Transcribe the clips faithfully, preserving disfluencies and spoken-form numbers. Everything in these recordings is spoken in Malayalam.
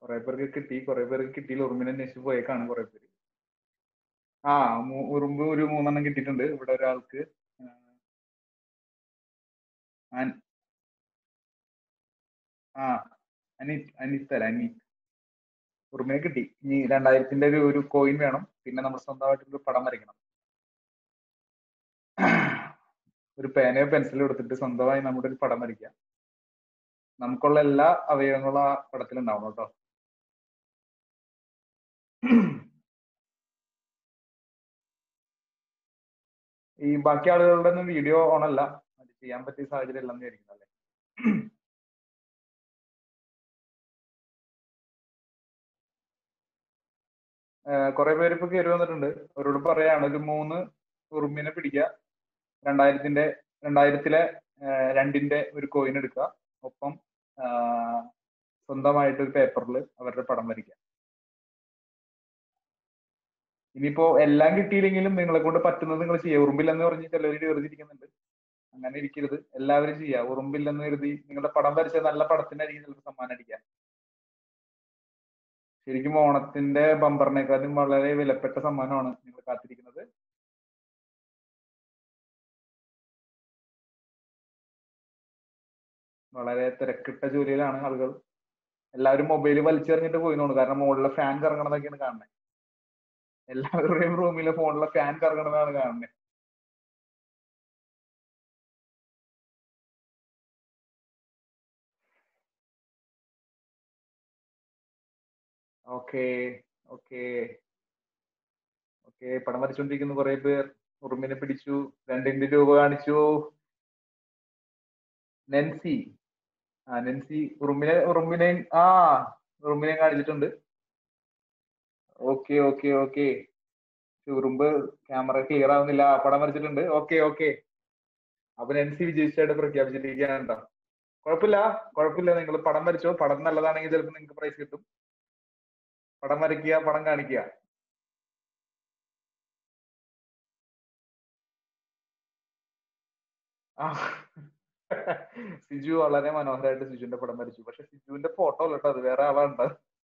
കുറെ പേർക്ക് കിട്ടി, കുറെ പേർക്ക് കിട്ടിയില്ല. ഉറുമ്പിനെ അന്വേഷിച്ച് പോയേക്കാണ് കുറെ പേര്. ആ മു- ഉറുമ്പ് ഒരു മൂന്നെണ്ണം കിട്ടിയിട്ടുണ്ട് ഇവിടെ ഒരാൾക്ക്. ആ, അൻ- ആ അനി അനിത്തല അനി ഉറുമ്പിനെ കിട്ടി. ഇനി രണ്ടായിരത്തിന്റെ ഒരു ഒരു കോയിൻ വേണം, പിന്നെ നമ്മൾ സ്വന്തമായിട്ട് ഒരു പടം വരയ്ക്കണം. ഒരു പേനയോ പെൻസിലോ എടുത്തിട്ട് സ്വന്തമായി നമ്മുടെ ഒരു പടം വരയ്ക്കുക. നമുക്കുള്ള എല്ലാ അവയവങ്ങളും ആ പടത്തിൽ ഉണ്ടാവണം കേട്ടോ. ഈ ബാക്കി ആളുകളുടെ ഒന്നും വീഡിയോ ഓൺ അല്ല, അത് ചെയ്യാൻ പറ്റിയ സാഹചര്യം അല്ലെന്ന് വിചാരിക്കുന്നു അല്ലേ. കുറെ പേര് ഇപ്പൊ കയറി വന്നിട്ടുണ്ട്. അവരോട് പറയാണ് ഒരു മൂന്ന് ഉറുമ്പിനെ പിടിക്കുക, രണ്ടായിരത്തിന്റെ രണ്ടായിരത്തിലെ ആ, രണ്ടിന്റെ ഒരു കോയിൻ എടുക്കുക, ഒപ്പം ആ, സ്വന്തമായിട്ട് ഒരു പേപ്പറിൽ അവരുടെ പടം വരയ്ക്കുക. ഇനിയിപ്പോ എല്ലാം കിട്ടിയില്ലെങ്കിലും നിങ്ങളെ കൊണ്ട് പറ്റുന്നത് നിങ്ങൾ ചെയ്യുക. ഉറുമ്പില്ലെന്ന് പറഞ്ഞ് ചിലവർ കയറിയിരിക്കുന്നുണ്ട്. അങ്ങനെ ഇരിക്കരുത്, എല്ലാവരും ചെയ്യുക. ഉറുമ്പില്ലെന്ന് കരുതി നിങ്ങളുടെ പടം വരച്ച നല്ല പടത്തിനായിരിക്കും ചിലപ്പോൾ സമ്മാനം അടിക്കുക. ശരിക്കും ഓണത്തിന്റെ ബമ്പറിനെക്കാളും വളരെ വിലപ്പെട്ട സമ്മാനമാണ് നിങ്ങൾ കാത്തിരിക്കുന്നത്. വളരെ തിരക്കിട്ട ജോലിയിലാണ് ആളുകൾ. എല്ലാവരും മൊബൈൽ വലിച്ചെറിഞ്ഞിട്ട് പോയി തോന്നുന്നു, കാരണം മുകളിലെ ഫാൻ കറങ്ങണതൊക്കെയാണ് കാണുന്നത്. എല്ലാവരുടെയും റൂമിലെ ഫോണിലെ ഫാൻ കറങ്ങണതാണ് കാണുന്നത്. ഓക്കെ ഓക്കെ ഓക്കെ, പടം വരച്ചോണ്ടിരിക്കുന്ന കുറെ പേർ. ഉറുമ്പിനെ പിടിച്ചു, രണ്ടിന്റെ രൂപ കാണിച്ചു. നെൻസി, ആ നെൻസി ഉറുമ്പിനെ ഉറുമ്പിനെയും ആ ഉറുമ്പിനെയും കാണിച്ചിട്ടുണ്ട്. ഓക്കെ ഓക്കെ ഓക്കെ, ഉറുമ്പ് ക്യാമറ ക്ലിയർ ആവുന്നില്ല. ആ, പടം വരച്ചിട്ടുണ്ട്. ഓക്കെ ഓക്കെ, അപ്പൊ നെൻസി വിജയിച്ചായിട്ട് പ്രഖ്യാപിച്ചിരിക്കുകയാണ് കേട്ടോ. കുഴപ്പമില്ല, കുഴപ്പമില്ല, നിങ്ങൾ പടം വരച്ചോ. പടം നല്ലതാണെങ്കിൽ ചിലപ്പോൾ നിങ്ങൾക്ക് പ്രൈസ് കിട്ടും. പടം വരയ്ക്കുക, പടം കാണിക്കുക. ആ സിജു വളരെ മനോഹരമായിട്ട് സിജുവിന്റെ പടം വരച്ചു. പക്ഷെ സിജുവിന്റെ ഫോട്ടോ അല്ല കേട്ടോ, അത് വേറെ ആളാണ്.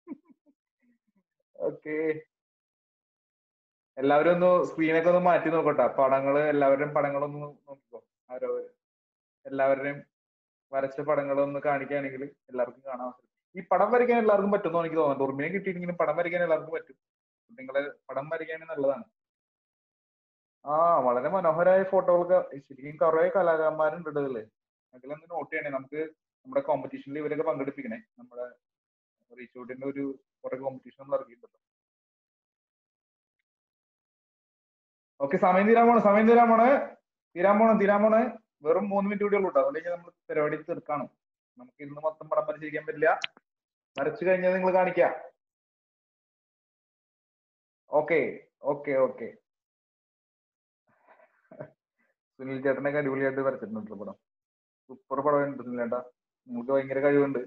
ഓക്കെ, എല്ലാവരും ഒന്ന് സ്ക്രീനൊക്കെ ഒന്ന് മാറ്റി നോക്കട്ടെ. പടങ്ങള് എല്ലാവരുടെയും പടങ്ങളൊന്ന് നോക്കിക്കോ. ആരോ എല്ലാവരുടെയും വരച്ച പടങ്ങളൊന്ന് കാണിക്കുകയാണെങ്കിൽ എല്ലാവർക്കും കാണാൻ പറ്റും. ഈ പടം വരയ്ക്കാൻ എല്ലാവർക്കും പറ്റുമെന്ന് എനിക്ക് തോന്നുന്നു. ഉറുമിനെ കിട്ടിയിട്ടെങ്കിലും പടം വരയ്ക്കാൻ എല്ലാവർക്കും പറ്റും. നിങ്ങള് പടം വരയ്ക്കാൻ നല്ലതാണ്. ആ വളരെ മനോഹരമായ ഫോട്ടോകൾക്ക് ശരിക്കും കുറെ കലാകാരന്മാരുണ്ട് ഇതില്. അതിലൊന്ന് നോട്ട് ചെയ്യണേ. നമുക്ക് നമ്മുടെ കോമ്പറ്റീഷനിൽ ഇവരൊക്കെ പങ്കെടുപ്പിക്കണേ. നമ്മുടെ റീച്ചോട്ടിന്റെ ഒരു കുറെ കോമ്പറ്റീഷൻ നമ്മൾ ഇറക്കിയിട്ടുണ്ടല്ലോ. ഓക്കെ, സമയം തീരാൻ പോണ്, സമയം തീരാൻ പോണ്, തീരാൻ പോണ് തീരാൻ പോണ്. വെറും മൂന്ന് മിനിറ്റ് കൂടി ഉള്ളൂ കേട്ടോ. അതുകൊണ്ട് നമ്മൾ പരിപാടി തീർക്കാണ്. നമുക്ക് ഇന്ന് മൊത്തം പടം വരച്ചിരിക്കാൻ പറ്റില്ല. വരച്ചു കഴിഞ്ഞാൽ നിങ്ങൾ കാണിക്കാം. ഓക്കെ ഓക്കെ ഓക്കെ, സുനിൽ ചേട്ടനൊക്കെ അടിപൊളിയായിട്ട് വരച്ചിട്ടുണ്ട് പടം. സൂപ്പർ പടം സുനിൽ ചേട്ടാ, നിങ്ങൾക്ക് ഭയങ്കര കഴിവുണ്ട്.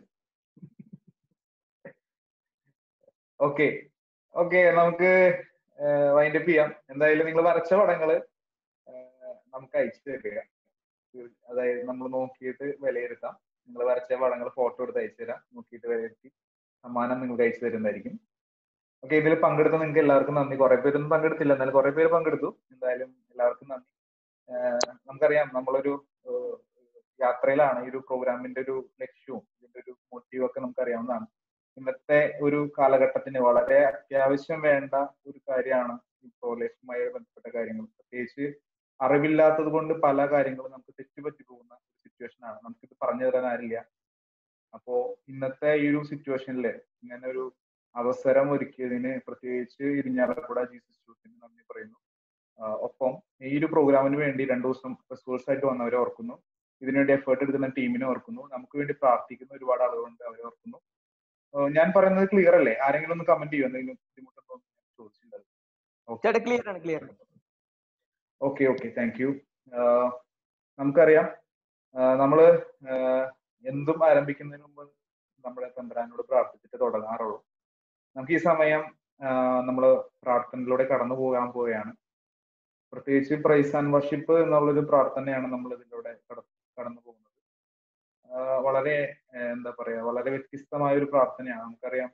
ഓക്കെ ഓക്കെ, നമുക്ക് വൈൻഡപ്പ് ചെയ്യാം. എന്തായാലും നിങ്ങൾ വരച്ച പടങ്ങള് നമുക്ക് അയച്ചു തരിക. അതായത് നമ്മൾ നോക്കിയിട്ട് വിലയിരുത്താം. നിങ്ങൾ വരച്ച പടങ്ങൾ ഫോട്ടോ എടുത്ത് അയച്ചു തരാം. നോക്കിയിട്ട് വിലയിരുത്തി സമ്മാനം നിങ്ങൾക്ക് അയച്ചു തരുന്നതായിരിക്കും. ഓക്കെ, ഇതിൽ പങ്കെടുത്ത നിങ്ങൾക്ക് എല്ലാവർക്കും നന്ദി. കുറെ പേരൊന്നും പങ്കെടുത്തില്ല, എന്നാലും കുറെ പേര് പങ്കെടുത്തു. എന്തായാലും എല്ലാവർക്കും നന്ദി. നമുക്കറിയാം നമ്മളൊരു ഏഹ്, യാത്രയിലാണ്. ഈ ഒരു പ്രോഗ്രാമിന്റെ ഒരു ലക്ഷ്യവും ഇതിന്റെ ഒരു മോട്ടീവും ഒക്കെ നമുക്കറിയാവുന്നതാണ്. ഇന്നത്തെ ഒരു കാലഘട്ടത്തിന് വളരെ അത്യാവശ്യം വേണ്ട ഒരു കാര്യമാണ് ഈ പ്രോലേഷനുമായി ബന്ധപ്പെട്ട കാര്യങ്ങൾ. പ്രത്യേകിച്ച് അറിവില്ലാത്തത് കൊണ്ട് പല കാര്യങ്ങളും നമുക്ക് തെറ്റുപറ്റി പോകുന്ന ഒരു സിറ്റുവേഷൻ ആണ്. നമുക്കിത് പറഞ്ഞു തരാൻ ആരില്ല. അപ്പോ ഇന്നത്തെ ഈ ഒരു സിറ്റുവേഷനിൽ ഇങ്ങനെ ഒരു അവസരം ഒരുക്കിയതിന് പ്രത്യേകിച്ച് ഇരിഞ്ഞാലക്കുട ജീസസ് ചൂസിന് നന്ദി പറയുന്നു. ആഹ് ഒപ്പം ഈ ഒരു പ്രോഗ്രാമിന് വേണ്ടി രണ്ടു ദിവസം റിസോഴ്സ് ആയിട്ട് വന്നവരെ ഓർക്കുന്നു. ഇതിനുവേണ്ടി എഫേർട്ട് എടുക്കുന്ന ടീമിനെ ഓർക്കുന്നു. നമുക്ക് വേണ്ടി പ്രാർത്ഥിക്കുന്ന ഒരുപാട് ആളുകളുണ്ട്, അവരെ ഓർക്കുന്നു. ആഹ് ഞാൻ പറയുന്നത് ക്ലിയർ അല്ലേ? ആരെങ്കിലും ഒന്ന് കമന്റ് ചെയ്യോ? എന്തെങ്കിലും ബുദ്ധിമുട്ടുണ്ടോ എന്ന് ഞാൻ ചോദിച്ചിട്ടുണ്ടായിരുന്നു. ചേട്ടാ ക്ലിയർ ആണ്, ക്ലിയർ ആണ്. Okay okay, thank you. നമുക്കറിയാം ആഹ് നമ്മള് ആഹ് എന്തും ആരംഭിക്കുന്നതിന് മുമ്പ് നമ്മളെ തമ്പുരാനോട് പ്രാർത്ഥിച്ചിട്ട് തുടങ്ങാറുള്ളൂ. നമുക്ക് ഈ സമയം നമ്മൾ പ്രാർത്ഥനയിലൂടെ കടന്നു പോകാൻ പോവുകയാണ്. പ്രത്യേകിച്ച് പ്രൈസ് ആൻഡ് വർഷിപ്പ് എന്നുള്ളൊരു പ്രാർത്ഥനയാണ് നമ്മൾ ഇതിലൂടെ കടന്നു പോകുന്നത്. ആഹ് വളരെ ആഹ് എന്താ പറയാ, വളരെ വ്യത്യസ്തമായ ഒരു പ്രാർത്ഥനയാണ്. നമുക്കറിയാം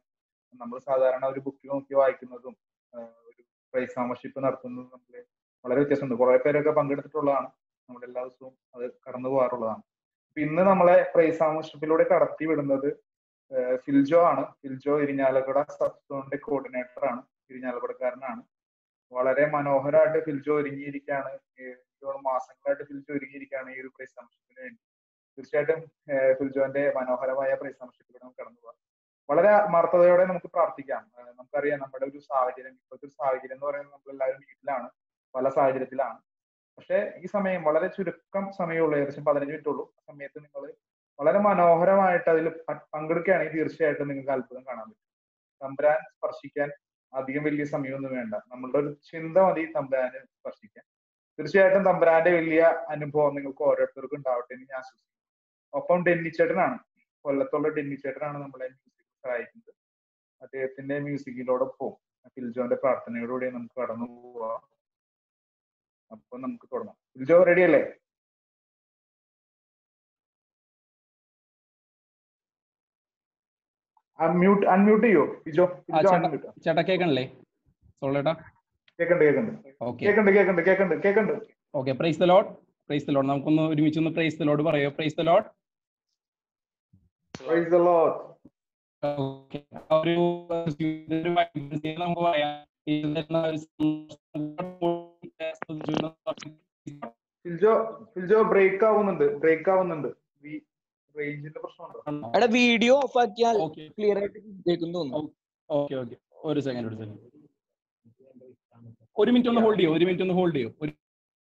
നമ്മൾ സാധാരണ ഒരു ബുക്ക് നോക്കി വായിക്കുന്നതും ഒരു പ്രൈസ് മെമ്പർഷിപ്പ് നടത്തുന്നതും തമ്മിൽ വളരെ വ്യത്യാസമുണ്ട്. കുറെ പേരൊക്കെ പങ്കെടുത്തിട്ടുള്ളതാണ്, നമ്മുടെ എല്ലാ ദിവസവും അത് കടന്നു പോകാറുള്ളതാണ്. ഇന്ന് നമ്മളെ പ്രൈസ് മെമ്പർഷിപ്പിലൂടെ കടത്തി വിടുന്നത് ഫിൽജോ ആണ്. ഫിൽജോ ഇരിഞ്ഞാലക്കുട സബ് സോണിന്റെ കോർഡിനേറ്റർ ആണ്, ഇരിഞ്ഞാലക്കുടക്കാരനാണ്. വളരെ മനോഹരമായിട്ട് ഫിൽജോ ഒരുങ്ങിയിരിക്കുകയാണ്. മാസങ്ങളായിട്ട് ഫിൽജോ ഒരുങ്ങിയിരിക്കുകയാണ് ഈ ഒരു പ്രൈസ് മെമ്പർഷിപ്പിന് വേണ്ടി. തീർച്ചയായിട്ടും ഫിൽജോന്റെ മനോഹരമായ പ്രൈസ് മെമ്പർഷിപ്പിലൂടെ നമുക്ക് കടന്നു പോകാം. വളരെ ആത്മാർത്ഥതയോടെ നമുക്ക് പ്രാർത്ഥിക്കാം. നമുക്കറിയാം നമ്മുടെ ഒരു സാഹചര്യം, ഇപ്പോഴത്തെ ഒരു സാഹചര്യം എന്ന് പറയുന്നത് നമ്മളെല്ലാവരും വീട്ടിലാണ്, പല സാഹചര്യത്തിലാണ്. പക്ഷെ ഈ സമയം വളരെ ചുരുക്കം സമയമുള്ളൂ, ഏകദേശം പതിനഞ്ച് മിനിറ്റ് ഉള്ളൂ. ആ സമയത്ത് നിങ്ങൾ വളരെ മനോഹരമായിട്ട് അതിൽ പങ്കെടുക്കുകയാണെങ്കിൽ തീർച്ചയായിട്ടും നിങ്ങൾക്ക് അത്ഭുതം കാണാൻ പറ്റും. തമ്പുരാൻ സ്പർശിക്കാൻ അധികം വലിയ സമയമൊന്നും വേണ്ട, നമ്മളുടെ ഒരു ചിന്ത മതി തമ്പുരാനെ സ്പർശിക്കാൻ. തീർച്ചയായിട്ടും തമ്പുരാന്റെ വലിയ അനുഭവം നിങ്ങൾക്ക് ഓരോരുത്തർക്കും ഉണ്ടാവട്ടെ എന്ന് ഞാൻ ആശംസിക്കുന്നു. ഒപ്പം ഡെന്നിച്ചേട്ടനാണ്, കൊല്ലത്തുള്ള ഡെന്നിച്ചേട്ടനാണ് നമ്മളെ മ്യൂസിക് സഹായിക്കുന്നത്. അദ്ദേഹത്തിന്റെ മ്യൂസിക്കിനോടൊപ്പം ഫിൽജോന്റെ പ്രാർത്ഥനയോടുകൂടി നമുക്ക് കടന്നു പോവാം. അപ്പൊ നമുക്ക് തുടങ്ങാം. ഫിൽജോ റെഡി അല്ലേ? അൺമ്യൂട്ട് അൺമ്യൂട്ട് ചെയ്യോ ഫിൽജോ? ഫിൽജോ അൺമ്യൂട്ട്. ചേട്ടാ കേൾക്കണല്ലേ? സോളേട്ടാ കേൾക്കണ്ട് കേൾക്കണ്ട് കേൾക്കണ്ട് കേൾക്കണ്ട് കേൾക്കണ്ട് കേൾക്കണ്ട്. Okay, praise the lord. Praise the lord. നമുക്കൊന്ന് ഒരുമിച്ച് ഒന്ന് പ്രൈസ് ദി ലോർഡ് പറയോ? Praise the lord. Praise the lord. Okay, ഒരു നമുക്ക് പറയാം. ഫിൽജോ ഫിൽജോ ബ്രേക്ക് ആവുന്നുണ്ട്, ബ്രേക്ക് ആവുന്നുണ്ട്. റേഞ്ചിന്റെ പ്രശ്നമുണ്ടോ? എടാ വീഡിയോ ഓഫ് ആക്കിയാൽ ക്ലിയർ ആയിട്ട് കേൾക്കുന്നു തോന്നുന്നു. ഓക്കെ ഓക്കെ, ഒരു സെക്കൻഡ് ഒരു സെക്കൻഡ് ഒരു മിനിറ്റ് ഒന്ന് ഹോൾഡ് ചെയ്യോ? ഒരു മിനിറ്റ് ഒന്ന് ഹോൾഡ് ചെയ്യോ? ഒരു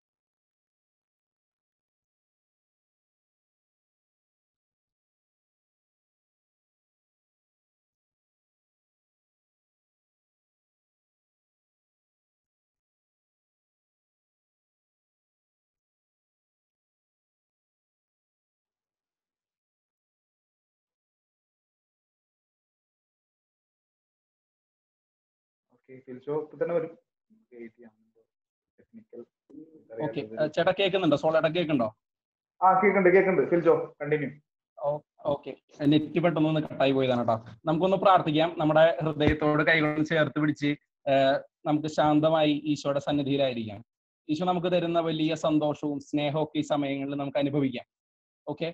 ഓക്കെ, ചേട്ടാ കേൾക്കുന്നുണ്ടോ? സോളേട്ടാ കേൾക്കുന്നുണ്ടോ? ആ കേൾക്കുന്നുണ്ട് കേൾക്കുന്നുണ്ട്. ഫിൽജോ കണ്ടിന്യൂ. ഓക്കെ, നെറ്റ് പെട്ടെന്ന് കട്ടായി പോയതാണ് കേട്ടോ. നമുക്കൊന്ന് പ്രാർത്ഥിക്കാം. നമ്മുടെ ഹൃദയത്തോട് കൈകൾ ചേർത്ത് പിടിച്ച് നമുക്ക് ശാന്തമായി ഈശോയുടെ സന്നിധിയിലായിരിക്കാം. ഈശോ നമുക്ക് തരുന്ന വലിയ സന്തോഷവും സ്നേഹവും ഒക്കെ ഈ സമയങ്ങളിൽ നമുക്ക് അനുഭവിക്കാം. ഓക്കെ,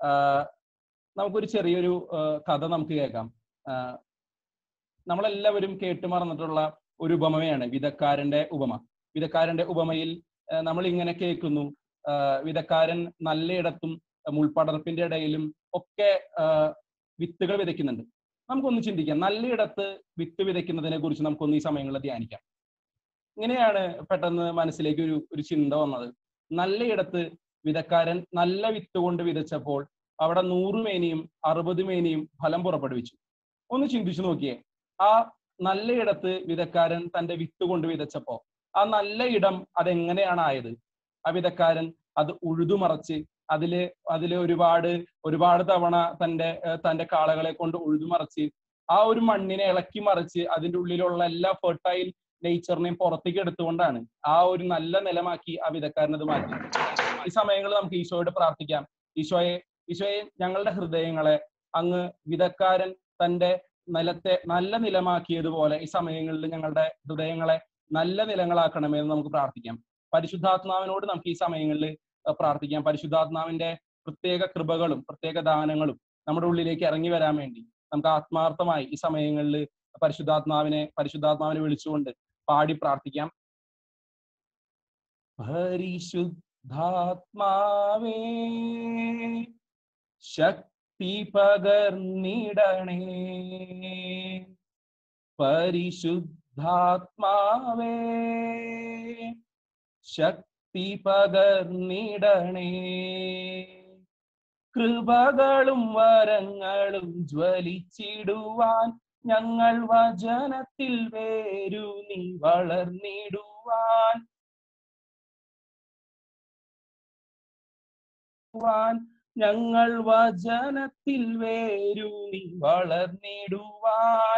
നമുക്കൊരു ചെറിയൊരു കഥ നമുക്ക് കേൾക്കാം. നമ്മളെല്ലാവരും കേട്ടു മറന്നിട്ടുള്ള ഒരു ഉപമയാണ് വിതക്കാരന്റെ ഉപമ. വിതക്കാരന്റെ ഉപമയിൽ നമ്മൾ ഇങ്ങനെ കേൾക്കുന്നു, വിതക്കാരൻ നല്ലയിടത്തും മുൾപടർപ്പിന്റെ ഇടയിലും ഒക്കെ വിത്തുകൾ വിതയ്ക്കുന്നുണ്ട്. നമുക്കൊന്ന് ചിന്തിക്കാം, നല്ലയിടത്ത് വിത്ത് വിതയ്ക്കുന്നതിനെ കുറിച്ച് നമുക്കൊന്ന് ഈ സമയങ്ങളിൽ ധ്യാനിക്കാം. ഇങ്ങനെയാണ് പെട്ടെന്ന് മനസ്സിലേക്ക് ഒരു ഒരു ചിന്ത വന്നത്. നല്ലയിടത്ത് വിതക്കാരൻ നല്ല വിത്ത് കൊണ്ട് വിതച്ചപ്പോൾ അവിടെ നൂറ് മേനിയും അറുപത് മേനിയും ഫലം പുറപ്പെടുവിച്ചു. ഒന്ന് ചിന്തിച്ചു നോക്കിയേ, ആ നല്ലയിടത്ത് വിതക്കാരൻ തന്റെ വിത്ത് കൊണ്ട് വിതച്ചപ്പോ ആ നല്ല ഇടം അതെങ്ങനെയാണ് ആയത്? ആ വിതക്കാരൻ അത് ഉഴുതുമറച്ച് അതില് അതില് ഒരുപാട് ഒരുപാട് തവണ തന്റെ തന്റെ കാളകളെ കൊണ്ട് ഉഴുതുമറച്ച് ആ ഒരു മണ്ണിനെ ഇളക്കി മറിച്ച് അതിന്റെ ഉള്ളിലുള്ള എല്ലാ ഫെർട്ടൈൽ നേച്ചറിനെയും പുറത്തേക്ക് എടുത്തുകൊണ്ടാണ് ആ ഒരു നല്ല നിലമാക്കി ആ വിതക്കാരനത് മാറ്റി. ഈ സമയങ്ങളിൽ നമുക്ക് ഈശോയോട് പ്രാർത്ഥിക്കാം. ഈശോയെ ഈശോയെ ഞങ്ങളുടെ ഹൃദയങ്ങളെ അങ്ങ് വിതക്കാരൻ തന്റെ നിലത്തെ നല്ല നിലമാക്കിയതുപോലെ ഈ സമയങ്ങളിൽ ഞങ്ങളുടെ ഹൃദയങ്ങളെ നല്ല നിലങ്ങളാക്കണമേ എന്ന് നമുക്ക് പ്രാർത്ഥിക്കാം. പരിശുദ്ധാത്മാവിനോട് നമുക്ക് ഈ സമയങ്ങളിൽ പ്രാർത്ഥിക്കാം. പരിശുദ്ധാത്മാവിന്റെ പ്രത്യേക കൃപകളും പ്രത്യേക ദാനങ്ങളും നമ്മുടെ ഉള്ളിലേക്ക് ഇറങ്ങി വരാൻ വേണ്ടി നമുക്ക് ആത്മാർത്ഥമായി ഈ സമയങ്ങളിൽ പരിശുദ്ധാത്മാവിനെ പരിശുദ്ധാത്മാവിനെ വിളിച്ചുകൊണ്ട് പാടി പ്രാർത്ഥിക്കാം. പരിശുദ്ധാത്മാവേ ശക്തി പകർന്നിടണേ, പരിശുദ്ധാത്മാവേ ശക്തി പകർന്നിടണേ, കൃപകളും വരങ്ങളും ജ്വലിച്ചിടുവാൻ ഞങ്ങൾ വചനത്തിൽ വേരൂന്നി വളർന്നിടുവാൻ ഞങ്ങൾ വചനത്തിൽ വേരൂന്നി വളർന്നിടുവാൻ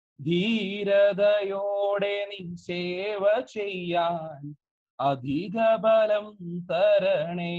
ധീരതയോടെ നിൻ സേവ ചെയ്യാൻ അധിക ബലം തരണേ,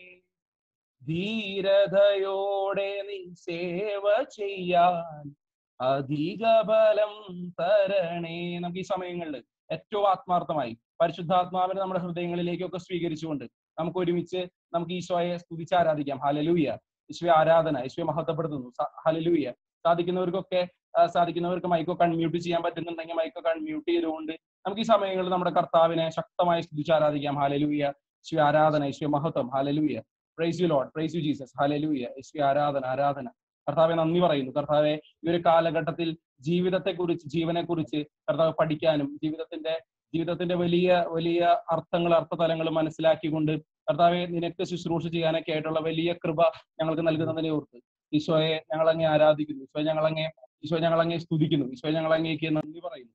ധീരതയോടെ നിൻ സേവ ചെയ്യാൻ അധിക ബലം തരണേ. നമുക്ക് ഈ സമയങ്ങളിൽ ഏറ്റവും ആത്മാർത്ഥമായി പരിശുദ്ധാത്മാവിനെ നമ്മുടെ ഹൃദയങ്ങളിലേക്കൊക്കെ സ്വീകരിച്ചുകൊണ്ട് നമുക്ക് ഒരുമിച്ച് നമുക്ക് ഈശോയെ സ്തുതിച്ച് ആരാധിക്കാം. ഹല്ലേലൂയ. ഈശോയെ ആരാധന, ഈശോയെ മഹത്വപ്പെടുത്തുന്നു. ഹല്ലേലൂയ. സാധിക്കുന്നവർക്കൊക്കെ സാധിക്കുന്നവർക്ക് മൈക്കൊക്കെ അൺമ്യൂട്ട് ചെയ്യാൻ പറ്റുന്നുണ്ടെങ്കിൽ മൈക്കൊക്കെ അൺമ്യൂട്ട് ചെയ്തുകൊണ്ട് നമുക്ക് ഈ സമയങ്ങളിൽ നമ്മുടെ കർത്താവിനെ ശക്തമായി സ്തുതിച്ച് ആരാധിക്കാം. ഹല്ലേലൂയ. ഈശോയെ ആരാധന, ഈശോയെ മഹത്വം. ഹല്ലേലൂയ. Praise you lord, praise you Jesus. ഹല്ലേലൂയ. ഈശോയെ ആരാധന, ആരാധന. കർത്താവെ നന്ദി പറയുന്നു. കർത്താവെ ഈ ഒരു കാലഘട്ടത്തിൽ ജീവിതത്തെ കുറിച്ച് ജീവനെ കുറിച്ച് കർത്താവ് പഠിക്കാനും ജീവിതത്തിന്റെ ജീവിതത്തിന്റെ വലിയ വലിയ അർത്ഥങ്ങൾ അർത്ഥതലങ്ങൾ മനസ്സിലാക്കിക്കൊണ്ട് കർത്താവെ നിനക്ക് ശുശ്രൂഷ ചെയ്യാനൊക്കെ ആയിട്ടുള്ള വലിയ കൃപ ഞങ്ങൾക്ക് നൽകുന്നതിനെ ഓർത്ത് ഈശോയെ ഞങ്ങളങ്ങേ ആരാധിക്കുന്നു. ഈശോയെ ഞങ്ങളങ്ങേ ഈശോ ഞങ്ങളങ്ങേ സ്തുതിക്കുന്നു. ഈശോയെ ഞങ്ങളങ്ങേക്ക് നന്ദി പറയുന്നു.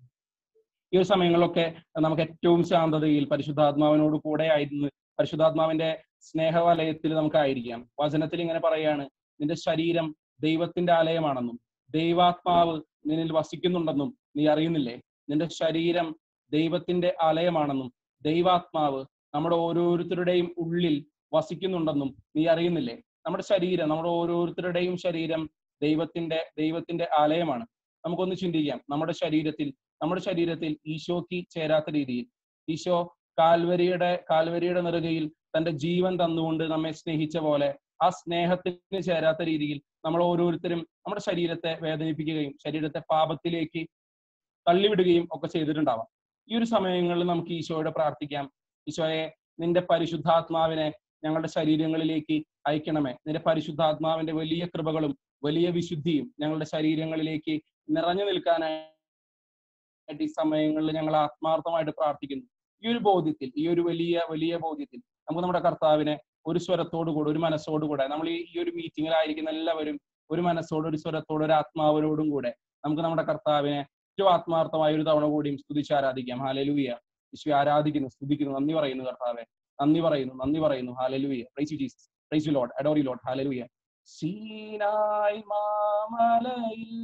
ഈ ഒരു സമയങ്ങളിലൊക്കെ നമുക്ക് ഏറ്റവും ശാന്തതയിൽ പരിശുദ്ധാത്മാവിനോട് കൂടെ ആയിരുന്നു പരിശുദ്ധാത്മാവിന്റെ സ്നേഹവലയത്തിൽ നമുക്കായിരിക്കാം. വചനത്തിൽ ഇങ്ങനെ പറയാണ്, നിന്റെ ശരീരം ദൈവത്തിന്റെ ആലയമാണെന്നും ദൈവാത്മാവ് നിന്നിൽ വസിക്കുന്നുണ്ടെന്നും നീ അറിയുന്നില്ലേ? നിന്റെ ശരീരം ദൈവത്തിന്റെ ആലയമാണെന്നും ദൈവാത്മാവ് നമ്മുടെ ഓരോരുത്തരുടെയും ഉള്ളിൽ വസിക്കുന്നുണ്ടെന്നും നീ അറിയുന്നില്ലേ? നമ്മുടെ ശരീരം, നമ്മുടെ ഓരോരുത്തരുടെയും ശരീരം ദൈവത്തിന്റെ ദൈവത്തിന്റെ ആലയമാണ്. നമുക്കൊന്ന് ചിന്തിക്കാം. നമ്മുടെ ശരീരത്തിൽ നമ്മുടെ ശരീരത്തിൽ ഈശോയ്ക്ക് ചേരാത്ത രീതിയിൽ ഈശോ കാൽവരിയുടെ കാൽവരിയുടെ നെറുകയിൽ തന്റെ ജീവൻ തന്നുകൊണ്ട് നമ്മെ സ്നേഹിച്ച പോലെ ആ സ്നേഹത്തിന് ചേരാത്ത രീതിയിൽ നമ്മൾ ഓരോരുത്തരും നമ്മുടെ ശരീരത്തെ വേദനിപ്പിക്കുകയും ശരീരത്തെ പാപത്തിലേക്ക് തള്ളിവിടുകയും ഒക്കെ ചെയ്തിട്ടുണ്ടാവാം. ഈ ഒരു സമയങ്ങളിൽ നമുക്ക് ഈശോയോട് പ്രാർത്ഥിക്കാം. ഈശോയെ, നിന്റെ പരിശുദ്ധാത്മാവിനെ ഞങ്ങളുടെ ശരീരങ്ങളിലേക്ക് അയക്കണമേ. നിന്റെ പരിശുദ്ധാത്മാവിന്റെ വലിയ കൃപകളും വലിയ വിശുദ്ധിയും ഞങ്ങളുടെ ശരീരങ്ങളിലേക്ക് നിറഞ്ഞു നിൽക്കാനായിട്ട് ഈ സമയങ്ങളിൽ ഞങ്ങൾ ആത്മാർത്ഥമായിട്ട് പ്രാർത്ഥിക്കുന്നു. ഈ ഒരു ബോധ്യത്തിൽ, ഈ ഒരു വലിയ വലിയ ബോധ്യത്തിൽ നമുക്ക് നമ്മുടെ കർത്താവിനെ ഒരു സ്വരത്തോടു കൂടെ, ഒരു മനസ്സോടുകൂടെ, നമ്മൾ ഈ ഈ ഒരു മീറ്റിങ്ങിലായിരിക്കുന്ന എല്ലാവരും ഒരു മനസ്സോട്, ഒരു സ്വരത്തോട്, ഒരു ആത്മാവിനോടും കൂടെ നമുക്ക് നമ്മുടെ കർത്താവിനെ ഏറ്റവും ആത്മാർത്ഥമായ ഒരു തവണ കൂടിയും സ്തുതിച്ച് ആരാധിക്കാം. ഹല്ലേലൂയ. ഈശോയെ ആരാധിക്കുന്നു, സ്തുതിക്കുന്നു, നന്ദി പറയുന്നു കർത്താവെ, നന്ദി പറയുന്നു, നന്ദി പറയുന്നു. ഹല്ലേലൂയ. Praise you Jesus, praise you lord, adore you lord. ഹല്ലേലൂയ. സീനായി മാമലയിൽ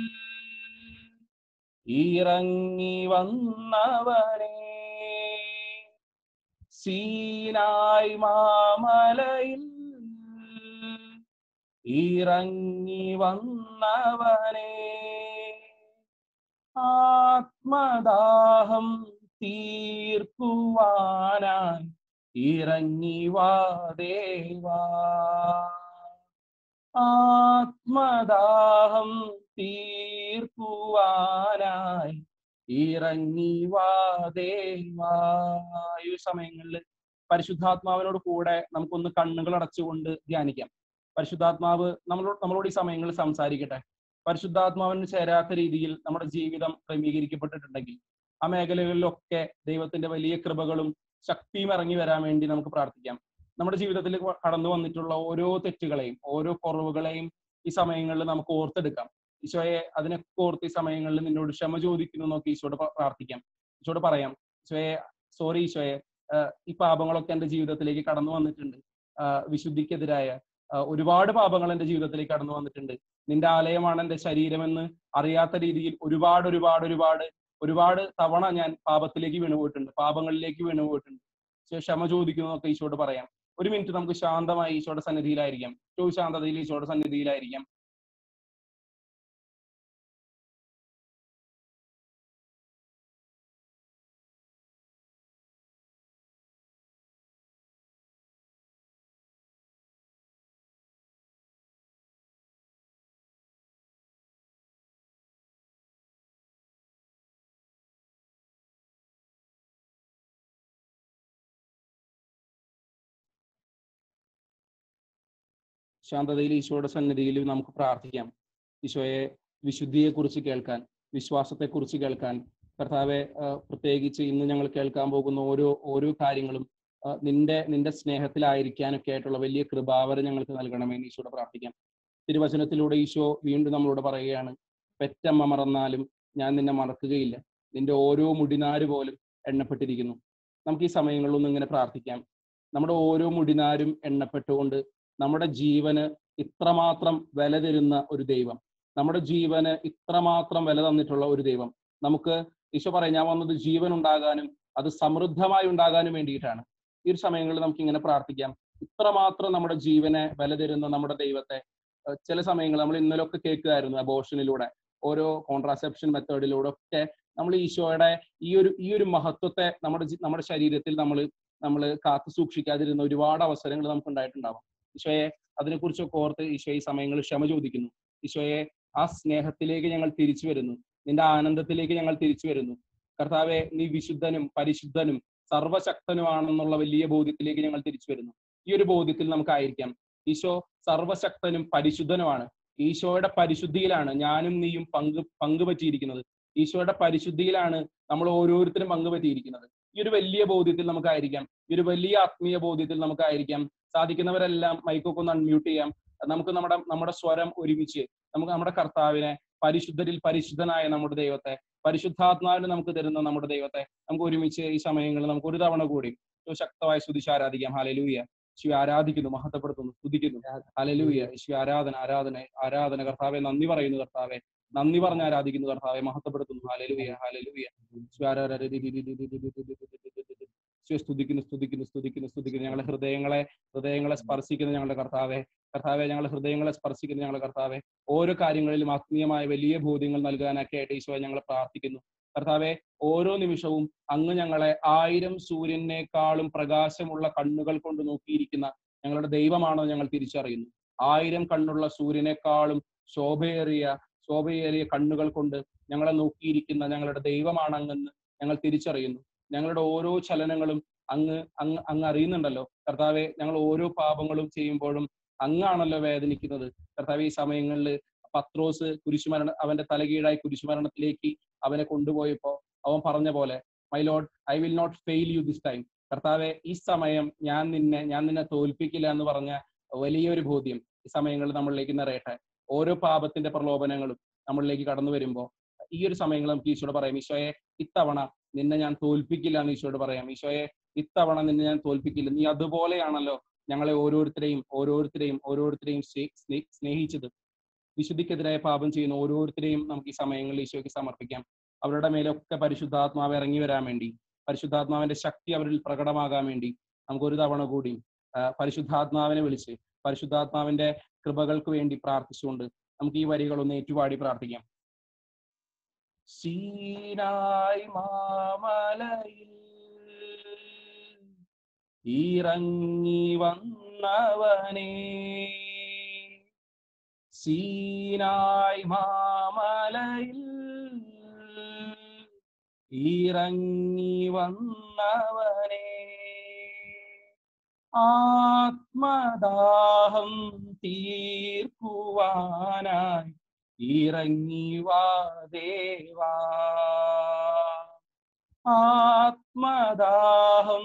ഇറങ്ങി വന്നവനേ, സീനായി മാമലയിൽ ഇറങ്ങി വന്നവനേ, ആത്മദാഹം തീർക്കുവാനായി ഇറങ്ങി വാ ദേവാ, ആത്മദാഹം തീർക്കുവാനായി ഇറങ്ങി വാ ദേവാ. ഈ സമയങ്ങളിൽ പരിശുദ്ധാത്മാവിനോട് കൂടെ നമുക്കൊന്ന് കണ്ണുകൾ അടച്ചുകൊണ്ട് ധ്യാനിക്കാം. പരിശുദ്ധാത്മാവ് നമ്മളോട് നമ്മളോട് ഈ സമയങ്ങളിൽ സംസാരിക്കട്ടെ. പരിശുദ്ധാത്മാവിന് ചേരാത്ത രീതിയിൽ നമ്മുടെ ജീവിതം ക്രമീകരിക്കപ്പെട്ടിട്ടുണ്ടെങ്കിൽ ആ മേഖലകളിലൊക്കെ ദൈവത്തിന്റെ വലിയ കൃപകളും ശക്തിയും ഇറങ്ങി വരാൻ വേണ്ടി നമുക്ക് പ്രാർത്ഥിക്കാം. നമ്മുടെ ജീവിതത്തിൽ കടന്നു വന്നിട്ടുള്ള ഓരോ തെറ്റുകളെയും ഓരോ കുറവുകളെയും ഈ സമയങ്ങളിൽ നമുക്ക് ഓർത്തെടുക്കാം. ഈശോയെ, അതിനൊക്കെ ഓർത്ത് ഈ സമയങ്ങളിൽ നിന്നോട് ക്ഷമ ചോദിക്കുന്നു നോക്കി ഈശോയോട് പ്രാർത്ഥിക്കാം. ഈശോയോട് പറയാം, ഈശോയെ സോറി, ഈശോയെ ഈ പാപങ്ങളൊക്കെ എന്റെ ജീവിതത്തിലേക്ക് കടന്നു വന്നിട്ടുണ്ട്. വിശുദ്ധിക്കെതിരായ ഒരുപാട് പാപങ്ങൾ എന്റെ ജീവിതത്തിലേക്ക് കടന്നു വന്നിട്ടുണ്ട്. നിന്റെ ആലയമാണ് എന്റെ ശരീരമെന്ന് അറിയാത്ത രീതിയിൽ ഒരുപാട് ഒരുപാട് ഒരുപാട് ഒരുപാട് തവണ ഞാൻ പാപത്തിലേക്ക് വീണുപോയിട്ടുണ്ട്, പാപങ്ങളിലേക്ക് വീണുപോയിട്ടുണ്ട്. ക്ഷമ ചോദിക്കുന്നതൊക്കെ ഈശോയോട് പറയാം. ഒരു മിനിറ്റ് നമുക്ക് ശാന്തമായി ഈശോയുടെ സന്നിധിയിലായിരിക്കാം. ഏറ്റവും ശാന്തതയിൽ ഈശോയുടെ സന്നിധിയിലായിരിക്കാം. ശാന്തതയിൽ ഈശോയുടെ സന്നിധിയിൽ നമുക്ക് പ്രാർത്ഥിക്കാം. ഈശോയെ, വിശുദ്ധിയെക്കുറിച്ച് കേൾക്കാൻ, വിശ്വാസത്തെക്കുറിച്ച് കേൾക്കാൻ, കർത്താവെ പ്രത്യേകിച്ച് ഇന്ന് ഞങ്ങൾ കേൾക്കാൻ പോകുന്ന ഓരോ ഓരോ കാര്യങ്ങളും നിന്റെ നിന്റെ സ്നേഹത്തിലായിരിക്കാനൊക്കെ ആയിട്ടുള്ള വലിയ കൃപാവരം ഞങ്ങൾക്ക് നൽകണമെന്ന് ഈശോയോട് പ്രാർത്ഥിക്കാം. തിരുവചനത്തിലൂടെ ഈശോ വീണ്ടും നമ്മളോട് പറയുകയാണ്, പെറ്റമ്മ മറന്നാലും ഞാൻ നിന്നെ മറക്കുകയില്ല, നിന്റെ ഓരോ മുടിനാര് പോലും എണ്ണപ്പെട്ടിരിക്കുന്നു. നമുക്ക് ഈ സമയങ്ങളിലൊന്നും ഇങ്ങനെ പ്രാർത്ഥിക്കാം. നമ്മുടെ ഓരോ മുടിനാരും എണ്ണപ്പെട്ടുകൊണ്ട് നമ്മുടെ ജീവന് ഇത്രമാത്രം വില തരുന്ന ഒരു ദൈവം, നമ്മുടെ ജീവന് ഇത്രമാത്രം വില തന്നിട്ടുള്ള ഒരു ദൈവം, നമുക്ക് ഈശോ പറയും, ഞാൻ വന്നത് ജീവൻ ഉണ്ടാകാനും അത് സമൃദ്ധമായി ഉണ്ടാകാനും വേണ്ടിയിട്ടാണ്. ഈ ഒരു സമയങ്ങളിൽ നമുക്ക് ഇങ്ങനെ പ്രാർത്ഥിക്കാം. ഇത്രമാത്രം നമ്മുടെ ജീവനെ വില തരുന്ന നമ്മുടെ ദൈവത്തെ ചില സമയങ്ങൾ നമ്മൾ ഇന്നലൊക്കെ കേൾക്കുമായിരുന്നു അബോർഷനിലൂടെ, ഓരോ കോൺട്രാസെപ്ഷൻ മെത്തേഡിലൂടെ ഒക്കെ നമ്മൾ ഈശോയുടെ ഈ ഒരു ഈ ഒരു മഹത്വത്തെ നമ്മുടെ നമ്മുടെ ശരീരത്തിൽ നമ്മൾ നമ്മൾ കാത്തു സൂക്ഷിക്കാതിരുന്ന ഒരുപാട് അവസരങ്ങൾ നമുക്ക് ഉണ്ടായിട്ടുണ്ടാവാം. ഈശോയെ അതിനെക്കുറിച്ചൊക്കെ ഓർത്ത് ഈശോ ഈ സമയങ്ങളിൽ ക്ഷമ ചോദിക്കുന്നു. ഈശോയെ ആ സ്നേഹത്തിലേക്ക് ഞങ്ങൾ തിരിച്ചു വരുന്നു, നിന്റെ ആനന്ദത്തിലേക്ക് ഞങ്ങൾ തിരിച്ചു വരുന്നു. കർത്താവെ, നീ വിശുദ്ധനും പരിശുദ്ധനും സർവശക്തനുമാണെന്നുള്ള വലിയ ബോധ്യത്തിലേക്ക് ഞങ്ങൾ തിരിച്ചു വരുന്നു. ഈ ഒരു ബോധ്യത്തിൽ നമുക്കായിരിക്കാം ഈശോ സർവശക്തനും പരിശുദ്ധനുമാണ്. ഈശോയുടെ പരിശുദ്ധിയിലാണ് ഞാനും നീയും പങ്ക് പങ്കുപറ്റിയിരിക്കുന്നത്. ഈശോയുടെ പരിശുദ്ധിയിലാണ് നമ്മൾ ഓരോരുത്തരും പങ്കുപറ്റിയിരിക്കുന്നത്. ഈ ഒരു വലിയ ബോധ്യത്തിൽ നമുക്കായിരിക്കാം, ഈ ഒരു വലിയ ആത്മീയ ബോധ്യത്തിൽ നമുക്കായിരിക്കാം. സാധിക്കുന്നവരെല്ലാം മൈക്കൊക്കെ ഒന്ന് അൺമ്യൂട്ട് ചെയ്യാം. നമുക്ക് നമ്മുടെ നമ്മുടെ സ്വരം ഒരുമിച്ച് നമുക്ക് നമ്മുടെ കർത്താവിനെ, പരിശുദ്ധരിൽ പരിശുദ്ധനായ നമ്മുടെ ദൈവത്തെ, പരിശുദ്ധാത്മാവിനെ നമുക്ക് തരുന്ന നമ്മുടെ ദൈവത്തെ നമുക്ക് ഒരുമിച്ച് ഈ സമയങ്ങളിൽ നമുക്ക് ഒരു തവണ കൂടി ശക്തമായി സ്തുതിച്ച് ആരാധിക്കാം. ഹല്ലേലൂയ. ഈശോയെ ആരാധിക്കുന്നു, മഹത്വപ്പെടുത്തുന്നു, സ്തുതിക്കുന്നു. ഹല്ലേലൂയ. ഈശോയെ ആരാധന ആരാധന ആരാധന. കർത്താവെ നന്ദി പറയുന്നു, കർത്താവെ നന്ദി പറഞ്ഞ് ആരാധിക്കുന്നു, കർത്താവെ മഹത്വപ്പെടുത്തുന്നു. ഹല്ലേലൂയ ഹല്ലേലൂയ. ഈശോയെ ആരാധന സ്തുതിക്കുന്നു സ്തുതിക്കുന്നു സ്തുതിക്കുന്നു സ്തുതിക്കുന്നു. ഞങ്ങളുടെ ഹൃദയങ്ങളെ ഹൃദയങ്ങളെ സ്പർശിക്കുന്ന ഞങ്ങളുടെ കർത്താവെ, കർത്താവെ ഞങ്ങളുടെ ഹൃദയങ്ങളെ സ്പർശിക്കുന്ന ഞങ്ങളുടെ കർത്താവെ, ഓരോ കാര്യങ്ങളിലും ആത്മീയമായ വലിയ ബോധ്യങ്ങൾ നൽകാനൊക്കെ ആയിട്ട് ഈശോയെ ഞങ്ങൾ പ്രാർത്ഥിക്കുന്നു. കർത്താവെ, ഓരോ നിമിഷവും അങ്ങ് ഞങ്ങളെ ആയിരം സൂര്യനേക്കാളും പ്രകാശമുള്ള കണ്ണുകൾ കൊണ്ട് നോക്കിയിരിക്കുന്ന ഞങ്ങളുടെ ദൈവമാണോ ഞങ്ങൾ തിരിച്ചറിയുന്നു. ആയിരം കണ്ണുള്ള സൂര്യനേക്കാളും ശോഭയേറിയ ശോഭയേറിയ കണ്ണുകൾ കൊണ്ട് ഞങ്ങളെ നോക്കിയിരിക്കുന്ന ഞങ്ങളുടെ ദൈവമാണ് അങ്ങെന്ന് ഞങ്ങൾ തിരിച്ചറിയുന്നു. ഞങ്ങളുടെ ഓരോ ചലനങ്ങളും അങ്ങ് അങ്ങ് അങ്ങ് അറിയുന്നുണ്ടല്ലോ കർത്താവെ. ഞങ്ങൾ ഓരോ പാപങ്ങളും ചെയ്യുമ്പോഴും അങ്ങാണല്ലോ വേദനിക്കുന്നത്. കർത്താവെ, ഈ സമയങ്ങളിൽ പത്രോസ് കുരിശുമരണ അവന്റെ തലകീഴായി കുരിശുമരണത്തിലേക്ക് അവനെ കൊണ്ടുപോയപ്പോ അവൻ പറഞ്ഞ പോലെ, my lord, I will not fail you this time. കർത്താവെ, ഈ സമയം ഞാൻ നിന്നെ ഞാൻ നിന്നെ തോൽപ്പിക്കില്ല എന്ന് പറഞ്ഞ വലിയൊരു ബോധ്യം ഈ സമയങ്ങളിൽ നമ്മളിലേക്ക് നിറയട്ടെ. ഓരോ പാപത്തിന്റെ പ്രലോഭനങ്ങളും നമ്മളിലേക്ക് കടന്നു വരുമ്പോൾ ഈ ഒരു സമയങ്ങൾ നമുക്ക് ഈശോയോട് പറയാം, ഈശോയെ ഇത്തവണ നിന്നെ ഞാൻ തോൽപ്പിക്കില്ല എന്ന് ഈശോയോട് പറയാം. ഈശോയെ ഇത്തവണ നിന്നെ ഞാൻ തോൽപ്പിക്കില്ല. നീ അതുപോലെയാണല്ലോ ഞങ്ങളെ ഓരോരുത്തരെയും ഓരോരുത്തരെയും ഓരോരുത്തരെയും സ്നേഹിച്ചത്. വിശുദ്ധിക്കെതിരായ പാപം ചെയ്യുന്ന ഓരോരുത്തരെയും നമുക്ക് ഈ സമയങ്ങളിൽ ഈശോയ്ക്ക് സമർപ്പിക്കാം. അവരുടെ മേലൊക്കെ പരിശുദ്ധാത്മാവ് ഇറങ്ങി വരാൻ വേണ്ടി, പരിശുദ്ധാത്മാവിന്റെ ശക്തി അവരിൽ പ്രകടമാകാൻ വേണ്ടി നമുക്ക് ഒരു തവണ കൂടി പരിശുദ്ധാത്മാവിനെ വിളിച്ച് പരിശുദ്ധാത്മാവിന്റെ കൃപകൾക്ക് വേണ്ടി പ്രാർത്ഥിച്ചുകൊണ്ട് നമുക്ക് ഈ വരികളൊന്ന് ഏറ്റുപാടി പ്രാർത്ഥിക്കാം. സീനായി മാമലയിൽ ഇറങ്ങി വന്നവനേ, സീനായി മാമലയിൽ ഇറങ്ങി വന്നവനേ, ആത്മദാഹം തീർക്കുവാനായി ഇറങ്ങി വാ ദേവാ, ആത്മദാഹം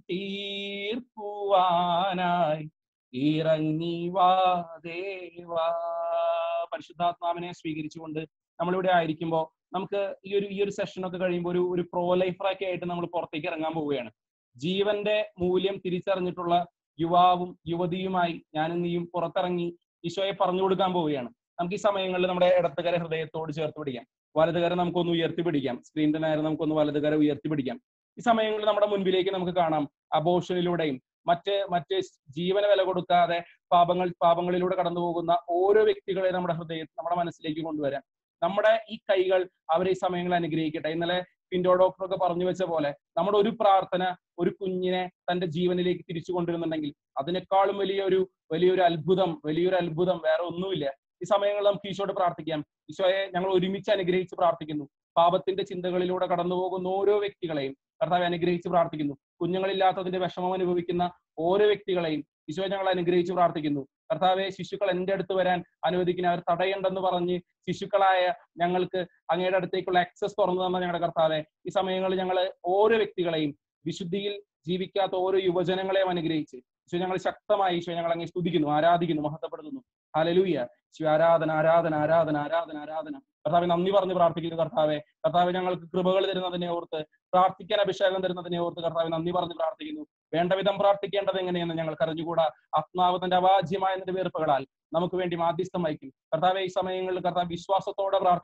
തീർക്കുവാനായി ഇറങ്ങി വാ ദേവാ. പരിശുദ്ധാത്മാവിനെ സ്വീകരിച്ചുകൊണ്ട് നമ്മളിവിടെ ആയിരിക്കുമ്പോൾ നമുക്ക് ഈ ഒരു ഈ ഒരു സെഷനൊക്കെ കഴിയുമ്പോൾ ഒരു ഒരു പ്രോ ലൈഫറൊക്കെ ആയിട്ട് നമ്മൾ പുറത്തേക്ക് ഇറങ്ങാൻ പോവുകയാണ്. ജീവന്റെ മൂല്യം തിരിച്ചറിഞ്ഞിട്ടുള്ള യുവാവും യുവതിയുമായി ഞാനും നീയും പുറത്തിറങ്ങി ഈശോയെ പറഞ്ഞു കൊടുക്കാൻ പോവുകയാണ്. നമുക്ക് ഈ സമയങ്ങളിൽ നമ്മുടെ ഇടത്തുകര ഹൃദയത്തോട് ചേർത്ത് പിടിക്കാം, വലതുകര നമുക്കൊന്ന് ഉയർത്തിപ്പിടിക്കാം, സ്ക്രീനിന്റെ നേരെ നമുക്കൊന്ന് വലതുകര ഉയർത്തിപ്പിടിക്കാം. ഈ സമയങ്ങളിൽ നമ്മുടെ മുൻപിലേക്ക് നമുക്ക് കാണാം അബോർഷനിലൂടെയും മറ്റ് മറ്റ് ജീവന വില കൊടുക്കാതെ പാപങ്ങൾ പാപങ്ങളിലൂടെ കടന്നു പോകുന്ന ഓരോ വ്യക്തികളെ നമ്മുടെ ഹൃദയം നമ്മുടെ മനസ്സിലേക്ക് കൊണ്ടുവരാം. നമ്മുടെ ഈ കൈകൾ അവരെ ഈ സമയങ്ങൾ അനുഗ്രഹിക്കട്ടെ. ഇന്നലെ പിൻഡോ ഡോക്ടറൊക്കെ പറഞ്ഞു വെച്ച പോലെ നമ്മുടെ ഒരു പ്രാർത്ഥന ഒരു കുഞ്ഞിനെ തന്റെ ജീവനിലേക്ക് തിരിച്ചു കൊണ്ടുവരുന്നുണ്ടെങ്കിൽ അതിനേക്കാളും വലിയൊരു വലിയൊരു അത്ഭുതം വലിയൊരു അത്ഭുതം വേറെ ഒന്നുമില്ല. ഈ സമയങ്ങളിൽ നമുക്ക് ഈശോയോട് പ്രാർത്ഥിക്കാം. ഈശോയെ ഞങ്ങൾ ഒരുമിച്ച് അനുഗ്രഹിച്ച് പ്രാർത്ഥിക്കുന്നു. പാപത്തിന്റെ ചിന്തകളിലൂടെ കടന്നു പോകുന്ന ഓരോ വ്യക്തികളെയും കർത്താവെ അനുഗ്രഹിച്ച് പ്രാർത്ഥിക്കുന്നു. കുഞ്ഞുങ്ങളില്ലാത്തതിന്റെ വിഷമം അനുഭവിക്കുന്ന ഓരോ വ്യക്തികളെയും ഈശോയെ ഞങ്ങൾ അനുഗ്രഹിച്ച് പ്രാർത്ഥിക്കുന്നു. കർത്താവെ, ശിശുക്കൾ എന്റെ അടുത്ത് വരാൻ അനുവദിക്കുന്ന അവർ തടയണ്ടെന്ന് പറഞ്ഞ് ശിശുക്കളായ ഞങ്ങൾക്ക് അങ്ങയുടെ അടുത്തേക്കുള്ള ആക്സസ് തുറന്നു തന്ന ഞങ്ങളുടെ കർത്താവെ, ഈ സമയങ്ങളിൽ ഞങ്ങൾ ഓരോ വ്യക്തികളെയും വിശുദ്ധിയിൽ ജീവിക്കാത്ത ഓരോ യുവജനങ്ങളെയും അനുഗ്രഹിച്ച് ഈശോ ഞങ്ങൾ ശക്തമായി ഈശോ ഞങ്ങൾ അങ്ങ് സ്തുതിക്കുന്നു, ആരാധിക്കുന്നു, മഹത്വപ്പെടുത്തുന്നു. ഹല്ലേലൂയ. ഈശോ ആരാധന ആരാധന ആരാധന ആരാധന ആരാധന. കർത്താവെ നന്ദി പറഞ്ഞ് പ്രാർത്ഥിക്കുന്നു. കർത്താവെ കർത്താവെ ഞങ്ങൾക്ക് കൃപകൾ തരുന്നതിനെ ഓർത്ത്, പ്രാർത്ഥിക്കാൻ അഭിഷേകം തരുന്നതിനെ ഓർത്ത് കർത്താവെ നന്ദി പറഞ്ഞ് പ്രാർത്ഥിക്കുന്നു. വേണ്ട വിധം പ്രാർത്ഥിക്കേണ്ടത് എങ്ങനെയെന്ന് ഞങ്ങൾക്ക് അറിഞ്ഞുകൂടാ. ആത്മാവ് തന്റെ അവാജ്യമായ നിന്റെ വേർപ്പുകളാൽ നമുക്ക് വേണ്ടി മാധ്യസ്ഥം വഹിക്കും. കർത്താവെ ഈ സമയങ്ങളിൽ കർത്താവ് വിശ്വാസത്തോടെ പ്രാർത്ഥിക്കുന്നു.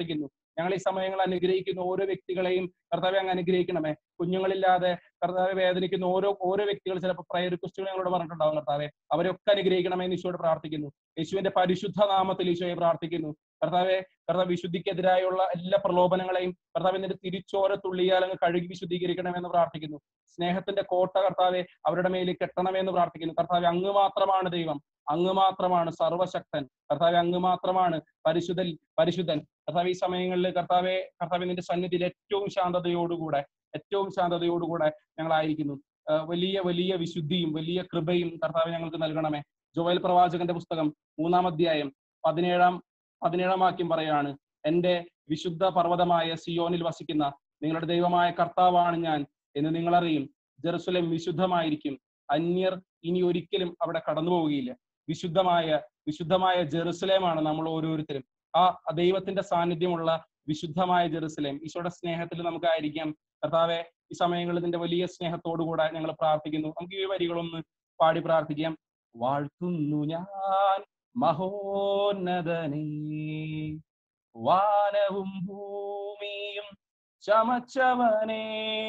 ഞങ്ങൾ ഈ സമയങ്ങൾ അനുഗ്രഹിക്കുന്ന ഓരോ വ്യക്തികളെയും കർത്താവെ അങ്ങ് അനുഗ്രഹിക്കണമേ. കുഞ്ഞുങ്ങളില്ലാതെ കർത്താവെ വേദനിക്കുന്ന ഓരോ ഓരോ വ്യക്തികൾ ചിലപ്പോൾ പ്രയർ റിക്വസ്റ്റുകൾ ഞങ്ങളോട് പറഞ്ഞിട്ടുണ്ടാവും കർത്താവെ. അവരൊക്കെ അനുഗ്രഹിക്കണമേ എന്ന് ഈശോയോട് പ്രാർത്ഥിക്കുന്നു. യേശുവിന്റെ പരിശുദ്ധ നാമത്തിൽ ഈശോയെ പ്രാർത്ഥിക്കുന്നു. കർത്താവെ, കർത്താവ് വിശുദ്ധിക്കെതിരായുള്ള എല്ലാ പ്രലോഭനങ്ങളെയും കർത്താവ് എന്നിട്ട് തിരിച്ചോര തുള്ളിയാൽ അങ്ങ് കഴുകി വിശുദ്ധീകരിക്കണമെന്ന് പ്രാർത്ഥിക്കുന്നു. സ്നേഹത്തിന്റെ കോട്ട കർത്താവെ അവരുടെ മേലിൽ കെട്ടണമെന്ന് പ്രാർത്ഥിക്കുന്നു. കർത്താവെ, അങ്ങ് മാത്രമാണ് ദൈവം, അങ്ങ് മാത്രമാണ് സർവശക്തൻ. കർത്താവെ, അങ്ങ് മാത്രമാണ് പരിശുദ്ധൻ പരിശുദ്ധൻ കർത്താവ്, ഈ സമയങ്ങളിൽ കർത്താവെ കർത്താവെ നിന്റെ സന്നിധിയിൽ ഏറ്റവും ശാന്തതയോടുകൂടെ ഏറ്റവും ശാന്തതയോടുകൂടെ ഞങ്ങളായിരിക്കുന്നു. വലിയ വലിയ വിശുദ്ധിയും വലിയ കൃപയും കർത്താവ് ഞങ്ങൾക്ക് നൽകണമേ. ജോയൽ പ്രവാചകന്റെ പുസ്തകം മൂന്നാം അധ്യായം പതിനേഴാം പതിനേഴാം വാക്യം പറയാണ്, എന്റെ വിശുദ്ധ പർവ്വതമായ സിയോനിൽ വസിക്കുന്ന നിങ്ങളുടെ ദൈവമായ കർത്താവാണ് ഞാൻ എന്ന് നിങ്ങൾ അറിയും. ജെറുസലേം വിശുദ്ധമായിരിക്കും, അന്യർ ഇനി ഒരിക്കലും അവിടെ കടന്നു പോവുകയില്ല. വിശുദ്ധമായ വിശുദ്ധമായ ജെറുസലേമാണ് നമ്മൾ ഓരോരുത്തരും. ആ ദൈവത്തിന്റെ സാന്നിധ്യമുള്ള വിശുദ്ധമായ ജെറുസലേം ഈശോയുടെ സ്നേഹത്തിൽ നമുക്കായിരിക്കാം. കർത്താവെ, ഈ സമയങ്ങളിൽ നിന്റെ വലിയ സ്നേഹത്തോടുകൂടെ ഞങ്ങൾ പ്രാർത്ഥിക്കുന്നു. നമുക്ക് ഈ വരികളൊന്ന് പാടി പ്രാർത്ഥിക്കാം. വാഴ്ത്തുന്നു ഞാൻ മഹോന്നതനേ, വാനവും ഭൂമിയും ചമച്ചവനേ,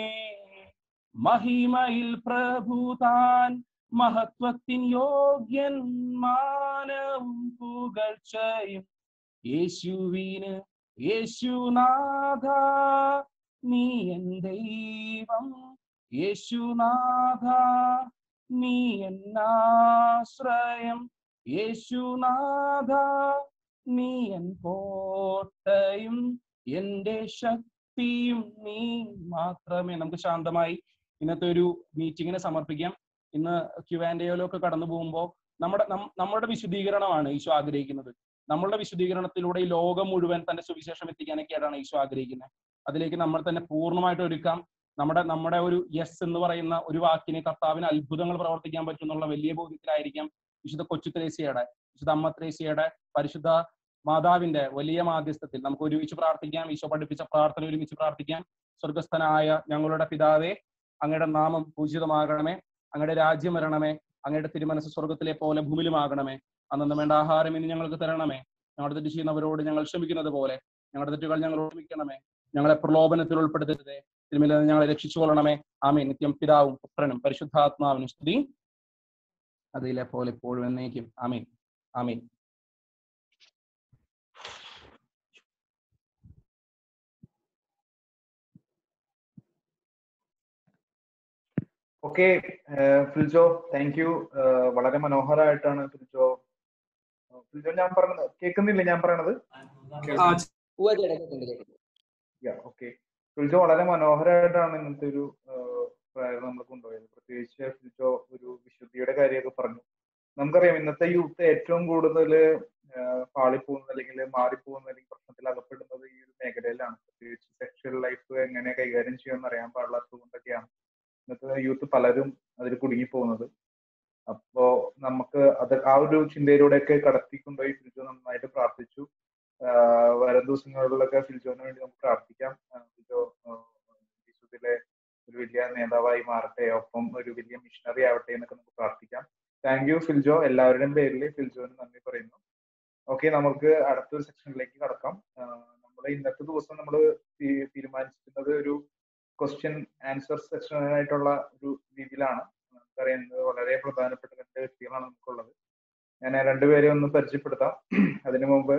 മഹിമയിൽ പ്രഭുതാൻ മഹത്വത്തിൻ യോഗ്യൻ, മാനവും പുകഴ്ചയും യേശുവിന് യേശുനാഥ നീ എൻ ദൈവം, യേശുനാഥ നീ എന്നാശ്രയം, യേശുനാഥ നീ എൻ കോട്ടയും എന്റെ ശക്തിയും നീ മാത്രമേ. നമുക്ക് ശാന്തമായി ഇന്നത്തെ ഒരു മീറ്റിങ്ങിനെ സമർപ്പിക്കാം. ഇന്ന് ക്യു ആൻഡ് എയിലൊക്കെ കടന്നു പോകുമ്പോൾ നമ്മുടെ നമ്മുടെ വിശുദ്ധീകരണമാണ് ഈശോ ആഗ്രഹിക്കുന്നത്. നമ്മളുടെ വിശുദ്ധീകരണത്തിലൂടെ ഈ ലോകം മുഴുവൻ തന്റെ സുവിശേഷം എത്തിക്കാനൊക്കെയാണ് ഈശോ ആഗ്രഹിക്കുന്നത്. അതിലേക്ക് നമ്മൾ തന്നെ പൂർണ്ണമായിട്ട് ഒരുക്കാം. നമ്മുടെ നമ്മുടെ ഒരു യെസ് എന്ന് പറയുന്ന ഒരു വാക്കിന് കർത്താവിന് അത്ഭുതങ്ങൾ പ്രവർത്തിക്കാൻ പറ്റുന്നുള്ള വലിയ ബോധ്യത്തിലായിരിക്കാം വിശുദ്ധ കൊച്ചു ത്രേസ്യയുടെ, വിശുദ്ധ അമ്മ ത്രേസ്യയുടെ, പരിശുദ്ധ മാതാവിന്റെ വലിയ മാധ്യസ്ഥത്തിൽ നമുക്ക് ഒരുമിച്ച് പ്രാർത്ഥിക്കാം. ഈശോ പഠിപ്പിച്ച പ്രാർത്ഥന ഒരുമിച്ച് പ്രാർത്ഥിക്കാം. സ്വർഗസ്ഥനായ ഞങ്ങളുടെ പിതാവേ, അങ്ങയുടെ നാമം പൂജിതമാകണമേ, അങ്ങയുടെ രാജ്യം വരണമേ, അങ്ങയുടെ തിരുമനസ് സ്വർഗത്തിലെ പോലെ ഭൂമിയിലുമാകണമേ. അന്നു വേണ്ട ആഹാരം ഇനി ഞങ്ങൾക്ക് തരണമേ. ഞങ്ങളുടെ തെറ്റ് ചെയ്യുന്നവരോട് ഞങ്ങൾ ക്ഷമിക്കുന്നത് പോലെ ഞങ്ങളുടെ തെറ്റുകൾ ഞങ്ങൾ ഓർമ്മിക്കണമേ. ഞങ്ങളെ പ്രലോഭനത്തിൽ ഉൾപ്പെടുത്തരുതേ, തിരുമേൽ ഞങ്ങളെ രക്ഷിച്ചു കൊള്ളണമേ. ആമേൻ. നിത്യം പിതാവും പുത്രനും പരിശുദ്ധാത്മാവിനും സ്തുതി, അതിലെ പോലെ എപ്പോഴും എന്നേക്കും. ആമേൻ. ആമേൻ. Okay, Filjo, thank you. വളരെ മനോഹരമായിട്ടാണ് ഫിൽജോ ഫിൽജോ ഞാൻ പറഞ്ഞത് കേൾക്കുന്നില്ല? ഞാൻ പറയണത് ഓക്കെ. ഫിൽജോ വളരെ മനോഹരമായിട്ടാണ് ഇന്നത്തെ ഒരു പ്രയർ നമ്മൾ കൊണ്ടുപോയത്. പ്രത്യേകിച്ച് ഫിൽജോ ഒരു വിശുദ്ധിയുടെ കാര്യമൊക്കെ പറഞ്ഞു. നമുക്കറിയാം ഇന്നത്തെ യൂത്ത് ഏറ്റവും കൂടുതൽ പാളിപ്പോകുന്നത് അല്ലെങ്കിൽ മാറിപ്പോകുന്ന അല്ലെങ്കിൽ പ്രശ്നത്തിൽ അകപ്പെടുന്നത് ഈ ഒരു മേഖലയിലാണ്. പ്രത്യേകിച്ച് സെക്ഷൽ ലൈഫ് എങ്ങനെ കൈകാര്യം ചെയ്യുമെന്ന് അറിയാൻ പാടില്ലാത്തത് കൊണ്ടൊക്കെയാണ് ഇന്നത്തെ യൂത്ത് പലരും അതിൽ കുടുങ്ങിപ്പോകുന്നത്. അപ്പോ നമുക്ക് അത് ആ ഒരു ചിന്തയിലൂടെയൊക്കെ കടത്തിക്കൊണ്ടുപോയി ഫിൽജോ നന്നായിട്ട് പ്രാർത്ഥിച്ചു. വരും ദിവസങ്ങളിലൊക്കെ ഫിൽജോന് വേണ്ടി നമുക്ക് പ്രാർത്ഥിക്കാം. ഫിൽജോ വിശുദ്ധിയിലെ ഒരു വലിയ നേതാവായി മാറട്ടെ, ഒപ്പം ഒരു വലിയ മിഷണറി ആവട്ടെ എന്നൊക്കെ നമുക്ക് പ്രാർത്ഥിക്കാം. Thank you Filjo. എല്ലാവരുടെയും പേരിൽ ഫിൽജോന് നന്ദി പറയുന്നു. ഓക്കെ, നമുക്ക് അടുത്തൊരു സെക്ഷനിലേക്ക് കടക്കാം. നമ്മൾ ഇന്നത്തെ ദിവസം നമ്മൾ തീരുമാനിച്ചിരുന്നത് ഒരു ക്വസ്റ്റ്യൻ ആൻസർ സെക്ഷനായിട്ടുള്ള ഒരു രീതിയിലാണ്. നമുക്കറിയുന്നത് വളരെ പ്രധാനപ്പെട്ട രണ്ട് വ്യക്തികളാണ് നമുക്കുള്ളത്. ഞാൻ രണ്ടുപേരെ ഒന്ന് പരിചയപ്പെടുത്താം. അതിനു മുമ്പ്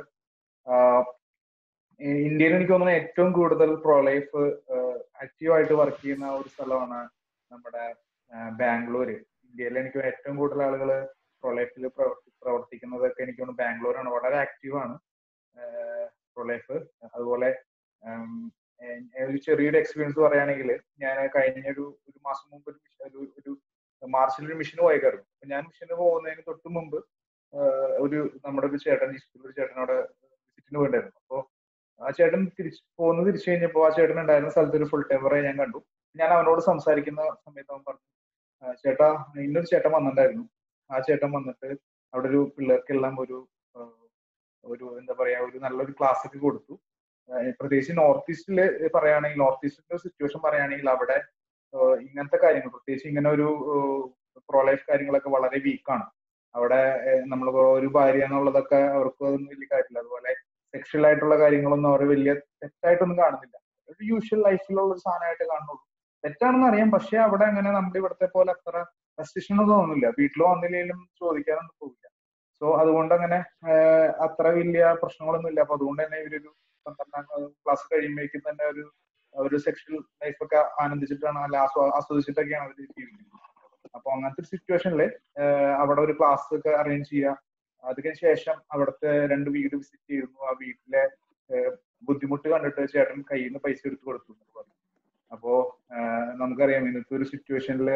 ഇന്ത്യയിൽ എനിക്ക് തോന്നുന്നത് ഏറ്റവും കൂടുതൽ പ്രോ ലൈഫ് ആക്റ്റീവായിട്ട് വർക്ക് ചെയ്യുന്ന ഒരു സ്ഥലമാണ് നമ്മുടെ ബാംഗ്ലൂര്. ഇന്ത്യയിൽ എനിക്ക് ഏറ്റവും കൂടുതൽ ആളുകൾ പ്രോ ലൈഫിൽ പ്രവർത്തിക്കുന്നതൊക്കെ എനിക്ക് തോന്നുന്നു ബാംഗ്ലൂരാണ്. വളരെ ആക്റ്റീവാണ് പ്രോ ലൈഫ്. അതുപോലെ ഒരു ചെറിയൊരു എക്സ്പീരിയൻസ് പറയുകയാണെങ്കിൽ, ഞാൻ കഴിഞ്ഞ ഒരു ഒരു മാസം മുമ്പ് ഒരു ഒരു മാർച്ചിൽ ഒരു മിഷന് പോയേക്കായിരുന്നു. അപ്പൊ ഞാൻ മിഷന് പോകുന്നതിന് തൊട്ട് മുമ്പ് ഒരു നമ്മുടെ ഒരു ചേട്ടൻ ഒരു ചേട്ടനോട് വിസിറ്റിന് പോയിണ്ടായിരുന്നു. അപ്പൊ ആ ചേട്ടൻ തിരിച്ച് പോകുന്നത് തിരിച്ചു കഴിഞ്ഞപ്പോൾ ആ ചേട്ടൻ ഉണ്ടായിരുന്ന സ്ഥലത്ത് ഒരു ഫുൾ ടൈമറെ ഞാൻ കണ്ടു. ഞാൻ അവനോട് സംസാരിക്കുന്ന സമയത്ത് അവൻ പറഞ്ഞു, ചേട്ടാ ഇന്നൊരു ചേട്ടൻ വന്നിട്ടുണ്ടായിരുന്നു. ആ ചേട്ടൻ വന്നിട്ട് അവിടെ ഒരു പിള്ളേർക്കെല്ലാം ഒരു ഒരു എന്താ പറയാ ഒരു നല്ലൊരു ക്ലാസ് ഒക്കെ കൊടുത്തു. പ്രത്യേകിച്ച് നോർത്ത് ഈസ്റ്റില് പറയുകയാണെങ്കിൽ, നോർത്ത് ഈസ്റ്റിന്റെ സിറ്റുവേഷൻ പറയുകയാണെങ്കിൽ അവിടെ ഇങ്ങനത്തെ കാര്യങ്ങൾ, പ്രത്യേകിച്ച് ഇങ്ങനെ ഒരു പ്രോ ലൈഫ് കാര്യങ്ങളൊക്കെ വളരെ വീക്കാണ്. അവിടെ നമ്മൾ ഒരു ഭാര്യ എന്നുള്ളതൊക്കെ അവർക്ക് അതൊന്നും വലിയ കാര്യമില്ല. അതുപോലെ സെക്ഷൽ ആയിട്ടുള്ള കാര്യങ്ങളൊന്നും അവർ വലിയ തെറ്റായിട്ടൊന്നും കാണുന്നില്ല. ഒരു യൂഷ്വൽ ലൈഫിലുള്ള ഒരു സാധനമായിട്ട് കാണുന്നുള്ളൂ. തെറ്റാണെന്ന് അറിയാം, പക്ഷെ അവിടെ അങ്ങനെ നമ്മുടെ ഇവിടുത്തെ പോലെ അത്ര റെസ്ട്രിക്ഷൻ ഒന്നും തോന്നുന്നില്ല. വീട്ടിൽ വന്നില്ലെങ്കിലും ചോദിക്കാനൊന്നും പോകില്ല. സോ അതുകൊണ്ട് അങ്ങനെ അത്ര വലിയ പ്രശ്നങ്ങളൊന്നും ഇല്ല. അപ്പൊ അതുകൊണ്ട് തന്നെ ഇവരൊരു പന്ത്രണ്ടാം ക്ലാസ് കഴിയുമ്പോഴേക്കും തന്നെ ഒരു ഒരു സെക്ഷൽ ലൈഫൊക്കെ ആനന്ദിച്ചിട്ടാണ്, അല്ല ആസ്വദിച്ചിട്ടൊക്കെയാണ് അവർ ജീവിക്കുന്നത്. അപ്പൊ അങ്ങനത്തെ ഒരു സിറ്റുവേഷനിൽ അവിടെ ഒരു ക്ലാസ് ഒക്കെ അറേഞ്ച് ചെയ്യുക. അതിന് ശേഷം അവിടുത്തെ രണ്ട് വീട് വിസിറ്റ് ചെയ്യുന്നു. ആ വീട്ടിലെ ബുദ്ധിമുട്ട് കണ്ടിട്ട് ചേട്ടൻ കയ്യിൽ നിന്ന് പൈസ എടുത്ത് കൊടുത്തു എന്ന് പറഞ്ഞു. അപ്പോ നമുക്കറിയാം ഇന്നത്തെ ഒരു സിറ്റുവേഷനില്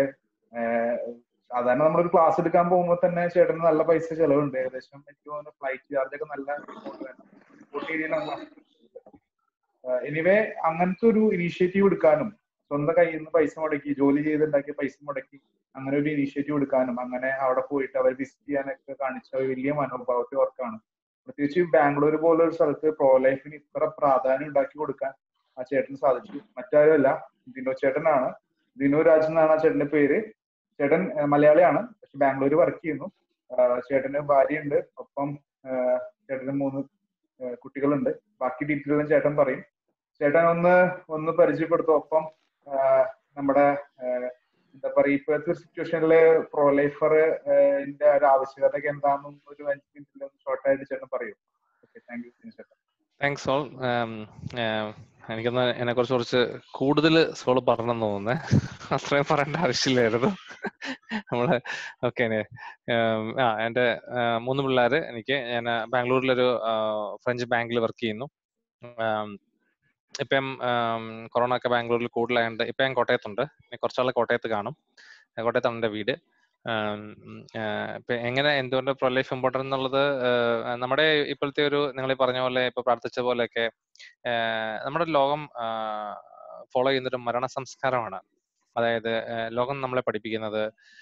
സാധാരണ നമ്മളൊരു ക്ലാസ് എടുക്കാൻ പോകുമ്പോൾ തന്നെ ചേട്ടന് നല്ല പൈസ ചെലവുണ്ട്. ഏകദേശം എനിക്ക് തോന്നുന്നു ഫ്ലൈറ്റ് ചാർജ് ഒക്കെ നല്ല എമൗണ്ട് വേണം. റിപ്പോർട്ട് രീതിയിലാണ് ക്ലാസ്. എനിവേ അങ്ങനത്തെ ഒരു ഇനീഷ്യേറ്റീവ് എടുക്കാനും സ്വന്തം കയ്യിൽ നിന്ന് പൈസ മുടക്കി ജോലി ചെയ്തുണ്ടാക്കിയ പൈസ മുടക്കി അങ്ങനെ ഒരു ഇനീഷ്യേറ്റീവ് എടുക്കാനും അങ്ങനെ അവിടെ പോയിട്ട് അവർ വിസിറ്റ് ചെയ്യാനൊക്കെ കാണിച്ച വലിയ മനോഭാവത്തെ ഓർക്കാണ്. പ്രത്യേകിച്ച് ബാംഗ്ലൂർ പോലെ ഒരു സ്ഥലത്ത് പ്രോ ലൈഫിന് ഇത്ര പ്രാധാന്യം ഉണ്ടാക്കി കൊടുക്കാൻ ആ ചേട്ടന് സാധിച്ചു. മറ്റാരുമല്ല, ദിനോ ചേട്ടനാണ്. ദിനു രാജ് എന്നാണ് ആ ചേട്ടന്റെ പേര്. ചേട്ടൻ മലയാളിയാണ്, പക്ഷെ ബാംഗ്ലൂർ വർക്ക് ചെയ്യുന്നു. ചേട്ടന് ഭാര്യയുണ്ട്, ഒപ്പം ചേട്ടന് മൂന്ന് കുട്ടികളുണ്ട്. ബാക്കി ഡീറ്റെയിലും ചേട്ടൻ പറയും. ചേട്ടൻ ഒന്ന് ഒന്ന് പരിചയപ്പെടുത്തും. ഒപ്പം നമ്മുടെ എന്താ പറയുക, ഇപ്പോഴത്തെ സിറ്റുവേഷനില് പ്രോ ലൈഫറിന്റെ ഒരു ആവശ്യകതയൊക്കെ എന്താണെന്നും ഒരു അഞ്ച് മിനിറ്റിൽ ഷോർട്ടായിട്ട് ചേട്ടൻ പറയും. ഓക്കെ, താങ്ക് യു ചേട്ടൻ. Thanks all. എനിക്കൊന്ന് എന്നെ കുറിച്ച് കുറച്ച് കൂടുതൽ സോള് പറഞ്ഞെന്ന് തോന്നുന്നേ. അത്രയും പറയേണ്ട ആവശ്യമില്ലായിരുന്നു നമ്മള്. ഓക്കെ, ആ എൻ്റെ മൂന്ന് പിള്ളേര്. എനിക്ക് ഞാൻ ബാംഗ്ലൂരിലൊരു ഫ്രഞ്ച് ബാങ്കിൽ വർക്ക് ചെയ്യുന്നു. ഇപ്പം കൊറോണ ഒക്കെ ബാംഗ്ലൂരിൽ കൂടുതലായതുകൊണ്ട് ഇപ്പം ഞാൻ കോട്ടയത്തുണ്ട്. കുറച്ചാൾ കോട്ടയത്ത് കാണും. കോട്ടയത്താണ് എൻ്റെ വീട്. ഇപ്പം എങ്ങനെ എന്തുകൊണ്ട് പ്രോ ലൈഫ് ഇമ്പോർട്ടൻ്റ് എന്നുള്ളത്, നമ്മുടെ ഇപ്പോഴത്തെ ഒരു നിങ്ങൾ പറഞ്ഞ പോലെ ഇപ്പൊ പ്രാർത്ഥിച്ച പോലെയൊക്കെ നമ്മുടെ ലോകം ഫോളോ ചെയ്യുന്നൊരു മരണ സംസ്കാരമാണ്. അതായത് ലോകം നമ്മളെ പഠിപ്പിക്കുന്നത്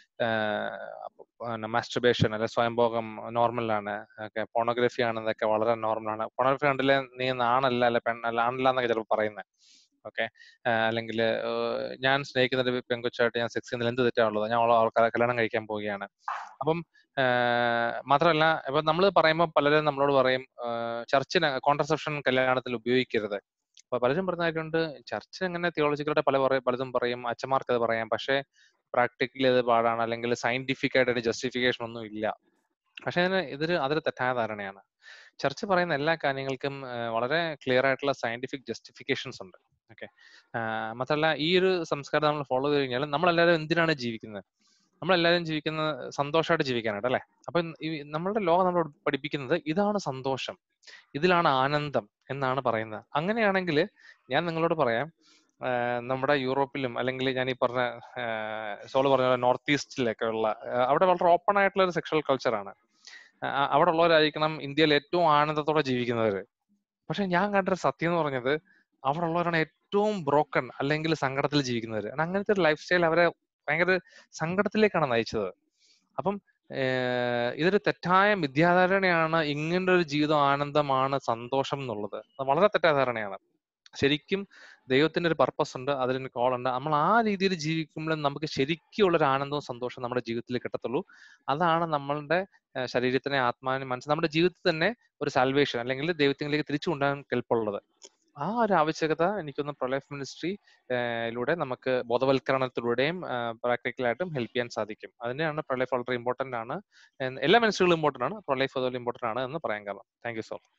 മാസ്റ്റുർബേഷൻ അല്ലെ സ്വയംഭോഗം നോർമലാണ്, ഓക്കെ, പോണോഗ്രഫി ആണെന്നൊക്കെ വളരെ നോർമലാണ്. പോണോഗ്രഫി കണ്ടില്ലേ നീ ആണല്ല അല്ലെ പെണ്ണല്ല ആണല്ല എന്നൊക്കെ ചിലപ്പോൾ പറയുന്നത്. ഓക്കെ, അല്ലെങ്കിൽ ഞാൻ സ്നേഹിക്കുന്ന ഒരു പെൺകൊച്ചായിട്ട് ഞാൻ സെക്സ് ചെയ്യുന്നതിൽ എന്ത് തെറ്റാണുള്ളത്, ഞാൻ അവളെ കല്യാണം കഴിക്കാൻ പോവുകയാണ്. അപ്പം മാത്രമല്ല ഇപ്പൊ നമ്മൾ പറയുമ്പോൾ പലരും നമ്മളോട് പറയും ചർച്ചിന് കോൺട്രസെപ്ഷൻ കല്യാണത്തിൽ ഉപയോഗിക്കരുത്. അപ്പൊ പലരും പറഞ്ഞായിട്ടുണ്ട് ചർച്ച് അങ്ങനെ തിയോളജിക്കലായിട്ട് പല പറയും പലതും പറയും, അച്ഛന്മാർക്ക് അത് പറയാം, പക്ഷെ പ്രാക്ടിക്കലി അത് പാടാണ്, അല്ലെങ്കിൽ സയന്റിഫിക് ആയിട്ട് ജസ്റ്റിഫിക്കേഷൻ ഒന്നും ഇല്ല. പക്ഷെ അതിന് ഇതൊരു അതൊരു തെറ്റായ ധാരണയാണ്. ചർച്ച് പറയുന്ന എല്ലാ കാര്യങ്ങൾക്കും വളരെ ക്ലിയർ ആയിട്ടുള്ള സയന്റിഫിക് ജസ്റ്റിഫിക്കേഷൻസ് ഉണ്ട്. ഓക്കെ, മാത്രമല്ല ഈ ഒരു സംസ്കാരം നമ്മൾ ഫോളോ ചെയ്ത് കഴിഞ്ഞാൽ നമ്മളെല്ലാവരും എന്തിനാണ് ജീവിക്കുന്നത്? നമ്മളെല്ലാവരും ജീവിക്കുന്നത് സന്തോഷമായിട്ട് ജീവിക്കാനായിട്ട് അല്ലെ. അപ്പൊ ഈ നമ്മളുടെ ലോകം നമ്മൾ പഠിപ്പിക്കുന്നത് ഇതാണ് സന്തോഷം, ഇതിലാണ് ആനന്ദം എന്നാണ് പറയുന്നത്. അങ്ങനെയാണെങ്കിൽ ഞാൻ നിങ്ങളോട് പറയാം, നമ്മുടെ യൂറോപ്പിലും അല്ലെങ്കിൽ ഞാൻ ഈ പറഞ്ഞ സോള് പറഞ്ഞ പോലെ നോർത്ത് ഈസ്റ്റിലൊക്കെ ഉള്ള അവിടെ വളരെ ഓപ്പൺ ആയിട്ടുള്ള ഒരു സെക്ഷൽ കൾച്ചറാണ്. അവിടെ ഉള്ളവരായിരിക്കണം ഇന്ത്യയിൽ ഏറ്റവും ആനന്ദത്തോടെ ജീവിക്കുന്നവര്. പക്ഷെ ഞാൻ കണ്ടൊരു സത്യം എന്ന് പറഞ്ഞത് അവിടെ ഉള്ളവരാണ് ഏറ്റവും ബ്രോക്കൺ അല്ലെങ്കിൽ സങ്കടത്തിൽ ജീവിക്കുന്നവര്. അങ്ങനത്തെ ഒരു ലൈഫ് സ്റ്റൈൽ അവരെ ഭയങ്കര സങ്കടത്തിലേക്കാണ് നയിച്ചത്. അപ്പം ഇതൊരു തെറ്റായ മിഥ്യാധാരണയാണ്. ഇങ്ങനെ ഒരു ജീവിതം ആനന്ദമാണ് സന്തോഷം എന്നുള്ളത് വളരെ തെറ്റായ ധാരണയാണ്. ശരിക്കും ദൈവത്തിന്റെ ഒരു പർപ്പസ് ഉണ്ട്, അതിനൊരു കോൾ ഉണ്ട്. നമ്മൾ ആ രീതിയിൽ ജീവിക്കുമ്പോൾ നമുക്ക് ശരിക്കുള്ളൊരു ആനന്ദവും സന്തോഷവും നമ്മുടെ ജീവിതത്തിൽ കിട്ടത്തുള്ളൂ. അതാണ് നമ്മളുടെ ശരീരത്തിനെ ആത്മാവിനെ മനസ്സ് നമ്മുടെ ജീവിതത്തിൽ തന്നെ ഒരു സാൽവേഷൻ അല്ലെങ്കിൽ ദൈവത്തിലേക്ക് തിരിച്ചു കൊണ്ടുപോകാൻ കെൽപ്പുള്ളത്. ആ ഒരു ആവശ്യകത എനിക്കൊന്ന് പ്രോ ലൈഫ് മിനിസ്ട്രിയിലൂടെ നമുക്ക് ബോധവൽക്കരണത്തിലൂടെയും പ്രാക്ടിക്കലായിട്ടും ഹെൽപ്പ് ചെയ്യാൻ സാധിക്കും. അതിനെയാണ് പ്രോ ലൈഫ് വളരെ ഇമ്പോർട്ടന്റ് ആണ്. എല്ലാ മിനിസ്ട്രികളും ഇമ്പോർട്ടന്റ് ആണ്, പ്രോ ലൈഫ് അതുപോലെ ഇമ്പോർട്ടന്റ് ആണ് എന്ന് പറയാൻ കാരണം. Thank you so much.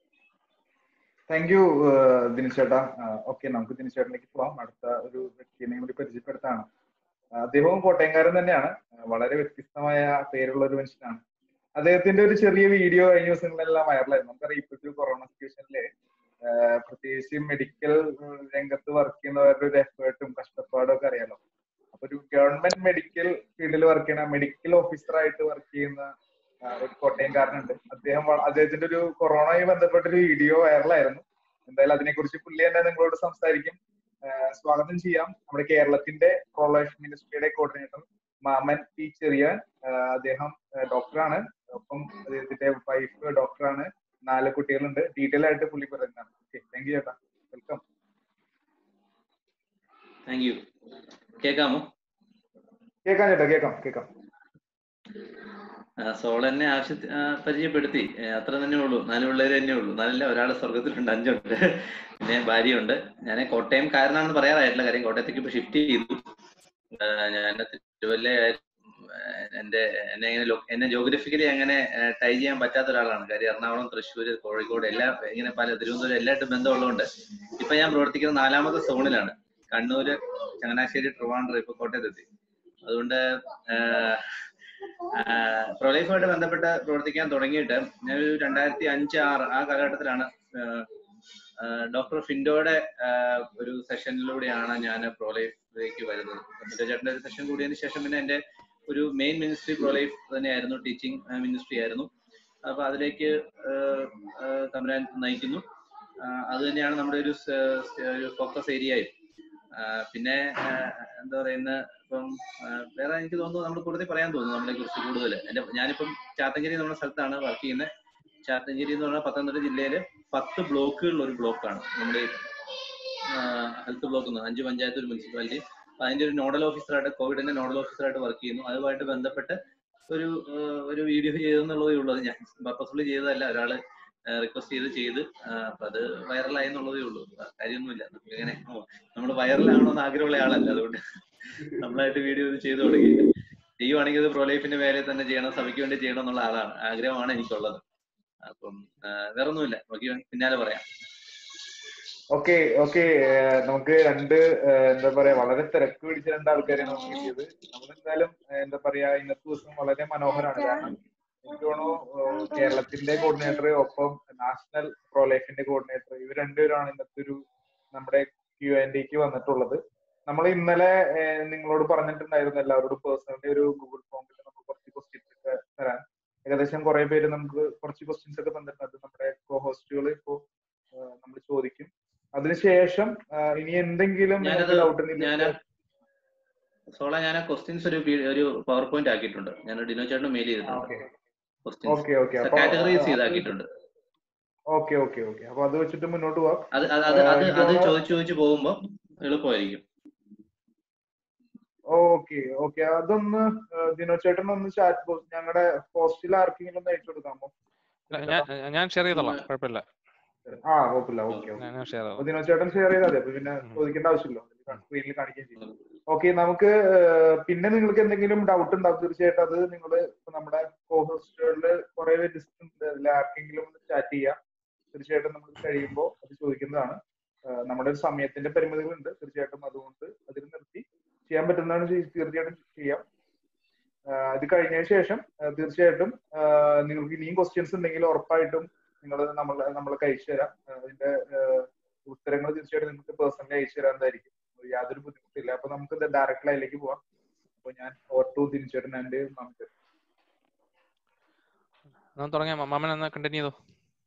Thank you ദിനേശേട്ടാ. ഓക്കെ, നമുക്ക് ദിനേശേട്ടനിലേക്ക് പോവാം. അടുത്ത ഒരു വ്യക്തിനെ കൂടി പരിചയപ്പെടുത്താണ്. അദ്ദേഹവും കോട്ടയംകാരൻ തന്നെയാണ്. വളരെ വ്യത്യസ്തമായ പേരുള്ള ഒരു മനുഷ്യനാണ്. അദ്ദേഹത്തിന്റെ ഒരു ചെറിയ വീഡിയോ കഴിഞ്ഞ ദിവസങ്ങളിലെല്ലാം വൈറലായിരുന്നു. നമുക്കറിയാം ഇപ്പോഴത്തെ കൊറോണ സിറ്റുവേഷനില് പ്രത്യേകിച്ച് മെഡിക്കൽ രംഗത്ത് വർക്ക് ചെയ്യുന്നവരുടെ ഒരു എഫേർട്ടും കഷ്ടപ്പാടും ഒക്കെ അറിയാലോ. അപ്പൊ ഒരു ഗവൺമെന്റ് മെഡിക്കൽ ഫീൽഡിൽ വർക്ക് ചെയ്യുന്ന മെഡിക്കൽ ഓഫീസറായിട്ട് വർക്ക് ചെയ്യുന്ന ഒരു കോട്ടയംകാരനുണ്ട്. അദ്ദേഹം അദ്ദേഹത്തിന്റെ ഒരു കൊറോണയുമായി ബന്ധപ്പെട്ടൊരു വീഡിയോ വൈറലായിരുന്നു. എന്തായാലും അതിനെക്കുറിച്ച് പുള്ളി തന്നെ നിങ്ങളോട് സംസാരിക്കും. സ്വാഗതം ചെയ്യാം നമ്മുടെ കേരളത്തിന്റെ പ്രോ ലൈഫ് മിനിസ്ട്രിയുടെ കോർഡിനേറ്റർ മാമൻ പി ചെറിയാൻ. അദ്ദേഹം ഡോക്ടറാണ്, ഒപ്പം അദ്ദേഹത്തിന്റെ വൈഫ് ഡോക്ടറാണ്, നാല് കുട്ടികളുണ്ട്. ഡീറ്റെയിൽ ആയിട്ട് പുള്ളി പറയുന്നതാണ്. ഓക്കെ, താങ്ക് യു ചേട്ടാ, വെൽക്കം. Thank you. കേൾക്കാമോ? കേൾക്കാം ചേട്ടാ, കേൾക്കാം കേൾക്കാം. സോൾ എന്നെ ആവശ്യ പരിചയപ്പെടുത്തി, അത്ര തന്നെ ഉള്ളൂ. നാല് പിള്ളേര് തന്നെ ഉള്ളൂ. നാലല്ല, ഒരാൾ സ്വർഗത്തിലുണ്ട്, അഞ്ചുണ്ട്, പിന്നെ ഭാര്യയുണ്ട്. ഞാൻ കോട്ടയം കാരനാണെന്ന് പറയാറായിട്ടില്ല, കാര്യം കോട്ടയത്തേക്ക് ഇപ്പൊ ഷിഫ്റ്റ് ചെയ്തു. ഞാൻ തിരുവല്ല എന്റെ എന്നെ ഇങ്ങനെ എന്നെ ജോഗ്രഫിക്കലി അങ്ങനെ ടൈ ചെയ്യാൻ പറ്റാത്ത ഒരാളാണ്. കാര്യം എറണാകുളം, തൃശ്ശൂർ, കോഴിക്കോട് എല്ലാം ഇങ്ങനെ പല, തിരുവനന്തപുരം എല്ലായിട്ടും ബന്ധമുള്ളതുകൊണ്ട് ഇപ്പൊ ഞാൻ പ്രവർത്തിക്കുന്ന നാലാമത്തെ സോണിലാണ്. കണ്ണൂര്, ചങ്ങനാശ്ശേരി, ട്രിവാൻഡ്രം, ഇപ്പൊ കോട്ടയത്തെത്തി. അതുകൊണ്ട് പ്രൊലൈഫുമായിട്ട് ബന്ധപ്പെട്ട് പ്രവർത്തിക്കാൻ തുടങ്ങിയിട്ട് ഞാനൊരു രണ്ടായിരത്തി അഞ്ച് ആറ് ആ കാലഘട്ടത്തിലാണ് ഡോക്ടർ ഫിൻഡോയുടെ ഒരു സെഷനിലൂടെയാണ് ഞാൻ പ്രൊലൈഫിലേക്ക് വരുന്നത്. ഫിൻഡോ ചേട്ടൻ്റെ ഒരു സെഷൻ കൂടിയതിനു ശേഷം പിന്നെ എൻ്റെ ഒരു മെയിൻ മിനിസ്ട്രി പ്രൊലൈഫ് തന്നെയായിരുന്നു, ടീച്ചിങ് മിനിസ്ട്രി ആയിരുന്നു. അപ്പൊ അതിലേക്ക് തമ്പുരാൻ നയിക്കുന്നു. അത് തന്നെയാണ് നമ്മുടെ ഒരു ഫോക്കസ് ഏരിയയും. പിന്നെ എന്താ പറയുന്ന, ഇപ്പം വേറെ എനിക്ക് തോന്നുന്നു നമ്മൾ കൂടുതൽ പറയാൻ തോന്നുന്നു നമ്മളെ കുറിച്ച് കൂടുതൽ. എൻ്റെ ഞാനിപ്പം ചാത്തഞ്ചേരി നമ്മുടെ സ്ഥലത്താണ് വർക്ക് ചെയ്യുന്നത്. ചാത്തഞ്ചേരി എന്ന് പറഞ്ഞാൽ പത്തനംതിട്ട ജില്ലയിലെ പത്ത് ബ്ലോക്കുകളിൽ ഒരു ബ്ലോക്കാണ് നമ്മുടെ ഹെൽത്ത് ബ്ലോക്ക് എന്ന്. അഞ്ച് പഞ്ചായത്ത്, ഒരു മുനിസിപ്പാലിറ്റി. അതിന്റെ ഒരു നോഡൽ ഓഫീസറായിട്ട്, കോവിഡിന്റെ നോഡൽ ഓഫീസറായിട്ട് വർക്ക് ചെയ്യുന്നു. അതുമായിട്ട് ബന്ധപ്പെട്ട് ഒരു ഒരു വീഡിയോ ചെയ്തെന്നുള്ളതേ ഉള്ളൂ. അത് ഞാൻ പർപ്പസ്ഫുള്ളി ചെയ്തതല്ല, ഒരാള് റിക്വസ്റ്റ് ചെയ്ത് ചെയ്ത് അപ്പൊ അത് വൈറലായി എന്നുള്ളതേ ഉള്ളൂ. കാര്യമൊന്നുമില്ല. ഇങ്ങനെ നമ്മൾ വൈറലാകണമെന്ന് ആഗ്രഹമുള്ള ആളല്ല, അതുകൊണ്ട് നമ്മളായിട്ട് വീഡിയോ ചെയ്തു തുടങ്ങി. ചെയ്യുവാണെങ്കിൽ അത് പ്രൊലൈഫിന്റെ മേലെ തന്നെ ചെയ്യണം, സഭയ്ക്ക് വേണ്ടി ചെയ്യണം എന്നുള്ള ആളാണ്, ആഗ്രഹമാണ് എനിക്കുള്ളത്. അപ്പം വേറൊന്നുമില്ല, ബാക്കി പിന്നാലെ പറയാം. ഓക്കെ ഓക്കെ നമുക്ക് രണ്ട് എന്താ പറയാ വളരെ തിരക്ക് പിടിച്ച രണ്ട് ആൾക്കാരെയാണ് നമുക്ക് കിട്ടിയത്. നമ്മളെന്തായാലും എന്താ പറയാ ഇന്നത്തെ ദിവസം വളരെ മനോഹരമാണ്. കാരണം എനിക്ക് തോന്നുന്നു കേരളത്തിന്റെ കോർഡിനേറ്റർ ഒപ്പം നാഷണൽ പ്രൊലൈഫിന്റെ കോർഡിനേറ്റർ ഇവർ രണ്ടുപേരാണ് ഇന്നത്തെ ഒരു നമ്മുടെ ക്യു ആൻഡ് എക്ക് വന്നിട്ടുള്ളത്. നമ്മൾ ഇന്നലെ നിങ്ങളോട് പറഞ്ഞിട്ടുണ്ടായിരുന്നു എല്ലാവരോടും പേഴ്സണലി ഒരു ഗൂഗിൾ ഫോമിൽ നമ്മൾ കുറച്ച് ക്വസ്റ്റ്യൻസ് ഒക്കെ തരാൻ. ഏകദേശം കുറെ പേര് നമുക്ക് കുറച്ച് ക്വസ്റ്റ്യൻസ് ഒക്കെ തന്നിട്ടുണ്ട്. നമ്മുടെ കോ ഹോസ്റ്റുകൾ ഇപ്പോൾ നമ്മൾ ചോദിക്കും. അതിനുശേഷം ഇനി എന്തെങ്കിലും ഡൗട്ട് ഉണ്ടെങ്കിൽ സോള, ഞാൻ ക്വസ്റ്റ്യൻസ് ഒരു ഒരു പവർ പോയിന്റ് ആക്കിയിട്ടുണ്ട്. ഞാൻ ഡിനോ ചേട്ടന് മെയിൽ ചെയ്തിട്ടുണ്ട്. കാറ്റഗറൈസ് ചെയ്താക്കിയിട്ടുണ്ട്. ഓക്കെ ഓക്കെ ഓക്കെ അപ്പൊ അത് വെച്ചിട്ട് മുന്നോട്ട് പോവാം. അത് അത് അത് ചോദിച്ചു ചോദിച്ചു പോകുമ്പോ എളുപ്പമായിരിക്കും. ഓക്കെ ഓക്കെ അതൊന്ന് ദിനോ ചേട്ടൻ ഒന്ന് ചാറ്റ് ബോക്സ് ഞങ്ങളുടെ പോസ്റ്റിൽ ആർക്കെങ്കിലും ഒന്ന് അയച്ചു കൊടുക്കാമോ? ഞാൻ ഷെയർ ചെയ്തോളാം, കുഴപ്പമില്ല. ആ കുഴപ്പമില്ല. ഓക്കെ ഓക്കെ ദിനോ ചേട്ടൻ ഷെയർ ചെയ്താൽ മതി. അപ്പൊ പിന്നെ ചോദിക്കേണ്ട ആവശ്യമില്ല, സ്ക്രീനിൽ കാണിക്കുകയും ചെയ്യും. ഓക്കെ, നമുക്ക് പിന്നെ നിങ്ങൾക്ക് എന്തെങ്കിലും ഡൗട്ട് ഉണ്ടാവും തീർച്ചയായിട്ടും അത് നിങ്ങൾ നമ്മുടെ കോ ഹോസ്റ്റുകളിൽ കുറെ ലിസ്റ്റ് ഉണ്ട്, ആർക്കെങ്കിലും ചാറ്റ് ചെയ്യാം. തീർച്ചയായിട്ടും നമ്മൾ കഴിയുമ്പോൾ അത് ചോദിക്കുന്നതാണ്. നമ്മുടെ ഒരു സമയത്തിന്റെ പരിമിതികളുണ്ട് തീർച്ചയായിട്ടും, അതുകൊണ്ട് അതിൽ നിർത്തി ചെയ്യാൻ പറ്റുന്നതാണ് തീർച്ചയായിട്ടും ചെയ്യാം. ഇത് കഴിഞ്ഞതിന് ശേഷം തീർച്ചയായിട്ടും നിങ്ങൾക്ക് ഇനിയും ക്വസ്റ്റ്യൻസ് ഉണ്ടെങ്കിൽ ഉറപ്പായിട്ടും നിങ്ങൾ നമ്മൾ നമ്മൾക്ക് അയച്ചു തരാം. അതിന്റെ ഉത്തരങ്ങൾ തീർച്ചയായിട്ടും നിങ്ങൾക്ക് പേഴ്സണലി അയച്ചു തരാന്നതായിരിക്കും, യാതൊരു ബുദ്ധിമുട്ടില്ല. അപ്പൊ നമുക്ക് ഡയറക്റ്റ് ലൈനിലേക്ക് പോവാം. അപ്പൊ ഞാൻ ഓർ ടു തിരിച്ചേട്ടൻ എന്റെ നമുക്ക് തുടങ്ങിയ മാമൻ എന്നാ കണ്ടിന്യൂ ചെയ്തോ.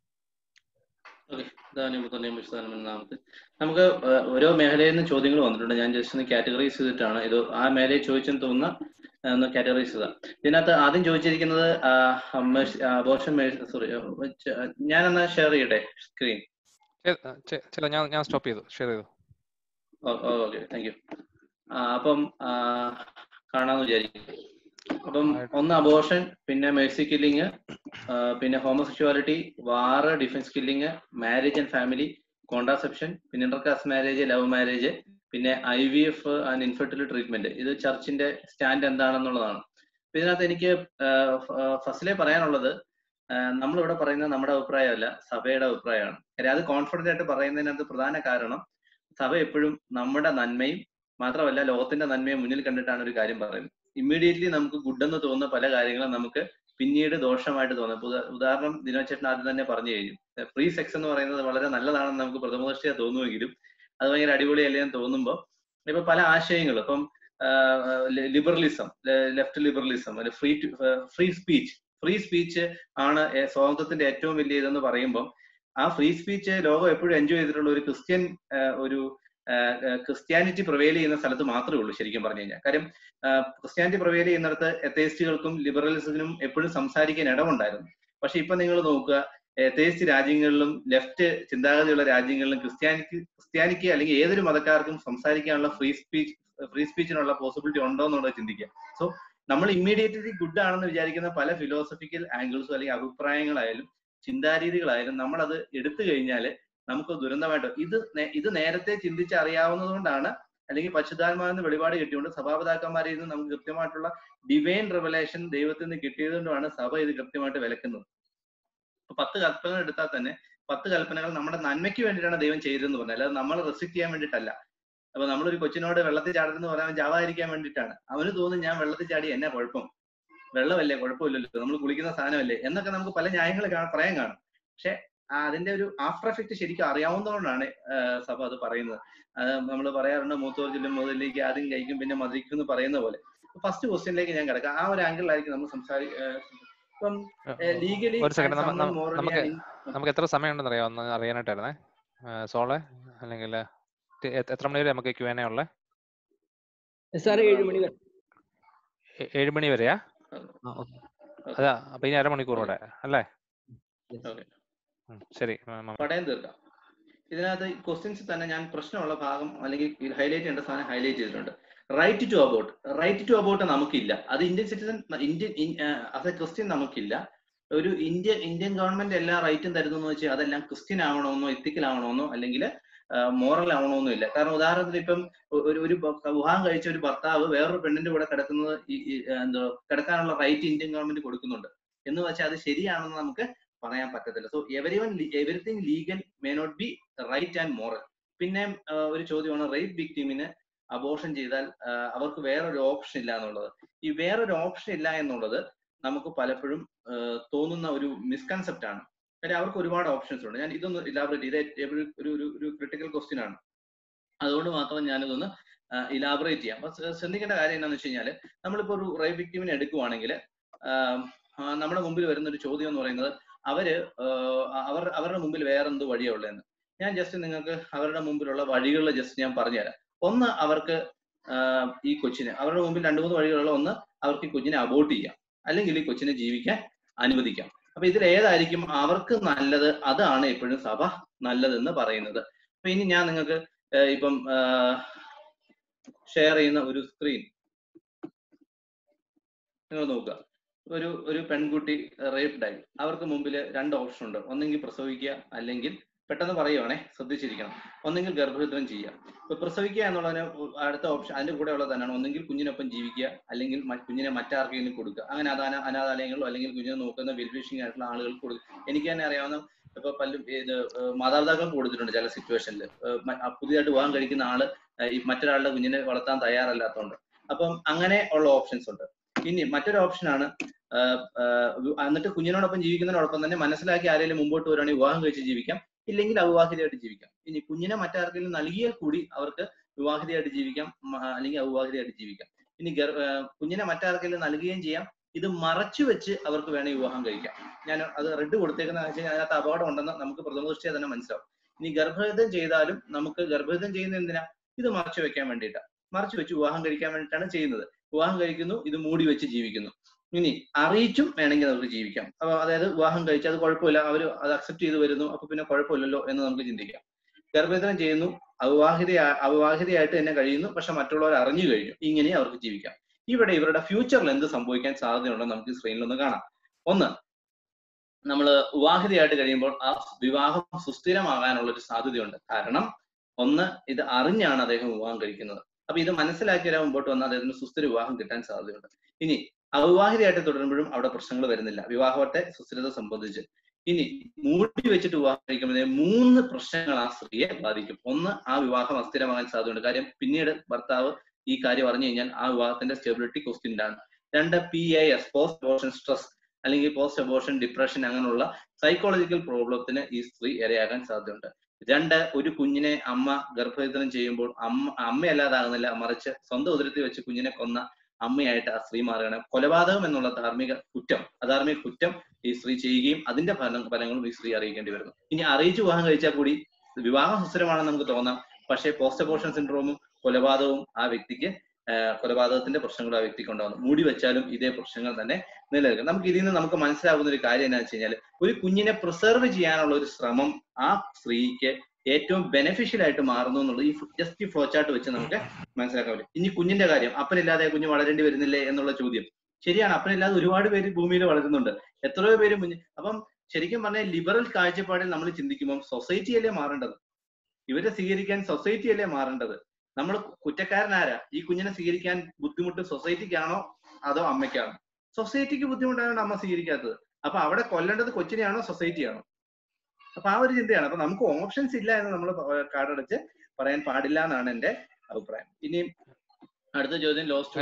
നമുക്ക് ഓരോ മേഖലയിൽ നിന്ന് ചോദ്യങ്ങൾ വന്നിട്ടുണ്ട്. ഞാൻ ജസ്റ്റ് ഒന്ന് കാറ്റഗറൈസ് ചെയ്തിട്ടാണ് ഇത് ആ മേഖലയിൽ ചോദിച്ചെന്ന് തോന്നുന്ന ഒന്ന് കാറ്റഗറൈസ് ചെയ്താ. ഇതിനകത്ത് ആദ്യം ചോദിച്ചിരിക്കുന്നത് അബോർഷൻ, സോറി ഞാനൊന്ന് ഷെയർ ചെയ്യട്ടെ സ്ക്രീൻ. ഞാൻ സ്റ്റോപ്പ് ചെയ്തു, ഷെയർ ചെയ്തു. Okay, thank you. അപ്പം കാണാന്ന് വിചാരിക്കും. അപ്പം ഒന്ന് അബോർഷൻ, പിന്നെ മേഴ്സി കില്ലിങ്, പിന്നെ homosexuality, war, defence killing, marriage and family, contraception, പിന്നെ ഇന്റർകാസ്റ്റ് മാരേജ്, ലവ് മാരേജ്, പിന്നെ I V F and infertility treatment. ഇത് ചർച്ചിന്റെ സ്റ്റാൻഡ് എന്താണെന്നുള്ളതാണ്. ഇതിനകത്ത് എനിക്ക് ഫസ്റ്റിലെ പറയാനുള്ളത്, നമ്മളിവിടെ പറയുന്നത് നമ്മുടെ അഭിപ്രായമല്ല, സഭയുടെ അഭിപ്രായമാണ്. കാര്യം അത് കോൺഫിഡന്റ് ആയിട്ട് പറയുന്നതിനകത്ത് പ്രധാന കാരണം സഭ എപ്പോഴും നമ്മുടെ നന്മയും മാത്രമല്ല ലോകത്തിന്റെ നന്മയും മുന്നിൽ കണ്ടിട്ടാണ് ഒരു കാര്യം പറയുന്നത്. ഇമ്മീഡിയറ്റ്ലി നമുക്ക് ഗുഡ് എന്ന് തോന്നുന്ന പല കാര്യങ്ങളും നമുക്ക് പിന്നീട് ദോഷമായിട്ട് തോന്നും. ഉദാഹരണം ദിനോചേട്ടൻ ആദ്യം തന്നെ പറഞ്ഞു കഴിഞ്ഞു. ഫ്രീ സെക്സ് എന്ന് പറയുന്നത് വളരെ നല്ലതാണെന്ന് നമുക്ക് പ്രഥമദൃഷ്ടിയാ തോന്നുമെങ്കിലും അത് ഭയങ്കര അടിപൊളിയല്ലേ എന്ന് തോന്നുമ്പോൾ ഇപ്പൊ പല ആശയങ്ങളും, ഇപ്പം ലിബറലിസം, ലെഫ്റ്റ് ലിബറലിസം, അല്ലെ free free speech free speech ആണ് സ്വാതന്ത്ര്യത്തിന്റെ ഏറ്റവും വലിയ ഇതെന്ന് പറയുമ്പോൾ ആ ഫ്രീ സ്പീച്ച് ലോകം എപ്പോഴും എൻജോയ് ചെയ്തിട്ടുള്ള ഒരു ക്രിസ്ത്യൻ ഒരു ക്രിസ്ത്യാനിറ്റി പ്രൊവൈൽ ചെയ്യുന്ന സ്ഥലത്ത് മാത്രമേ ഉള്ളൂ ശരിക്കും പറഞ്ഞു കഴിഞ്ഞാൽ. കാര്യം ക്രിസ്ത്യാനിറ്റി പ്രൊവൈൽ ചെയ്യുന്നിടത്ത് എത്തേയിസ്റ്റുകൾക്കും ലിബറലിസത്തിനും എപ്പോഴും സംസാരിക്കാൻ ഇടമുണ്ടായിരുന്നു. പക്ഷെ ഇപ്പൊ നിങ്ങൾ നോക്കുക, എത്തേയിസ്റ്റ് രാജ്യങ്ങളിലും ലെഫ്റ്റ് ചിന്താഗതിയുള്ള രാജ്യങ്ങളിലും ക്രിസ്ത്യാനിക്ക് ക്രിസ്ത്യാനിക്ക് അല്ലെങ്കിൽ ഏതൊരു മതക്കാർക്കും സംസാരിക്കാനുള്ള ഫ്രീ സ്പീച്ച് ഫ്രീ സ്പീച്ചിനുള്ള പോസിബിലിറ്റി ഉണ്ടോ എന്നുള്ളത് ചിന്തിക്കുക. സോ നമ്മൾ ഇമ്മീഡിയറ്റ്ലി ഗുഡ് ആണെന്ന് വിചാരിക്കുന്ന പല ഫിലോസഫിക്കൽ ആംഗിൾസും അല്ലെങ്കിൽ അഭിപ്രായങ്ങളായാലും ചിന്താരീതികളായാലും നമ്മൾ അത് എടുത്തു കഴിഞ്ഞാൽ നമുക്ക് ദുരന്തമായിട്ട് ഇത് ഇത് നേരത്തെ ചിന്തിച്ചറിയാവുന്നത് കൊണ്ടാണ്, അല്ലെങ്കിൽ പരിശുദ്ധാത്മാവിന് വെളിപാട് കിട്ടിയുകൊണ്ട് സഭാപിതാക്കന്മാരിൽ നിന്ന് നമുക്ക് കൃത്യമായിട്ടുള്ള ഡിവൈൻ റിവലേഷൻ ദൈവത്തിൽ നിന്ന് കിട്ടിയത് കൊണ്ടാണ് സഭ ഇത് കൃത്യമായിട്ട് വിലക്കുന്നത്. ഇപ്പൊ പത്ത് കൽപ്പനകൾ എടുത്താൽ തന്നെ പത്ത് കൽപ്പനകൾ നമ്മുടെ നന്മയ്ക്ക് വേണ്ടിയിട്ടാണ് ദൈവം ചെയ്തതെന്ന് പറഞ്ഞാൽ, അല്ലാതെ നമ്മൾ റെസ്ട്രിക്ട് ചെയ്യാൻ വേണ്ടിയിട്ടല്ല. അപ്പൊ നമ്മളൊരു കൊച്ചിനോട് വെള്ളത്തിൽ ചാടുന്നു പറയാൻ ജാവാതിരിക്കാൻ വേണ്ടിയിട്ടാണ്. അവന് തോന്നും ഞാൻ വെള്ളത്തിൽ ചാടി എന്നാ കുഴപ്പം, വെള്ളമല്ലേ കുഴപ്പമില്ലല്ലോ, നമ്മൾ കുളിക്കുന്ന സാധനമല്ലേ എന്നൊക്കെ നമുക്ക് പല ന്യായങ്ങൾ പറയാൻ കാണും. പക്ഷെ അതിന്റെ ഒരു ആഫ്റ്റർ എഫക്ട് ശരിക്കും അറിയാവുന്നതുകൊണ്ടാണ് സഭ അത് പറയുന്നത്. നമ്മൾ പറയാറുണ്ട് മൂത്തോർ ചൊല്ലും മുതലേക്ക് ആദ്യം കഴിക്കും പിന്നെ മതിരിക്കും എന്ന് പറയുന്ന പോലെ. ഫസ്റ്റ് ക്വസ്റ്റ്യനിലേക്ക് ഞാൻ കിടക്കാം. ആ ഒരു ആംഗിളിലായിരിക്കും നമ്മൾ സംസാരി ഇപ്പം ലീഗലി നമുക്ക് എത്ര സമയം ഉണ്ടെന്ന് അറിയാം ഒന്ന് അറിയാനായിട്ടായിരുന്നേ സോളെ, അല്ലെങ്കിൽ എത്ര മണി വരെ നമുക്ക് ക്യൂ എൻ എ ഉള്ളേ? ഏഴ് മണി വരെ. ഏഴ് മണി വരെയാ? അതാ അപ്പൊ ഇനി അരമണിക്കൂർ കൂടെ അല്ലേ? ശരി, പടയം തീർക്കാം. ഇതിനകത്ത് ക്വസ്റ്റ്യൻസ് തന്നെ ഞാൻ പ്രശ്നമുള്ള ഭാഗം അല്ലെങ്കിൽ ഹൈലൈറ്റ് ചെയ്യേണ്ട സാധനം ഹൈലൈറ്റ് ചെയ്തിട്ടുണ്ട്. Right to abort right to abort നമുക്കില്ല. അത് ഇന്ത്യൻ സിറ്റിസൺ ഇന്ത്യൻ അത് ക്രിസ്ത്യൻ നമുക്കില്ല. ഒരു ഇന്ത്യൻ ഇന്ത്യൻ ഗവൺമെന്റ് എല്ലാ റൈറ്റും തരുന്നു എന്ന് വെച്ചാൽ അതെല്ലാം ക്രിസ്ത്യൻ ആവണമെന്നോ എത്തിക്കൽ ആവണമെന്നോ അല്ലെങ്കിൽ മോറൽ ആവണമെന്നോ ഇല്ല. കാരണം ഉദാഹരണത്തിന് ഇപ്പം ഒരു ഒരു വിവാഹം കഴിച്ച ഒരു ഭർത്താവ് വേറൊരു പെണ്ണിന്റെ കൂടെ കിടക്കുന്നത് എന്തോ കിടക്കാനുള്ള റൈറ്റ് ഇന്ത്യൻ ഗവൺമെന്റ് കൊടുക്കുന്നുണ്ട് എന്ന് വെച്ചാൽ അത് ശരിയാണെന്ന് നമുക്ക് പറയാൻ പറ്റത്തില്ല. So every one everything legal may not be right and moral. പിന്നെ ഒരു ചോദ്യമാണ് റേപ്പ് വിക്ടിമിന് അബോർഷൻ ചെയ്താൽ അവർക്ക് വേറൊരു ഓപ്ഷൻ ഇല്ല എന്നുള്ളത്. ഈ വേറൊരു ഓപ്ഷൻ ഇല്ല എന്നുള്ളത് നമുക്ക് പലപ്പോഴും തോന്നുന്ന ഒരു മിസ്കൺസെപ്റ്റ് ആണ്. കാര്യം അവർക്ക് ഒരുപാട് ഓപ്ഷൻസ് ഉണ്ട്. ഞാൻ ഇതൊന്ന് ഇലാബറേറ്റ് ചെയ്ത് ഒരു ഒരു ക്രിട്ടിക്കൽ ക്വസ്റ്റ്യൻ ആണ്, അതുകൊണ്ട് മാത്രം ഞാനിതൊന്ന് ഇലാബറേറ്റ് ചെയ്യാം. അപ്പൊ ശ്രദ്ധിക്കേണ്ട കാര്യം എന്താണെന്ന് വെച്ച് കഴിഞ്ഞാൽ നമ്മളിപ്പോ ഒരു റേപ്പ് വിക്ടിമിനെ എടുക്കുവാണെങ്കിൽ നമ്മുടെ മുമ്പിൽ വരുന്ന ഒരു ചോദ്യം എന്ന് പറയുന്നത് അവര് അവർ അവരുടെ മുമ്പിൽ വേറെന്ത് വഴിയാ ഉള്ളതെന്ന്. ഞാൻ ജസ്റ്റ് നിങ്ങൾക്ക് അവരുടെ മുമ്പിലുള്ള വഴികൾ ജസ്റ്റ് ഞാൻ പറഞ്ഞുതരാം. ഒന്ന്, അവർക്ക് ഈ കൊച്ചിനെ അവരുടെ മുമ്പിൽ രണ്ടു മൂന്ന് വഴികളുള്ള ഒന്ന് അവർക്ക് ഈ കൊച്ചിനെ അബോർട്ട് ചെയ്യാം, അല്ലെങ്കിൽ ഈ കൊച്ചിനെ ജീവിക്കാൻ അനുവദിക്കാം. അപ്പൊ ഇതിൽ ഏതായിരിക്കും അവർക്ക് നല്ലത്? അതാണ് എപ്പോഴും സഭ നല്ലതെന്ന് പറയുന്നത്. അപ്പൊ ഇനി ഞാൻ നിങ്ങൾക്ക് ഇപ്പം ഷെയർ ചെയ്യുന്ന ഒരു സ്ക്രീൻ നിങ്ങൾ നോക്കുക. ഒരു ഒരു പെൺകുട്ടി റേപ്ഡ് ആയി, അവർക്ക് മുമ്പിൽ രണ്ട് ഓപ്ഷൻ ഉണ്ട്. ഒന്നെങ്കിൽ പ്രസവിക്കുക, അല്ലെങ്കിൽ പെട്ടെന്ന് പറയുവാണേ ശ്രദ്ധിച്ചിരിക്കണം, ഒന്നെങ്കിൽ ഗർഭഛിദ്രം ചെയ്യുക. ഇപ്പൊ പ്രസവിക്കുക എന്നുള്ളതിന് അടുത്ത ഓപ്ഷൻ അതിന്റെ കൂടെ ഉള്ളത് തന്നെയാണ്. ഒന്നെങ്കിൽ കുഞ്ഞിനൊപ്പം ജീവിക്കുക, അല്ലെങ്കിൽ കുഞ്ഞിനെ മറ്റാർക്കെങ്കിലും കൊടുക്കുക. അങ്ങനെ അതാ അനാഥാലയങ്ങളോ അല്ലെങ്കിൽ കുഞ്ഞിനെ നോക്കുന്ന വെൽ വിഷിംഗ് ആയിട്ടുള്ള ആളുകൾക്ക് കൊടുക്കുക. എനിക്ക് തന്നെ അറിയാവുന്ന ഇപ്പൊ പല ഇത് മാതാപിതാക്കൾക്ക് കൊടുത്തിട്ടുണ്ട് ചില സിറ്റുവേഷനിൽ. പുതിയതായിട്ട് വിവാഹം കഴിക്കുന്ന ആള് ഈ മറ്റൊരാളുടെ കുഞ്ഞിനെ വളർത്താൻ തയ്യാറല്ലാത്തതുകൊണ്ട്. അപ്പം അങ്ങനെ ഉള്ള ഓപ്ഷൻസ് ഉണ്ട്. ഇനി മറ്റൊരു ഓപ്ഷനാണ് എന്നിട്ട് കുഞ്ഞിനോടൊപ്പം ജീവിക്കുന്നതിനോടൊപ്പം തന്നെ മനസ്സിലാക്കി ആരെങ്കിലും മുമ്പോട്ട് വരുവാണെങ്കിൽ വിവാഹം കഴിച്ച് ജീവിക്കാം, ഇല്ലെങ്കിൽ അവിവാഹിതയായിട്ട് ജീവിക്കാം. ഇനി കുഞ്ഞിനെ മറ്റാർക്കെങ്കിലും നൽകിയാൽ കൂടി അവർക്ക് വിവാഹിതയായിട്ട് ജീവിക്കാം, അല്ലെങ്കിൽ അവിവാഹിതയായിട്ട് ജീവിക്കാം. ഇനി കുഞ്ഞിനെ മറ്റാർക്കെങ്കിലും നൽകുകയും ചെയ്യാം. ഇത് മറച്ചു വെച്ച് അവർക്ക് വേണമെങ്കിൽ വിവാഹം കഴിക്കാം. ഞാൻ അത് റെഡ് കൊടുത്തേക്കുന്ന വെച്ച് കഴിഞ്ഞാൽ അതിനകത്ത് അപകടം ഉണ്ടെന്ന് നമുക്ക് പ്രഥമദൃഷ്ടിയ തന്നെ മനസ്സിലാവും. ഇനി ഗർഭഛിദ്രം ചെയ്താലും നമുക്ക് ഗർഭഛിദ്രം ചെയ്യുന്ന എന്തിനാ? ഇത് മറച്ചു വെക്കാൻ വേണ്ടിയിട്ടാണ്. മറച്ചു വെച്ച് വിവാഹം കഴിക്കാൻ വേണ്ടിയിട്ടാണ് ചെയ്യുന്നത്. വിവാഹം കഴിക്കുന്നു, ഇത് മൂടി വെച്ച് ജീവിക്കുന്നു. ഇനി അറിയിച്ചും വേണമെങ്കിൽ നമുക്ക് ജീവിക്കാം. അപ്പൊ അതായത് വിവാഹം കഴിച്ച് അത് കുഴപ്പമില്ല, അവർ അത് അക്സെപ്റ്റ് ചെയ്ത് വരുന്നു, അപ്പൊ പിന്നെ കുഴപ്പമില്ലല്ലോ എന്ന് നമുക്ക് ചിന്തിക്കാം. ഗർഭഛിദ്രം ചെയ്യുന്നു, അവിവാഹിത അവിവാഹിതയായിട്ട് തന്നെ കഴിയുന്നു, പക്ഷെ മറ്റുള്ളവർ അറിഞ്ഞു കഴിഞ്ഞു, ഇങ്ങനെ അവർക്ക് ജീവിക്കാം. ഇവിടെ ഇവരുടെ ഫ്യൂച്ചറിൽ എന്ത് സംഭവിക്കാൻ സാധ്യതയുണ്ടെന്ന് നമുക്ക് സ്ക്രീനിൽ ഒന്ന് കാണാം. ഒന്ന്, നമ്മൾ വിവാഹിതയായിട്ട് കഴിയുമ്പോൾ ആ വിവാഹം സുസ്ഥിരമാകാനുള്ള ഒരു സാധ്യതയുണ്ട്. കാരണം ഒന്ന്, ഇത് അറിഞ്ഞാണ് അദ്ദേഹം വിവാഹം കഴിക്കുന്നത്. അപ്പൊ ഇത് മനസ്സിലാക്കിയാൽ മുമ്പോട്ട് വന്ന് അദ്ദേഹത്തിന് സുസ്ഥിര വിവാഹം കിട്ടാൻ സാധ്യതയുണ്ട്. ഇനി അവിവാഹിതയായിട്ട് തുടരുമ്പോഴും അവിടെ പ്രശ്നങ്ങൾ വരുന്നില്ല വിവാഹത്തെ സുസ്ഥിരത സംബന്ധിച്ച്. ഇനി മൂടി വെച്ചിട്ട് വിവാഹം കഴിക്കുമ്പോൾ മൂന്ന് പ്രശ്നങ്ങൾ ആ സ്ത്രീയെ ബാധിക്കും. ഒന്ന്, ആ വിവാഹം അസ്ഥിരമാകാൻ സാധ്യതയുണ്ട്. കാര്യം പിന്നീട് ഭർത്താവ് ഈ കാര്യം അറിഞ്ഞു കഴിഞ്ഞാൽ ആ വിവാഹത്തിന്റെ സ്റ്റെബിലിറ്റി ക്വസ്റ്റ്യൻഡാണ്. രണ്ട്, P A S post abortion stress അല്ലെങ്കിൽ പോസ്റ്റ് അബോർഷൻ ഡിപ്രഷൻ അങ്ങനെയുള്ള സൈക്കോളജിക്കൽ പ്രോബ്ലത്തിന് ഈ സ്ത്രീ ഇരയാകാൻ സാധ്യതയുണ്ട്. രണ്ട്, ഒരു കുഞ്ഞിനെ അമ്മ ഗർഭഛിദ്രം ചെയ്യുമ്പോൾ അമ്മ അമ്മയല്ലാതാകുന്നില്ല, മറിച്ച് സ്വന്തം ഉദരത്തിൽ വെച്ച് കുഞ്ഞിനെ കൊന്ന അമ്മയായിട്ട് ആ സ്ത്രീ മാറുകയാണ്. കൊലപാതകം എന്നുള്ള ധാർമ്മിക കുറ്റം അധാർമിക കുറ്റം ഈ സ്ത്രീ ചെയ്യുകയും അതിന്റെ ഫലം ഫലങ്ങളും ഈ സ്ത്രീ അറിയിക്കേണ്ടി വരുന്നു. ഇനി അറിയിച്ച് വിവാഹം കഴിച്ചാൽ കൂടി വിവാഹം സുസ്ഥിരമാണെന്ന് നമുക്ക് തോന്നാം, പക്ഷേ പോസ്റ്റ് അബോർഷൻ സിൻഡ്രോമും കൊലപാതകവും ആ വ്യക്തിക്ക് കൊലപാതകത്തിന്റെ പ്രശ്നങ്ങളും ആ വ്യക്തിക്ക് ഉണ്ടാകുന്നു. മൂടി വെച്ചാലും ഇതേ പ്രശ്നങ്ങൾ തന്നെ നിലനിൽക്കും. നമുക്ക് ഇതിൽ നിന്ന് നമുക്ക് മനസ്സിലാകുന്ന ഒരു കാര്യം എന്താണെന്ന് വെച്ച് കഴിഞ്ഞാൽ ഒരു കുഞ്ഞിനെ പ്രിസർവ് ചെയ്യാനുള്ള ഒരു ശ്രമം ആ സ്ത്രീക്ക് ഏറ്റവും ബെനിഫിഷ്യൽ ആയിട്ട് മാറുന്നു എന്നുള്ളത് ഈ ജസ്റ്റ് ഈ ഫ്ലോ ചാർട്ട് വെച്ച് നമുക്ക് മനസ്സിലാക്കാൻ പറ്റും. ഇനി കുഞ്ഞിന്റെ കാര്യം, അപ്പനില്ലാതെ കുഞ്ഞ് വളരേണ്ടി വരുന്നില്ലേ എന്നുള്ള ചോദ്യം, ശരിയാണ്, അപ്പനില്ലാതെ ഒരുപാട് പേര് ഭൂമിയിൽ വളരുന്നുണ്ട്, എത്രയോ പേര് മുന്നിൽ. അപ്പം ശരിക്കും പറഞ്ഞാൽ ലിബറൽ കാഴ്ചപ്പാടിൽ നമ്മൾ ചിന്തിക്കുമ്പോൾ സൊസൈറ്റി അല്ലേ മാറേണ്ടത്, ഇവരെ സ്വീകരിക്കാൻ സൊസൈറ്റി അല്ലേ മാറേണ്ടത്. നമ്മൾ കുറ്റക്കാരനാരാ? ഈ കുഞ്ഞിനെ സ്വീകരിക്കാൻ ബുദ്ധിമുട്ട് സൊസൈറ്റിക്കാണോ അതോ അമ്മയ്ക്കാണോ? സൊസൈറ്റിക്ക് ബുദ്ധിമുട്ടാണ് അമ്മ സ്വീകരിക്കാത്തത്. അപ്പൊ അവിടെ കൊല്ലേണ്ടത് കൊച്ചിനെയാണോ സൊസൈറ്റിയാണോ? അപ്പൊ ആ ഒരു ചിന്തയാണ്. അപ്പൊ നമുക്ക് ഓപ്ഷൻസ് ഇല്ല എന്ന് നമ്മൾ കാർഡടച്ച് പറയാൻ പാടില്ല എന്നാണ് എന്റെ അഭിപ്രായം. ഇനി അടുത്ത ചോദ്യം ലോസ്റ്റ്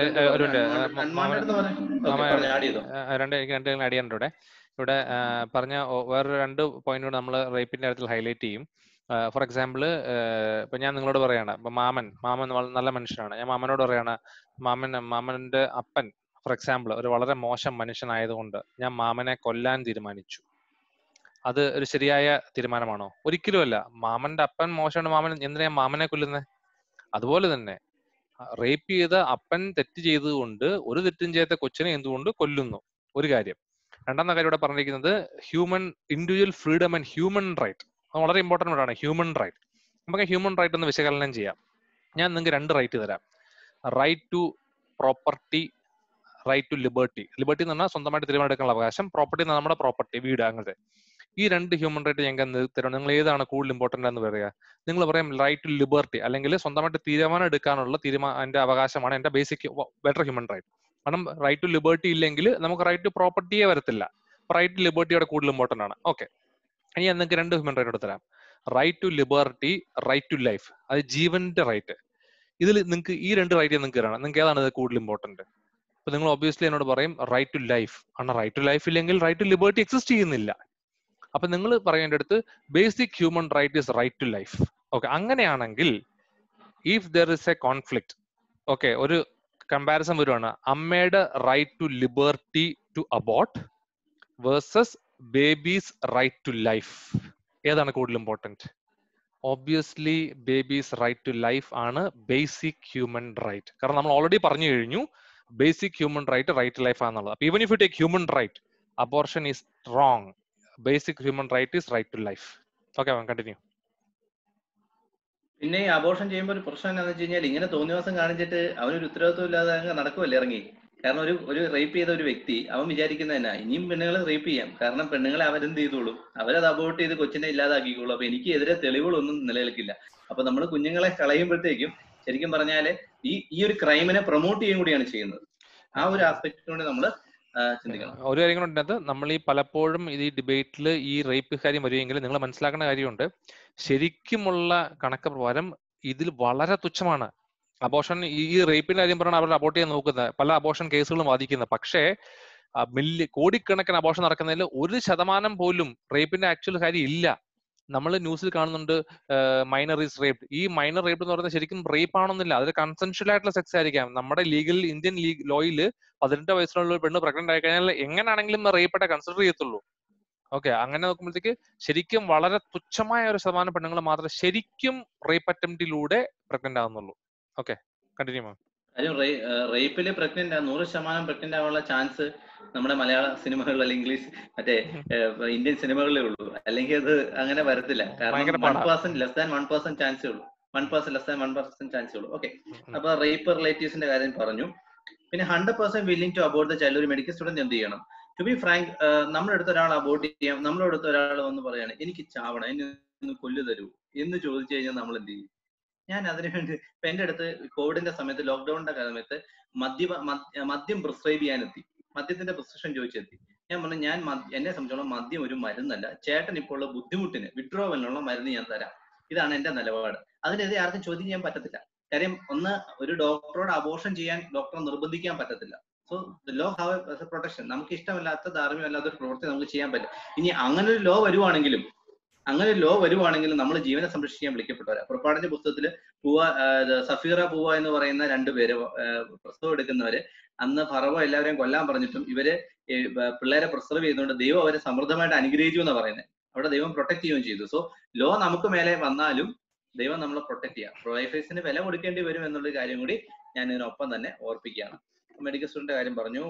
രണ്ട് എനിക്ക് രണ്ട് ആഡ് ചെയ്യാനുണ്ട് ഇവിടെ. ഇവിടെ പറഞ്ഞ വേറെ രണ്ട് പോയിന്റ് കൂടെ നമ്മൾ റേപ്പിന്റെ കാര്യത്തിൽ ഹൈലൈറ്റ് ചെയ്യും. ഫോർ എക്സാമ്പിൾ, ഇപ്പൊ ഞാൻ നിങ്ങളോട് പറയാണ്, ഇപ്പൊ മാമൻ മാമൻ നല്ല മനുഷ്യനാണ്, ഞാൻ മാമനോട് പറയാണ്, മാമൻ മാമന്റെ അപ്പൻ ഫോർ എക്സാമ്പിൾ ഒരു വളരെ മോശം മനുഷ്യനായതുകൊണ്ട് ഞാൻ മാമനെ കൊല്ലാൻ തീരുമാനിച്ചു. അത് ഒരു ശരിയായ തീരുമാനമാണോ? ഒരിക്കലുമല്ല. മാമന്റെ അപ്പൻ മോശമാണ്, മാമൻ എന്തിനാ മാമനെ കൊല്ലുന്നത്? അതുപോലെ തന്നെ റേപ്പ് ചെയ്ത അപ്പൻ തെറ്റ് ചെയ്തതുകൊണ്ട് ഒരു തെറ്റും ചെയ്യാത്ത കൊച്ചിനെ എന്തുകൊണ്ട് കൊല്ലുന്നു? ഒരു കാര്യം. രണ്ടാമത്തെ കാര്യം ഇവിടെ പറഞ്ഞിരിക്കുന്നത് human individual freedom and human right. അത് വളരെ ഇമ്പോർട്ടൻ്റ് ആണ്, ഹ്യൂമൻ റൈറ്റ്. നമുക്ക് ഹ്യൂമൻ റൈറ്റ് ഒന്ന് വിശകലനം ചെയ്യാം. ഞാൻ നിങ്ങൾക്ക് രണ്ട് റൈറ്റ് തരാം. Right to property, right to liberty. Liberty എന്ന് പറഞ്ഞാൽ സ്വന്തമായിട്ട് തീരുമാനമെടുക്കാനുള്ള അവകാശം, പ്രോപ്പർട്ടി എന്ന് നമ്മുടെ പ്രോപ്പർട്ടി, വീട്, അങ്ങനത്തെ. ഈ രണ്ട് ഹ്യൂമൻ റൈറ്റ് ഞങ്ങൾക്ക് തരണം. നിങ്ങൾ ഏതാണ് കൂടുതൽ ഇമ്പോർട്ടൻ്റ് എന്ന് പറയുക? നിങ്ങൾ പറയാം റൈറ്റ് ടു ലിബർട്ടി, അല്ലെങ്കിൽ സ്വന്തമായിട്ട് തീരുമാനം എടുക്കാനുള്ള തീരുമാനം എന്റെ അവകാശമാണ് എന്റെ ബേസിക് ബെറ്റർ ഹ്യൂമൻ റൈറ്റ്. കാരണം റൈറ്റ് ടു ലിബർട്ടി ഇല്ലെങ്കിൽ നമുക്ക് റൈറ്റ് ടു പ്രോപ്പർട്ടിയെ വരത്തില്ല. റൈറ്റ് ടു ലിബർട്ടിയുടെ കൂടുതൽ ഇമ്പോർട്ടൻ്റ് ആണ്. ഓക്കെ, ഇനി നിങ്ങൾക്ക് രണ്ട് ഹ്യൂമൻ റൈറ്റ് തരാം. Right to liberty, right to life, അത് ജീവന്റെ റൈറ്റ്. ഇതിൽ നിങ്ങൾക്ക് ഈ രണ്ട് റൈറ്റ് നിങ്ങൾക്ക് തരണം. നിങ്ങൾക്ക് ഏതാണ് കൂടുതൽ ഇമ്പോർട്ടന്റ്? അപ്പൊ നിങ്ങൾ ഒബ്വിയസ്ലി എന്നോട് പറയും റൈറ്റ് ടു ലൈഫ് ആണ്. റൈറ്റ് ടു ലൈഫ് ഇല്ലെങ്കിൽ റൈറ്റ് ടു ലിബർട്ടി എക്സിസ്റ്റ് ചെയ്യുന്നില്ല. അപ്പൊ നിങ്ങൾ പറയേണ്ട അടുത്ത് basic human right is right to life. Okay, അങ്ങനെയാണെങ്കിൽ if there is a conflict, okay, ഒരു കമ്പാരിസൺ വരുവാണ്, അമ്മയുടെ right to liberty to abort versus baby's right to life, ഏതാണ് കൂടുതൽ important? Obviously baby's right to life ആണ് ബേസിക് ഹ്യൂമൻ റൈറ്റ്. കാരണം നമ്മൾ ഓൾറെഡി പറഞ്ഞു കഴിഞ്ഞു basic human right right to life ആണെന്നുള്ളത്. അപ്പൊ even if you take human right, abortion is wrong. Basic human right is right to life. Okay, continue. പിന്നെ ഈ അബോർഷൻ ചെയ്യുമ്പോൾ ഒരു പ്രശ്നം എന്താണെന്ന് വെച്ച് കഴിഞ്ഞാൽ ഇങ്ങനെ തോന്നിവാസം കാണിച്ചിട്ട് അവനൊരു ഉത്തരവാദിത്വം ഇല്ലാതെ അങ്ങ് നടക്കുമല്ലേ ഇറങ്ങി. കാരണം ഒരു ഒരു റേപ്പ് ചെയ്ത ഒരു വ്യക്തി അവൻ വിചാരിക്കുന്നത് തന്നെ ഇനിയും പെണ്ണുങ്ങളെ റേപ്പ് ചെയ്യാം, കാരണം പെണ്ണുങ്ങളെ അവരെന്ത് ചെയ്തോളൂ, അവരത് അബോർട്ട് ചെയ്ത് കൊച്ചിനെ ഇല്ലാതാക്കിക്കോളൂ. അപ്പൊ എനിക്ക് എതിരെ തെളിവുകളൊന്നും നിലനിൽക്കില്ല. അപ്പൊ നമ്മൾ കുഞ്ഞുങ്ങളെ കളയുമ്പോഴത്തേക്കും ശരിക്കും പറഞ്ഞാല് ഈ ഈ ഒരു ക്രൈമിനെ പ്രൊമോട്ട് ചെയ്യുകയും കൂടിയാണ് ചെയ്യുന്നത്. ആ ഒരു ആസ്പെക്ടിനോട് നമ്മൾ ചിന്തിക്കണം. ഒരു കാര്യം കൂടെ, നമ്മൾ ഈ പലപ്പോഴും ഈ ഡിബേറ്റിൽ ഈ റേപ്പ് കാര്യം വരുമെങ്കിൽ നിങ്ങൾ മനസ്സിലാക്കേണ്ട കാര്യമുണ്ട്, ശരിക്കുമുള്ള കണക്ക് പ്രകാരം ഇതിൽ വളരെ തുച്ഛമാണ് അബോർഷൻ. ഈ റേപ്പിന്റെ കാര്യം പറഞ്ഞാൽ അവർ അബോർട്ട് ചെയ്യാൻ നോക്കുന്നത്, പല അബോർഷൻ കേസുകളും വാദിക്കുന്നത്. പക്ഷേ മില്യ കോടിക്കണക്കിന് അബോർഷൻ നടക്കുന്നതിൽ ഒരു ശതമാനം പോലും റേപ്പിന്റെ ആക്ച്വൽ കാര്യം ഇല്ല. നമ്മൾ ന്യൂസിൽ കാണുന്നുണ്ട് മൈനർ ഈസ് റേപ്പ്. ഈ മൈനർ റേപ്പ് എന്ന് പറയുന്നത് ശരിക്കും റേപ്പ് ആണെന്നില്ല, അതൊരു കൺസെൻഷ്വൽ ആയിട്ടുള്ള സെക്സ് ആയിരിക്കാം. നമ്മുടെ ലീഗൽ ഇന്ത്യൻ ലീഗ് ലോയിൽ പതിനെട്ട് വയസ്സിലുള്ള പെണ്ണ് പ്രഗ്നന്റ് ആയി കഴിഞ്ഞാൽ എങ്ങനെയാണെങ്കിലും റേപ്പായിട്ട് കൺസിഡർ ചെയ്യത്തുള്ളൂ. ഓക്കെ, അങ്ങനെ നോക്കുമ്പോഴത്തേക്ക് ശരിക്കും വളരെ തുച്ഛമായ ഒരു ശതമാനം പെണ്ണുങ്ങൾ മാത്രമേ ശരിക്കും റേപ്പ് അറ്റംപ്റ്റിലൂടെ പ്രഗ്നന്റ് ആവുന്നുള്ളൂ. Okay, continue ma'am. കാര്യം റേപ്പില് പ്രഗ്നന്റ് നൂറ് ശതമാനം പ്രഗ്നന്റ് ആവാനുള്ള ചാൻസ് നമ്മുടെ മലയാള സിനിമകളിൽ അല്ലെങ്കിൽ ഇംഗ്ലീഷ് മറ്റേ ഇന്ത്യൻ സിനിമകളിലേ ഉള്ളൂ, അല്ലെങ്കിൽ അത് അങ്ങനെ വരത്തില്ല. കാരണം one percent less than one percent ചാൻസേ ഉള്ളൂ one percent less than one percent ചാൻസേ ഉള്ളൂ. ഓക്കെ, അപ്പൊ റേപ്പ് റിലേറ്റീവ്സിന്റെ കാര്യം പറഞ്ഞു. പിന്നെ hundred percent willing to abort the child. ഒരു മെഡിക്കൽ സ്റ്റുഡന്റ് എന്ത് ചെയ്യണം? ടു ബി ഫ്രാങ്ക്, നമ്മുടെ അടുത്ത ഒരാൾ അബോർട്ട് ചെയ്യാം, നമ്മുടെ അടുത്ത ഒരാൾ വന്ന് പറയാണ് എനിക്ക് ചാവണം, എന്നെ ഒന്ന് കൊല്ലു തരൂ എന്ന് ചോദിച്ചു കഴിഞ്ഞാൽ നമ്മൾ എന്ത് ചെയ്യും? ഞാൻ അതിനുവേണ്ടി ഇപ്പൊ എന്റെ അടുത്ത് കോവിഡിന്റെ സമയത്ത് ലോക്ക്ഡൌണിന്റെ സമയത്ത് മദ്യ മദ്യം പ്രിസ്ക്രൈബ് ചെയ്യാനെത്തി, മദ്യത്തിന്റെ പ്രിസ്ക്രിപ്ഷൻ ചോദിച്ചെത്തി. ഞാൻ പറഞ്ഞു ഞാൻ എന്നെ സംബന്ധിച്ചോളം മദ്യം ഒരു മരുന്നല്ല, ചേട്ടൻ ഇപ്പോൾ ഉള്ള ബുദ്ധിമുട്ടിന് വിഡ്രോവലിനുള്ള മരുന്ന് ഞാൻ തരാം, ഇതാണ് എന്റെ നിലപാട്. അതിനെതിരെ ആർക്കും ചോദ്യം ചെയ്യാൻ പറ്റത്തില്ല. കാര്യം ഒന്ന്, ഒരു ഡോക്ടറോട് അബോർഷൻ ചെയ്യാൻ ഡോക്ടറെ നിർബന്ധിക്കാൻ പറ്റത്തില്ല. So the law have a protection. നമുക്ക് ഇഷ്ടമല്ലാത്ത ധാർമ്മികമല്ലാത്ത ഒരു പ്രവൃത്തി നമുക്ക് ചെയ്യാൻ പറ്റും. ഇനി അങ്ങനെ ഒരു ലോ വരുവാണെങ്കിലും അങ്ങനെ ലോ വരുവാണെങ്കിലും നമ്മൾ ജീവനെ സംരക്ഷിക്കാൻ വിളിക്കപ്പെട്ടവരാ. പുറപ്പാടിന്റെ പുസ്തകത്തിൽ പൂവ സഫീറ പൂവ എന്ന് പറയുന്ന രണ്ടുപേര് പ്രസവം എടുക്കുന്നവര് അന്ന് ഫറവോ എല്ലാവരെയും കൊല്ലാൻ പറഞ്ഞിട്ടും ഇവര് പിള്ളേരെ പ്രസർവ് ചെയ്തുകൊണ്ട് ദൈവം അവരെ സമൃദ്ധമായിട്ട് അനുഗ്രഹിച്ചു എന്നാണ് പറയുന്നത്. അവിടെ ദൈവം പ്രൊട്ടക്ട് ചെയ്യുകയും ചെയ്തു. സോ ലോ നമുക്ക് മേലെ വന്നാലും ദൈവം നമ്മളെ പ്രൊട്ടക്ട് ചെയ്യാം. പ്രോ ലൈഫേഴ്സിന് വില കൊടുക്കേണ്ടി വരും എന്നുള്ള കാര്യം കൂടി ഞാൻ ഇതിനൊപ്പം തന്നെ ഓർപ്പിക്കുകയാണ്. മെഡിക്കൽ സ്റ്റുഡന്റ് കാര്യം പറഞ്ഞു.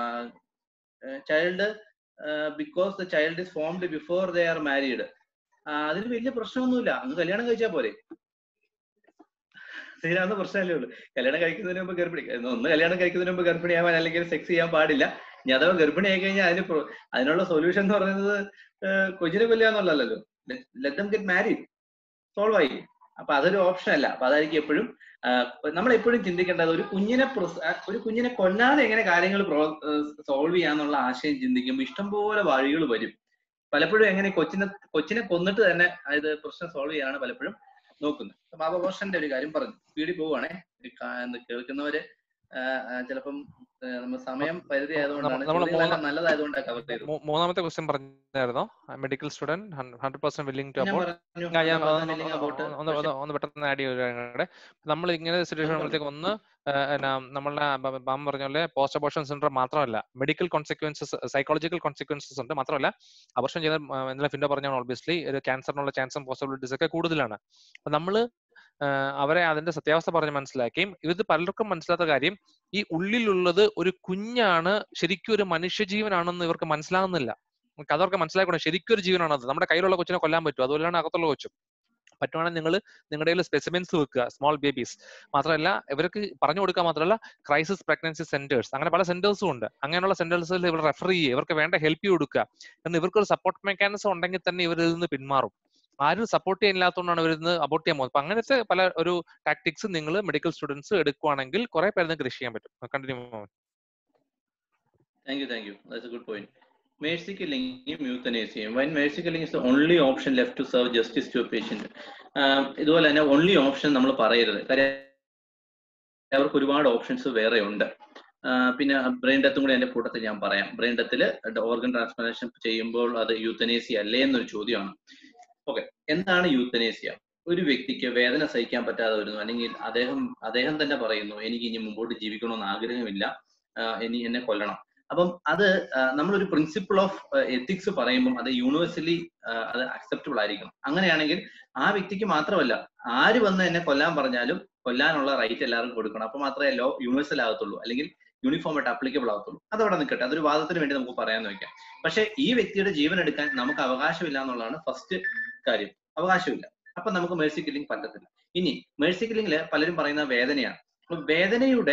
Child because the child is formed before they are married. അതിന് വലിയ പ്രശ്നമൊന്നുമില്ല, അങ്ങ് കല്യാണം കഴിച്ചാൽ പോരെ. തീരാവുന്ന പ്രശ്നമല്ലേ ഉള്ളൂ. കല്യാണം കഴിക്കുന്നതിന് മുമ്പ് ഗർഭിണി ഒന്ന് കല്യാണം കഴിക്കുന്നതിന് മുമ്പ് ഗർഭിണിയാവാൻ അല്ലെങ്കിൽ സെക്സ് ചെയ്യാൻ പാടില്ല. ഇനി അഥവാ ഗർഭിണിയായി കഴിഞ്ഞാൽ അതിന് അതിനുള്ള സൊല്യൂഷൻ എന്ന് പറയുന്നത് കൊച്ചിനെ കൊല്ലുക എന്നുള്ളതല്ലോ. Let them get married, solve ആയി. അപ്പൊ അതൊരു ഓപ്ഷൻ അല്ല. അപ്പൊ അതായിരിക്കും എപ്പോഴും നമ്മൾ എപ്പോഴും ചിന്തിക്കേണ്ടത് ഒരു കുഞ്ഞിനെ ഒരു കുഞ്ഞിനെ കൊല്ലാതെ എങ്ങനെ കാര്യങ്ങൾ സോൾവ് ചെയ്യാന്നുള്ള ആശയം ചിന്തിക്കുമ്പോൾ ഇഷ്ടംപോലെ വഴികൾ വരും. പലപ്പോഴും എങ്ങനെ കൊച്ചിനെ കൊച്ചിനെ കൊന്നിട്ട് തന്നെ ഇത് പ്രശ്നം സോൾവ് ചെയ്യാനാണ് പലപ്പോഴും നോക്കുന്നത്. ബാബ ഭോഷന്റെ ഒരു കാര്യം പറഞ്ഞു, സ്പീഡിൽ പോവുകയാണെ കേൾക്കുന്നവര് ചിലപ്പം സമയം പരിധി ആയതുകൊണ്ടാണ്, നല്ലതായതുകൊണ്ടാണ് കവർ ചെയ്തത്. മൂന്നാമത്തെ ക്വസ്റ്റ്യൻ പറഞ്ഞായിരുന്നോ? Medical student hundred percent willing to abort. ഒന്ന് പെട്ടെന്ന് ആഡ് ചെയ്യുക. നമ്മൾ ഇങ്ങനെ സിറ്റുവേഷൻ ആകുമ്പോഴത്തേക്ക് ഒന്ന് നമ്മളുടെ ബാം പറഞ്ഞ പോലെ പോസ്റ്റ് അബോർഷൻ സിൻഡ്രോം മാത്രമല്ല, മെഡിക്കൽ കോൺസിക്വൻസസ്, സൈക്കോളജിക്കൽ കോൺസിക്വൻസസ് ഉണ്ട്. മാത്രമല്ല അബോർഷൻ ചെയ്ത ഇന്നലെ ഫിൻഡോ പറഞ്ഞാൽ ഓബ്വിയസ്ലി ഒരു ക്യാൻസറിനുള്ള ചാൻസും പോസിബിലിറ്റീസ് ഒക്കെ കൂടുതലാണ്. അപ്പൊ നമ്മള് അവരെ അതിന്റെ സത്യാവസ്ഥ പറഞ്ഞ് മനസ്സിലാക്കിയും ഇത് പലർക്കും മനസ്സിലാത്ത കാര്യം, ഈ ഉള്ളിലുള്ളത് ഒരു കുഞ്ഞാണ്, ശരിക്കും ഒരു മനുഷ്യജീവനാണെന്ന് ഇവർക്ക് മനസ്സിലാകുന്നില്ല. അതവർക്ക് മനസ്സിലാക്കണം, ശരിക്കും ഒരു ജീവനാണത്. നമ്മുടെ കയ്യിലുള്ള കൊച്ചിനെ കൊല്ലാൻ പറ്റും, അതുപോലെയാണ് അകത്തുള്ള കൊച്ചും. പറ്റുവാണെങ്കിൽ നിങ്ങൾ നിങ്ങളുടെ കയ്യിൽ സ്പെസിമെൻസ് വെക്കുക, സ്മോൾ ബേബീസ്. മാത്രമല്ല ഇവർക്ക് പറഞ്ഞു കൊടുക്കുക മാത്രമല്ല, ക്രൈസിസ് പ്രഗ്നൻസി സെന്റേഴ്സ്, അങ്ങനെ പല സെന്റേഴ്സും ഉണ്ട്. അങ്ങനെയുള്ള സെന്റേഴ്സിൽ ഇവർ റെഫർ ചെയ്യുക, ഇവർക്ക് വേണ്ട ഹെൽപ്പ് കൊടുക്കുക. കാരണം ഇവർക്കൊരു സപ്പോർട്ട് മെക്കാനിസം ഉണ്ടെങ്കിൽ തന്നെ ഇവരിൽ നിന്ന് പിന്മാറും. ആരും സപ്പോർട്ട് ചെയ്യാനില്ലാത്തതുകൊണ്ടാണ് ഇവരിന്ന് അബോർട്ട് ചെയ്യാൻ പോകുന്നത്. അപ്പൊ അങ്ങനത്തെ പല ഒരു ടാക്ടിക്സ് നിങ്ങൾ മെഡിക്കൽ സ്റ്റുഡൻസ് എടുക്കുവാണെങ്കിൽ കുറെ പേര് കൃഷി ചെയ്യാൻ പറ്റും. Continue. Thank you thank you that's a good point. Mercy killing and euthanasia. When mercy killing is the only option left to serve justice to a patient. ഇതുപോലെ തന്നെ only option നമ്മൾ പറയരുത്. കാര്യം അവർക്ക് ഒരുപാട് ഓപ്ഷൻസ് വേറെ ഉണ്ട്. പിന്നെ ബ്രെയിൻ ഡെത്തും കൂടി എന്റെ കൂട്ടത്തിൽ ഞാൻ പറയാം. ബ്രെയിൻ ഡെത്തിൽ ഓർഗൻ ട്രാൻസ്പ്ലാന്റേഷൻ ചെയ്യുമ്പോൾ അത് യൂത്തനേസിയ അല്ലേ എന്നൊരു ചോദ്യമാണ്. ഓക്കെ, എന്താണ് യൂത്തനേസിയ? ഒരു വ്യക്തിക്ക് വേദന സഹിക്കാൻ പറ്റാതെ വരുന്നു, അല്ലെങ്കിൽ അദ്ദേഹം അദ്ദേഹം തന്നെ പറയുന്നു എനിക്ക് ഇനി മുമ്പോട്ട് ജീവിക്കണമെന്ന് ആഗ്രഹമില്ല, ഇനി എന്നെ കൊല്ലണം. അപ്പം അത് നമ്മളൊരു പ്രിൻസിപ്പിൾ ഓഫ് എത്തിക്സ് പറയുമ്പോൾ അത് യൂണിവേഴ്സലി അത് അക്സെപ്റ്റബിൾ ആയിരിക്കണം. അങ്ങനെയാണെങ്കിൽ ആ വ്യക്തിക്ക് മാത്രമല്ല, ആര് വന്ന് എന്നെ കൊല്ലാൻ പറഞ്ഞാലും കൊല്ലാനുള്ള റൈറ്റ് എല്ലാവർക്കും കൊടുക്കണം. അപ്പൊ മാത്രമേ ലോ യൂണിവേഴ്സൽ ആകത്തുള്ളൂ, അല്ലെങ്കിൽ യൂണിഫോം ആയിട്ട് അപ്ലിക്കബിൾ ആകത്തുള്ളൂ. അതവിടെ നിൽക്കട്ടെ, അതൊരു വാദത്തിന് വേണ്ടി നമുക്ക് പറയാന്ന് വെക്കാം. പക്ഷെ ഈ വ്യക്തിയുടെ ജീവൻ എടുക്കാൻ നമുക്ക് അവകാശമില്ല എന്നുള്ളതാണ് ഫസ്റ്റ് കാര്യം. അവകാശമില്ല. അപ്പൊ നമുക്ക് മേഴ്സി കില്ലിംഗ് പറ്റത്തില്ല. ഇനി മേഴ്സി കില്ലിംഗില് പലരും പറയുന്ന വേദനയാണ്. അപ്പൊ വേദനയുടെ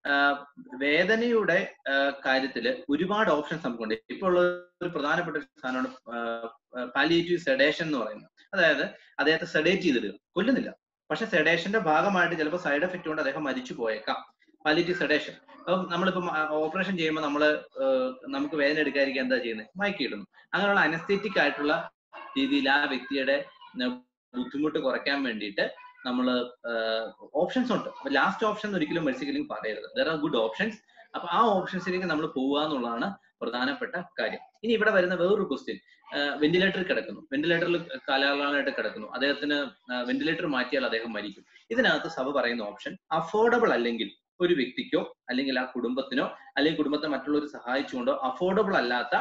വേദനയുടെ കാര്യത്തില് ഒരുപാട് ഓപ്ഷൻസ് നമുക്കുണ്ട്. ഇപ്പോൾ ഉള്ള ഒരു പ്രധാനപ്പെട്ട ഒരു സാധനമാണ് പാലിയേറ്റീവ് സെഡേഷൻ എന്ന് പറയുന്നത്. അതായത് അദ്ദേഹത്തെ സെഡേറ്റ് ചെയ്തിടുക, കൊല്ലുന്നില്ല, പക്ഷെ സെഡേഷന്റെ ഭാഗമായിട്ട് ചിലപ്പോൾ സൈഡ് എഫക്റ്റ് കൊണ്ട് അദ്ദേഹം മരിച്ചു പോയേക്കാം. Palliative sedation. അപ്പം നമ്മളിപ്പം ഓപ്പറേഷൻ ചെയ്യുമ്പോൾ നമ്മള് നമുക്ക് വേദന എടുക്കാതിരിക്കാൻ എന്താ ചെയ്യുന്നത്? മയക്കിയിടുന്നു. അങ്ങനെയുള്ള അനസ്തറ്റിക് ആയിട്ടുള്ള രീതിയിൽ ആ വ്യക്തിയുടെ ബുദ്ധിമുട്ട് കുറയ്ക്കാൻ വേണ്ടിയിട്ട് നമ്മള് ഓപ്ഷൻസ് ഉണ്ട്. അപ്പൊ ലാസ്റ്റ് ഓപ്ഷൻ ഒരിക്കലും മെഴ്സി കില്ലിംഗ് പറയരുത്. There are good options. അപ്പൊ ആ ഓപ്ഷൻസിലേക്ക് നമ്മൾ പോവുക എന്നുള്ളതാണ് പ്രധാനപ്പെട്ട കാര്യം. ഇനി ഇവിടെ വരുന്ന വേറൊരു ക്വസ്റ്റ്യൻ, വെന്റിലേറ്ററിൽ കിടക്കുന്നു, വെന്റിലേറ്ററിൽ കാലാകാലമായിട്ട് കിടക്കുന്നു, അദ്ദേഹത്തിന് വെന്റിലേറ്റർ മാറ്റിയാൽ അദ്ദേഹം മരിക്കും. ഇതിനകത്ത് സഭ പറയുന്ന ഓപ്ഷൻ അഫോർഡബിൾ അല്ലെങ്കിൽ ഒരു വ്യക്തിക്കോ അല്ലെങ്കിൽ ആ കുടുംബത്തിനോ അല്ലെങ്കിൽ കുടുംബത്തെ മറ്റുള്ളവർ സഹായിച്ചുകൊണ്ടോ അഫോർഡബിൾ അല്ലാത്ത,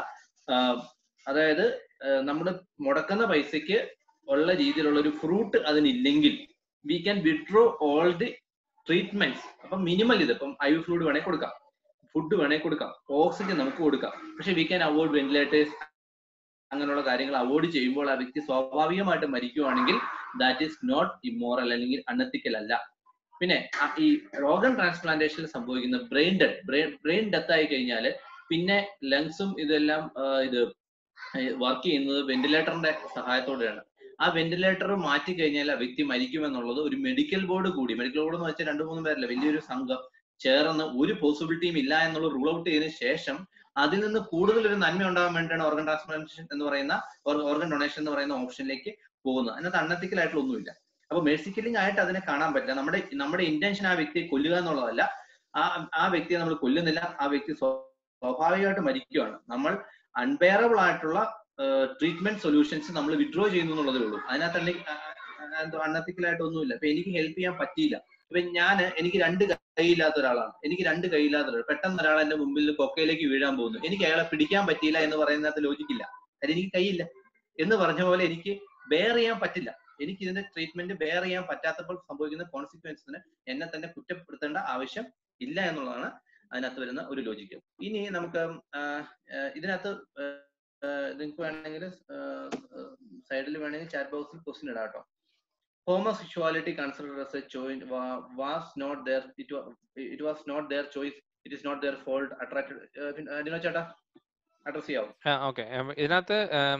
അതായത് നമ്മൾ മുടക്കുന്ന പൈസയ്ക്ക് ഉള്ള രീതിയിലുള്ള ഒരു ഫ്രൂട്ട് അതിനില്ലെങ്കിൽ we can withdraw all the treatments. അപ്പൊ മിനിമൽ ഇത് ഇപ്പം ഐ വി ഫ്ലൂയിഡ് വേണേൽ കൊടുക്കാം, ഫുഡ് വേണേൽ കൊടുക്കാം, ഓക്സിജൻ നമുക്ക് കൊടുക്കാം. പക്ഷെ വി ക്യാൻ അവോയ്ഡ് വെന്റിലേറ്റേഴ്സ്, അങ്ങനെയുള്ള കാര്യങ്ങൾ അവോയ്ഡ് ചെയ്യുമ്പോൾ ആ വ്യക്തി സ്വാഭാവികമായിട്ട് മരിക്കുവാണെങ്കിൽ ദാറ്റ് ഈസ് നോട്ട് ഇമ്മോറൽ, അല്ലെങ്കിൽ അൺഎത്തിക്കൽ അല്ല. പിന്നെ ഈ ഓർഗൻ ട്രാൻസ്പ്ലാന്റേഷനിൽ സംഭവിക്കുന്ന brain death, brain brain death ആയി കഴിഞ്ഞാൽ പിന്നെ ലങ്സും ഇതെല്ലാം ഇത് വർക്ക് ചെയ്യുന്നത് വെന്റിലേറ്ററിന്റെ സഹായത്തോടെയാണ്. ആ വെന്റിലേറ്റർ മാറ്റി കഴിഞ്ഞാൽ ആ വ്യക്തി മരിക്കുമെന്നുള്ളത് ഒരു മെഡിക്കൽ ബോർഡ് കൂടി, മെഡിക്കൽ ബോർഡ് എന്ന് വെച്ചാൽ രണ്ടു മൂന്ന് പേരല്ല, വലിയൊരു സംഘം ചേർന്ന് ഒരു പോസിബിലിറ്റിയും ഇല്ല എന്നുള്ള റൂൾ ഔട്ട് ചെയ്തതിനു ശേഷം അതിൽ നിന്ന് കൂടുതൽ ഒരു നന്മ ഉണ്ടാകാൻ വേണ്ടിയാണ് ഓർഗൻ ട്രാൻസ്പ്ലാന്റേഷൻ എന്ന് പറയുന്ന ഓർഗൻ ഡൊണേഷൻ എന്ന് പറയുന്ന ഓപ്ഷനിലേക്ക് പോകുന്നത്. അതിനകത്ത് അൺഎത്തിക്കൽ ആയിട്ടുള്ള ഒന്നുമില്ല. അപ്പൊ മേഴ്സി കില്ലിംഗ് ആയിട്ട് അതിനെ കാണാൻ പറ്റില്ല. നമ്മുടെ നമ്മുടെ ഇന്റൻഷൻ ആ വ്യക്തിയെ കൊല്ലുക എന്നുള്ളതല്ല. ആ ആ വ്യക്തിയെ നമ്മൾ കൊല്ലുന്നില്ല, ആ വ്യക്തി സ്വാഭാവികമായിട്ട് മരിക്കുകയാണ്. നമ്മൾ അൺബെയറബിൾ ആയിട്ടുള്ള ട്രീറ്റ്മെന്റ് സൊല്യൂഷൻസ് നമ്മൾ വിഡ്രോ ചെയ്യുന്നു എന്നുള്ളതേ ഉള്ളൂ. അതിനകത്ത് എന്തോ അൺഎത്തിക്കലായിട്ട് ഒന്നുമില്ല. ഇപ്പൊ എനിക്ക് ഹെൽപ്പ് ചെയ്യാൻ പറ്റിയില്ല. ഇപ്പൊ ഞാൻ എനിക്ക് രണ്ട് കൈയില്ലാത്ത ഒരാളാണ്, എനിക്ക് രണ്ട് കൈയില്ലാത്ത ഒരാൾ, പെട്ടെന്ന് ഒരാൾ എന്റെ മുമ്പിൽ കൊക്കയിലേക്ക് വീഴാൻ പോകുന്നു, എനിക്ക് അയാളെ പിടിക്കാൻ പറ്റിയില്ല എന്ന് പറയുന്നതിനകത്ത് ലോജിക്കില്ല. കാര്യം എനിക്ക് കൈയില്ല എന്ന് പറഞ്ഞ പോലെ എനിക്ക് ബെയർ ചെയ്യാൻ പറ്റില്ല. എനിക്ക് ഇതിന്റെ ട്രീറ്റ്മെന്റ് ബെയർ ചെയ്യാൻ പറ്റാത്തപ്പോൾ സംഭവിക്കുന്ന കോൺസിക്വൻസിന് എന്നെ തന്നെ കുറ്റപ്പെടുത്തേണ്ട ആവശ്യം ഇല്ല എന്നുള്ളതാണ് അതിനകത്ത് വരുന്ന ഒരു ലോജിക്ക്. ഇനി നമുക്ക് ഇതിനകത്ത് നിങ്ങൾക്ക് വേണമെങ്കിൽ സൈഡിൽ വേണമെങ്കിൽ ചാറ്റ് ബോക്സിൽ ക്വസ്റ്റ്യൻ ഇടാം കേട്ടോ. homosexuality considered as a choice wa- was not their it was it was not their choice. It is not their fault. Attracted. Dino ചേട്ടാ അഡ്രസ് ചെയ്യാവോ? ഓക്കെ, ഇതിനകത്ത്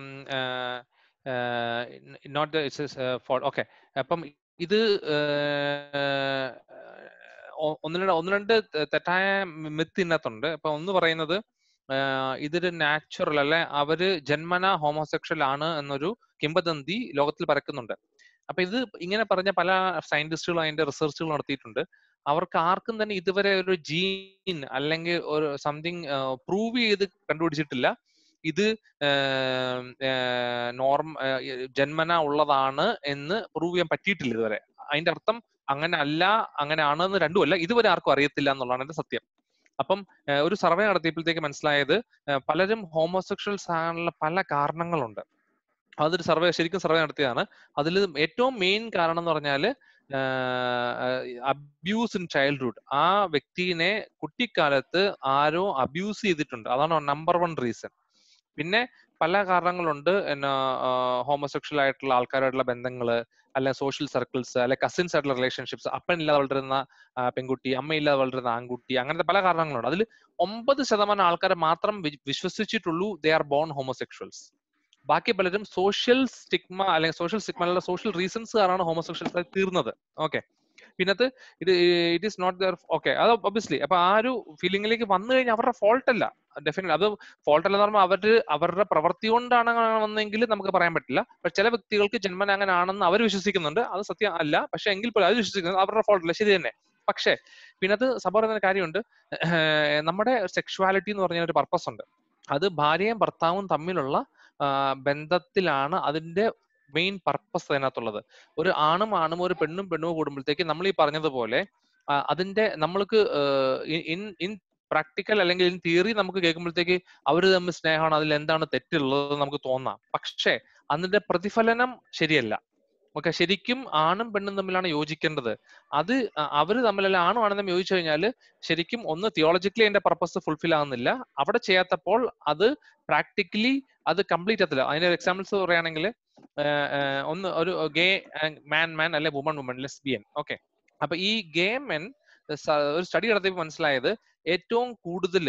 നോട്ട് ഇറ്റ്സ് ഫോൾട്ട്. ഓക്കെ, അപ്പം ഇത് ഒന്ന് രണ്ട് ഒന്ന് രണ്ട് തെറ്റായ മിത്ത് ഇതിനകത്തുണ്ട്. അപ്പൊ ഒന്ന് പറയുന്നത് ഇതൊരു നാച്ചുറൽ അല്ലെ, അവര് ജന്മന ഹോമോസെക്ഷൽ ആണ് എന്നൊരു കിംവദന്തി ലോകത്തിൽ പരക്കുന്നുണ്ട്. അപ്പൊ ഇത് ഇങ്ങനെ പറഞ്ഞ പല സയന്റിസ്റ്റുകളും അതിന്റെ റിസർച്ചുകൾ നടത്തിയിട്ടുണ്ട്. അവർക്ക് ആർക്കും തന്നെ ഇതുവരെ ഒരു ജീൻ അല്ലെങ്കിൽ ഒരു സംതിങ് പ്രൂവ് ചെയ്ത് കണ്ടുപിടിച്ചിട്ടില്ല ഇത് നോർമ ജന്മന ഉള്ളതാണ് എന്ന് പ്രൂവ് ചെയ്യാൻ പറ്റിയിട്ടില്ല ഇതുവരെ. അതിന്റെ അർത്ഥം അങ്ങനെ അല്ല, അങ്ങനെ ആണെന്ന് രണ്ടും അല്ല, ഇതുവരെ ആർക്കും അറിയത്തില്ല എന്നുള്ളതാണ് എന്റെ സത്യം. അപ്പം ഒരു സർവേ നടത്തിയപ്പോഴത്തേക്ക് മനസ്സിലായത് പലരും ഹോമോസെക്ഷൽസ് ആകാനുള്ള പല കാരണങ്ങളുണ്ട്. അതൊരു സർവേ ശരിക്കും സർവേ നടത്തിയതാണ്. അതിൽ ഏറ്റവും മെയിൻ കാരണം എന്ന് പറഞ്ഞാൽ അബ്യൂസ് ഇൻ ചൈൽഡ്ഹുഡ്. ആ വ്യക്തിനെ കുട്ടിക്കാലത്ത് ആരോ അബ്യൂസ് ചെയ്തിട്ടുണ്ട്, അതാണ് നമ്പർ വൺ റീസൺ. പിന്നെ പല കാരണങ്ങളുണ്ട്, എന്നാ ഹോമോസെക്ഷൽ ആയിട്ടുള്ള ആൾക്കാരായിട്ടുള്ള ബന്ധങ്ങള്, അല്ലെ സോഷ്യൽ സർക്കിൾസ്, അല്ലെ കസിൻസ് ആയിട്ടുള്ള റിലേഷൻഷിപ്സ്, അപ്പനില്ലാതെ വളരുന്ന പെൺകുട്ടി, അമ്മയില്ലാതെ വളരുന്ന ആൺകുട്ടി, അങ്ങനത്തെ പല കാരണങ്ങളുണ്ട്. അതിൽ ഒമ്പത് ശതമാനം ആൾക്കാരെ മാത്രം വിശ്വസിച്ചിട്ടുള്ളൂ ദേ ആർ ബോൺ ഹോമോസെക്ഷൽസ്. ബാക്കി പലരും സോഷ്യൽ സ്റ്റിഗ്മ അല്ലെങ്കിൽ സോഷ്യൽ സ്റ്റിഗ്മ അല്ല സോഷ്യൽ റീസൺസ് കാരണമാണ് ഹോമോസെക്ഷൽസ് ആയി തീർന്നത്. ഓക്കെ, പിന്നത്ത് ഇത് it is not there. Okay, അത് ഒബ്വിയസ്ലി അപ്പൊ ആ ഒരു ഫീലിംഗിലേക്ക് വന്നു കഴിഞ്ഞാൽ അവരുടെ ഫോൾട്ട് അല്ല. ഡെഫിനറ്റ്ലി അത് ഫോൾട്ട് അല്ലെന്ന് പറയുമ്പോൾ അവര് അവരുടെ പ്രവൃത്തി കൊണ്ടാണ് വന്നെങ്കിൽ നമുക്ക് പറയാൻ പറ്റില്ല. പക്ഷെ ചില വ്യക്തികൾക്ക് ജന്മന അങ്ങനെ ആണെന്ന് അവർ വിശ്വസിക്കുന്നുണ്ട്, അത് സത്യം അല്ല. പക്ഷെ എങ്കിൽ പോലും അത് വിശ്വസിക്കുന്നത് അവരുടെ ഫോൾട്ട് അല്ല, ശരി തന്നെ. പക്ഷേ പിന്നത് സഭ പറയുന്ന കാര്യമുണ്ട്, നമ്മുടെ സെക്ഷുവാലിറ്റി എന്ന് പറഞ്ഞ ഒരു പർപ്പസ് ഉണ്ട്. അത് ഭാര്യയും ഭർത്താവും തമ്മിലുള്ള ബന്ധത്തിലാണ് അതിന്റെ മെയിൻ പർപ്പസ് അതിനകത്തുള്ളത്. ഒരു ആണും ആണും ഒരു പെണ്ണും പെണ്ണും കൂടുമ്പോഴത്തേക്ക് നമ്മൾ ഈ പറഞ്ഞതുപോലെ അതിന്റെ നമ്മൾക്ക് ഇൻ ഇൻ പ്രാക്ടിക്കൽ അല്ലെങ്കിൽ ഇൻ തിയറി നമുക്ക് കേൾക്കുമ്പോഴത്തേക്ക് അവർ തമ്മിൽ സ്നേഹമാണ്, അതിൽ എന്താണ് തെറ്റുള്ളത് നമുക്ക് തോന്നാം. പക്ഷേ അതിന്റെ പ്രതിഫലനം ശരിയല്ല. ഓക്കെ, ശരിക്കും ആണും പെണ്ണും തമ്മിലാണ് യോജിക്കേണ്ടത്. അത് അവര് തമ്മിലല്ല, ആണും ആണും തമ്മിൽ യോജിച്ചു കഴിഞ്ഞാൽ ശരിക്കും ഒന്ന് തിയോളജിക്കലി അതിന്റെ പർപ്പസ് ഫുൾഫിൽ ആകുന്നില്ല. അവിടെ ചെയ്യാത്തപ്പോൾ അത് പ്രാക്ടിക്കലി അത് കംപ്ലീറ്റ് ആകത്തില്ല. അതിന്റെ എക്സാമ്പിൾസ് പറയുകയാണെങ്കിൽ ഒന്ന് ഒരു ഗേ മാൻ മാൻ അല്ലെ വുമൺ വുമൺ ലെസ്ബിയൻ. ഓക്കെ, അപ്പൊ ഈ ഗേ മെൻ ഒരു സ്റ്റഡി നടത്തിയപ്പോൾ മനസ്സിലായത് ഏറ്റവും കൂടുതൽ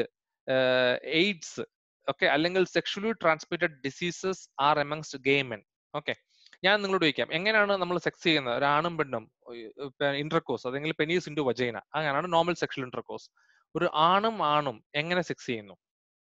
എയ്ഡ്സ് ഓക്കെ അല്ലെങ്കിൽ sexually transmitted diseases are amongst gay men. Okay, ഞാൻ നിങ്ങളോട് ചോദിക്കാം, എങ്ങനെയാണ് നമ്മൾ സെക്സ് ചെയ്യുന്നത്? ഒരു ആണും പെണ്ണും ഇന്റർകോഴ്സ് അല്ലെങ്കിൽ പെനീസ് ഇൻറ്റു വജൈന, അങ്ങനെയാണ് നോർമൽ സെക്ഷൽ ഇന്റർകോഴ്സ്. ഒരു ആണും ആണും എങ്ങനെ സെക്സ് ചെയ്യുന്നു?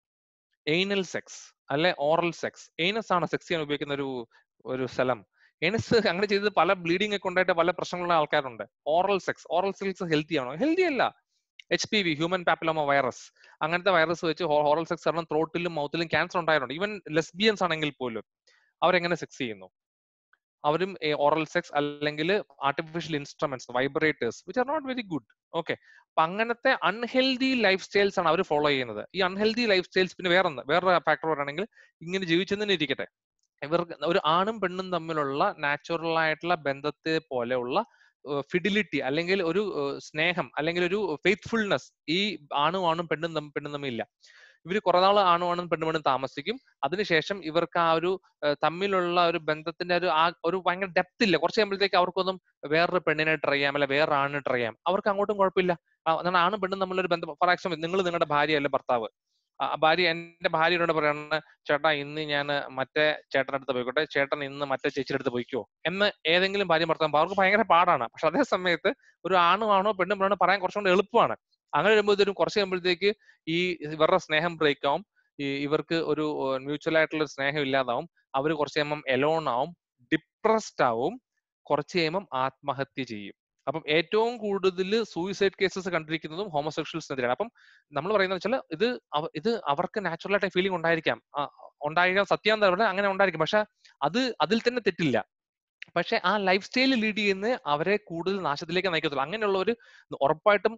എയ്നൽ സെക്സ് അല്ലെ ഓറൽ സെക്സ്. എയ്നസ് ആണ് സെക്സ് ചെയ്യാൻ ഉപയോഗിക്കുന്ന ഒരു ഒരു സ്ഥലം. എയ്നസ് അങ്ങനെ ചെയ്തത് പല ബ്ലീഡിംഗ് ഒക്കെ ഉണ്ടായിട്ട് പല പ്രശ്നങ്ങളുള്ള ആൾക്കാരുണ്ട്. Oral sex oral sex healthy ആണോ? ഹെൽത്തി അല്ല. H P V human papilloma virus അങ്ങനത്തെ വൈറസ് വെച്ച് ഓറൽ സെക്സ് കാരണം ത്രോട്ടിലും മൗത്തിലും ക്യാൻസർ ഉണ്ടായിട്ടുണ്ട്. ഈവൻ ലെസ്ബിയൻസ് ആണെങ്കിൽ പോലും അവരെങ്ങനെ സെക്സ് ചെയ്യുന്നു? അവരും ഓറൽ സെക്സ് അല്ലെങ്കിൽ artificial instruments, vibrators which are not very good. Okay, അപ്പൊ അങ്ങനത്തെ അൺഹെൽതി ലൈഫ് സ്റ്റൈൽസ് ആണ് അവർ ഫോളോ ചെയ്യുന്നത്. ഈ അൺഹെൽതി ലൈഫ് സ്റ്റൈൽസ് പിന്നെ വേറൊന്ന് വേറൊരു ഫാക്ടർ പറയുകയാണെങ്കിൽ ഇങ്ങനെ ജീവിച്ചെന്നെ ഇരിക്കട്ടെ, ഇവർക്ക് ഒരു ആണും പെണ്ണും തമ്മിലുള്ള നാച്ചുറൽ ആയിട്ടുള്ള ബന്ധത്തെ പോലെയുള്ള ഫിഡിലിറ്റി അല്ലെങ്കിൽ ഒരു സ്നേഹം അല്ലെങ്കിൽ ഒരു ഫെയ്ത്ത്ഫുൾനെസ് ഈ ആണും ആണും പെണ്ണും തമ്മിൽ പെണ്ണും തമ്മിൽ ഇല്ല. ഇവർ കുറെ നാൾ ആണും ആണും പെണ്ണും പെണ്ണും താമസിക്കും, അതിനുശേഷം ഇവർക്ക് ആ ഒരു തമ്മിലുള്ള ഒരു ബന്ധത്തിന്റെ ഒരു ആ ഒരു ഭയങ്കര ഡെപ്ത് ഇല്ല. കുറച്ച് കഴിയുമ്പോഴത്തേക്ക് അവർക്കൊന്നും വേറൊരു പെണ്ണിനെ ട്രൈ ചെയ്യാം അല്ലെ വേറെ ആണിനെ ട്രൈ ചെയ്യാം, അവർക്ക് അങ്ങോട്ടും കുഴപ്പമില്ല. അതാണ് ആണും പെണ്ണും തമ്മിലൊരു ബന്ധം. ഫോർ എക്സാമ്പിൾ, നിങ്ങൾ നിങ്ങളുടെ ഭാര്യ അല്ലെ ഭർത്താവ്, ഭാര്യ എന്റെ ഭാര്യയോട് പറയണ ചേട്ടാ ഇന്ന് ഞാൻ മറ്റേ ചേട്ടൻ്റെ അടുത്ത് പോയിക്കോട്ടെ, ചേട്ടൻ ഇന്ന് മറ്റേ ചേച്ചിയുടെ അടുത്ത് പോയിക്കോ എന്ന് ഏതെങ്കിലും ഭാര്യ ഭർത്താവ് അവർക്ക് ഭയങ്കര പാടാണ്. പക്ഷെ അതേ സമയത്ത് ഒരു ആണും ആണോ പെണ്ണും പെണ്ണോ പറയാൻ കുറച്ചുകൂടെ എളുപ്പമാണ്. അങ്ങനെ വരുമ്പോഴത്തേക്കും കുറച്ച് കഴിയുമ്പോഴത്തേക്ക് ഈ ഇവരുടെ സ്നേഹം ബ്രേക്ക് ആവും, ഈ ഇവർക്ക് ഒരു മ്യൂച്വൽ ആയിട്ടുള്ള ഒരു സ്നേഹം ഇല്ലാതാവും, അവർ കുറച്ച് കഴിയുമ്പം എലോൺ ആവും, ഡിപ്രസ്ഡ് ആവും, കുറച്ച് കഴിയുമ്പം ആത്മഹത്യ ചെയ്യും. അപ്പം ഏറ്റവും കൂടുതൽ സൂയിസൈഡ് കേസസ് കണ്ടിരിക്കുന്നതും ഹോമോസെക്ഷൽസിനെതിരെയാണ്. അപ്പം നമ്മൾ പറയുന്നത് വെച്ചാൽ ഇത് ഇത് അവർക്ക് നാച്ചുറൽ ആയിട്ട് ഫീലിംഗ് ഉണ്ടായിരിക്കാം, ഉണ്ടായിരിക്കാം, സത്യം എന്താ പറയുക അങ്ങനെ ഉണ്ടായിരിക്കും. പക്ഷെ അത് അതിൽ തന്നെ തെറ്റില്ല. പക്ഷെ ആ ലൈഫ് സ്റ്റൈൽ ലീഡ് ചെയ്യുന്ന അവരെ കൂടുതൽ നാശത്തിലേക്ക് നയിക്കത്തുള്ളൂ. അങ്ങനെയുള്ളവർ ഉറപ്പായിട്ടും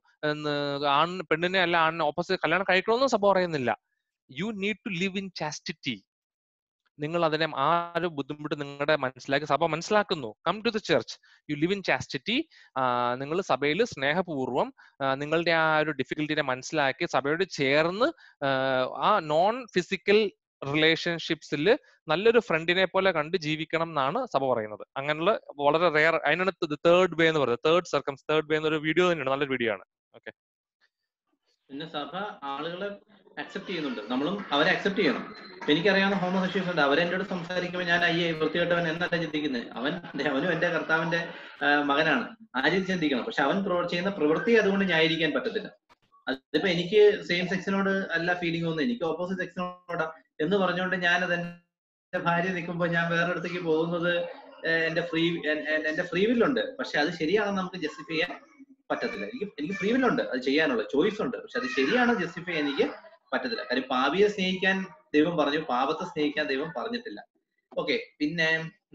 ആണ് പെണ്ണിനെ അല്ല ആണിനെ ഓപ്പോസിറ്റ് കല്യാണം കഴിക്കണമെന്നും സഭ പറയുന്നില്ല. You need to live in chastity. നിങ്ങൾ അതിനെ ആ ഒരു ബുദ്ധിമുട്ട് നിങ്ങളുടെ മനസ്സിലാക്കി സഭ മനസ്സിലാക്കുന്നു. Come to the church, you live in chastity. നിങ്ങൾ സഭയിൽ സ്നേഹപൂർവ്വം നിങ്ങളുടെ ആ ഒരു ഡിഫിക്കൽറ്റിനെ മനസ്സിലാക്കി സഭയോട് ചേർന്ന് ആ നോൺ ഫിസിക്കൽ റിലേഷൻഷിപ്സിൽ നല്ലൊരു ഫ്രണ്ടിനെ പോലെ കണ്ട് ജീവിക്കണം എന്നാണ് സഭ പറയുന്നത്. അങ്ങനെയുള്ള വളരെ റെയർ, അതിനാണ് തേർഡ് വേ എന്ന് പറയുന്നത്. തേർഡ് സർക്കം തേർഡ് വേ എന്നൊരു വീഡിയോ തന്നെയാണ്, നല്ലൊരു വീഡിയോ ആണ്. ഓക്കെ. പിന്നെ സഭ ആളുകളെ അക്സെപ്റ്റ് ചെയ്യുന്നുണ്ട്, നമ്മളും അവരെ അക്സെപ്റ്റ് ചെയ്യണം. എനിക്കറിയാവുന്ന ഹോമോസെക്ഷൽസ് ഉണ്ട്, അവരെന്നോട് സംസാരിക്കുമ്പോൾ ഞാൻ അയ്യേ വൃത്തികെട്ടവൻ എന്നല്ല ചിന്തിക്കുന്നത്. അവൻ അവനും എന്റെ കർത്താവിന്റെ മകനാണ്, ആരും ചിന്തിക്കണം. പക്ഷെ അവൻ ചെയ്യുന്ന പ്രവൃത്തി അതുകൊണ്ട് ന്യായീകരിക്കാൻ പറ്റത്തില്ല. അതിപ്പോ എനിക്ക് സെയിം സെക്സിനോട് അല്ല ഫീലിംഗ് ഒന്നും, എനിക്ക് ഓപ്പോസിറ്റ് സെക്സിനോടാ എന്ന് പറഞ്ഞുകൊണ്ട് ഞാൻ അത് എന്റെ ഭാര്യ നിൽക്കുമ്പോൾ ഞാൻ വേറെ അടുത്തേക്ക് പോകുന്നത് എന്റെ ഫ്രീ എന്റെ ഫ്രീ വില്ലുണ്ട്. പക്ഷെ അത് ശരിയാണെന്ന് നമുക്ക് ജസ്റ്റിഫൈ ചെയ്യാൻ പറ്റത്തില്ല. എനിക്ക് എനിക്ക് ഫ്രീ വില്ലുണ്ട്, അത് ചെയ്യാനുള്ള ചോയ്സ് ഉണ്ട്. പക്ഷെ അത് ശരിയാണോ ജസ്റ്റിഫൈ ചെയ്യാൻ എനിക്ക് പറ്റത്തില്ല. കാര്യം പാപിയെ സ്നേഹിക്കാൻ ദൈവം പറഞ്ഞു, പാപത്തെ സ്നേഹിക്കാൻ ദൈവം പറഞ്ഞിട്ടില്ല. ഓക്കെ. പിന്നെ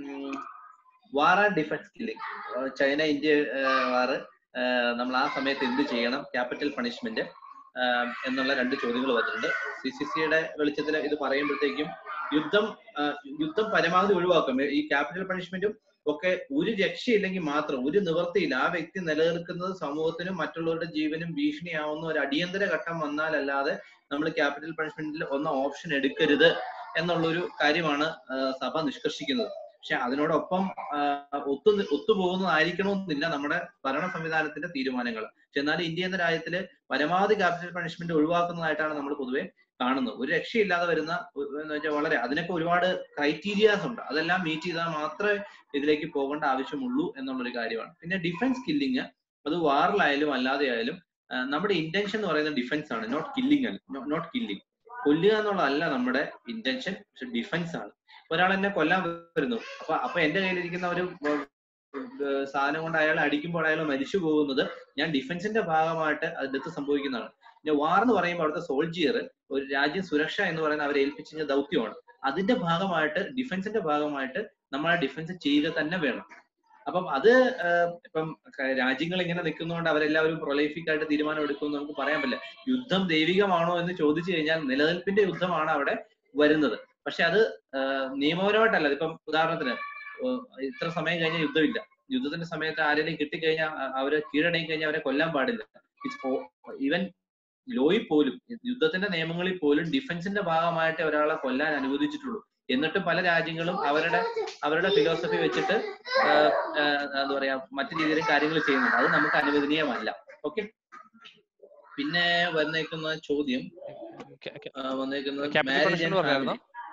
war and defence killing, China India war, നമ്മൾ ആ സമയത്ത് എന്ത് ചെയ്യണം, ക്യാപിറ്റൽ പണിഷ്മെന്റ് എന്നുള്ള രണ്ട് ചോദ്യങ്ങൾ വന്നിട്ടുണ്ട്. സി സി സിയുടെ വെളിച്ചത്തിൽ ഇത് പറയുമ്പോഴത്തേക്കും യുദ്ധം യുദ്ധം പരമാവധി ഒഴിവാക്കും. ഈ ക്യാപിറ്റൽ പണിഷ്മെന്റും ഒക്കെ ഒരു രക്ഷയില്ലെങ്കിൽ മാത്രം, ഒരു നിവൃത്തിയില്ല, ആ വ്യക്തി നിലനിൽക്കുന്നത് സമൂഹത്തിനും മറ്റുള്ളവരുടെ ജീവനും ഭീഷണിയാവുന്ന ഒരു അടിയന്തര ഘട്ടം വന്നാലല്ലാതെ നമ്മൾ ക്യാപിറ്റൽ പണിഷ്മെന്റിൽ ഒന്ന ഓപ്ഷൻ എടുക്കരുത് എന്നുള്ളൊരു കാര്യമാണ് സഭ നിഷ്കർഷിക്കുന്നത്. പക്ഷെ അതിനോടൊപ്പം ഒത്തു ഒത്തുപോകുന്നതായിരിക്കണമെന്നില്ല നമ്മുടെ ഭരണ സംവിധാനത്തിന്റെ തീരുമാനങ്ങൾ. പക്ഷെ എന്നാലും ഇന്ത്യ എന്ന രാജ്യത്തില് പരമാവധി ക്യാപിറ്റൽ പണിഷ്മെന്റ് ഒഴിവാക്കുന്നതായിട്ടാണ് നമ്മൾ പൊതുവെ കാണുന്നത്. ഒരു രക്ഷയില്ലാതെ വരുന്ന എന്ന് വെച്ചാൽ വളരെ അതിനൊക്കെ ഒരുപാട് ക്രൈറ്റീരിയാസ് ഉണ്ട്, അതെല്ലാം മീറ്റ് ചെയ്താൽ മാത്രമേ ഇതിലേക്ക് പോകേണ്ട ആവശ്യമുള്ളൂ എന്നുള്ളൊരു കാര്യമാണ്. പിന്നെ ഡിഫൻസ് കില്ലിങ്, അത് വാറിലായാലും അല്ലാതെ ആയാലും നമ്മുടെ ഇന്റൻഷൻ എന്ന് പറയുന്നത് ഡിഫൻസ് ആണ്, നോട്ട് കില്ലിങ് അല്ല, നോട്ട് കില്ലിങ്. കൊല്ലുക എന്നുള്ളതല്ല നമ്മുടെ ഇന്റൻഷൻ, പക്ഷെ ഡിഫൻസ് ആണ്. ഒരാൾ എന്നെ കൊല്ലാൻ വരുന്നു, അപ്പൊ അപ്പൊ എന്റെ കയ്യിലിരിക്കുന്ന ഒരു സാധനം കൊണ്ട് അയാളെ അടിക്കുമ്പോൾ അയാൾ മരിച്ചു പോകുന്നത് ഞാൻ ഡിഫൻസിന്റെ ഭാഗമായിട്ട് അടുത്ത് സംഭവിക്കുന്നതാണ്. പിന്നെ വാർ എന്ന് പറയുമ്പോൾ അവിടുത്തെ സോൾജിയർ ഒരു രാജ്യം സുരക്ഷ എന്ന് പറയുന്ന അവരെ ഏൽപ്പിച്ച ദൗത്യമാണ്. അതിന്റെ ഭാഗമായിട്ട് ഡിഫൻസിന്റെ ഭാഗമായിട്ട് നമ്മൾ ആ ഡിഫൻസ് ചെയ്യുക തന്നെ വേണം. അപ്പം അത് ഇപ്പം രാജ്യങ്ങൾ ഇങ്ങനെ നിൽക്കുന്നതുകൊണ്ട് അവരെല്ലാവരും പ്രൊലൈഫിക് ആയിട്ട് തീരുമാനം എടുക്കുമെന്ന് നമുക്ക് പറയാൻ പറ്റില്ല. യുദ്ധം ദൈവികമാണോ എന്ന് ചോദിച്ചു കഴിഞ്ഞാൽ നിലനിൽപ്പിന്റെ യുദ്ധമാണ് അവിടെ വരുന്നത്. പക്ഷെ അത് നിയമപരമായിട്ടല്ല. ഇപ്പം ഉദാഹരണത്തിന് ഇത്ര സമയം കഴിഞ്ഞാൽ യുദ്ധമില്ല, യുദ്ധത്തിന്റെ സമയത്ത് ആരെങ്കിലും കിട്ടിക്കഴിഞ്ഞാൽ അവരെ കീഴടങ്ങി കഴിഞ്ഞാൽ അവരെ കൊല്ലാൻ പാടില്ല. ഈവൻ ലോയിൽ പോലും, യുദ്ധത്തിന്റെ നിയമങ്ങളിൽ പോലും ഡിഫൻസിന്റെ ഭാഗമായിട്ട് ഒരാളെ കൊല്ലാൻ അനുവദിച്ചിട്ടുള്ളൂ. എന്നിട്ട് പല രാജ്യങ്ങളും അവരുടെ അവരുടെ ഫിലോസഫി വെച്ചിട്ട് എന്താ പറയാ മറ്റു രീതിയിലും കാര്യങ്ങൾ ചെയ്യുന്നുണ്ട്. അത് നമുക്ക് അനുവദനീയമല്ല. ഓക്കെ. പിന്നെ വന്നേക്കുന്ന ചോദ്യം വന്നേക്കുന്നത് marriage and family.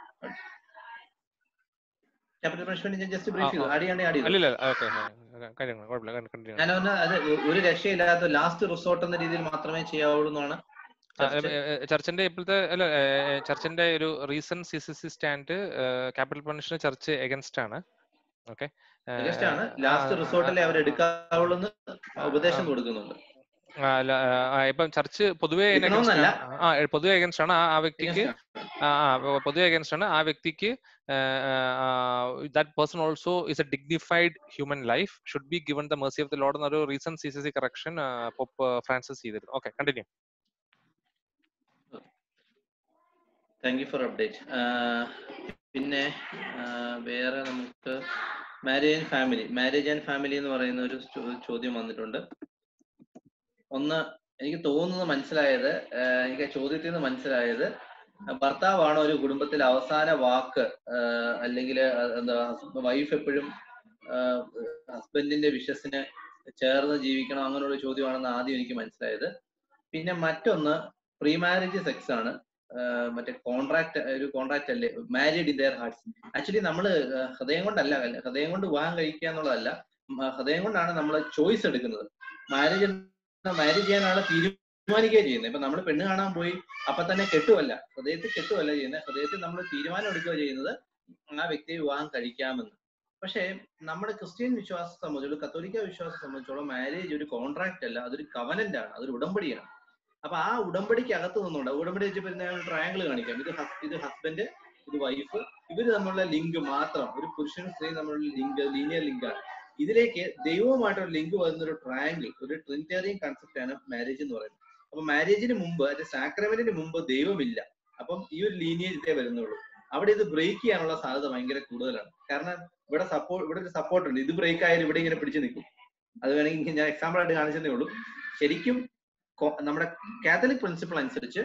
Capital punishment ഞാൻ ജസ്റ്റ് ബ്രീഫ് ചെയ്തു. ആഡ് ചെയ്യാണ്ട് ആഡ് ചെയ്തു. ഞാൻ പറഞ്ഞ അത് ഒരു രക്ഷയില്ലാത്ത ലാസ്റ്റ് റിസോർട്ട് എന്ന രീതിയിൽ മാത്രമേ ചെയ്യാവുള്ളൂ എന്നാണ് ചർച്ചിന്റെ ഇപ്പോഴത്തെ അല്ല ചർച്ചിന്റെ ഒരു recent C C C stand capital punishment church against ആണ്. ഓക്കെ. ലാസ്റ്റ് റിസോർട്ടിലെ അവർ എടുക്കാവുള്ളൂ എന്ന് ഉപദേശം കൊടുക്കുന്നുണ്ട്. ഇപ്പം ചർച്ച് പൊതുവെ പൊതുവെ എഗൻസ്റ്റ് ആണ് ആ വ്യക്തിക്ക്, പൊതുവെ എഗൻസ്റ്റ് ആണ് ആ വ്യക്തിക്ക്. that person also is a dignified human life, should be given the mercy of the Lord എന്നൊരു recent C C C correction Pope Francis ചെയ്തിരുന്നു. Okay, continue. Thank you for update. പിന്നെ വേറെ നമുക്ക് marriage and family marriage and family എന്ന് പറയുന്ന ഒരു ചോദ്യം വന്നിട്ടുണ്ട്. ഒന്ന് എനിക്ക് തോന്നുന്നത് മനസ്സിലായത്, എനിക്ക് ചോദ്യത്തിൽ നിന്ന് മനസ്സിലായത് ഭർത്താവാണ് ഒരു കുടുംബത്തിൽ അവസാന വാക്ക്, അല്ലെങ്കിൽ എന്താ വൈഫ് എപ്പോഴും ഹസ്ബൻഡിന്റെ വിഷസിന് ചേർന്ന് ജീവിക്കണം അങ്ങനെയുള്ള ചോദ്യമാണെന്ന് ആദ്യം എനിക്ക് മനസ്സിലായത്. പിന്നെ മറ്റൊന്ന് പ്രീ മാരേജ് സെക്സ് ആണ്, മറ്റേ കോൺട്രാക്ട് ഒരു കോൺട്രാക്ട് അല്ലേ, married in their hearts. Actually നമ്മൾ ഹൃദയം കൊണ്ടല്ല, ഹൃദയം കൊണ്ട് വിവാഹം കഴിക്കുക എന്നുള്ളതല്ല, ഹൃദയം കൊണ്ടാണ് നമ്മൾ ചോയ്സ് എടുക്കുന്നത്. മാരേജ് മാരേജ് ചെയ്യാനാണ് തീരുമാനിക്കുക ചെയ്യുന്നത്. ഇപ്പൊ നമ്മൾ പെണ്ണ് കാണാൻ പോയി അപ്പൊ തന്നെ കെട്ടുമല്ല, ഹൃദയത്തിൽ കെട്ടുമല്ല ചെയ്യുന്നത്, ഹൃദയത്തിൽ നമ്മൾ തീരുമാനം എടുക്കുക ചെയ്യുന്നത് ആ വ്യക്തിയെ വിവാഹം കഴിക്കാമെന്ന്. പക്ഷേ നമ്മുടെ ക്രിസ്ത്യൻ വിശ്വാസം സംബന്ധിച്ചോളം, കത്തോലിക്ക വിശ്വാസം സംബന്ധിച്ചോളം മാരേജ് ഒരു കോൺട്രാക്ട് അല്ല, അതൊരു കവനന്റ് ആണ്, അതൊരു ഉടമ്പടിയാണ്. അപ്പൊ ആ ഉടമ്പടിക്ക് അകത്ത് നിന്നുണ്ട്, ഉടമ്പടി വെച്ച് പിന്നെ ട്രയാങ്കിൾ കാണിക്കാം, ഇത് ഇത് ഹസ്ബൻഡ് ഇത് വൈഫ്, ഇവര് തമ്മിലുള്ള ലിങ്ക് മാത്രം, ഒരു പുരുഷനും സ്ത്രീ തമ്മിലുള്ള ലിങ്ക് ലീനിയർ ലിങ്ക് ആണ്. ഇതിലേക്ക് ദൈവവുമായിട്ടൊരു ലിങ്ക് വരുന്ന ഒരു ട്രയാങ്കിൾ, ഒരു ട്രിനിറ്റേറിയൻ കൺസെപ്റ്റ് ആണ് മാരേജ് എന്ന് പറയുന്നത്. അപ്പൊ മാരേജിന് മുമ്പ്, അതായത് സാക്രമെന്റിന് മുമ്പ് ദൈവമില്ല, അപ്പം ഈ ഒരു ലീനിയേജ് ഇതേ വരുന്നുള്ളൂ. അവിടെ ഇത് ബ്രേക്ക് ചെയ്യാനുള്ള സാധ്യത ഭയങ്കര കൂടുതലാണ്. കാരണം ഇവിടെ സപ്പോർട്ട് ഇവിടെ ഒരു സപ്പോർട്ട് ഉണ്ട്, ഇത് ബ്രേക്ക് ആയാലും ഇവിടെ ഇങ്ങനെ പിടിച്ചു നിൽക്കും. അത് വേണമെങ്കിൽ ഞാൻ എക്സാമ്പിൾ ആയിട്ട് കാണിച്ചതേ ഉള്ളൂ. ശരിക്കും നമ്മുടെ കാത്തലിക് പ്രിൻസിപ്പിൾ അനുസരിച്ച്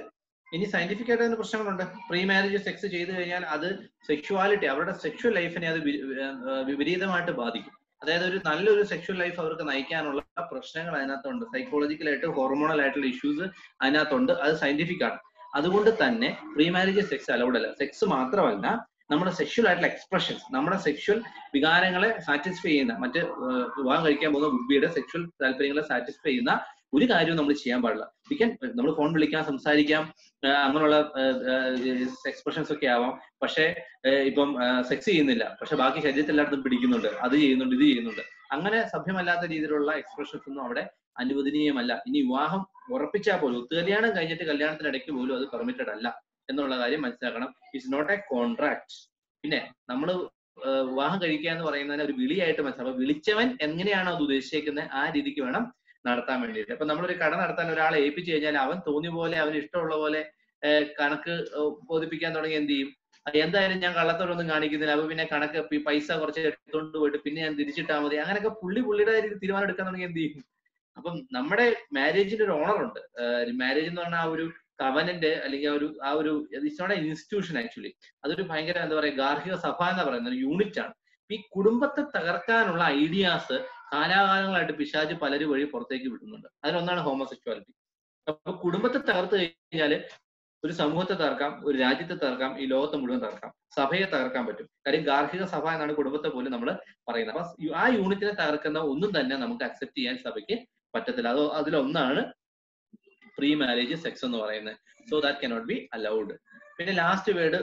ഇനി സയന്റിഫിക് ആയിട്ട് അതിന് പ്രശ്നങ്ങളുണ്ട്. പ്രീ മാരേജ് സെക്സ് ചെയ്തു കഴിഞ്ഞാൽ അത് സെക്ഷുവാലിറ്റി, അവരുടെ സെക്ഷൽ ലൈഫിനെ അത് വിപരീതമായിട്ട് ബാധിക്കും. അതായത് ഒരു നല്ലൊരു സെക്ഷൽ ലൈഫ് അവർക്ക് നയിക്കാനുള്ള പ്രശ്നങ്ങൾ അതിനകത്തുണ്ട്. സൈക്കോളജിക്കലായിട്ട് ഹോർമോണൽ ആയിട്ടുള്ള ഇഷ്യൂസ് അതിനകത്തുണ്ട്. അത് സയന്റിഫിക് ആണ്. അതുകൊണ്ട് തന്നെ പ്രീ മാരേജ് സെക്സ് അലൗഡ് അല്ല. സെക്സ് മാത്രമല്ല, നമ്മുടെ സെക്ഷൽ ആയിട്ടുള്ള എക്സ്പ്രഷൻസ്, നമ്മുടെ സെക്ഷൽ വികാരങ്ങളെ സാറ്റിസ്ഫൈ ചെയ്യുന്ന, മറ്റ് വിവാഹം കഴിക്കാൻ പോകുന്ന കുട്ടിയുടെ സെക്ഷൽ താല്പര്യങ്ങളെ സാറ്റിസ്ഫൈ ചെയ്യുന്ന ഒരു കാര്യവും നമ്മൾ ചെയ്യാൻ പാടില്ല. വിക്കാൻ നമ്മൾ ഫോൺ വിളിക്കാം, സംസാരിക്കാം, അങ്ങനെയുള്ള എക്സ്പ്രഷൻസ് ഒക്കെ ആവാം. പക്ഷെ ഇപ്പം സെക്സ് ചെയ്യുന്നില്ല, പക്ഷെ ബാക്കി ശരീരത്തിൽ എല്ലായിടത്തും പിടിക്കുന്നുണ്ട്, അത് ചെയ്യുന്നുണ്ട്, ഇത് ചെയ്യുന്നുണ്ട്. അങ്ങനെ സഭ്യമല്ലാത്ത രീതിയിലുള്ള എക്സ്പ്രഷൻസ് ഒന്നും അവിടെ അനുവദനീയമല്ല. ഇനി വിവാഹം ഉറപ്പിച്ചാൽ പോലും, ഒത്തുകല്യാണം കഴിഞ്ഞിട്ട് കല്യാണത്തിനിടയ്ക്ക് പോലും അത് പെർമിറ്റഡ് അല്ല എന്നുള്ള കാര്യം മനസ്സിലാക്കണം. It's not a contract. പിന്നെ നമ്മൾ വിവാഹം കഴിക്കുക എന്ന് പറയുന്നതിന് ഒരു വിളിയായിട്ട് മനസ്സിലാവും. അപ്പൊ വിളിച്ചവൻ എങ്ങനെയാണോ അത് ഉദ്ദേശിക്കുന്നത് ആ രീതിക്ക് വേണം നടത്താൻ വേണ്ടിയിട്ട്. അപ്പൊ നമ്മളൊരു കട നടത്താൻ ഒരാളെ ഏൽപ്പിച്ചു കഴിഞ്ഞാൽ അവൻ തോന്നിയ പോലെ, അവന് ഇഷ്ടമുള്ള പോലെ കണക്ക് ബോധിപ്പിക്കാൻ തുടങ്ങി എന്ത് ചെയ്യും? എന്തായാലും ഞാൻ കള്ളത്തോടൊന്നും കാണിക്കുന്നില്ല, അപ്പൊ പിന്നെ കണക്ക് പൈസ കുറച്ച് എടുത്തോണ്ട് പോയിട്ട് പിന്നെ ഞാൻ തിരിച്ചിട്ടാൽ മതി, അങ്ങനെയൊക്കെ പുള്ളി പുള്ളിയുടെ തീരുമാനം എടുക്കാൻ തുടങ്ങി എന്ത് ചെയ്യും? അപ്പം നമ്മുടെ മാരേജിന്റെ ഒരു ഓണർ ഉണ്ട്. മാരേജ് എന്ന് പറഞ്ഞാൽ ആ ഒരു കവനന്റ് അല്ലെങ്കിൽ ആ ഒരു ആ ഒരു it's not a institution actually. അതൊരു ഭയങ്കര എന്താ പറയുക, ഗാർഹിക സഭ എന്ന് പറയുന്ന ഒരു യൂണിറ്റ് ആണ്. ഈ കുടുംബത്തെ തകർക്കാനുള്ള ഐഡിയാസ് കാലാകാലങ്ങളായിട്ട് പിശാച് പലരും വഴി പുറത്തേക്ക് വിടുന്നുണ്ട്. അതിലൊന്നാണ് ഹോമോസെക്ച്വാലിറ്റി. അപ്പൊ കുടുംബത്തെ തകർത്ത് കഴിഞ്ഞാൽ ഒരു സമൂഹത്തെ തകർക്കാം, ഒരു രാജ്യത്തെ തകർക്കാം, ഈ ലോകത്തെ മുഴുവൻ തകർക്കാം, സഭയെ തകർക്കാൻ പറ്റും. കാര്യം ഗാർഹിക സഭ എന്നാണ് കുടുംബത്തെ പോലും നമ്മൾ പറയുന്നത്. അപ്പൊ ആ യൂണിറ്റിനെ തകർക്കുന്ന ഒന്നും തന്നെ നമുക്ക് അക്സെപ്റ്റ് ചെയ്യാൻ സഭയ്ക്ക് പറ്റത്തില്ല. അത് അതിലൊന്നാണ് പ്രീ മാരേജ് സെക്സ് എന്ന് പറയുന്നത്. So that cannot be allowed. പിന്നെ ലാസ്റ്റ് വേർഡ്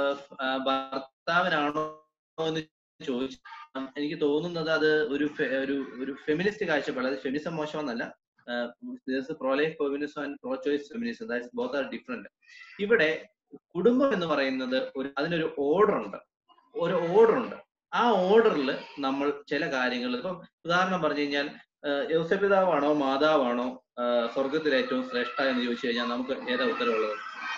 ഭർത്താവിനാണോ എന്ന് ചോദിച്ചു. എനിക്ക് തോന്നുന്നത് അത് ഒരു ഒരു ഒരു ഫെമിനിസ്റ്റ് കാഴ്ചപ്പാട്. അത് ഫെമിനിസം മോശമെന്നല്ല. Pro life feminism and pro choice feminism, that's both are different. ഇവിടെ കുടുംബം എന്ന് പറയുന്നത് ഒരു അതിനൊരു ഓർഡർ ഉണ്ട്, ഒരു ഓർഡർ ഉണ്ട്. ആ ഓർഡറിൽ നമ്മൾ ചില കാര്യങ്ങൾ, ഇപ്പം ഉദാഹരണം പറഞ്ഞു കഴിഞ്ഞാൽ യൗസപിതാവാണോ മാതാവാണോ സ്വർഗത്തിൽ ഏറ്റവും ശ്രേഷ്ഠ എന്ന് ചോദിച്ചു കഴിഞ്ഞാൽ നമുക്ക് ഏതാ ഉത്തരവുള്ളത്?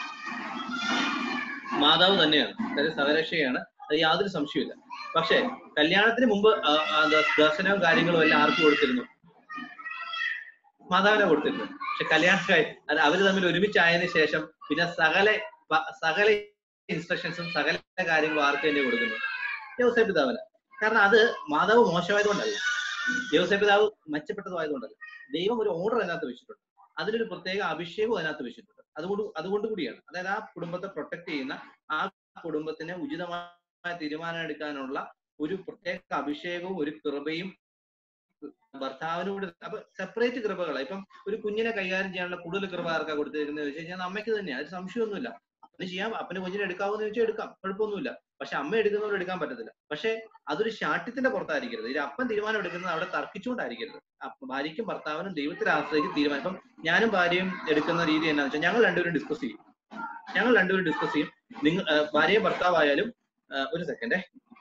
മാതാവ് തന്നെയാണ്. അതായത് സഹരക്ഷയാണ്, അത് യാതൊരു സംശയമില്ല. പക്ഷെ കല്യാണത്തിന് മുമ്പ് ദർശനവും കാര്യങ്ങളും എല്ലാം ആർക്ക് കൊടുത്തിരുന്നു? മാതാവിനെ കൊടുത്തിരുന്നു. പക്ഷെ കല്യാണം അത് അവര് തമ്മിൽ ഒരുമിച്ചായതിനു ശേഷം പിന്നെ സകല സകല ഇൻസ്ട്രക്ഷൻസും സകല കാര്യങ്ങളും ആർക്ക് തന്നെ കൊടുക്കുന്നു? യൗസപിതാവിന്. കാരണം അത് മാതാവ് മോശമായതുകൊണ്ടല്ല, യൗസപിതാവ് മെച്ചപ്പെട്ടതുമായതുകൊണ്ടല്ല. ദൈവം ഒരു ഓർഡർ അതിനകത്ത് വെച്ചിട്ടുണ്ട്, അതിലൊരു പ്രത്യേക അഭിഷേകവും അതിനകത്ത് വെച്ചിട്ടുണ്ട്. അതുകൊണ്ട് അതുകൊണ്ട് കൂടിയാണ്, അതായത് ആ കുടുംബത്തെ പ്രൊട്ടക്ട് ചെയ്യുന്ന, ആ കുടുംബത്തിന് ഉചിതമായ തീരുമാനം എടുക്കാനുള്ള ഒരു പ്രത്യേക അഭിഷേകവും ഒരു കൃപയും ഭർത്താവിനോട്. അപ്പൊ സെപ്പറേറ്റ് കൃപകളാണ്. ഇപ്പം ഒരു കുഞ്ഞിനെ കൈകാര്യം ചെയ്യാനുള്ള കൂടുതൽ കൃപ ആർക്കാ കൊടുത്തിരിക്കുന്നത് ചോദിച്ചു കഴിഞ്ഞാൽ അമ്മയ്ക്ക് തന്നെയാണ്. അത് സംശയമൊന്നുമില്ല. അപ്പന് ചെയ്യാം, അപ്പന് കുഞ്ഞിനെ എടുക്കാവെന്ന് ചോദിച്ചാൽ എടുക്കാം, കുഴപ്പമൊന്നുമില്ല. പക്ഷെ അമ്മ എടുക്കുന്നവർ എടുക്കാൻ പറ്റത്തില്ല. പക്ഷെ അതൊരു ശാഠ്യത്തിന്റെ പുറത്തായിരിക്കരുത്. ഇത് അപ്പൻ തീരുമാനം എടുക്കുന്നത് അവിടെ തർക്കിച്ചുകൊണ്ടായിരിക്കരുത്. ഭാര്യയ്ക്കും ഭർത്താവിനും ദൈവത്തിൽ ആശ്രയിച്ച് തീരുമാനം. ഇപ്പം ഞാനും ഭാര്യയും എടുക്കുന്ന രീതി എന്നാന്ന് വെച്ചാൽ ഞങ്ങൾ രണ്ടുപേരും ഡിസ്കസ് ചെയ്യും. ഞങ്ങൾ രണ്ടുപേരും ഡിസ്കസ് ചെയ്യും. നിങ്ങൾ ഭാര്യയും ഭർത്താവായാലും ഒരു സെക്കൻഡേ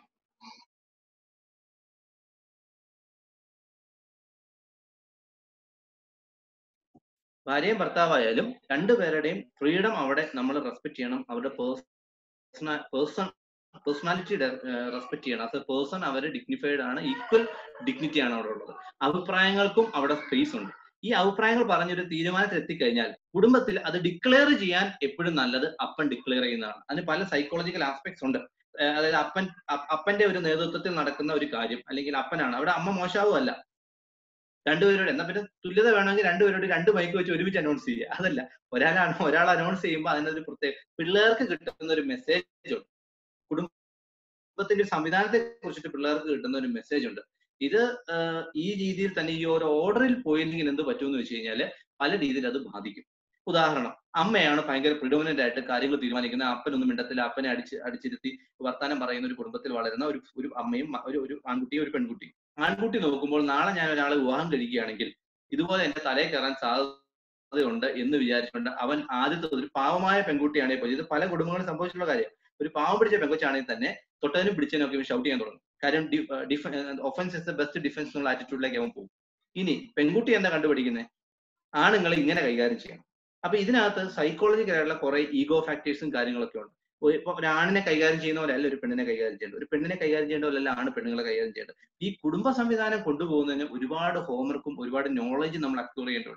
ഭാര്യയും ഭർത്താവായാലും രണ്ടുപേരുടെയും ഫ്രീഡം അവിടെ നമ്മൾ റെസ്പെക്ട് ചെയ്യണം. അവരുടെ പേഴ്സണ പേഴ്സൺ പേഴ്സണാലിറ്റി റെസ്പെക്ട് ചെയ്യണം. ആസ് എ പേഴ്സൺ അവർ ഡിഗ്നിഫൈഡ് ആണ്, ഈക്വൽ ഡിഗ്നിറ്റി ആണ് അവിടെ ഉള്ളത്. അഭിപ്രായങ്ങൾക്കും അവിടെ സ്പേസ് ഉണ്ട്. ഈ അഭിപ്രായങ്ങൾ പറഞ്ഞൊരു തീരുമാനത്തിൽ എത്തിക്കഴിഞ്ഞാൽ കുടുംബത്തിൽ അത് ഡിക്ലെയർ ചെയ്യാൻ എപ്പോഴും നല്ലത് അപ്പൻ ഡിക്ലെയർ ചെയ്യുന്നതാണ്. അതിന് പല സൈക്കോളജിക്കൽ ആസ്പെക്ട്സ് ഉണ്ട്. അതായത് അപ്പൻ അപ്പന്റെ ഒരു നേതൃത്വത്തിൽ നടക്കുന്ന ഒരു കാര്യം, അല്ലെങ്കിൽ അപ്പനാണ് അവിടെ, അമ്മ മോശമാവുമല്ല. രണ്ടുപേരോട് എന്നാ പിന്നെ തുല്യത വേണമെങ്കിൽ രണ്ടുപേരോട് രണ്ട് മൈക്ക് വെച്ച് ഒരുമിച്ച് അനൗൺസ് ചെയ്യുക. അതല്ല, ഒരാളാണ് ഒരാൾ അനൗൺസ് ചെയ്യുമ്പോൾ അതിനൊരു പ്രത്യേക പിള്ളേർക്ക് കിട്ടുന്ന ഒരു മെസ്സേജ് ഉണ്ട്. കുടുംബത്തിന്റെ സംവിധാനത്തെ കുറിച്ചിട്ട് പിള്ളേർക്ക് കിട്ടുന്ന ഒരു മെസ്സേജ് ഉണ്ട്. ഇത് ഈ രീതിയിൽ തന്നെ ഈ ഒരു ഓർഡറിൽ പോയില്ലെങ്കിൽ എന്ത് പറ്റുമെന്ന് വെച്ച് കഴിഞ്ഞാൽ പല രീതിയിൽ അത് ബാധിക്കും. ഉദാഹരണം, അമ്മയാണ് ഭയങ്കര പ്രിഡോമിനന്റ് ആയിട്ട് കാര്യങ്ങൾ തീരുമാനിക്കുന്നത്. അപ്പനൊന്നും മിണ്ടത്തില്ല, അപ്പനെ അടിച്ച് അടിച്ചിരുത്തി വർത്താനം പറയുന്ന ഒരു കുടുംബത്തിൽ വളരുന്ന ഒരു ഒരു അമ്മയും ഒരു ഒരു ആൺകുട്ടിയും ഒരു പെൺകുട്ടിയും. ആൺകുട്ടി നോക്കുമ്പോൾ നാളെ ഞാൻ ഒരാളെ വിവാഹം കഴിക്കുകയാണെങ്കിൽ ഇതുപോലെ എന്റെ തലയിൽ കയറാൻ സാധ്യതയുണ്ട് എന്ന് വിചാരിച്ചുകൊണ്ട് അവൻ ആദ്യത്തെ ഒരു പാവമായ പെൺകുട്ടിയാണെങ്കിൽ പോലും, ഇത് പല കുടുംബങ്ങളും സംഭവിച്ചിട്ടുള്ള കാര്യം, ഒരു പാവം പിടിച്ച പെൺകുച്ചാണെങ്കിൽ തന്നെ തൊട്ടതിനും പിടിച്ചതിനും ഒക്കെ ഷൗട്ട് ചെയ്യാൻ തുടങ്ങും. കാര്യം offence is the best defence എന്നുള്ള ആറ്റിറ്റ്യൂഡിലേക്ക് അവൻ പോകും. ഇനി പെൺകുട്ടി എന്താ കണ്ടുപിടിക്കുന്നത്? ആണുങ്ങൾ ഇങ്ങനെ കൈകാര്യം ചെയ്യണം. അപ്പൊ ഇതിനകത്ത് സൈക്കോളജിക്കലായിട്ടുള്ള കുറെ ഈഗോ ഫാക്ടേഴ്സും കാര്യങ്ങളൊക്കെ ഉണ്ട്. ഇപ്പൊ ഒരു ആണിനെ കൈകാര്യം ചെയ്യുന്ന പോലെ അല്ല ഒരു പെണ്ണിനെ കൈകാര്യം ചെയ്യേണ്ടത്, ഒരു പെണ്ണിനെ കൈകാര്യം ചെയ്യേണ്ട പോലെ അല്ല ആണ് പെണ്ണുങ്ങളെ കൈകാര്യം ചെയ്യേണ്ടത്. ഈ കുടുംബ സംവിധാനം കൊണ്ടുപോകുന്നതിന് ഒരുപാട് ഹോംവർക്കും ഒരുപാട് നോളജും നമ്മൾ അക്വയർ ചെയ്യേണ്ടതുണ്ട്.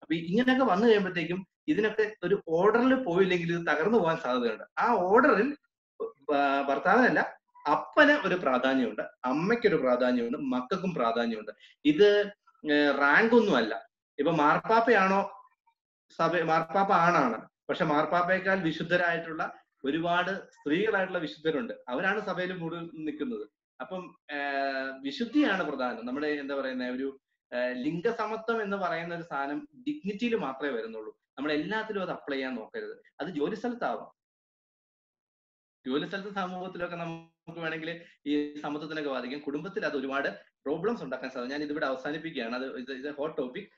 അപ്പൊ ഇങ്ങനെയൊക്കെ വന്നു കഴിയുമ്പോഴത്തേക്കും ഇതിനൊക്കെ ഒരു ഓർഡറിൽ പോയില്ലെങ്കിൽ ഇത് തകർന്നു പോകാൻ സാധ്യതയുണ്ട്. ആ ഓർഡറിൽ ഭർത്താവിനല്ല അപ്പന് ഒരു പ്രാധാന്യമുണ്ട്, അമ്മയ്ക്കൊരു പ്രാധാന്യമുണ്ട്, മക്കൾക്കും പ്രാധാന്യമുണ്ട്. ഇത് റാങ്ക് ഒന്നും അല്ല. ഇപ്പൊ മാർപ്പാപ്പയാണോ സഭ, മാർപ്പാപ്പ ആണാണ്, പക്ഷെ മാർപ്പാപ്പയേക്കാൾ വിശുദ്ധരായിട്ടുള്ള ഒരുപാട് സ്ത്രീകളായിട്ടുള്ള വിശുദ്ധരുണ്ട്. അവരാണ് സഭയിൽ മുഴുവൻ നിൽക്കുന്നത്. അപ്പം വിശുദ്ധിയാണ് പ്രധാനം. നമ്മുടെ എന്താ പറയുന്ന ഒരു ലിംഗസമത്വം എന്ന് പറയുന്ന ഒരു സാധനം ഡിഗ്നിറ്റിയിൽ മാത്രമേ വരുന്നുള്ളൂ. നമ്മൾ എല്ലാത്തിലും അത് അപ്ലൈ ചെയ്യാൻ നോക്കരുത്. അത് ജോലി സ്ഥലത്താവാം, ജോലി സ്ഥലത്ത് സമൂഹത്തിലൊക്കെ നമുക്ക് വേണമെങ്കിൽ ഈ സമത്വത്തിനൊക്കെ ബാധിക്കും. കുടുംബത്തിൽ അത് ഒരുപാട് പ്രോബ്ലംസ് ഉണ്ടാക്കാൻ സാധിക്കും. ഞാൻ ഇതിവിടെ അവസാനിപ്പിക്കുകയാണ്. അത് ഇത് ഹോട്ട് ടോപ്പിക്.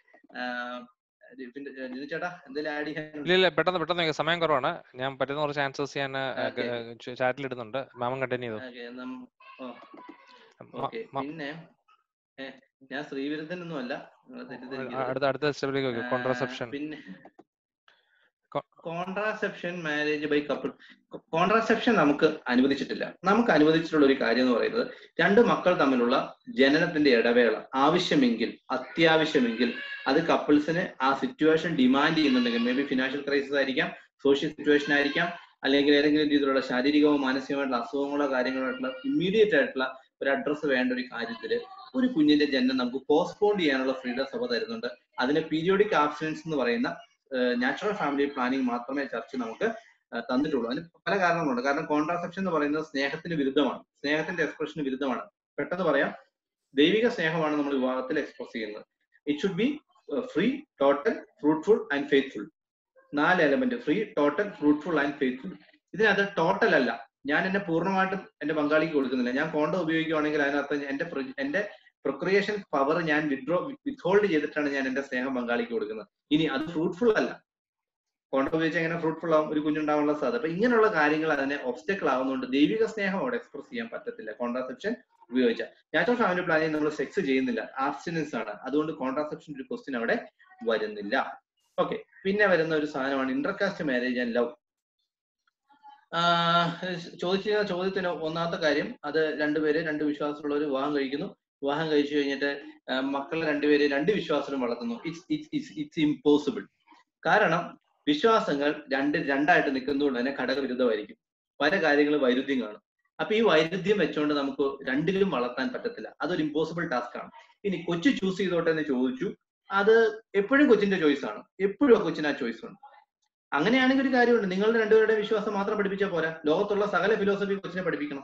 ചേട്ടാ എന്തെങ്കിലും ആഡ് ചെയ്യാൻ? ഇല്ല ഇല്ല പെട്ടെന്ന് പെട്ടെന്ന് സമയം കുറവാണ്. ഞാൻ പറ്റുന്ന കുറച്ച് ആൻസേഴ്സ് ഞാൻ ചാറ്റിൽ ഇടുന്നുണ്ട്. മാമൻ കണ്ടിന്യൂ ചെയ്തു. പിന്നെ ഞാൻ ശ്രീവിരുദ്ധനൊന്നും അല്ല, അടുത്ത അടുത്ത സ്റ്റെപ്പിലേക്ക് കോൺട്രാസെപ്ഷൻ. പിന്നെ contraception marriage by couple. Contraception നമുക്ക് അനുവദിച്ചിട്ടില്ല. നമുക്ക് അനുവദിച്ചിട്ടുള്ള ഒരു കാര്യം എന്ന് പറയുന്നത് രണ്ട് മക്കൾ തമ്മിലുള്ള ജനനത്തിന്റെ ഇടവേള ആവശ്യമെങ്കിൽ, അത്യാവശ്യമെങ്കിൽ അത് കപ്പിൾസിന് ആ സിറ്റുവേഷൻ ഡിമാൻഡ് ചെയ്യുന്നുണ്ടെങ്കിൽ, മേ ബി ഫിനാൻഷ്യൽ ക്രൈസിസ് ആയിരിക്കാം, സോഷ്യൽ സിറ്റുവേഷൻ ആയിരിക്കാം, അല്ലെങ്കിൽ ഏതെങ്കിലും രീതിയിലുള്ള ശാരീരികമോ മാനസികമായിട്ടുള്ള അസുഖങ്ങളോ കാര്യങ്ങളോ ആയിട്ടുള്ള ഇമ്മീഡിയറ്റ് ആയിട്ടുള്ള ഒരു അഡ്രസ്സ് വേണ്ട ഒരു കാര്യത്തില് ഒരു കുഞ്ഞിന്റെ ജനനം നമുക്ക് പോസ്റ്റ്പോൺ ചെയ്യാനുള്ള ഫ്രീഡം സഭ തരുന്നുണ്ട്. അതിന് പീരിയോഡിക് ആബ്സെൻസ് എന്ന് പറയുന്ന നാച്ചുറൽ ഫാമിലി പ്ലാനിങ് മാത്രമേ ചർച്ച നമുക്ക് തന്നിട്ടുള്ളൂ. അതിന് പല കാരണങ്ങളുണ്ട്. കാരണം കോൺട്രാസെപ്ഷൻ എന്ന് പറയുന്നത് സ്നേഹത്തിന് വിരുദ്ധമാണ്, സ്നേഹത്തിന്റെ എക്സ്പ്രഷന് വിരുദ്ധമാണ്. പെട്ടെന്ന് പറയാം, ദൈവിക സ്നേഹമാണ് നമ്മൾ വിവാഹത്തിൽ എക്സ്പ്രസ് ചെയ്യുന്നത്. It should be free, total, fruitful and faithful. നാല് element: free, total, fruitful and faithful. ഇതിനകത്ത് ടോട്ടൽ അല്ല, ഞാൻ എന്നെ പൂർണ്ണമായിട്ടും എന്റെ പങ്കാളിക്ക് കൊടുക്കുന്നില്ല. ഞാൻ കോണ്ടം ഉപയോഗിക്കുകയാണെങ്കിൽ അതിനകത്ത് എന്റെ എന്റെ പ്രൊക്രിയേഷൻ പവർ ഞാൻ വിഡ്രോ വിത്ത്ഹോൾഡ് ചെയ്തിട്ടാണ് ഞാൻ എന്റെ സ്നേഹം പങ്കാളിക്ക് കൊടുക്കുന്നത്. ഇനി അത് ഫ്രൂട്ട്ഫുൾ അല്ല. കോണ്ടം ഉപയോഗിച്ച് എങ്ങനെ ഫ്രൂട്ട്ഫുൾ ആവും? ഒരു കുഞ്ഞുണ്ടാവാനുള്ള സാധ്യത. അപ്പൊ ഇങ്ങനെയുള്ള കാര്യങ്ങൾ അതിനെ ഒബ്സ്റ്റക്കിൾ ആവുന്നതുകൊണ്ട് ദൈവിക സ്നേഹം അവിടെ എക്സ്പ്രസ് ചെയ്യാൻ പറ്റത്തില്ല കോൺട്രാസെപ്ഷൻ ഉപയോഗിച്ചാൽ. നാച്ചുറൽ ഫാമിലി പ്ലാനിങ് നമ്മൾ സെക്സ് ചെയ്യുന്നില്ല, ആബ്സ്റ്റിനൻസ് ആണ്. അതുകൊണ്ട് കോൺട്രാസെപ്ഷൻ ഒരു ക്വസ്റ്റ്യൻ അവിടെ വരുന്നില്ല. ഓക്കെ, പിന്നെ വരുന്ന ഒരു സാധനമാണ് ഇന്റർകാസ്റ്റ് മാരേജ് ആൻഡ് ലവ്. ചോദിച്ചിരുന്ന ചോദ്യത്തിന് ഒന്നാമത്തെ കാര്യം, അത് രണ്ടുപേര് രണ്ട് വിശ്വാസമുള്ളവർ വിവാഹം കഴിക്കുന്നു. വിവാഹം കഴിച്ചു കഴിഞ്ഞിട്ട് മക്കളെ രണ്ടുപേര് രണ്ട് വിശ്വാസവും വളർത്തുന്നു. It's it's it's impossible. കാരണം വിശ്വാസങ്ങൾ രണ്ട് രണ്ടായിട്ട് നിൽക്കുന്നതുകൊണ്ട് തന്നെ ഘടകവിരുദ്ധമായിരിക്കും. പല കാര്യങ്ങളും വൈരുദ്ധ്യം കാണും. അപ്പൊ ഈ വൈരുദ്ധ്യം വെച്ചുകൊണ്ട് നമുക്ക് രണ്ടിലും വളർത്താൻ പറ്റത്തില്ല. അതൊരു ഇമ്പോസിബിൾ ടാസ്ക് ആണ്. ഇനി കൊച്ചു ചൂസ് ചെയ്തോട്ടെ എന്ന് ചോദിച്ചു, അത് എപ്പോഴും കൊച്ചിന്റെ ചോയ്സ് ആണ്. എപ്പോഴും ആ കൊച്ചിന് ആ ചോയ്സ് ഉണ്ട്. അങ്ങനെയാണെങ്കിൽ ഒരു കാര്യമുണ്ട്, നിങ്ങളുടെ രണ്ടുപേരുടെ വിശ്വാസം മാത്രം പഠിപ്പിച്ചാൽ പോരാ, ലോകത്തുള്ള സകല ഫിലോസഫി കൊച്ചിനെ പഠിപ്പിക്കണം.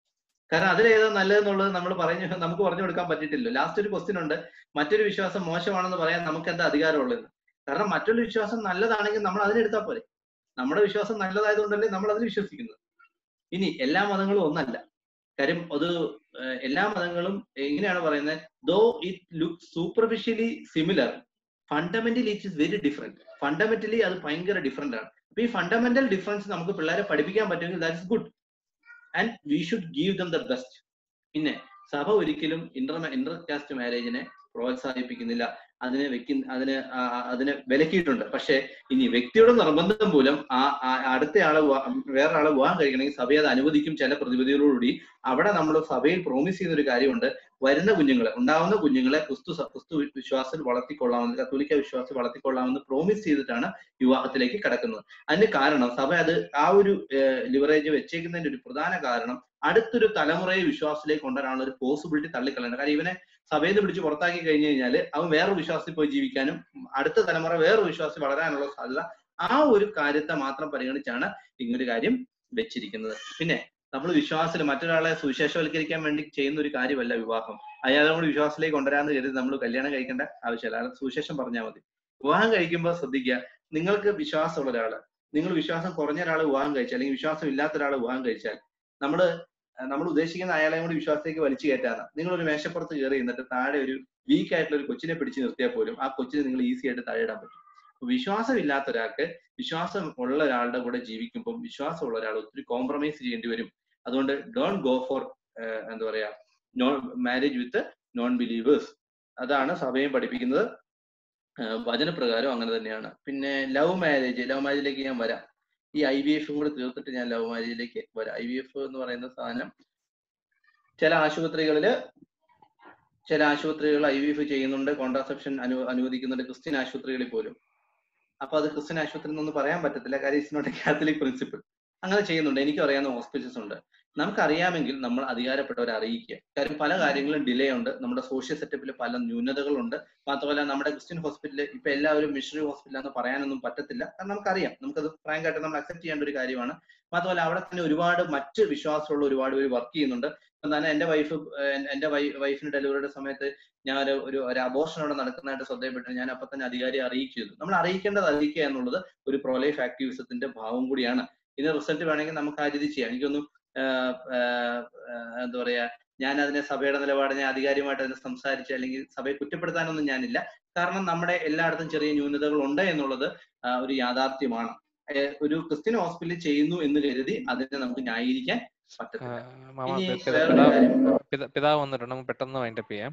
കാരണം അതിലേതാ നല്ലതെന്നുള്ളത് നമ്മൾ പറഞ്ഞു നമുക്ക് പറഞ്ഞു കൊടുക്കാൻ പറ്റിയിട്ടില്ല. ലാസ്റ്റ് ഒരു ക്വസ്റ്റ്യൻ ഉണ്ട്, മറ്റൊരു വിശ്വാസം മോശമാണെന്ന് പറയാൻ നമുക്ക് എന്താ അധികാരമുള്ളത്? കാരണം മറ്റൊരു വിശ്വാസം നല്ലതാണെങ്കിൽ നമ്മൾ അതിനെടുത്താൽ പോരെ. നമ്മുടെ വിശ്വാസം നല്ലതായതുകൊണ്ടല്ലേ നമ്മൾ അതിൽ വിശ്വസിക്കുന്നത്. ഇനി എല്ലാ മതങ്ങളും ഒന്നല്ല. കാര്യം അത് എല്ലാ മതങ്ങളും എങ്ങനെയാണ് പറയുന്നത്, though it look superficially similar, fundamentally it is very different. Fundamentally അത് ഭയങ്കര ഡിഫറെന്റ് ആണ്. അപ്പൊ ഈ ഫണ്ടമെന്റൽ ഡിഫറൻസ് നമുക്ക് പിള്ളേരെ പഠിപ്പിക്കാൻ പറ്റുമെങ്കിൽ that is good and we should give them the best. പിന്നെ സഭ ഒരിക്കലും ഇന്റർ ഇന്റർകാസ്റ്റ് മാരേജിനെ പ്രോത്സാഹിപ്പിക്കുന്നില്ല, അതിനെ വെക്കുന്ന അതിന് അതിനെ വിലക്കിയിട്ടുണ്ട്. പക്ഷെ ഇനി വ്യക്തിയുടെ നിർബന്ധം മൂലം ആ അടുത്തയാളെ വേറൊരാളെ വിവാഹം കഴിക്കണമെങ്കിൽ സഭ അത് അനുവദിക്കും ചില പ്രതിവിധികളോടുകൂടി. അവിടെ നമ്മൾ സഭയിൽ പ്രോമിസ് ചെയ്യുന്ന ഒരു കാര്യമുണ്ട്, വരുന്ന കുഞ്ഞുങ്ങളെ ഉണ്ടാവുന്ന കുഞ്ഞുങ്ങളെ ക്രിസ്തു ക്രിസ്തു വിശ്വാസത്തിൽ വളർത്തിക്കൊള്ളാമെന്ന്, കത്തോലിക്ക വിശ്വാസത്തിൽ വളർത്തിക്കൊള്ളാമെന്ന് പ്രോമിസ് ചെയ്തിട്ടാണ് വിവാഹത്തിലേക്ക് കടക്കുന്നത്. അതിന് കാരണം സഭ അത് ആ ഒരു ലിവറേജ് വെച്ചേക്കുന്നതിന്റെ ഒരു പ്രധാന കാരണം അടുത്തൊരു തലമുറയെ വിശ്വാസത്തിലേക്ക് കൊണ്ടുവരാനുള്ള ഒരു പോസിബിലിറ്റി തള്ളിക്കളയുന്നത്. കാരണം ഇവനെ സഭയിൽ നിന്ന് പിടിച്ച് പുറത്താക്കി കഴിഞ്ഞു കഴിഞ്ഞാൽ അവൻ വേറൊരു വിശ്വാസത്തിൽ പോയി ജീവിക്കാനും അടുത്ത തലമുറ വേറൊരു വിശ്വാസത്തിൽ വളരാനുള്ള സാധ്യത, ആ ഒരു കാര്യത്തെ മാത്രം പരിഗണിച്ചാണ് ഇങ്ങനൊരു കാര്യം വെച്ചിരിക്കുന്നത്. പിന്നെ നമ്മൾ വിശ്വാസത്തിൽ മറ്റൊരാളെ സുവിശേഷവൽക്കരിക്കാൻ വേണ്ടി ചെയ്യുന്ന ഒരു കാര്യമല്ല വിവാഹം. അയാളെ കൂടി വിശ്വാസത്തിലേക്ക് കൊണ്ടുവരാന്ന് കരുതി നമ്മൾ കല്യാണം കഴിക്കേണ്ട ആവശ്യമില്ല. അയാൾ സുവിശേഷം പറഞ്ഞാൽ മതി. വിവാഹം കഴിക്കുമ്പോൾ ശ്രദ്ധിക്കുക, നിങ്ങൾക്ക് വിശ്വാസമുള്ള ഒരാള്, നിങ്ങൾ വിശ്വാസം കുറഞ്ഞ ഒരാൾ വിവാഹം കഴിച്ചാൽ അല്ലെങ്കിൽ വിശ്വാസം ഇല്ലാത്ത ഒരാൾ വിവാഹം കഴിച്ചാൽ നമ്മള് നമ്മൾ ഉദ്ദേശിക്കുന്ന അയാളെയും കൂടി വിശ്വാസത്തേക്ക് വലിച്ചു കയറ്റാണ്. നിങ്ങളൊരു മേശപ്പുറത്ത് കയറി എന്നിട്ട് താഴെ ഒരു വീക്ക് ആയിട്ടുള്ള ഒരു കൊച്ചിനെ പിടിച്ച് നിർത്തിയാൽ പോലും ആ കൊച്ചിനെ നിങ്ങൾ ഈസി ആയിട്ട് താഴെ ഇടാൻ പറ്റും. വിശ്വാസം ഇല്ലാത്ത ഒരാൾക്ക് വിശ്വാസം ഉള്ള ഒരാളുടെ കൂടെ ജീവിക്കുമ്പോൾ വിശ്വാസമുള്ള ഒരാൾ ഒത്തിരി കോംപ്രമൈസ് ചെയ്യേണ്ടി വരും. അതുകൊണ്ട് ഡോണ്ട് ഗോ ഫോർ എന്താ പറയാ non marriage with non believers. അതാണ് സഭയും പഠിപ്പിക്കുന്നത്. വചനപ്രകാരം അങ്ങനെ തന്നെയാണ്. പിന്നെ ലവ് മാരേജ്, ലവ് മാരേജിലേക്ക് ഞാൻ വരാം. ഈ ഐ വി എഫും കൂടെ തീർത്തിട്ട് ഞാൻ ലവ് മാരേജിലേക്ക് വരാം. ഐ വി എഫ് എന്ന് പറയുന്ന സാധനം ചില ആശുപത്രികളില് ചില ആശുപത്രികൾ ഐ വി എഫ് ചെയ്യുന്നുണ്ട്, കോൺട്രാസെപ്ഷൻ അനു അനുവദിക്കുന്നുണ്ട് ക്രിസ്ത്യൻ ആശുപത്രികളിൽ പോലും. അപ്പൊ അത് ക്രിസ്ത്യൻ ആശുപത്രി എന്നൊന്നും പറയാൻ പറ്റത്തില്ല, കാര്യം it's not a Catholic principle. അങ്ങനെ ചെയ്യുന്നുണ്ട്, എനിക്കും അറിയാവുന്ന ഹോസ്പിറ്റൽസ് ഉണ്ട്. നമുക്കറിയാമെങ്കിൽ നമ്മൾ അധികാരപ്പെട്ടവരെ അറിയിക്കുക. കാര്യം പല കാര്യങ്ങളും ഡിലേ ഉണ്ട്, നമ്മുടെ സോഷ്യൽ സെറ്റപ്പിൽ പല ന്യൂനതകളുണ്ട്. മാത്രമല്ല നമ്മുടെ ക്രിസ്ത്യൻ ഹോസ്പിറ്റലിൽ ഇപ്പൊ എല്ലാവരും മിഷണറി ഹോസ്പിറ്റലാണെന്ന് പറയാനൊന്നും പറ്റത്തില്ല, കാരണം നമുക്കറിയാം, നമുക്കത് ഫ്രാങ്കായിട്ട് നമ്മൾ അക്സെപ്റ്റ് ചെയ്യേണ്ട ഒരു കാര്യമാണ്. മാത്രമല്ല അവിടെ തന്നെ ഒരുപാട് മറ്റ് വിശ്വാസമുള്ള ഒരുപാട് പേര് വർക്ക് ചെയ്യുന്നുണ്ട്. ഇപ്പം തന്നെ എന്റെ വൈഫ് എന്റെ വൈഫിന് ഡെലിവറിയുടെ സമയത്ത് ഞാൻ ഒരു ഒരു അബോർഷൻ അവിടെ നടക്കുന്നതായിട്ട് ശ്രദ്ധയപ്പെട്ടു. ഞാൻ അപ്പൊ തന്നെ അധികാരിയെ അറിയിക്കുന്നു. നമ്മൾ അറിയിക്കേണ്ടത് അറിയിക്കുക എന്നുള്ളത് ഒരു പ്രോലൈഫ് ആക്ടിവിസത്തിന്റെ ഭാവം കൂടിയാണ്. ഇതിന് റിസൾട്ട് വേണമെങ്കിൽ നമുക്ക് ആ രീതി ചെയ്യാം. എനിക്കൊന്നും എന്താ പറയാ, ഞാൻ അതിനെ സഭയുടെ നിലപാട് ഞാൻ അധികാരിയുമായിട്ട് അതിനെ സംസാരിച്ച് അല്ലെങ്കിൽ സഭയെ കുറ്റപ്പെടുത്താനൊന്നും ഞാനില്ല. കാരണം നമ്മുടെ എല്ലായിടത്തും ചെറിയ ന്യൂനതകൾ ഉണ്ട് എന്നുള്ളത് ഒരു യാഥാർത്ഥ്യമാണ്. ഒരു ക്രിസ്ത്യൻ ഹോസ്പിറ്റലിൽ ചെയ്യുന്നു എന്ന് കരുതി അതിനെ നമുക്ക് ന്യായീകരിക്കാൻ പറ്റത്തില്ല. പിതാവ് വന്നിട്ടുണ്ട്, നമുക്ക് പെട്ടെന്ന് വൈൻഡപ്പ് ചെയ്യാം.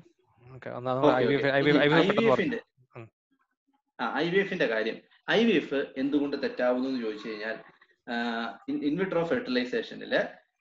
ഐ വി എഫിന്റെ കാര്യം, ഐ വി എഫ് എന്തുകൊണ്ട് തെറ്റാവുന്നു എന്ന് ചോദിച്ചു കഴിഞ്ഞാൽ, ഇൻവിട്രോ ഫെർട്ടിലൈസേഷനില്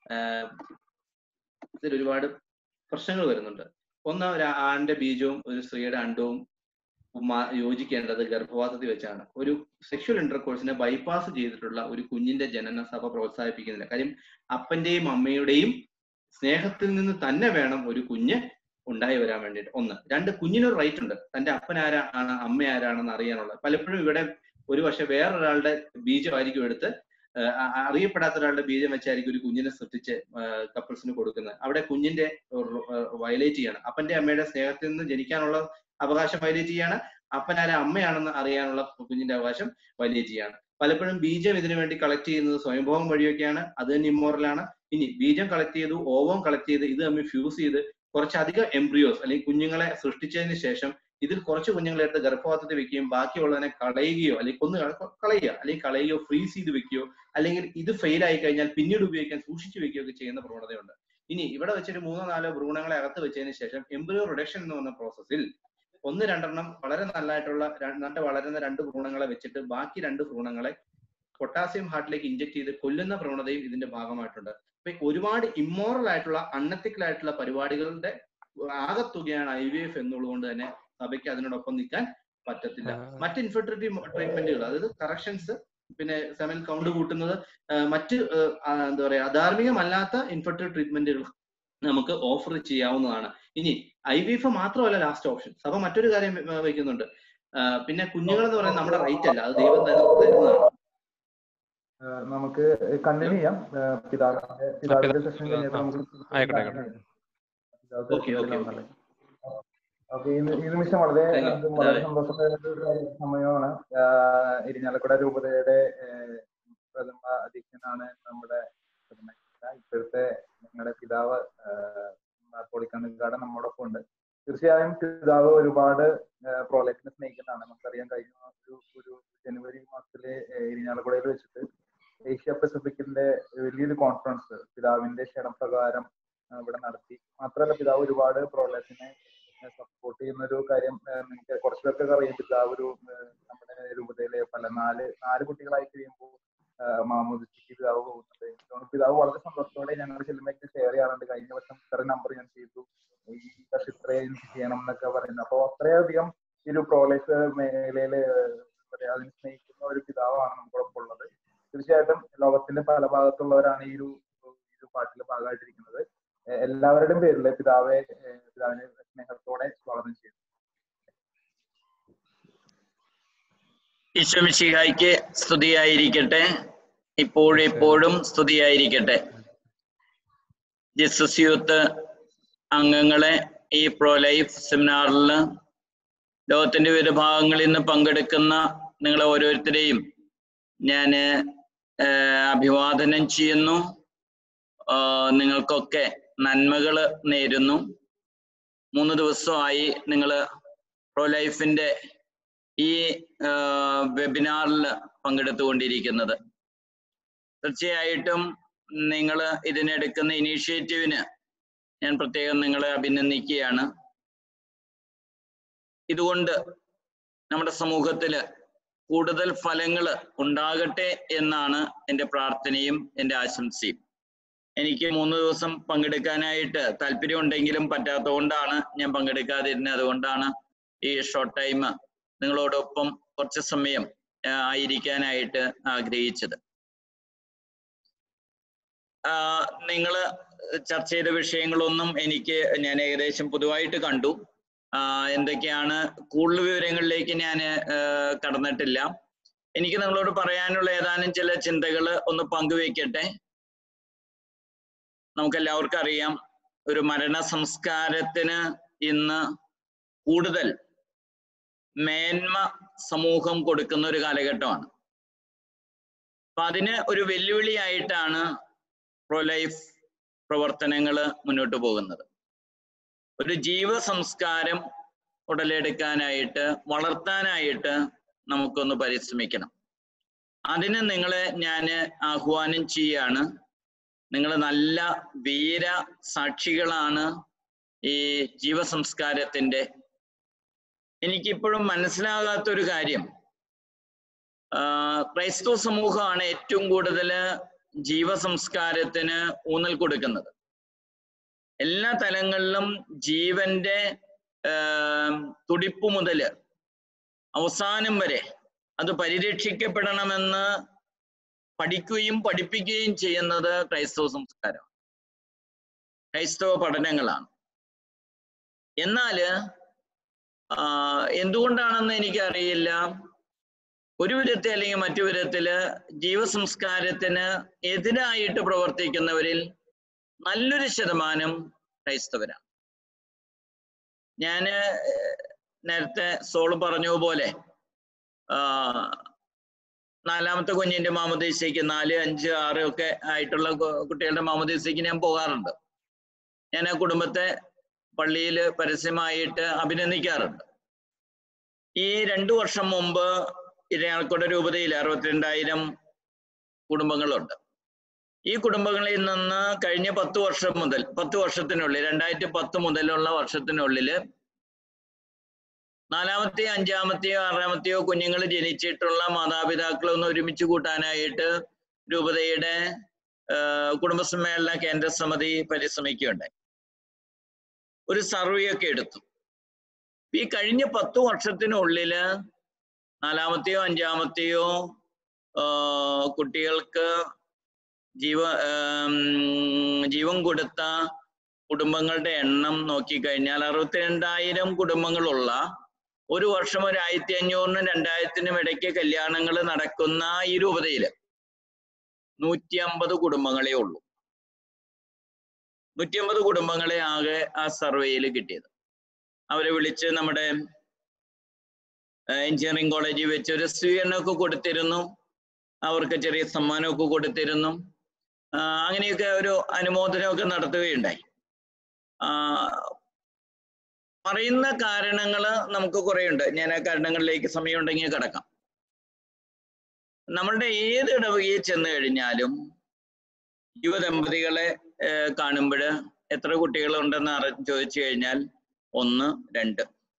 ഇതിൽ ഒരുപാട് പ്രശ്നങ്ങൾ വരുന്നുണ്ട്. ഒന്ന്, ഒരു ആണിന്റെ ബീജവും ഒരു സ്ത്രീയുടെ അണ്ടവും യോജിക്കേണ്ടത് ഗർഭപാത്രത്തിൽ വെച്ചാണ്. ഒരു സെക്ഷൽ ഇന്റർകോഴ്സിനെ ബൈപ്പാസ് ചെയ്തിട്ടുള്ള ഒരു കുഞ്ഞിന്റെ ജനനം സഭ പ്രോത്സാഹിപ്പിക്കുന്നില്ല. കാര്യം അപ്പന്റെയും അമ്മയുടെയും സ്നേഹത്തിൽ നിന്ന് തന്നെ വേണം ഒരു കുഞ്ഞ് ഉണ്ടായി വരാൻ വേണ്ടിയിട്ട്. ഒന്ന്. രണ്ട്, കുഞ്ഞിനൊരു റൈറ്റ് ഉണ്ട് തന്റെ അപ്പൻ ആരാണ് അമ്മ ആരാണെന്ന് അറിയാനുള്ളത്. പലപ്പോഴും ഇവിടെ ഒരു പക്ഷെ വേറൊരാളുടെ ബീജമായിരിക്കും എടുത്ത് അറിയപ്പെടാത്ത ഒരാളുടെ ബീജം വെച്ചായിരിക്കും ഒരു കുഞ്ഞിനെ സൃഷ്ടിച്ച് കപ്പിൾസിന് കൊടുക്കുന്നത്. അവിടെ കുഞ്ഞിന്റെ വയലേറ്റ് ചെയ്യാണ്, അപ്പന്റെ അമ്മയുടെ സ്നേഹത്തിൽ നിന്ന് ജനിക്കാനുള്ള അവകാശം വയലേറ്റ് ചെയ്യാണ്, അപ്പനാരെ അമ്മയാണെന്ന് അറിയാനുള്ള കുഞ്ഞിന്റെ അവകാശം വയലേറ്റ് ചെയ്യാണ്. പലപ്പോഴും ബീജം ഇതിനു വേണ്ടി കളക്ട് ചെയ്യുന്നത് സ്വയംഭോഗം വഴിയൊക്കെയാണ്, അത് തന്നെ ഇമ്മോറലാണ്. ഇനി ബീജം കളക്ട് ചെയ്തു, ഓവം കളക്ട് ചെയ്ത് ഇത് തമ്മിൽ ഫ്യൂസ് ചെയ്ത് കുറച്ചധികം എംബ്രിയോസ് അല്ലെങ്കിൽ കുഞ്ഞുങ്ങളെ സൃഷ്ടിച്ചതിന് ശേഷം ഇതിൽ കുറച്ച് കുഞ്ഞുങ്ങളെ എടുത്ത് ഗർഭപാത്രത്തിൽ വെക്കുകയും ബാക്കിയുള്ളതിനെ കളയുകയോ അല്ലെങ്കിൽ കൊന്നു കളയുക അല്ലെങ്കിൽ കളയുകയോ ഫ്രീസ് ചെയ്ത് വെക്കുകയോ അല്ലെങ്കിൽ ഇത് ഫെയിൽ ആയി കഴിഞ്ഞാൽ പിന്നീട് ഉപയോഗിക്കാൻ സൂക്ഷിച്ചു വെക്കുകയോ ഒക്കെ ചെയ്യുന്ന പ്രവണതയുണ്ട്. ഇനി ഇവിടെ വെച്ചൊരു മൂന്നോ നാലോ ഭ്രൂണങ്ങളെ അകത്ത് വെച്ചതിന് ശേഷം എംബ്രിയോ റിഡക്ഷൻ എന്ന് പറഞ്ഞ പ്രോസസ്സിൽ ഒന്ന് രണ്ടെണ്ണം വളരെ നല്ലതായിട്ടുള്ള രണ്ട് വളരുന്ന രണ്ട് ഭ്രൂണങ്ങളെ വെച്ചിട്ട് ബാക്കി രണ്ട് ഭ്രൂണങ്ങളെ പൊട്ടാസ്യം ഹാർട്ടിലേക്ക് ഇഞ്ചക്ട് ചെയ്ത് കൊല്ലുന്ന പ്രവണതയും ഇതിന്റെ ഭാഗമായിട്ടുണ്ട്. അപ്പൊ ഒരുപാട് ഇമ്മോറൽ ആയിട്ടുള്ള അൺഎത്തിക്കൽ ആയിട്ടുള്ള പരിപാടികളുടെ ആകത്തുകയാണ് ഐ വി എഫ് എന്നുള്ളത് കൊണ്ട് തന്നെ സഭയ്ക്ക് അതിനോടൊപ്പം നിൽക്കാൻ പറ്റത്തില്ല. മറ്റ് ഇൻഫെർട്ടിലിറ്റി ട്രീറ്റ്മെന്റുകൾ, അതായത് കറക്ഷൻസ്, പിന്നെ സെമൻ കൗണ്ട് കൂട്ടുന്നത്, മറ്റ് എന്താ പറയാ അധാർമികമല്ലാത്ത ഇൻഫെർട്ടിലിറ്റി ട്രീറ്റ്മെന്റുകൾ നമുക്ക് ഓഫർ ചെയ്യാവുന്നതാണ്. ഇനി ഐ വി എഫ് മാത്രമല്ല ലാസ്റ്റ് ഓപ്ഷൻ, സഭ മറ്റൊരു കാര്യം വയ്ക്കുന്നുണ്ട്. പിന്നെ കുഞ്ഞുങ്ങൾ എന്ന് പറയുന്നത് നമ്മുടെ റൈറ്റ് അല്ല, അത് ദൈവം തരുന്നതാണ്. നമുക്ക് കണ്ടിന്യൂ ചെയ്യാം. പിതാവിന്റെ പിതാവിന്റെ സെഷൻ കഴിഞ്ഞിട്ട് നമുക്ക് ഓക്കെ. ഈ നിമിഷം വളരെ വളരെ സന്തോഷമായ സമയമാണ്. ഇരിഞ്ഞാലക്കുട രൂപതയുടെ പ്രഥമ അധ്യക്ഷനാണ് നമ്മുടെ ഇപ്പോഴത്തെ ഞങ്ങളുടെ പിതാവ് പോളിക്കണ്ണുകാട് നമ്മോടൊപ്പം ഉണ്ട്. തീർച്ചയായും പിതാവ് ഒരുപാട് പ്രോലൈഫിനെ സ്നേഹിക്കുന്നതാണ്. നമുക്കറിയാൻ കഴിഞ്ഞ ഒരു ഒരു ജനുവരി മാസത്തിലെ ഇരിഞ്ഞാലക്കുടയിൽ വെച്ചിട്ട് ഏഷ്യ പസഫിക്കിന്റെ വലിയൊരു കോൺഫറൻസ് പിതാവിന്റെ ക്ഷണപ്രകാരം ഇവിടെ നടത്തി. മാത്രമല്ല പിതാവ് ഒരുപാട് പ്രോലൈഫിനെ സപ്പോർട്ട് ചെയ്യുന്ന ഒരു കാര്യം നിങ്ങൾക്ക് കുറച്ചു പേർക്കൊക്കെ അറിയാം. പിതാവ് ഒരു നമ്മുടെ രൂപതയിലെ പല നാല് നാല് കുട്ടികളായി കഴിയുമ്പോൾ മാമോദിസയ്ക്ക് പിതാവ് പോകുന്നുണ്ട്. പിതാവ് വളരെ സന്തോഷത്തോടെ ഞങ്ങൾ ചെല്ലുമ്പോൾ ഷെയർ ചെയ്യാറുണ്ട്. കഴിഞ്ഞ വർഷം ഇത്ര നമ്പർ ഞാൻ ചെയ്തു, ഈ വർഷം ഇത്രയും ചെയ്യണം എന്നൊക്കെ പറയുന്നത്. അപ്പോൾ അത്രയധികം ഈ ഒരു പ്രോലൈഫ് മേഖലയില് അതിന് സ്നേഹിക്കുന്ന ഒരു പിതാവാണ് നമുക്കൊപ്പം ഉള്ളത്. തീർച്ചയായിട്ടും ലോകത്തിന്റെ പല ഭാഗത്തുള്ളവരാണ് ഈ ഒരു ഈ ഒരു പാട്ടിൽ ഭാഗമായിട്ടിരിക്കുന്നത്. എല്ലാവരുടെയും പേരില് പിതാവെ പിതാവിനെ സ്നേഹത്തോടെ സ്വാഗതം ചെയ്യുന്നു. ഈശോ മിശിഹായ്ക്ക് സ്തുതിയായിരിക്കട്ടെ, ഇപ്പോഴെപ്പോഴും സ്തുതിയായിരിക്കട്ടെ. ജീസസ് യൂത്ത് അംഗങ്ങളെ, ഈ പ്രോ ലൈഫ് സെമിനാറിൽ ലോകത്തിന്റെ വിവിധ ഭാഗങ്ങളിൽ നിന്ന് പങ്കെടുക്കുന്ന നിങ്ങളെ ഓരോരുത്തരെയും ഞാൻ അഭിവാദനം ചെയ്യുന്നു. നിങ്ങൾക്കൊക്കെ നന്മകൾ നേരുന്നു. മൂന്ന് ദിവസമായി നിങ്ങൾ പ്രോ ലൈഫിന്റെ ഈ വെബിനാറിൽ പങ്കെടുത്തുകൊണ്ടിരിക്കുന്നത്. തീർച്ചയായിട്ടും നിങ്ങൾ ഇതിനെടുക്കുന്ന ഇനീഷ്യേറ്റീവിന് ഞാൻ പ്രത്യേകം നിങ്ങളെ അഭിനന്ദിക്കുകയാണ്. ഇതുകൊണ്ട് നമ്മുടെ സമൂഹത്തിൽ കൂടുതൽ ഫലങ്ങൾ ഉണ്ടാകട്ടെ എന്നാണ് എൻ്റെ പ്രാർത്ഥനയും എൻ്റെ ആശംസയും. എനിക്ക് മൂന്ന് ദിവസം പങ്കെടുക്കാനായിട്ട് താല്പര്യം ഉണ്ടെങ്കിലും പറ്റാത്തതുകൊണ്ടാണ് ഞാൻ പങ്കെടുക്കാതിരുന്നത്. അതുകൊണ്ടാണ് ഈ ഷോർട്ട് ടൈം നിങ്ങളോടൊപ്പം കുറച്ച് സമയം ആയിരിക്കാനായിട്ട് ആഗ്രഹിച്ചത്. നിങ്ങൾ ചർച്ച ചെയ്ത വിഷയങ്ങളൊന്നും എനിക്ക് ഞാൻ ഏകദേശം പൊതുവായിട്ട് കണ്ടു. എന്തൊക്കെയാണ് കൂടുതൽ വിവരങ്ങളിലേക്ക് ഞാൻ കടന്നിട്ടില്ല. എനിക്ക് നിങ്ങളോട് പറയാനുള്ള ഏതാനും ചില ചിന്തകൾ ഒന്ന് പങ്കുവെക്കട്ടെ. നമുക്കെല്ലാവർക്കും അറിയാം, ഒരു മരണ സംസ്കാരത്തിന് ഇന്ന് കൂടുതൽ മേന്മ സമൂഹം കൊടുക്കുന്ന ഒരു കാലഘട്ടമാണ്. അപ്പൊ അതിന് ഒരു വെല്ലുവിളിയായിട്ടാണ് പ്രോ ലൈഫ് പ്രവർത്തനങ്ങൾ മുന്നോട്ട് പോകുന്നത്. ഒരു ജീവ സംസ്കാരം ഉടലെടുക്കാനായിട്ട്, വളർത്താനായിട്ട് നമുക്കൊന്ന് പരിശ്രമിക്കണം. അതിന് നിങ്ങളെ ഞാൻ ആഹ്വാനം ചെയ്യാണ്. നിങ്ങൾ നല്ല വീര സാക്ഷികളാണ് ഈ ജീവസംസ്കാരത്തിന്റെ. എനിക്കിപ്പോഴും മനസ്സിലാകാത്തൊരു കാര്യം, ക്രൈസ്തവ സമൂഹമാണ് ഏറ്റവും കൂടുതൽ ജീവസംസ്കാരത്തിന് ഊന്നൽ കൊടുക്കുന്നത്. എല്ലാ തലങ്ങളിലും ജീവന്റെ തുടിപ്പ് മുതൽ അവസാനം വരെ അത് പരിരക്ഷിക്കപ്പെടണമെന്ന് പഠിക്കുകയും പഠിപ്പിക്കുകയും ചെയ്യുന്നത് ക്രൈസ്തവ സംസ്കാരമാണ്, ക്രൈസ്തവ പഠനങ്ങളാണ്. എന്നാല് എന്തുകൊണ്ടാണെന്ന് എനിക്കറിയില്ല, ഒരു വിധത്തിൽ അല്ലെങ്കിൽ മറ്റു വിധത്തില് ജീവസംസ്കാരത്തിന് എതിരായിട്ട് പ്രവർത്തിക്കുന്നവരിൽ നല്ലൊരു ശതമാനം ക്രൈസ്തവരാണ്. ഞാന് നേരത്തെ സോള് പറഞ്ഞതുപോലെ നാലാമത്തെ കുഞ്ഞിന്റെ മാമോദീസയ്ക്ക്, നാല് അഞ്ച് ആറ് ഒക്കെ ആയിട്ടുള്ള കുട്ടികളുടെ മാമോദീസയ്ക്ക് ഞാൻ പോകാറുണ്ട്. ഞാൻ ആ കുടുംബത്തെ പള്ളിയിൽ പരസ്യമായിട്ട് അഭിനന്ദിക്കാറുണ്ട്. ഈ രണ്ടു വർഷം മുമ്പ് ഇരയാൾക്കുട രൂപതയിൽ അറുപത്തിരണ്ടായിരം കുടുംബങ്ങളുണ്ട്. ഈ കുടുംബങ്ങളിൽ നിന്ന് കഴിഞ്ഞ പത്ത് വർഷം മുതൽ പത്ത് വർഷത്തിനുള്ളിൽ രണ്ടായിരത്തി പത്ത് മുതലുള്ള വർഷത്തിനുള്ളില് നാലാമത്തെയോ അഞ്ചാമത്തെയോ ആറാമത്തെയോ കുഞ്ഞുങ്ങൾ ജനിച്ചിട്ടുള്ള മാതാപിതാക്കളെ ഒന്ന് ഒരുമിച്ച് കൂട്ടാനായിട്ട് രൂപതയുടെ കുടുംബസമ്മേളന കേന്ദ്ര സമിതി പരിശ്രമിക്കുകയുണ്ടായി. ഒരു സർവേ ഒക്കെ എടുത്തു. ഈ കഴിഞ്ഞ പത്തു വർഷത്തിനുള്ളില് നാലാമത്തെയോ അഞ്ചാമത്തെയോ കുട്ടികൾക്ക് ജീവ ജീവൻ കൊടുത്ത കുടുംബങ്ങളുടെ എണ്ണം നോക്കിക്കഴിഞ്ഞാൽ അറുപത്തിരണ്ടായിരം കുടുംബങ്ങളുള്ള ഒരു വർഷം ഒരു ആയിരത്തി അഞ്ഞൂറിനും രണ്ടായിരത്തിനും ഇടയ്ക്ക് കല്യാണങ്ങൾ നടക്കുന്ന ഈ രൂപതയില് നൂറ്റി അമ്പത് കുടുംബങ്ങളെ ഉള്ളൂ. നൂറ്റി അമ്പത് കുടുംബങ്ങളെ ആകെ ആ സർവേയിൽ കിട്ടിയത്. അവരെ വിളിച്ച് നമ്മുടെ എഞ്ചിനീയറിംഗ് കോളേജിൽ വെച്ച് ഒരു സ്വീകരണമൊക്കെ കൊടുത്തിരുന്നു, അവർക്ക് ചെറിയ സമ്മാനമൊക്കെ കൊടുത്തിരുന്നു. അങ്ങനെയൊക്കെ ഒരു അനുമോദനമൊക്കെ നടത്തുകയുണ്ടായി. പറയുന്ന കാരണങ്ങൾ നമുക്ക് കുറെ ഉണ്ട്. ഞാൻ ആ കാരണങ്ങളിലേക്ക് സമയം ഉണ്ടെങ്കിൽ കിടക്കാം. നമ്മളുടെ ഏത് ഇടവകയിൽ ചെന്ന് കഴിഞ്ഞാലും യുവദമ്പതികളെ കാണുമ്പോൾ എത്ര കുട്ടികളുണ്ടെന്ന് അറി ചോദിച്ചു കഴിഞ്ഞാൽ ഒന്ന് രണ്ട്,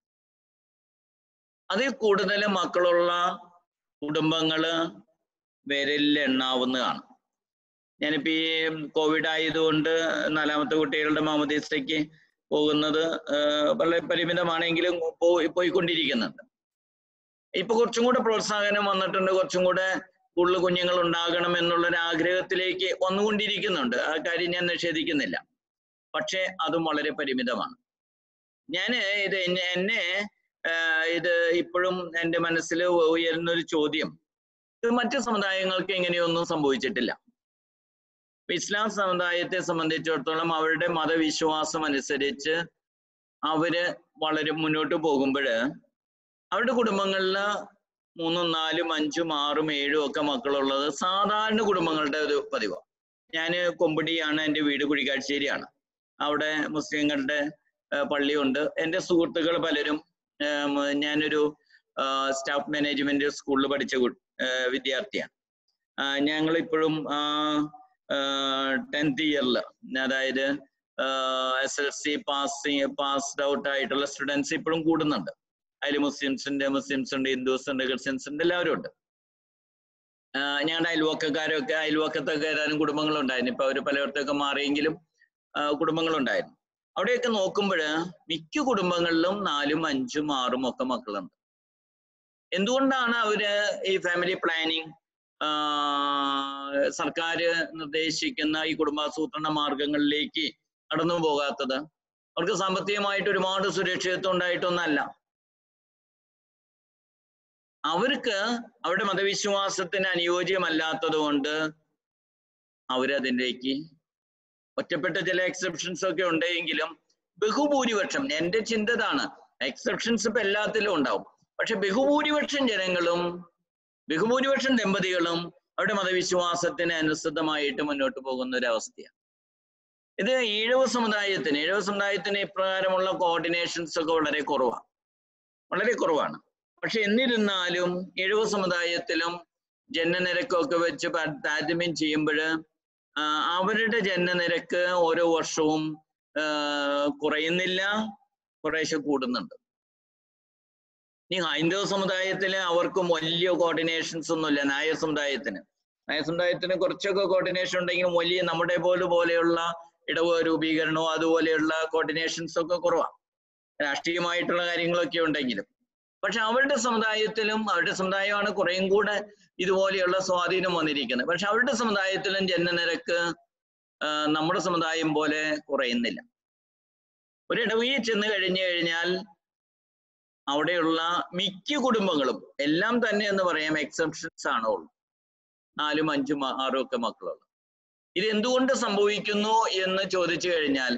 അതിൽ കൂടുതൽ മക്കളുള്ള കുടുംബങ്ങള് വിരലിൽ എണ്ണാവുന്നതാണ്. ഞാനിപ്പോ ഈ കോവിഡ് ആയതുകൊണ്ട് നാലാമത്തെ കുട്ടികളുടെ മാമോദീസയ്ക്ക് പോകുന്നത് വളരെ പരിമിതമാണെങ്കിലും പോയി പോയിക്കൊണ്ടിരിക്കുന്നുണ്ട്. ഇപ്പൊ കുറച്ചും കൂടെ പ്രോത്സാഹനം വന്നിട്ടുണ്ട്, കുറച്ചും കൂടെ കൂടുതൽ കുഞ്ഞുങ്ങൾ ഉണ്ടാകണം എന്നുള്ളൊരു ആഗ്രഹത്തിലേക്ക് വന്നുകൊണ്ടിരിക്കുന്നുണ്ട്. ആ കാര്യം ഞാൻ നിഷേധിക്കുന്നില്ല. പക്ഷെ അതും വളരെ പരിമിതമാണ്. ഞാൻ ഇത് എന്നെ എന്നെ ഇത് ഇപ്പോഴും എൻ്റെ മനസ്സിൽ ഉയരുന്നൊരു ചോദ്യം, ഇത് മറ്റു സമുദായങ്ങൾക്ക് ഇങ്ങനെയൊന്നും സംഭവിച്ചിട്ടില്ല. ഇസ്ലാം സമുദായത്തെ സംബന്ധിച്ചിടത്തോളം അവരുടെ മതവിശ്വാസം അനുസരിച്ച് അവര് വളരെ മുന്നോട്ട് പോകുമ്പോൾ അവരുടെ കുടുംബങ്ങളിൽ മൂന്നും നാലും അഞ്ചും ആറും ഏഴും ഒക്കെ മക്കളുള്ളത് സാധാരണ കുടുംബങ്ങളുടെ ഒരു പതിവാണ്. ഞാൻ കൊമ്പടിയാണ്, എൻ്റെ വീട് കുഴിക്കാശ്ശേരിയാണ്. അവിടെ മുസ്ലിങ്ങളുടെ പള്ളിയുണ്ട്. എൻ്റെ സുഹൃത്തുക്കൾ പലരും, ഞാനൊരു സ്റ്റാഫ് മാനേജ്മെന്റ് സ്കൂളിൽ പഠിച്ച വിദ്യാർത്ഥിയാണ്. ഞങ്ങൾ ഇപ്പോഴും ടെൻത്ത് ഇയറിൽ, അതായത് S L C pass passed out ആയിട്ടുള്ള സ്റ്റുഡൻസ് ഇപ്പോഴും കൂടുന്നുണ്ട്. അതിൽ മുസ്ലിംസിന്റെ മുസ്ലിംസ് ഉണ്ട്, ഹിന്ദുസ് ഉണ്ട്, ക്രിസ്ത്യൻസ് ഉണ്ട്, എല്ലാവരും ഉണ്ട്. ഞങ്ങളുടെ അയൽവക്കക്കാരൊക്കെ അയൽവക്കത്തൊക്കെ ഏതാനും കുടുംബങ്ങളുണ്ടായിരുന്നു. ഇപ്പൊ അവർ പലയിടത്തൊക്കെ മാറിയെങ്കിലും കുടുംബങ്ങളുണ്ടായിരുന്നു. അവിടെയൊക്കെ നോക്കുമ്പോൾ മിക്ക കുടുംബങ്ങളിലും നാലും അഞ്ചും ആറും ഒക്കെ മക്കളുണ്ട്. എന്തുകൊണ്ടാണ് അവര് ഈ ഫാമിലി പ്ലാനിങ് സർക്കാർ നിർദ്ദേശിക്കുന്ന ഈ കുടുംബാസൂത്രണ മാർഗങ്ങളിലേക്ക് കടന്നു പോകാത്തത്? അവർക്ക് സാമ്പത്തികമായിട്ട് ഒരുപാട് സുരക്ഷിതത്വം ഉണ്ടായിട്ടൊന്നല്ല. അവർക്ക് അവരുടെ മതവിശ്വാസത്തിന് അനുയോജ്യമല്ലാത്തത് കൊണ്ട് അവരതിലേക്ക് ഒറ്റപ്പെട്ട ചില എക്സെപ്ഷൻസ് ഒക്കെ ഉണ്ടെങ്കിലും ബഹുഭൂരിപക്ഷം, എന്റെ ചിന്തതാണ്, എക്സെപ്ഷൻസ് ഇപ്പൊ എല്ലാത്തിലും ഉണ്ടാവും, പക്ഷെ ബഹുഭൂരിപക്ഷം ജനങ്ങളും ബഹുഭൂരിപക്ഷം ദമ്പതികളും അവരുടെ മതവിശ്വാസത്തിന് അനുസൃതമായിട്ട് മുന്നോട്ട് പോകുന്ന ഒരു അവസ്ഥയാണ്. ഇത് ഈഴവ സമുദായത്തിന് ഈഴവ സമുദായത്തിന് ഇപ്രകാരമുള്ള കോർഡിനേഷൻസ് ഒക്കെ വളരെ കുറവാണ് വളരെ കുറവാണ് പക്ഷെ എന്നിരുന്നാലും ഈഴവ സമുദായത്തിലും ജനനനിരക്കൊക്കെ വെച്ച് താരതമ്യം ചെയ്യുമ്പോൾ അവരുടെ ജനനനിരക്ക് ഓരോ വർഷവും കുറയുന്നില്ല, കുറേശ്ശെ കൂടുന്നുണ്ട്. ഇനി ഹൈന്ദവ സമുദായത്തില് അവർക്കും വലിയ കോർഡിനേഷൻസ് ഒന്നുമില്ല. നായർ സമുദായത്തിന് നായർ സമുദായത്തിന് കുറച്ചൊക്കെ കോർഡിനേഷൻ ഉണ്ടെങ്കിലും വലിയ നമ്മുടെ പോലെ പോലെയുള്ള ഇടവ രൂപീകരണവും അതുപോലെയുള്ള കോർഡിനേഷൻസ് ഒക്കെ കുറവാണ്, രാഷ്ട്രീയമായിട്ടുള്ള കാര്യങ്ങളൊക്കെ ഉണ്ടെങ്കിലും. പക്ഷെ അവരുടെ സമുദായത്തിലും അവരുടെ സമുദായമാണ് കുറേയും കൂടെ ഇതുപോലെയുള്ള സ്വാധീനം വന്നിരിക്കുന്നത്. പക്ഷെ അവരുടെ സമുദായത്തിലും ജനനനിരക്ക് നമ്മുടെ സമുദായം പോലെ കുറയുന്നില്ല. ഒരു ഇടവയിൽ ചെന്ന് കഴിഞ്ഞു കഴിഞ്ഞാൽ അവിടെയുള്ള മിക്ക കുടുംബങ്ങളും എല്ലാം തന്നെ എന്ന് പറയാം എക്സെപ്ഷൻസ് ആണോ ഉള്ളു, നാലും അഞ്ചും ആറും ഒക്കെ മക്കളുള്ളു. ഇത് എന്തുകൊണ്ട് സംഭവിക്കുന്നു എന്ന് ചോദിച്ചു കഴിഞ്ഞാൽ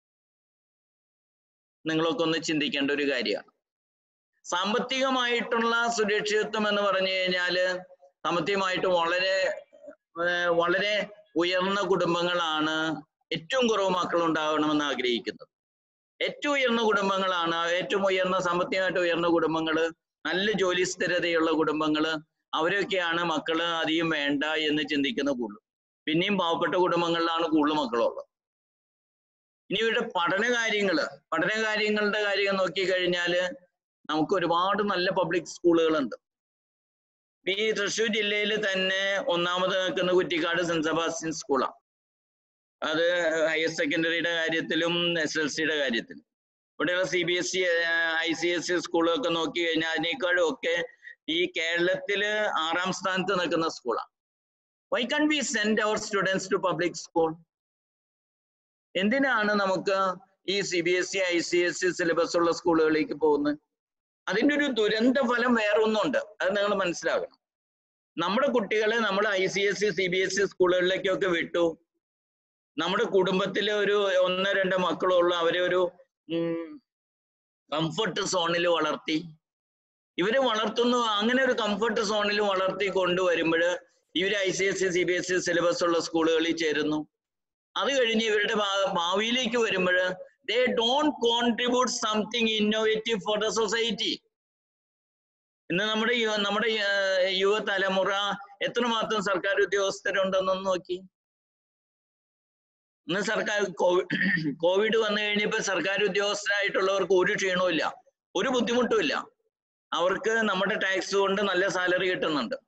നിങ്ങളൊക്കെ ഒന്ന് ചിന്തിക്കേണ്ട ഒരു കാര്യമാണ്. സാമ്പത്തികമായിട്ടുള്ള സുരക്ഷിതത്വം എന്ന് പറഞ്ഞു കഴിഞ്ഞാല് സാമ്പത്തികമായിട്ട് വളരെ വളരെ ഉയർന്ന കുടുംബങ്ങളാണ് ഏറ്റവും കുറവ് മക്കൾ ഉണ്ടാകണമെന്ന് ആഗ്രഹിക്കുന്നത്. ഏറ്റവും ഉയർന്ന കുടുംബങ്ങളാണ്, ഏറ്റവും ഉയർന്ന സാമ്പത്തികമായിട്ട് ഉയർന്ന കുടുംബങ്ങള്, നല്ല ജോലി സ്ഥിരതയുള്ള കുടുംബങ്ങള്, അവരൊക്കെയാണ് മക്കള് അധികം വേണ്ട എന്ന് ചിന്തിക്കുന്ന കൂടുതൽ. പിന്നെയും പാവപ്പെട്ട കുടുംബങ്ങളിലാണ് കൂടുതൽ മക്കളുള്ളത്. ഇനി ഇവരുടെ പഠന കാര്യങ്ങള് പഠന കാര്യങ്ങളുടെ കാര്യം നോക്കിക്കഴിഞ്ഞാല് നമുക്ക് ഒരുപാട് നല്ല പബ്ലിക് സ്കൂളുകളുണ്ട്. ഈ തൃശ്ശൂർ ജില്ലയിൽ തന്നെ ഒന്നാമത് നിൽക്കുന്ന കുറ്റിക്കാട് സെന്റ് സെബാസ്റ്റ്യൻ സ്കൂളാണ്. അത് ഹയർ സെക്കൻഡറിയുടെ കാര്യത്തിലും എസ് എൽ സിയുടെ കാര്യത്തിലും. ഇവിടെയുള്ള C B S E I C S E സ്കൂളൊക്കെ നോക്കി കഴിഞ്ഞാൽ അതിനേക്കാളും ഒക്കെ ഈ കേരളത്തില് ആറാം സ്ഥാനത്ത് നിൽക്കുന്ന സ്കൂളാണ്. Why can we send our students to public school? എന്തിനാണ് നമുക്ക് ഈ C B S E I C S E syllabus ഉള്ള സ്കൂളുകളിലേക്ക് പോകുന്നത്? അതിൻ്റെ ഒരു ദുരന്ത ഫലം വേറെ ഒന്നുണ്ട്, അത് നിങ്ങൾ മനസ്സിലാക്കണം. നമ്മുടെ കുട്ടികളെ നമ്മൾ I C S E C B S E സ്കൂളുകളിലേക്കൊക്കെ വിട്ടു. നമ്മുടെ കുടുംബത്തിലെ ഒരു ഒന്നോ രണ്ടോ മക്കളുള്ള അവരെ ഒരു കംഫർട്ട് സോണിൽ വളർത്തി, ഇവരെ വളർത്തുന്നു. അങ്ങനെ ഒരു കംഫർട്ട് സോണിൽ വളർത്തി കൊണ്ടുവരുമ്പോൾ ഇവർ I C S E C B S E syllabus ഉള്ള സ്കൂളുകളിൽ ചേരുന്നു. അത് കഴിഞ്ഞ് ഇവരുടെ ഭാവിയിലേക്ക് വരുമ്പോൾ they don't contribute something innovative for the society. ഇന്ന് നമ്മുടെ നമ്മുടെ യുവതലമുറ എത്രമാത്രം സർക്കാർ ഉദ്യോഗസ്ഥരുണ്ടെന്നൊന്ന് നോക്കി. ഇന്ന് സർക്കാർ കോവിഡ് വന്നു കഴിഞ്ഞപ്പോൾ സർക്കാർ ഉദ്യോഗസ്ഥരായിട്ടുള്ളവർക്ക് ഒരു ക്ഷീണവും ഇല്ല, ഒരു ബുദ്ധിമുട്ടും ഇല്ല. അവർക്ക് നമ്മുടെ ടാക്സ് കൊണ്ട് നല്ല സാലറി കിട്ടുന്നുണ്ട്.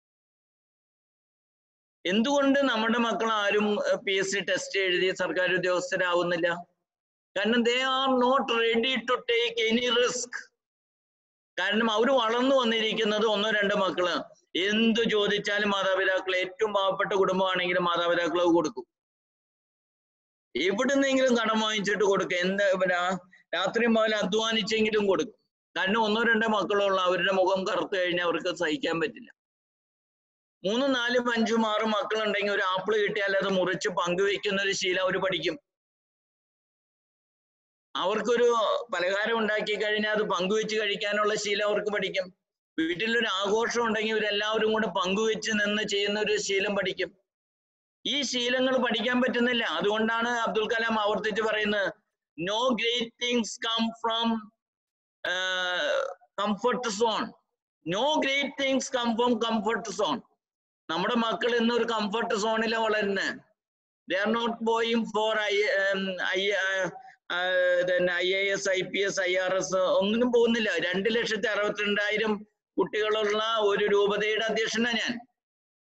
എന്തുകൊണ്ട് നമ്മുടെ മക്കൾ ആരും പി എസ് സി ടെസ്റ്റ് എഴുതി സർക്കാർ ഉദ്യോഗസ്ഥരാവുന്നില്ല? കാരണം they are not ready to take any risk. കാരണം അവർ വളർന്നു വന്നിരിക്കുന്നത് ഒന്നോ രണ്ടോ മക്കള് എന്തു ചോദിച്ചാലും മാതാപിതാക്കൾ, ഏറ്റവും പാവപ്പെട്ട കുടുംബമാണെങ്കിലും മാതാപിതാക്കൾ കൊടുക്കും. എവിടുന്നെങ്കിലും കടം വാങ്ങിച്ചിട്ട് കൊടുക്കും, എന്താ രാത്രി മുതൽ അധ്വാനിച്ചെങ്കിലും കൊടുക്കും. കാരണം ഒന്നോ രണ്ടോ മക്കളുള്ള അവരുടെ മുഖം കറുത്തു കഴിഞ്ഞാൽ അവർക്ക് സഹിക്കാൻ പറ്റില്ല. മൂന്നും നാലും അഞ്ചും ആറും മക്കളുണ്ടെങ്കിൽ ഒരു ആപ്പിള് കിട്ടിയാൽ അത് മുറിച്ച് പങ്കുവെക്കുന്ന ഒരു ശീലം അവർ പഠിക്കും. അവർക്കൊരു പലഹാരം ഉണ്ടാക്കി കഴിഞ്ഞാൽ അത് പങ്കുവെച്ച് കഴിക്കാനുള്ള ശീലം അവർക്ക് പഠിക്കും. വീട്ടിലൊരു ആഘോഷം ഉണ്ടെങ്കിൽ ഇവരെല്ലാവരും കൂടെ പങ്കുവെച്ച് നിന്ന് ചെയ്യുന്ന ഒരു ശീലം പഠിക്കും. ഈ ശീലങ്ങൾ പഠിക്കാൻ പറ്റുന്നില്ല. അതുകൊണ്ടാണ് അബ്ദുൽ കലാം ആവർത്തിച്ച് പറയുന്നത്, no great things come from comfort zone. No great things come from comfort zone. നമ്മുടെ മക്കൾ ഇന്നൊരു കംഫർട്ട് സോണിലാണ് വളരുന്നത്. They are not going for I I I A S I P S I R S ഒന്നിനും പോകുന്നില്ല. രണ്ട് ലക്ഷത്തി അറുപത്തിരണ്ടായിരം കുട്ടികളുള്ള ഒരു രൂപതയുടെ അധ്യക്ഷനാണ് ഞാൻ.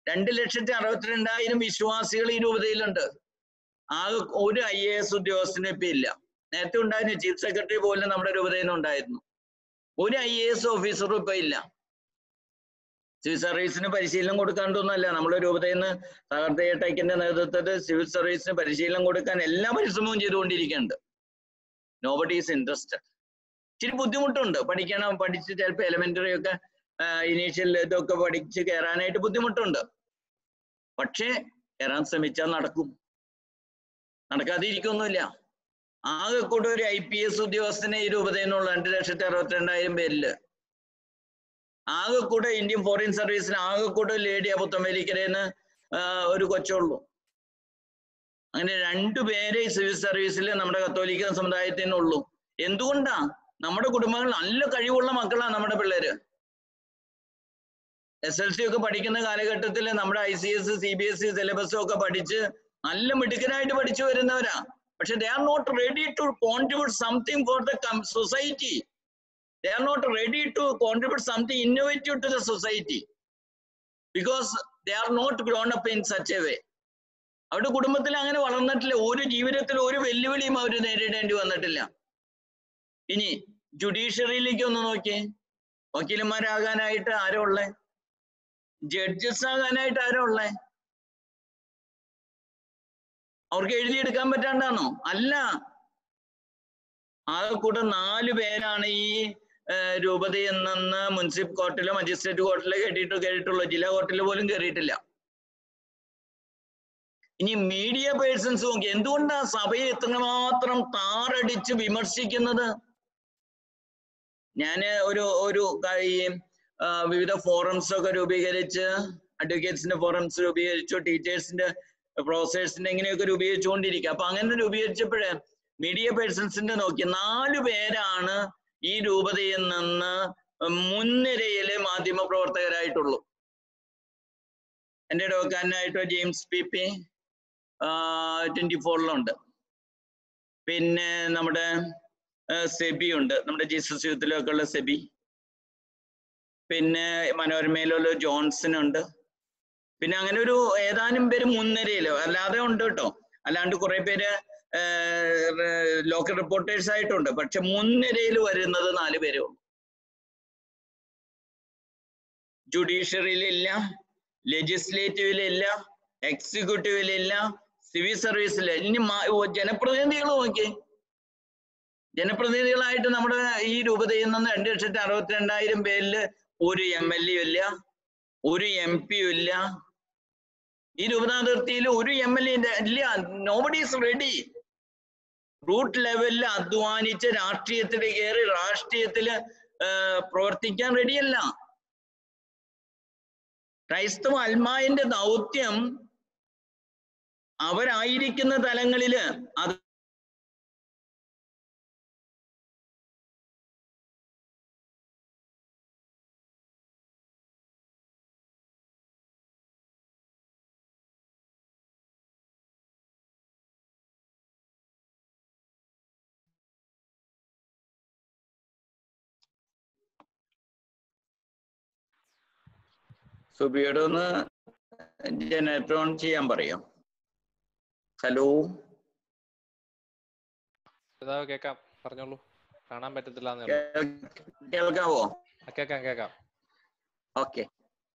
രണ്ട് ലക്ഷത്തി അറുപത്തിരണ്ടായിരം വിശ്വാസികൾ ഈ രൂപതയിലുണ്ട്. ആകെ ഒരു ഐ എ എസ് ഉദ്യോഗസ്ഥനും ഇപ്പൊ ഇല്ല. നേരത്തെ ഉണ്ടായിരുന്നു, ചീഫ് സെക്രട്ടറി പോലും നമ്മുടെ രൂപതയിൽ നിന്ന് ഉണ്ടായിരുന്നു. ഒരു ഐ എ എസ് ഓഫീസറും ഇപ്പൊ ഇല്ല. സിവിൽ സർവീസിന് പരിശീലനം കൊടുക്കാണ്ടൊന്നുമല്ല, നമ്മുടെ രൂപതയിൽ നിന്ന് തകർത്ത ടൈക്കിന്റെ നേതൃത്വത്തിൽ സിവിൽ സർവീസിന് പരിശീലനം കൊടുക്കാൻ എല്ലാ പരിശ്രമവും ചെയ്തുകൊണ്ടിരിക്കുന്നുണ്ട്. Nobody is interested. ഇച്ചിരി ബുദ്ധിമുട്ടുണ്ട്, പഠിക്കണം, പഠിച്ച് ചിലപ്പോൾ എലിമെന്ററി ഒക്കെ ഇനീഷ്യൽ ഇതൊക്കെ പഠിച്ച് കയറാനായിട്ട് ബുദ്ധിമുട്ടുണ്ട്. പക്ഷേ കയറാൻ ശ്രമിച്ചാൽ നടക്കും, നടക്കാതിരിക്കൊന്നുമില്ല. ആകെ കൂടെ ഒരു ഐ പി എസ് ഉദ്യോഗസ്ഥനെ ഈ രൂപതയിൽ നിന്നുള്ള രണ്ട് ലക്ഷത്തി അറുപത്തിരണ്ടായിരം പേരില്, ആകെ കൂടെ ഇന്ത്യൻ ഫോറിൻ സർവീസിന് ആകെ കൂടെ ലേഡി പുത്തമ്പേരിക്കരേന്ന് ഒരു കൊച്ചുള്ളൂ. അങ്ങനെ രണ്ടുപേരെ സിവിൽ സർവീസിൽ നമ്മുടെ കത്തോലിക്ക സമുദായത്തിനുള്ളൂ. എന്തുകൊണ്ടാ? നമ്മുടെ കുടുംബങ്ങൾ നല്ല കഴിവുള്ള മക്കളാണ് നമ്മുടെ പിള്ളേര്. എസ് എൽ സി ഒക്കെ പഠിക്കുന്ന കാലഘട്ടത്തിൽ നമ്മുടെ I C S C B S E സിലബസും ഒക്കെ പഠിച്ച് നല്ല മിടുക്കനായിട്ട് പഠിച്ചു വരുന്നവരാ. പക്ഷെ they are not ready to contribute something for the society. They are not ready to contribute something innovative to the society because they are not grown up in such a way. അവരുടെ കുടുംബത്തിൽ അങ്ങനെ വളർന്നിട്ടില്ല. ഒരു ജീവിതത്തിൽ ഒരു വെല്ലുവിളിയും അവർ നേരിടേണ്ടി വന്നിട്ടില്ല. ഇനി ജുഡീഷ്യറിയിലേക്ക് ഒന്ന് നോക്കിയേ. വക്കീലന്മാരാകാനായിട്ട് ആരോ ഉള്ളേ? ജഡ്ജസ് ആകാനായിട്ട് ആരോ ഉള്ളേ? അവർക്ക് എഴുതിയെടുക്കാൻ പറ്റാണ്ടാണോ? അല്ല. ആകെ കൂടെ നാല് പേരാണ് ഈ രൂപതയിൽ നിന്ന് മുനിസിപ്പൽ കോർട്ടിലോ മജിസ്ട്രേറ്റ് കോർട്ടിലോ കേട്ടിട്ട് കേട്ടിട്ടുള്ളൂ. ജില്ലാ കോർട്ടിൽ പോലും കയറിയിട്ടില്ല. ഇനി മീഡിയ പേഴ്സൺസ് നോക്കി, എന്തുകൊണ്ടാ സഭയെ എത്രമാത്രം താറടിച്ച് വിമർശിക്കുന്നത്? ഞാന് ഒരു ഒരു ഈ വിവിധ ഫോറംസ് ഒക്കെ രൂപീകരിച്ച്, അഡ്വക്കേറ്റ്സിന്റെ ഫോറംസ് രൂപീകരിച്ചു, ടീച്ചേഴ്സിന്റെ പ്രൊഫസേഴ്സിന്റെ ഇങ്ങനെയൊക്കെ രൂപീകരിച്ചുകൊണ്ടിരിക്കുക. അപ്പൊ അങ്ങനെ രൂപീകരിച്ചപ്പോഴേ മീഡിയ പേഴ്സൺസിന്റെ നോക്കി നാലു പേരാണ് ഈ രൂപതയിൽ നിന്ന് മുൻനിരയിലെ മാധ്യമ പ്രവർത്തകരായിട്ടുള്ളൂ. എൻ്റെ ഇടവക്കാരനായിട്ട് ജെയിംസ് പി പി ട്വന്റി ഫോറിലുണ്ട്. പിന്നെ നമ്മുടെ സെബി ഉണ്ട്, നമ്മുടെ ജീസസ് യൂത്തിലൊക്കെ ഉള്ള സെബി. പിന്നെ മനോരമയിലുള്ള ജോൺസൺ ഉണ്ട്. പിന്നെ അങ്ങനെ ഒരു ഏതാനും പേര് മുൻനിരയിലോ അല്ലാതെ ഉണ്ട് കേട്ടോ. അല്ലാണ്ട് കുറെ പേര് ലോക്കൽ റിപ്പോർട്ടേഴ്സ് ആയിട്ടുണ്ട്. പക്ഷെ മുൻനിരയിൽ വരുന്നത് നാല് പേരേ ഉള്ളൂ. ജുഡീഷ്യറിയിലില്ല, ലെജിസ്ലേറ്റീവിലില്ല, എക്സിക്യൂട്ടീവിലില്ല, സിവിൽ സർവീസിലില്ല. ഇനി ജനപ്രതിനിധികൾ നോക്കി. ജനപ്രതിനിധികളായിട്ട് നമ്മുടെ ഈ രൂപതയിൽ നിന്ന് രണ്ട് ലക്ഷത്തി അറുപത്തിരണ്ടായിരം പേരില് ഒരു എം എൽ എ ഇല്ല, ഒരു എം പിയും ഇല്ല. ഈ രൂപതാതിർത്തിയിൽ ഒരു എം എൽ എ ഇല്ല. Nobody is ready. റൂട്ട് ലെവലിൽ അധ്വാനിച്ച് രാഷ്ട്രീയത്തിൽ കയറി രാഷ്ട്രീയത്തില് പ്രവർത്തിക്കാൻ റെഡിയല്ല. ക്രൈസ്തവ അൽമായന്റെ ദൗത്യം അവരായിരിക്കുന്ന തലങ്ങളില് അത് സുബിയോട് ഒന്ന് ജനറേറ്റർ ഓൺ ചെയ്യാൻ പറയാം. ഹലോ, കേക്കാം, പറഞ്ഞോളൂ. കാണാൻ പറ്റത്തില്ല. കേൾക്കാവോ? കേക്കാം കേക്കാം. ഓക്കെ.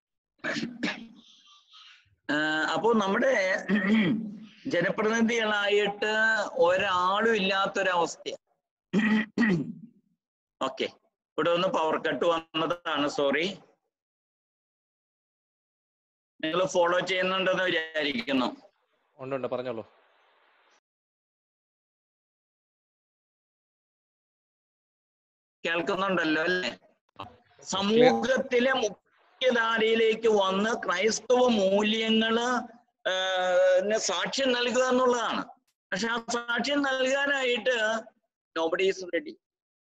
അപ്പോ നമ്മുടെ ജനപ്രതിനിധികളായിട്ട് ഒരാളും ഇല്ലാത്തൊരവസ്ഥ. ഓക്കെ, ഇവിടെ ഒന്ന് പവർ കട്ട് വന്നതാണ്, സോറി. നിങ്ങൾ ഫോളോ ചെയ്യുന്നുണ്ടെന്ന് വിചാരിക്കുന്നു. ഉണ്ട്, പറഞ്ഞോളൂ. കേൾക്കുന്നുണ്ടല്ലോ അല്ലേ? സമൂഹത്തിലെ മുഖ്യധാരയിലേക്ക് വന്ന് ക്രൈസ്തവ മൂല്യങ്ങള് സാക്ഷ്യം നൽകുക എന്നുള്ളതാണ്. പക്ഷെ ആ സാക്ഷ്യം നൽകാനായിട്ട് നോബഡി ഈസ് റെഡി.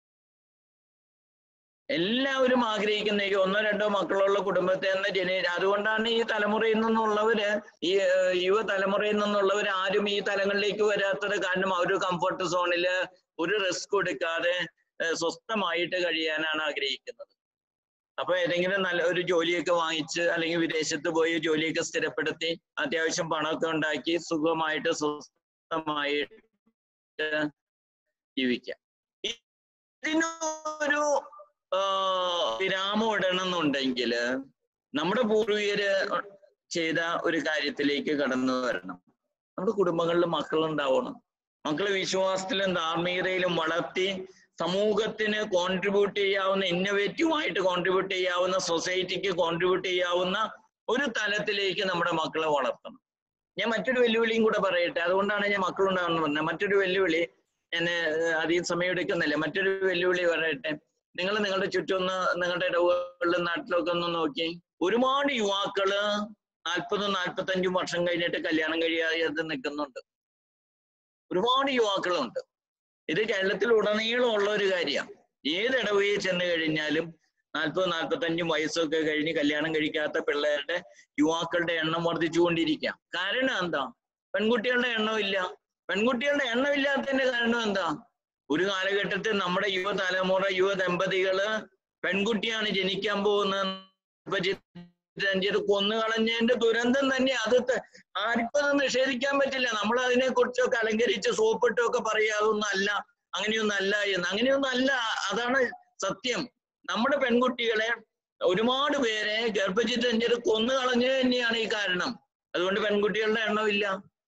എല്ലാവരും ആഗ്രഹിക്കുന്ന ഈ ഒന്നോ രണ്ടോ മക്കളുള്ള കുടുംബത്തെ നിന്ന് ജന അതുകൊണ്ടാണ് ഈ തലമുറയിൽ നിന്നുള്ളവര്, ഈ യുവ തലമുറയിൽ നിന്നുള്ളവർ ആരും ഈ തലങ്ങളിലേക്ക് വരാത്തത്. കാരണം അവർ കംഫർട്ട് സോണില് ഒരു റിസ്ക് എടുക്കാതെ സ്വസ്ഥമായിട്ട് കഴിയാനാണ് ആഗ്രഹിക്കുന്നത്. അപ്പൊ ഏതെങ്കിലും നല്ല ഒരു ജോലിയൊക്കെ വാങ്ങിച്ച് അല്ലെങ്കിൽ വിദേശത്ത് പോയി ജോലിയൊക്കെ സ്ഥിരപ്പെടുത്തി അത്യാവശ്യം പണമൊക്കെ ഉണ്ടാക്കി സുഖമായിട്ട് സ്വസ്ഥമായിട്ട് ജീവിക്കാം. ഇതിനൊരു വിരാമം ഇടണമെന്നുണ്ടെങ്കിൽ നമ്മുടെ പൂർവികര് ചെയ്ത ഒരു കാര്യത്തിലേക്ക് കടന്നു വരണം. നമ്മുടെ കുടുംബങ്ങളിൽ മക്കളുണ്ടാവണം. മക്കളെ വിശ്വാസത്തിലും ധാർമ്മികതയിലും വളർത്തി സമൂഹത്തിന് കോൺട്രിബ്യൂട്ട് ചെയ്യാവുന്ന, ഇന്നോവേറ്റീവ് ആയിട്ട് കോൺട്രിബ്യൂട്ട് ചെയ്യാവുന്ന, സൊസൈറ്റിക്ക് കോൺട്രിബ്യൂട്ട് ചെയ്യാവുന്ന ഒരു തലത്തിലേക്ക് നമ്മുടെ മക്കളെ വളർത്തണം. ഞാൻ മറ്റൊരു വെല്ലുവിളിയും കൂടെ പറയട്ടെ, അതുകൊണ്ടാണ് ഞാൻ മക്കളുണ്ടാവണമെന്ന് പറഞ്ഞത്. മറ്റൊരു വെല്ലുവിളി, ഞാൻ അധികം സമയം എടുക്കുന്നില്ല, മറ്റൊരു വെല്ലുവിളി പറയട്ടെ. നിങ്ങൾ നിങ്ങളുടെ ചുറ്റൊന്ന്, നിങ്ങളുടെ ഇടവുകളിലും നാട്ടിലൊക്കെ ഒന്ന് നോക്കി, ഒരുപാട് യുവാക്കള് നാൽപ്പതും നാൽപ്പത്തഞ്ചും വർഷം കഴിഞ്ഞിട്ട് കല്യാണം കഴിയാതെ നിൽക്കുന്നുണ്ട്. ഒരുപാട് യുവാക്കളുണ്ട്. ഇത് കേരളത്തിൽ ഉടനീളമുള്ള ഒരു കാര്യമാണ്. ഏത് ഇടവകയിൽ ചെന്ന് കഴിഞ്ഞാലും നാൽപ്പത് നാൽപ്പത്തഞ്ചും വയസ്സൊക്കെ കഴിഞ്ഞ് കല്യാണം കഴിക്കാത്ത പിള്ളേരുടെ, യുവാക്കളുടെ എണ്ണം വർദ്ധിച്ചുകൊണ്ടിരിക്കുക. കാരണം എന്താ? പെൺകുട്ടികളുടെ എണ്ണം ഇല്ല. പെൺകുട്ടികളുടെ എണ്ണം ഇല്ലാത്തതിന്റെ കാരണം എന്താ? ഒരു കാലഘട്ടത്തിൽ നമ്മുടെ യുവതലമുറ, യുവ ദമ്പതികള് പെൺകുട്ടിയാണ് ജനിക്കാൻ പോകുന്നത് കൊന്നുകളഞ്ഞതിന്റെ ദുരന്തം തന്നെ. അത് ആർക്കും അത് നിഷേധിക്കാൻ പറ്റില്ല. നമ്മൾ അതിനെ കുറിച്ചൊക്കെ അലങ്കരിച്ച് സോപ്പിട്ടൊക്കെ പറയുക അതൊന്നും അല്ല, അങ്ങനെയൊന്നും അല്ല എന്ന്. അങ്ങനെയൊന്നും അല്ല, അതാണ് സത്യം. നമ്മുടെ പെൺകുട്ടികളെ ഒരുപാട് പേരെ ഗർഭചിത്രഞ്ജർ കൊന്നു കളഞ്ഞത് തന്നെയാണ് ഈ കാരണം. അതുകൊണ്ട് പെൺകുട്ടികളുടെ എണ്ണമില്ല.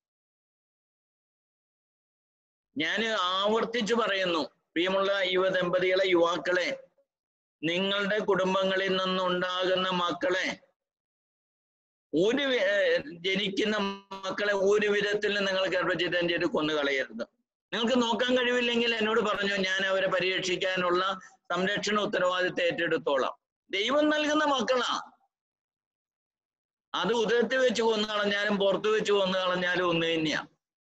ഞാൻ ആവർത്തിച്ചു പറയുന്നു, പ്രിയമുള്ള യുവ ദമ്പതികളെ, യുവാക്കളെ, നിങ്ങളുടെ കുടുംബങ്ങളിൽ നിന്നുണ്ടാകുന്ന മക്കളെ, ഒരു ജനിക്കുന്ന മക്കളെ ഒരു വിധത്തിൽ നിങ്ങൾ ഗർഭചിത്രഞ്ജർ കൊന്നു കളയരുത്. നിങ്ങൾക്ക് നോക്കാൻ കഴിവില്ലെങ്കിൽ എന്നോട് പറഞ്ഞു, ഞാൻ അവരെ പരീക്ഷിക്കാനുള്ള സംരക്ഷണ ഉത്തരവാദിത്തം ഏറ്റെടുത്തോളാം. ദൈവം നൽകുന്ന മക്കളാ. അത് ഉദരത്തിൽ വെച്ച് കൊന്നു കളഞ്ഞാലും പുറത്തു വെച്ച് കൊന്നു കളഞ്ഞാലും ഒന്ന് തന്നെയാ.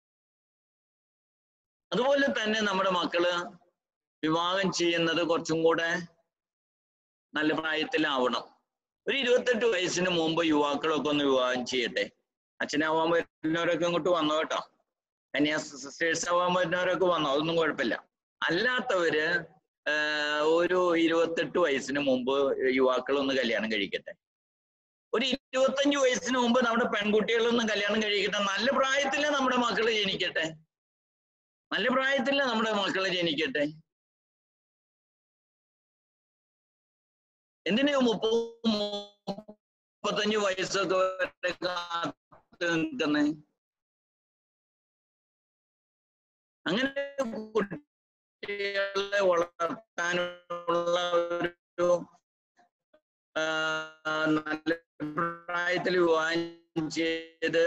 അതുപോലെ തന്നെ നമ്മുടെ മക്കള് വിവാഹം ചെയ്യുന്നത് കുറച്ചും കൂടെ നല്ല പ്രായത്തിലാവണം. ഒരു ഇരുപത്തെട്ട് വയസ്സിന് മുമ്പ് യുവാക്കളൊക്കെ ഒന്ന് വിവാഹം ചെയ്യട്ടെ. അച്ഛനാവാൻ പറ്റുന്നവരൊക്കെ ഇങ്ങോട്ട് വന്നോ കേട്ടോ. കന്യാസ് സിസ്റ്റേഴ്സ് ആവാൻ പറ്റുന്നവരൊക്കെ വന്നോ, അതൊന്നും കുഴപ്പമില്ല. അല്ലാത്തവര് ഒരു ഇരുപത്തെട്ട് വയസ്സിന് മുമ്പ് യുവാക്കളൊന്ന് കല്യാണം കഴിക്കട്ടെ. ഒരു ഇരുപത്തഞ്ചു വയസ്സിന് മുമ്പ് നമ്മുടെ പെൺകുട്ടികളൊന്നും കല്യാണം കഴിക്കട്ടെ. നല്ല പ്രായത്തില് നമ്മുടെ മക്കള് ജനിക്കട്ടെ. നല്ല പ്രായത്തില് നമ്മുടെ മക്കള് ജനിക്കട്ടെ. എന്തിനാ മുപ്പത് മുപ്പത്തഞ്ചു വയസ്സൊക്കെ വരെ കാത്ത് നിൽക്കുന്നേ? അങ്ങനെ കുട്ടികളെ വളർത്താനുള്ള ഒരു നല്ല പ്രായത്തിൽ വിവാഹം ചെയ്ത്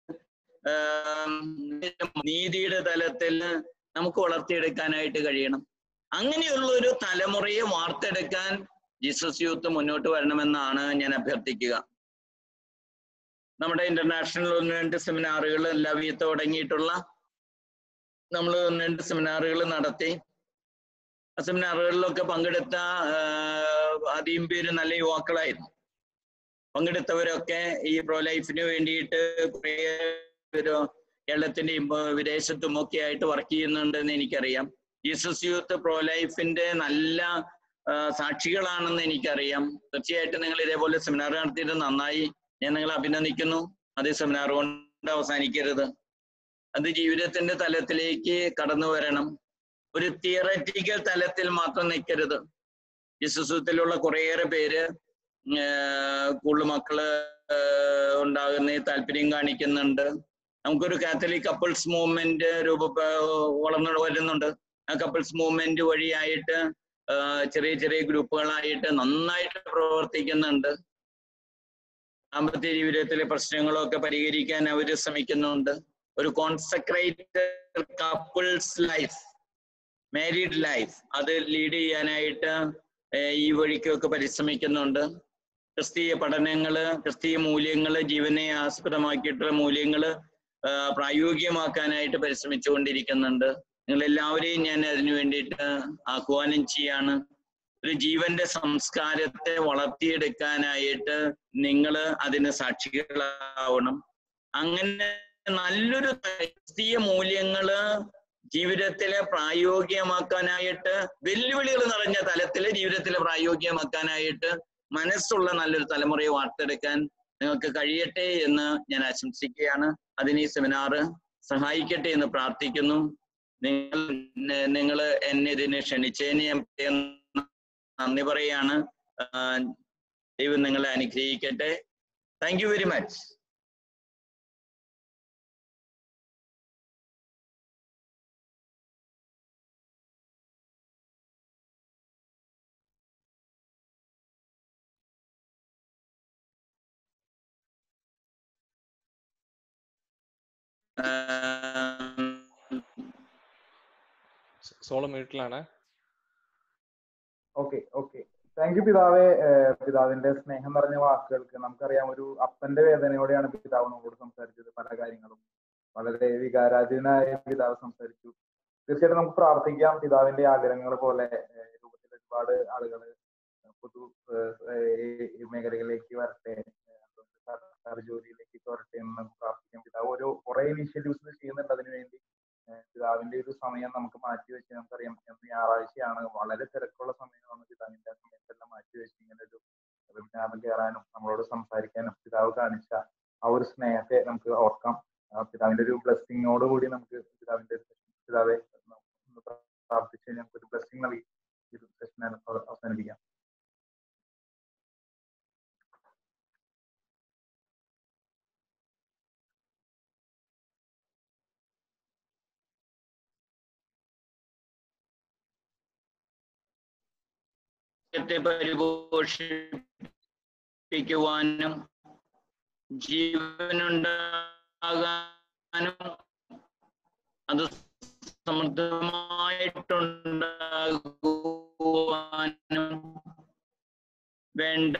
നീതിയുടെ തലത്തിൽ നമുക്ക് വളർത്തിയെടുക്കാനായിട്ട് കഴിയണം. അങ്ങനെയുള്ള ഒരു തലമുറയെ വാർത്തെടുക്കാൻ ജീസസ് യൂത്ത് മുന്നോട്ട് വരണമെന്നാണ് ഞാൻ അഭ്യർത്ഥിക്കുക. നമ്മുടെ ഇന്റർനാഷണൽ ഒന്ന് രണ്ട് സെമിനാറുകൾ ലവ്യ തുടങ്ങിയിട്ടുള്ള നമ്മൾ ഒന്ന് രണ്ട് സെമിനാറുകൾ നടത്തി. ആ സെമിനാറുകളിലൊക്കെ പങ്കെടുത്ത അധികം പേര് നല്ല യുവാക്കളായിരുന്നു. പങ്കെടുത്തവരൊക്കെ ഈ പ്രോ ലൈഫിന് വേണ്ടിയിട്ട് കുറേ പേര് കേരളത്തിന്റെയും വിദേശത്തും ഒക്കെ ആയിട്ട് വർക്ക് ചെയ്യുന്നുണ്ടെന്ന് എനിക്കറിയാം. ജീസസ് യൂത്ത് പ്രോ ലൈഫിന്റെ നല്ല സാക്ഷികളാണെന്ന് എനിക്കറിയാം. തീർച്ചയായിട്ടും നിങ്ങൾ ഇതേപോലെ സെമിനാർ നടത്തിയിട്ട് നന്നായി. ഞാൻ നിങ്ങളെ അഭിനന്ദിക്കുന്നു. അതേ സെമിനാർ കൊണ്ട് അവസാനിക്കരുത്. അത് ജീവിതത്തിന്റെ തലത്തിലേക്ക് കടന്നു വരണം. ഒരു തിയററ്റിക്കൽ തലത്തിൽ മാത്രം നിൽക്കരുത്. ജീസസ് യൂത്തിലുള്ള കുറേയേറെ പേര് കൂടുതൽ മക്കള് ഉണ്ടാകുന്ന താല്പര്യം കാണിക്കുന്നുണ്ട്. നമുക്കൊരു കാത്തലിക് കപ്പിൾസ് മൂവ്മെന്റ് രൂപ വളർന്നു വരുന്നുണ്ട്. ആ കപ്പിൾസ് മൂവ്മെന്റ് വഴിയായിട്ട് ചെറിയ ചെറിയ ഗ്രൂപ്പുകളായിട്ട് നന്നായിട്ട് പ്രവർത്തിക്കുന്നുണ്ട്. ദാമ്പത്യ ജീവിതത്തിലെ പ്രശ്നങ്ങളൊക്കെ പരിഹരിക്കാൻ അവർ ശ്രമിക്കുന്നുണ്ട്. ഒരു consecrated couples life, married life, അത് ലീഡ് ചെയ്യാനായിട്ട് ഈ വഴിക്കൊക്കെ പരിശ്രമിക്കുന്നുണ്ട്. ക്രിസ്തീയ പഠനങ്ങള്, ക്രിസ്തീയ മൂല്യങ്ങള്, ജീവനെ ആസ്പദമാക്കിയിട്ടുള്ള മൂല്യങ്ങള് പ്രായോഗികമാക്കാനായിട്ട് പരിശ്രമിച്ചുകൊണ്ടിരിക്കുന്നുണ്ട്. നിങ്ങൾ എല്ലാവരെയും ഞാൻ അതിനു വേണ്ടിയിട്ട് ആഹ്വാനം ചെയ്യാണ്. ഒരു ജീവന്റെ സംസ്കാരത്തെ വളർത്തിയെടുക്കാനായിട്ട് നിങ്ങൾ അതിന് സാക്ഷികളാവണം. അങ്ങനെ നല്ലൊരു ക്രിസ്തീയ മൂല്യങ്ങള് ജീവിതത്തിലെ പ്രായോഗികമാക്കാനായിട്ട്, വെല്ലുവിളികൾ നിറഞ്ഞ തലത്തില് ജീവിതത്തിലെ പ്രായോഗികമാക്കാനായിട്ട് മനസ്സുള്ള നല്ലൊരു തലമുറയെ വാർത്തെടുക്കാൻ നിങ്ങൾക്ക് കഴിയട്ടെ എന്ന് ഞാൻ ആശംസിക്കുകയാണ്. അതിന് ഈ സെമിനാർ സഹായിക്കട്ടെ എന്ന് പ്രാർത്ഥിക്കുന്നു. നിങ്ങൾ നിങ്ങൾ എന്നെ ഇതിനെ ക്ഷണിച്ചതിന് ഞാൻ നന്ദി പറയാണ്. ദൈവം നിങ്ങളെ അനുഗ്രഹിക്കട്ടെ. Thank you very much. സോളോ മ്യൂട്ടിലാണ്. ഓക്കെ ഓക്കെ താങ്ക് യു പിതാവെ. പിതാവിന്റെ സ്നേഹം നിറഞ്ഞ വാക്കുകൾക്ക്. നമുക്കറിയാം, ഒരു അപ്പന്റെ വേദനയോടെയാണ് പിതാവ് നമ്മളോട് സംസാരിച്ചത്. പല കാര്യങ്ങളും വളരെ വികാരാധീനായ പിതാവ് സംസാരിച്ചു. തീർച്ചയായിട്ടും നമുക്ക് പ്രാർത്ഥിക്കാം. പിതാവിന്റെ ആഗ്രഹങ്ങൾ പോലെ രൂപത്തിൽ ഒരുപാട് ആളുകൾ പൊതു മേഖലകളിലേക്ക് വരട്ടെ, സർക്കാർ ജോലിയിലേക്ക് വരട്ടെ എന്ന് നമുക്ക് പ്രാർത്ഥിക്കാം. പിതാവ് ഒരു കുറെ ഇനീഷ്യേറ്റീവ്സ് ചെയ്യുന്നുണ്ട് അതിനു വേണ്ടി. പിതാവിന്റെ ഒരു സമയം നമുക്ക് മാറ്റിവെച്ച്, നമുക്കറിയാം ഞായറാഴ്ചയാണ്, വളരെ തിരക്കുള്ള സമയമാണ്. പിതാവിന്റെ സമയത്തെല്ലാം മാറ്റിവെച്ച് ഇങ്ങനെ ഒരു വെബിനാറിൽ കയറാനും നമ്മളോട് സംസാരിക്കാനും പിതാവ് കാണിച്ച ആ ഒരു സ്നേഹത്തെ നമുക്ക് ഓർക്കാം. പിതാവിന്റെ ഒരു ബ്ലെസ്സിങ്ങോട് കൂടി നമുക്ക് പിതാവിന്റെ പിതാവെ പ്രാർത്ഥിച്ച് നമുക്ക് ഒരു ബ്ലെസ്സിങ് നൽകി ഒരു സെഷൻ അവസാനിപ്പിക്കാം. പരിപോഷിപ്പിക്കുവാനും ജീവനുണ്ടാകാനും അത് സമൃദ്ധമായിട്ടുണ്ടാകുവാനും വേണ്ട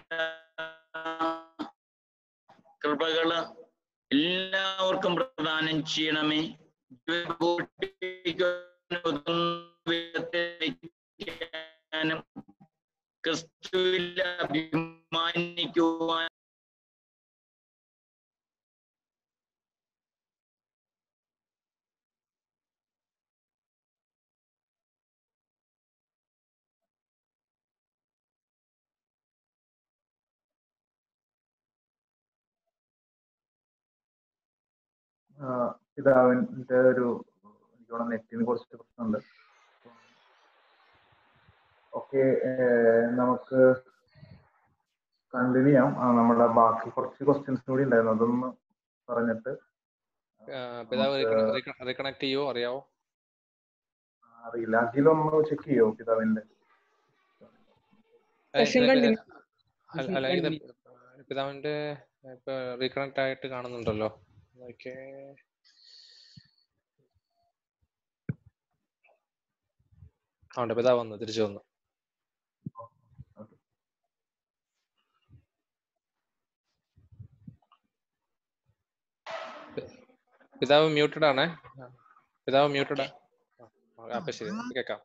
കൃപകള് എല്ലാവർക്കും പ്രദാനം ചെയ്യണമേ. ും ക്രിസ്തുവിൽ അഭിമാനിക്കുവാൻ പിതാവിന്റെ ഒരു എനിക്ക് നെറ്റിന് കുറച്ച് പ്രശ്നമുണ്ട്. ഓക്കെ, നമുക്ക് കണ്ടിന്യൂ ചെയ്യാം. നമ്മുടെ ബാക്കി കുറച്ച് ക്വസ്റ്റ്യൻസ് കൂടി ഉണ്ടായിരുന്നു, അതൊന്ന് പറഞ്ഞിട്ട്. റീകണക്ട് ചെയ്യോ? അറിയാവോ? അറിയില്ല. അതിലൊന്ന് ചെക്ക് ചെയ്യോ പിതാവിന്റെ? പിതാവിന്റെ ഇപ്പൊ റീകണക്ട് ആയിട്ട് കാണുന്നുണ്ടല്ലോ. ഓക്കെ, അതുകൊണ്ട് പിതാവ് വന്നു, തിരിച്ചു വന്നു. പിതാവ് മ്യൂട്ടഡ് ആണ്. പിതാവ് മ്യൂട്ടഡ്. അപ്പൊ ശരി, കേൾക്കാം.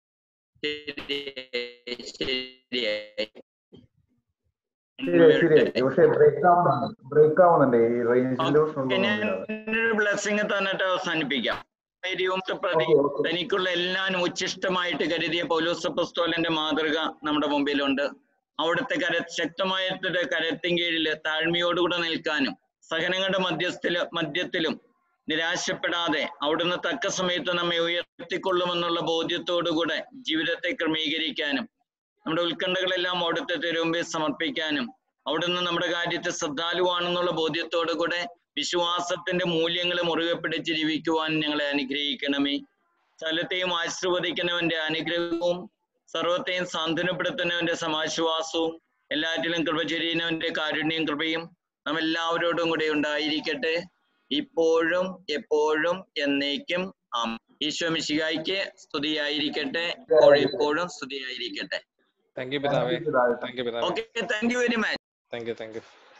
ബ്ലെസ്സിങ് തന്നിട്ട് അവസാനിപ്പിക്കാം. തനിക്കുള്ള എല്ലാം ഉച്ഛിഷ്ടമായിട്ട് കരുതിയ പൗലോസ് അപ്പോസ്തലന്റെ മാതൃക നമ്മുടെ മുമ്പിലുണ്ട്. അവിടുത്തെ കര ശക്തമായിട്ട് കരത്തിൻ കീഴില് താഴ്മയോടുകൂടെ നിൽക്കാനും സഹനങ്ങളുടെ മധ്യസ്ഥില് മധ്യത്തിലും നിരാശപ്പെടാതെ അവിടുന്ന് തക്ക സമയത്ത് നമ്മെ ഉയർത്തിക്കൊള്ളുമെന്നുള്ള ബോധ്യത്തോടുകൂടെ ജീവിതത്തെ ക്രമീകരിക്കാനും നമ്മുടെ ഉത്കണ്ഠകളെല്ലാം അവിടുത്തെ തിരുമുമ്പിൽ സമർപ്പിക്കാനും അവിടുന്ന് നമ്മുടെ കാര്യത്തെ ശ്രദ്ധാലുവാണെന്നുള്ള ബോധ്യത്തോടുകൂടെ വിശ്വാസത്തിന്റെ മൂല്യങ്ങളെ മുറുകെ പിടിച്ച് ജീവിക്കുവാൻ ഞങ്ങളെ അനുഗ്രഹിക്കണമേ. സ്ഥലത്തെയും ആശീർവദിക്കുന്നവന്റെ അനുഗ്രഹവും സർവത്തെയും സാന്ത്വനപ്പെടുത്തുന്നവന്റെ സമാശ്വാസവും എല്ലാറ്റിലും കൃപ ചൊരിയുന്നവന്റെ കാരുണ്യം കൃപയും നാം എല്ലാവരോടും കൂടെ ഉണ്ടായിരിക്കട്ടെ, ഇപ്പോഴും എപ്പോഴും എന്നേക്കും. ആം. ഈശോ മിശിഹായ്ക്ക് സ്തുതിയായിരിക്കട്ടെ, ഇപ്പോഴും സ്തുതിയായിരിക്കട്ടെ. താങ്ക് യു പിതാവേ. താങ്ക് യു പിതാവേ. Okay, thank you very much. Thank you thank you.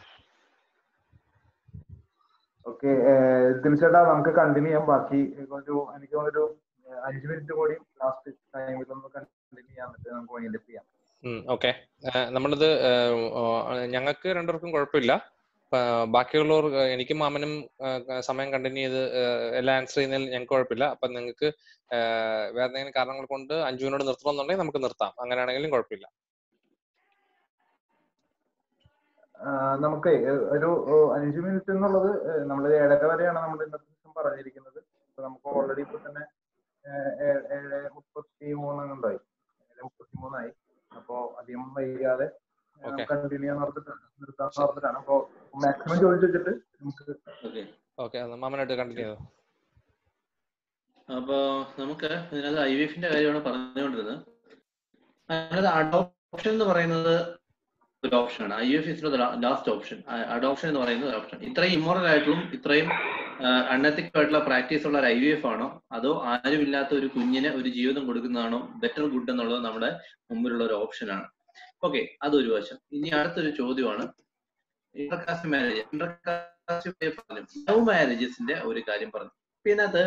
Okay, ദിൽചേട്ടാ നമുക്ക് കണ്ടിന്യൂ ചെയ്യാം. ബാക്കി ഒരു എനിക്ക് ഒരു അഞ്ചു മിനിറ്റ് കൂടി ലാസ്റ്റ് ടൈമിൽ ഒന്ന് കണ്ടിന്യൂ ചെയ്യാൻ പറ്റും, നമുക്ക് വൈൻഡ് അപ്പ് ചെയ്യാം. ഓക്കെ, നമ്മളിത് ഞങ്ങൾക്ക് രണ്ടുപേർക്കും കുഴപ്പമില്ല. ബാക്കിയുള്ളവർ, എനിക്കും മാമനും സമയം കണ്ടിന്യൂ ചെയ്ത് എല്ലാം ആൻസർ ചെയ്യുന്നതിൽ ഞങ്ങൾക്ക് കുഴപ്പമില്ല. അപ്പൊ നിങ്ങൾക്ക് വേറെ എന്തെങ്കിലും കാരണങ്ങൾ കൊണ്ട് അഞ്ജുവിനോട് നിർത്തണമെന്നുണ്ടെങ്കിൽ നമുക്ക് നിർത്താം. അങ്ങനെയാണെങ്കിലും കുഴപ്പമില്ല. നമുക്ക് ഒരു അഞ്ചു മിനിറ്റ് എന്നുള്ളത് നമ്മൾ ഏഴര വരെയാണ് നമ്മൾ ഇന്നത്തെ ദിവസം പറഞ്ഞിരിക്കുന്നത്. അപ്പൊ നമുക്ക് ഓൾറെഡി ഇപ്പൊ തന്നെ ഏഴ് മുപ്പത്തി മൂന്ന് ഉണ്ടായി, ഏഴ് മുപ്പത്തി മൂന്നായി. അപ്പോ അധികം വൈകാതെ കണ്ടിന്യൂ ചെയ്യാൻ നിർത്താൻ ഓർത്തിട്ടാണ്. അപ്പൊ മാക്സിമം ചോദിച്ചു വെച്ചിട്ട് നമുക്ക് കണ്ടിന്യൂ ചെയ്തു. അപ്പൊ നമുക്ക് ഇതിനകത്ത് ഐ വി എഫിന്റെ കാര്യമാണ് പറഞ്ഞുകൊണ്ടിരുന്നത്. അതിനകത്ത് അഡോപ്ഷൻ എന്ന് പറയുന്നത് ഒരു ഓപ്ഷനാണ്. I F is last option. Adoption എന്ന് പറയുന്നത് ഒരു ഓപ്ഷൻ. ഇത്രയും ഇമ്മോറൽ ആയിട്ടും ഇത്രയും അൺഎത്തിക്കൽ ആയിട്ടുള്ള പ്രാക്ടീസ് ഉള്ള ഒരു ഐ വി എഫ് ആണോ അതോ ആരുമില്ലാത്ത ഒരു കുഞ്ഞിന് ഒരു ജീവിതം കൊടുക്കുന്നതാണോ ബെറ്റർ ഗുഡ് എന്നുള്ളത് നമ്മുടെ മുമ്പിലുള്ള ഒരു ഓപ്ഷനാണ്. ഓക്കെ, അതൊരു വശം. ഇനി അടുത്തൊരു ചോദ്യമാണ് ഇന്റർകാസ്റ്റ് മാരേജ്. ഇന്റർകാസ്റ്റ് പറഞ്ഞു, ലവ് മാരേജസിന്റെ ഒരു കാര്യം പറഞ്ഞു. പിന്നെ അത്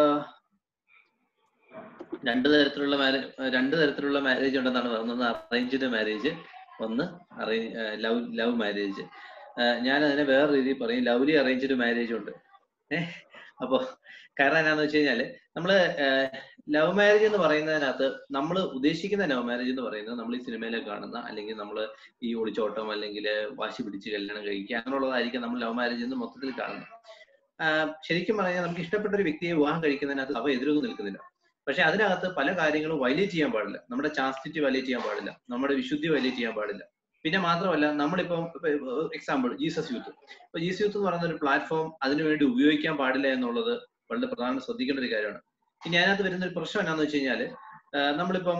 രണ്ട് തരത്തിലുള്ള മാരേജ് രണ്ട് തരത്തിലുള്ള മാരേജ് ഉണ്ടെന്നാണ് പറഞ്ഞത്. അറേഞ്ച്ഡ് മാരേജ്, ഒന്ന് അറേഞ്ച് ലവ് ലവ് മാരേജ്. ഞാൻ അതിനെ വേറെ രീതിയിൽ പറയും, ലവ്ലി അറേഞ്ച്ഡ് മാരേജ് ഉണ്ട്. ഏഹ് അപ്പൊ കാരണം എന്നാന്ന് വെച്ച് കഴിഞ്ഞാല് നമ്മള് ലവ് മാരേജ് എന്ന് പറയുന്നതിനകത്ത് നമ്മൾ ഉദ്ദേശിക്കുന്ന ലവ് മാരേജ് എന്ന് പറയുന്നത് നമ്മൾ ഈ സിനിമയിലെ കാണുന്ന, അല്ലെങ്കിൽ നമ്മൾ ഈ ഒളിച്ചോട്ടം അല്ലെങ്കിൽ വാശി പിടിച്ച് കല്യാണം കഴിക്കുക അങ്ങനെയുള്ളതായിരിക്കും നമ്മൾ ലവ് മാരേജ് എന്ന് മൊത്തത്തിൽ കാണുന്നത്. ശരിക്കും പറഞ്ഞാൽ നമുക്ക് ഇഷ്ടപ്പെട്ട ഒരു വ്യക്തിയെ വിവാഹം കഴിക്കുന്നതിനകത്ത് അവ എതിരൊന്നും നിൽക്കുന്നില്ല. പക്ഷെ അതിനകത്ത് പല കാര്യങ്ങളും വയലേറ്റ് ചെയ്യാൻ പാടില്ല. നമ്മുടെ ചാസ്റ്റിറ്റി വയലേറ്റ് ചെയ്യാൻ പാടില്ല, നമ്മുടെ വിശുദ്ധി വയലേറ്റ് ചെയ്യാൻ പാടില്ല. പിന്നെ മാത്രമല്ല, നമ്മളിപ്പം എക്സാമ്പിൾ ജീസസ് യൂത്ത്. ഇപ്പൊ ജീസസ് യൂത്ത് എന്ന് പറയുന്ന ഒരു പ്ലാറ്റ്ഫോം അതിനുവേണ്ടി ഉപയോഗിക്കാൻ പാടില്ല എന്നുള്ളത് വളരെ പ്രധാനം ശ്രദ്ധിക്കേണ്ട ഒരു കാര്യമാണ്. ഇനി അതിനകത്ത് വരുന്ന ഒരു പ്രശ്നം എന്നാന്ന് വെച്ച് കഴിഞ്ഞാല്, നമ്മളിപ്പം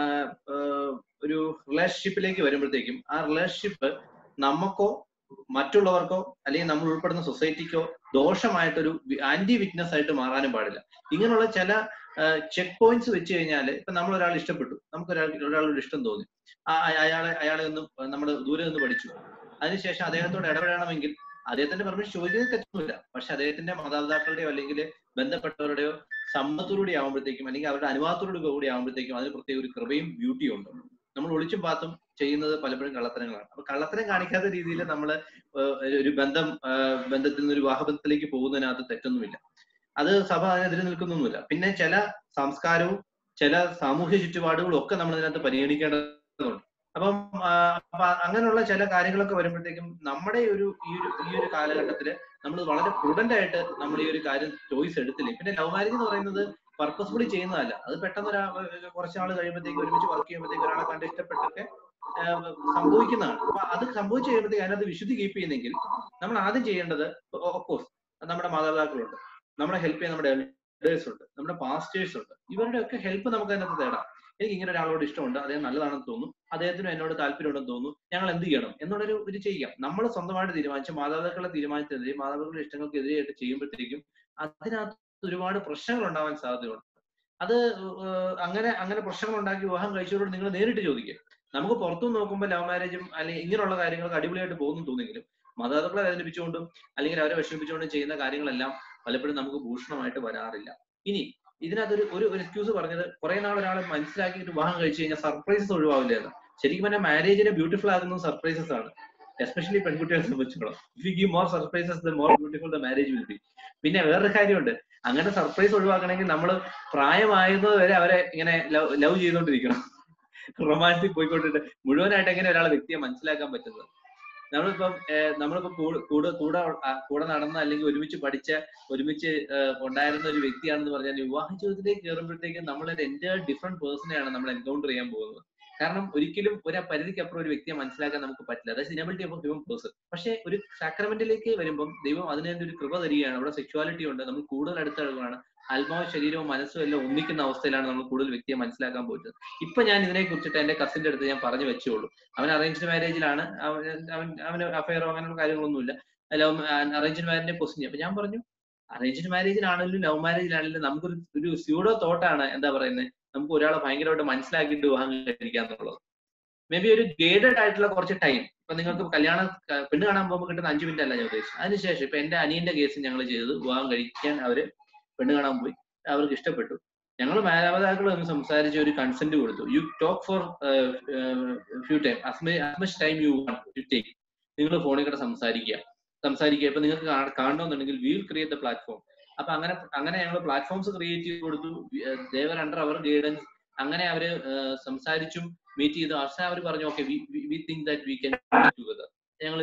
ഒരു റിലേഷൻഷിപ്പിലേക്ക് വരുമ്പോഴത്തേക്കും ആ റിലേഷൻഷിപ്പ് നമുക്കോ മറ്റുള്ളവർക്കോ അല്ലെങ്കിൽ നമ്മൾ ഉൾപ്പെടുന്ന സൊസൈറ്റിക്കോ ദോഷമായിട്ടൊരു ആന്റി വിറ്റ്നസ് ആയിട്ട് മാറാനും പാടില്ല. ഇങ്ങനെയുള്ള ചില ചെക്ക് പോയിന്റ്സ് വെച്ച് കഴിഞ്ഞാൽ, ഇപ്പൊ നമ്മൾ ഒരാൾ ഇഷ്ടപ്പെട്ടു, നമുക്ക് ഒരാൾ ഒരാളോട് ഇഷ്ടം തോന്നി, ആ അയാളെ അയാളെ ഒന്ന് നമ്മൾ ദൂരെ നിന്ന് പഠിച്ചു, അതിനുശേഷം അദ്ദേഹത്തോട് ഇടപെടണമെങ്കിൽ അദ്ദേഹത്തിന്റെ പെർമിഷൻ ചോദിക്കുന്നത് തെറ്റൊന്നുമില്ല. പക്ഷെ അദ്ദേഹത്തിന്റെ മാതാപിതാക്കളുടെയോ അല്ലെങ്കിൽ ബന്ധപ്പെട്ടവരുടെയോ സമ്മതത്തോടുകൂടി ആകുമ്പോഴത്തേക്കും അല്ലെങ്കിൽ അവരുടെ അനുവാദത്തോടു കൂടി ആകുമ്പോഴത്തേക്കും അതിന് പ്രത്യേക ഒരു കൃപയും ബ്യൂട്ടിയും ഉണ്ട്. നമ്മൾ ഒളിച്ചും പാത്തും ചെയ്യുന്നത് പലപ്പോഴും കള്ളത്തരങ്ങളാണ്. അപ്പൊ കള്ളത്തരം കാണിക്കാത്ത രീതിയിൽ നമ്മൾ ഒരു ബന്ധം ബന്ധത്തിൽ നിന്ന് ഒരു വിവാഹബന്ധത്തിലേക്ക് പോകുന്നതിനകത്ത് തെറ്റൊന്നുമില്ല. അത് സഭ അതിനെതിരെ നിൽക്കുന്നൊന്നുമില്ല. പിന്നെ ചില സംസ്കാരവും ചില സാമൂഹ്യ ചുറ്റുപാടുകളും ഒക്കെ നമ്മൾ ഇതിനകത്ത് പരിഗണിക്കേണ്ടതുണ്ട്. അപ്പം അങ്ങനെയുള്ള ചില കാര്യങ്ങളൊക്കെ വരുമ്പോഴത്തേക്കും നമ്മുടെ ഒരു ഈ ഒരു ഈ ഒരു കാലഘട്ടത്തില് നമ്മൾ വളരെ പ്രൂഡന്റ് ആയിട്ട് നമ്മൾ ഈ ഒരു കാര്യം ചോയ്സ് എടുത്തില്ലേ. പിന്നെ ലവ് മാരേജ് എന്ന് പറയുന്നത് പർപ്പസ്ഫുള്ളി ചെയ്യുന്നതല്ല. അത് പെട്ടെന്ന് ഒരാ കുറച്ചാൾ കഴിയുമ്പോഴത്തേക്ക് ഒരുമിച്ച് വർക്ക് ചെയ്യുമ്പോഴത്തേക്ക് ഒരാളെ കണ്ട് ഇഷ്ടപ്പെട്ടൊക്കെ സംഭവിക്കുന്നതാണ്. അപ്പൊ അത് സംഭവിച്ചു കഴിയുമ്പോഴത്തേക്ക് അതിനകത്ത് വിശുദ്ധി കീപ്പ് ചെയ്യുന്നെങ്കിൽ നമ്മൾ ആദ്യം ചെയ്യേണ്ടത്, ഓഫ്കോഴ്സ് നമ്മുടെ മാതാപിതാക്കളുണ്ട്, നമ്മളെ ഹെൽപ്പ് ചെയ്യാൻ നമ്മുടെ എൽഡേഴ്സ് ഉണ്ട്, നമ്മുടെ പാസ്റ്റേഴ്സ് ഉണ്ട്. ഇവരുടെ ഒക്കെ ഹെൽപ്പ് നമുക്ക് അതിനകത്ത് തേടാം. എനിക്ക് ഇങ്ങനെ ഒരാളോട് ഇഷ്ടമുണ്ട്, അദ്ദേഹം നല്ലതാണെന്ന് തോന്നുന്നു, അദ്ദേഹത്തിനും എന്നോട് താല്പര്യമുണ്ടെന്ന് തോന്നുന്നു, ഞങ്ങൾ എന്ത് ചെയ്യണം എന്നുള്ളൊരു ഇത് ചെയ്യാം. നമ്മൾ സ്വന്തമായിട്ട് തീരുമാനിച്ച് മാതാപിതാക്കളുടെ തീരുമാനത്തിനെതിരെ മാതാപിതാക്കളുടെ ഇഷ്ടങ്ങൾക്കെതിരെയായിട്ട് ചെയ്യുമ്പോഴത്തേക്കും അതിനകത്ത് ഒരുപാട് പ്രശ്നങ്ങൾ ഉണ്ടാവാൻ സാധ്യതയുണ്ട്. അത് അങ്ങനെ അങ്ങനെ പ്രശ്നങ്ങൾ ഉണ്ടാക്കി വിവാഹം കഴിച്ചവരോട് നിങ്ങൾ നേരിട്ട് ചോദിക്കുക. നമുക്ക് പുറത്തുനിന്ന് നോക്കുമ്പോൾ ലവ് മാരേജും അല്ലെങ്കിൽ ഇങ്ങനെയുള്ള കാര്യങ്ങൾക്ക് അടിപൊളിയായിട്ട് പോകുന്നു തോന്നുമെങ്കിലും മാതാപിതാക്കളെ വേദനിപ്പിച്ചുകൊണ്ടും അല്ലെങ്കിൽ അവരെ വിഷമിപ്പിച്ചുകൊണ്ടും ചെയ്യുന്ന കാര്യങ്ങളെല്ലാം പലപ്പോഴും നമുക്ക് ഭൂഷണമായിട്ട് വരാറില്ല. ഇനി ഇതിനകത്തൊരു ഒരു ഒരു എക്സ്ക്യൂസ് പറഞ്ഞത്, കുറെ നാൾ ഒരാളെ മനസ്സിലാക്കിയിട്ട് വിവാഹം കഴിച്ചു കഴിഞ്ഞാൽ സർപ്രൈസസ് ഒഴിവാവില്ല എന്ന്. ശരിക്കും പറഞ്ഞാൽ മാരേജിനെ ബ്യൂട്ടിഫുൾ ആകുന്നത് സർപ്രൈസസ് ആണ്, എസ്പെഷ്യലി പെൺകുട്ടികളെ സംബന്ധിച്ചിടത്തോളം. If you give more surprises the more beautiful the marriage will be. പിന്നെ വേറൊരു കാര്യമുണ്ട്, അങ്ങനെ സർപ്രൈസ് ഒഴിവാക്കണമെങ്കിൽ നമ്മൾ പ്രായമാകുന്നത് വരെ അവരെ ഇങ്ങനെ ലവ് ലവ് ചെയ്തുകൊണ്ടിരിക്കണം. റൊമാൻസിൽ പോയിക്കൊണ്ടിട്ട് മുഴുവനായിട്ട് എങ്ങനെ ഒരാളെ വ്യക്തിയെ മനസ്സിലാക്കാൻ പറ്റുന്നത്? നമ്മളിപ്പം നമ്മളിപ്പോ കൂടെ കൂടെ കൂടെ കൂടെ നടന്ന അല്ലെങ്കിൽ ഒരുമിച്ച് പഠിച്ച ഒരുമിച്ച് ഉണ്ടായിരുന്ന ഒരു വ്യക്തിയാണെന്ന് പറഞ്ഞാൽ വിവാഹ ജീവിതത്തിലേക്ക് കയറുമ്പോഴത്തേക്കും നമ്മൾ ഒരു എൻറ്റയർ ഡിഫറെന്റ് പേഴ്സണെയാണ് നമ്മൾ എൻകൗണ്ടർ ചെയ്യാൻ പോകുന്നത്. കാരണം ഒരിക്കലും ഒരു പരിധിക്ക് അപ്പുറം ഒരു വ്യക്തിയെ മനസ്സിലാക്കാൻ നമുക്ക് പറ്റില്ല. അതായത് ഇനബിലിറ്റി ഓഫ് ഹ്യൂമൻ പേഴ്സൺ. പക്ഷെ ഒരു സാക്രമെന്റിലേക്ക് വരുമ്പം ദൈവം അതിനെ ഒരു കൃപ തരികയാണ്. അവിടെ സെക്ച്വാലിറ്റി ഉണ്ട്, നമ്മൾ കൂടുതൽ അടുത്തടുക്കാണ്, ആത്മാവും ശരീരവും മനസ്സും എല്ലാം ഒന്നിക്കുന്ന അവസ്ഥയിലാണ് നമ്മൾ കൂടുതൽ വ്യക്തിയെ മനസ്സിലാക്കാൻ പോയിട്ടുള്ളത്. ഇപ്പൊ ഞാൻ ഇതിനെ കുറിച്ചിട്ട് എന്റെ കസിന്റെ അടുത്ത് ഞാൻ പറഞ്ഞു വെച്ചോളൂ. അവൻ അറേഞ്ച്ഡ് മാരേജിലാണ്, അവൻ അവന് അഫയറോ അങ്ങനെയുള്ള കാര്യങ്ങളൊന്നുമില്ല. ലവ് അറേഞ്ച്ഡ് മാരേജിനെ ക്വസ്റ്റ്യൻ. അപ്പൊ ഞാൻ പറഞ്ഞു, അറേഞ്ച്ഡ് മാരേജിലാണെങ്കിലും ലവ് മാരേജിലാണെങ്കിലും നമുക്കൊരു ഒരു സ്യൂഡോ തോട്ടാണ് എന്താ പറയുന്നത്, നമുക്ക് ഒരാളെ ഭയങ്കരമായിട്ട് മനസ്സിലാക്കിയിട്ട് വിവാഹം കഴിക്കാന്നുള്ളത്. മേ ബി ഒരു ഗൈഡഡ് ആയിട്ടുള്ള കുറച്ച് ടൈം. ഇപ്പൊ നിങ്ങൾക്ക് കല്യാണം പെണ്ണ് കാണാൻ പോകുമ്പോൾ കിട്ടുന്ന അഞ്ചു മിനിറ്റ് അല്ല ഞാൻ ഉദ്ദേശിച്ചത്. അതിനുശേഷം ഇപ്പൊ എന്റെ അനിയന്റെ കേസ് ഞങ്ങൾ ചെയ്തത്, വിവാഹം കഴിക്കാൻ അവര് പെണ്ണ് കാണാൻ പോയി, അവർക്ക് ഇഷ്ടപ്പെട്ടു, ഞങ്ങൾ മാതാപിതാക്കൾ ഒന്ന് സംസാരിച്ച് ഒരു കൺസെന്റ് കൊടുത്തു. You talk for few time, as much time you want to take. നിങ്ങൾ ഫോണിൽ കൂടെ സംസാരിക്കുക സംസാരിക്കുക ഇപ്പൊ നിങ്ങൾക്ക് കാണണമെന്നുണ്ടെങ്കിൽ we will create the platform. അപ്പൊ അങ്ങനെ അങ്ങനെ ഞങ്ങൾ പ്ലാറ്റ്ഫോംസ് ക്രിയേറ്റ് ചെയ്ത് കൊടുത്തു. They were under our guidance. അങ്ങനെ അവര് സംസാരിച്ചും മീറ്റ് ചെയ്തു. അവസാനം അവർ പറഞ്ഞു, okay we think that we can together. ഞങ്ങൾ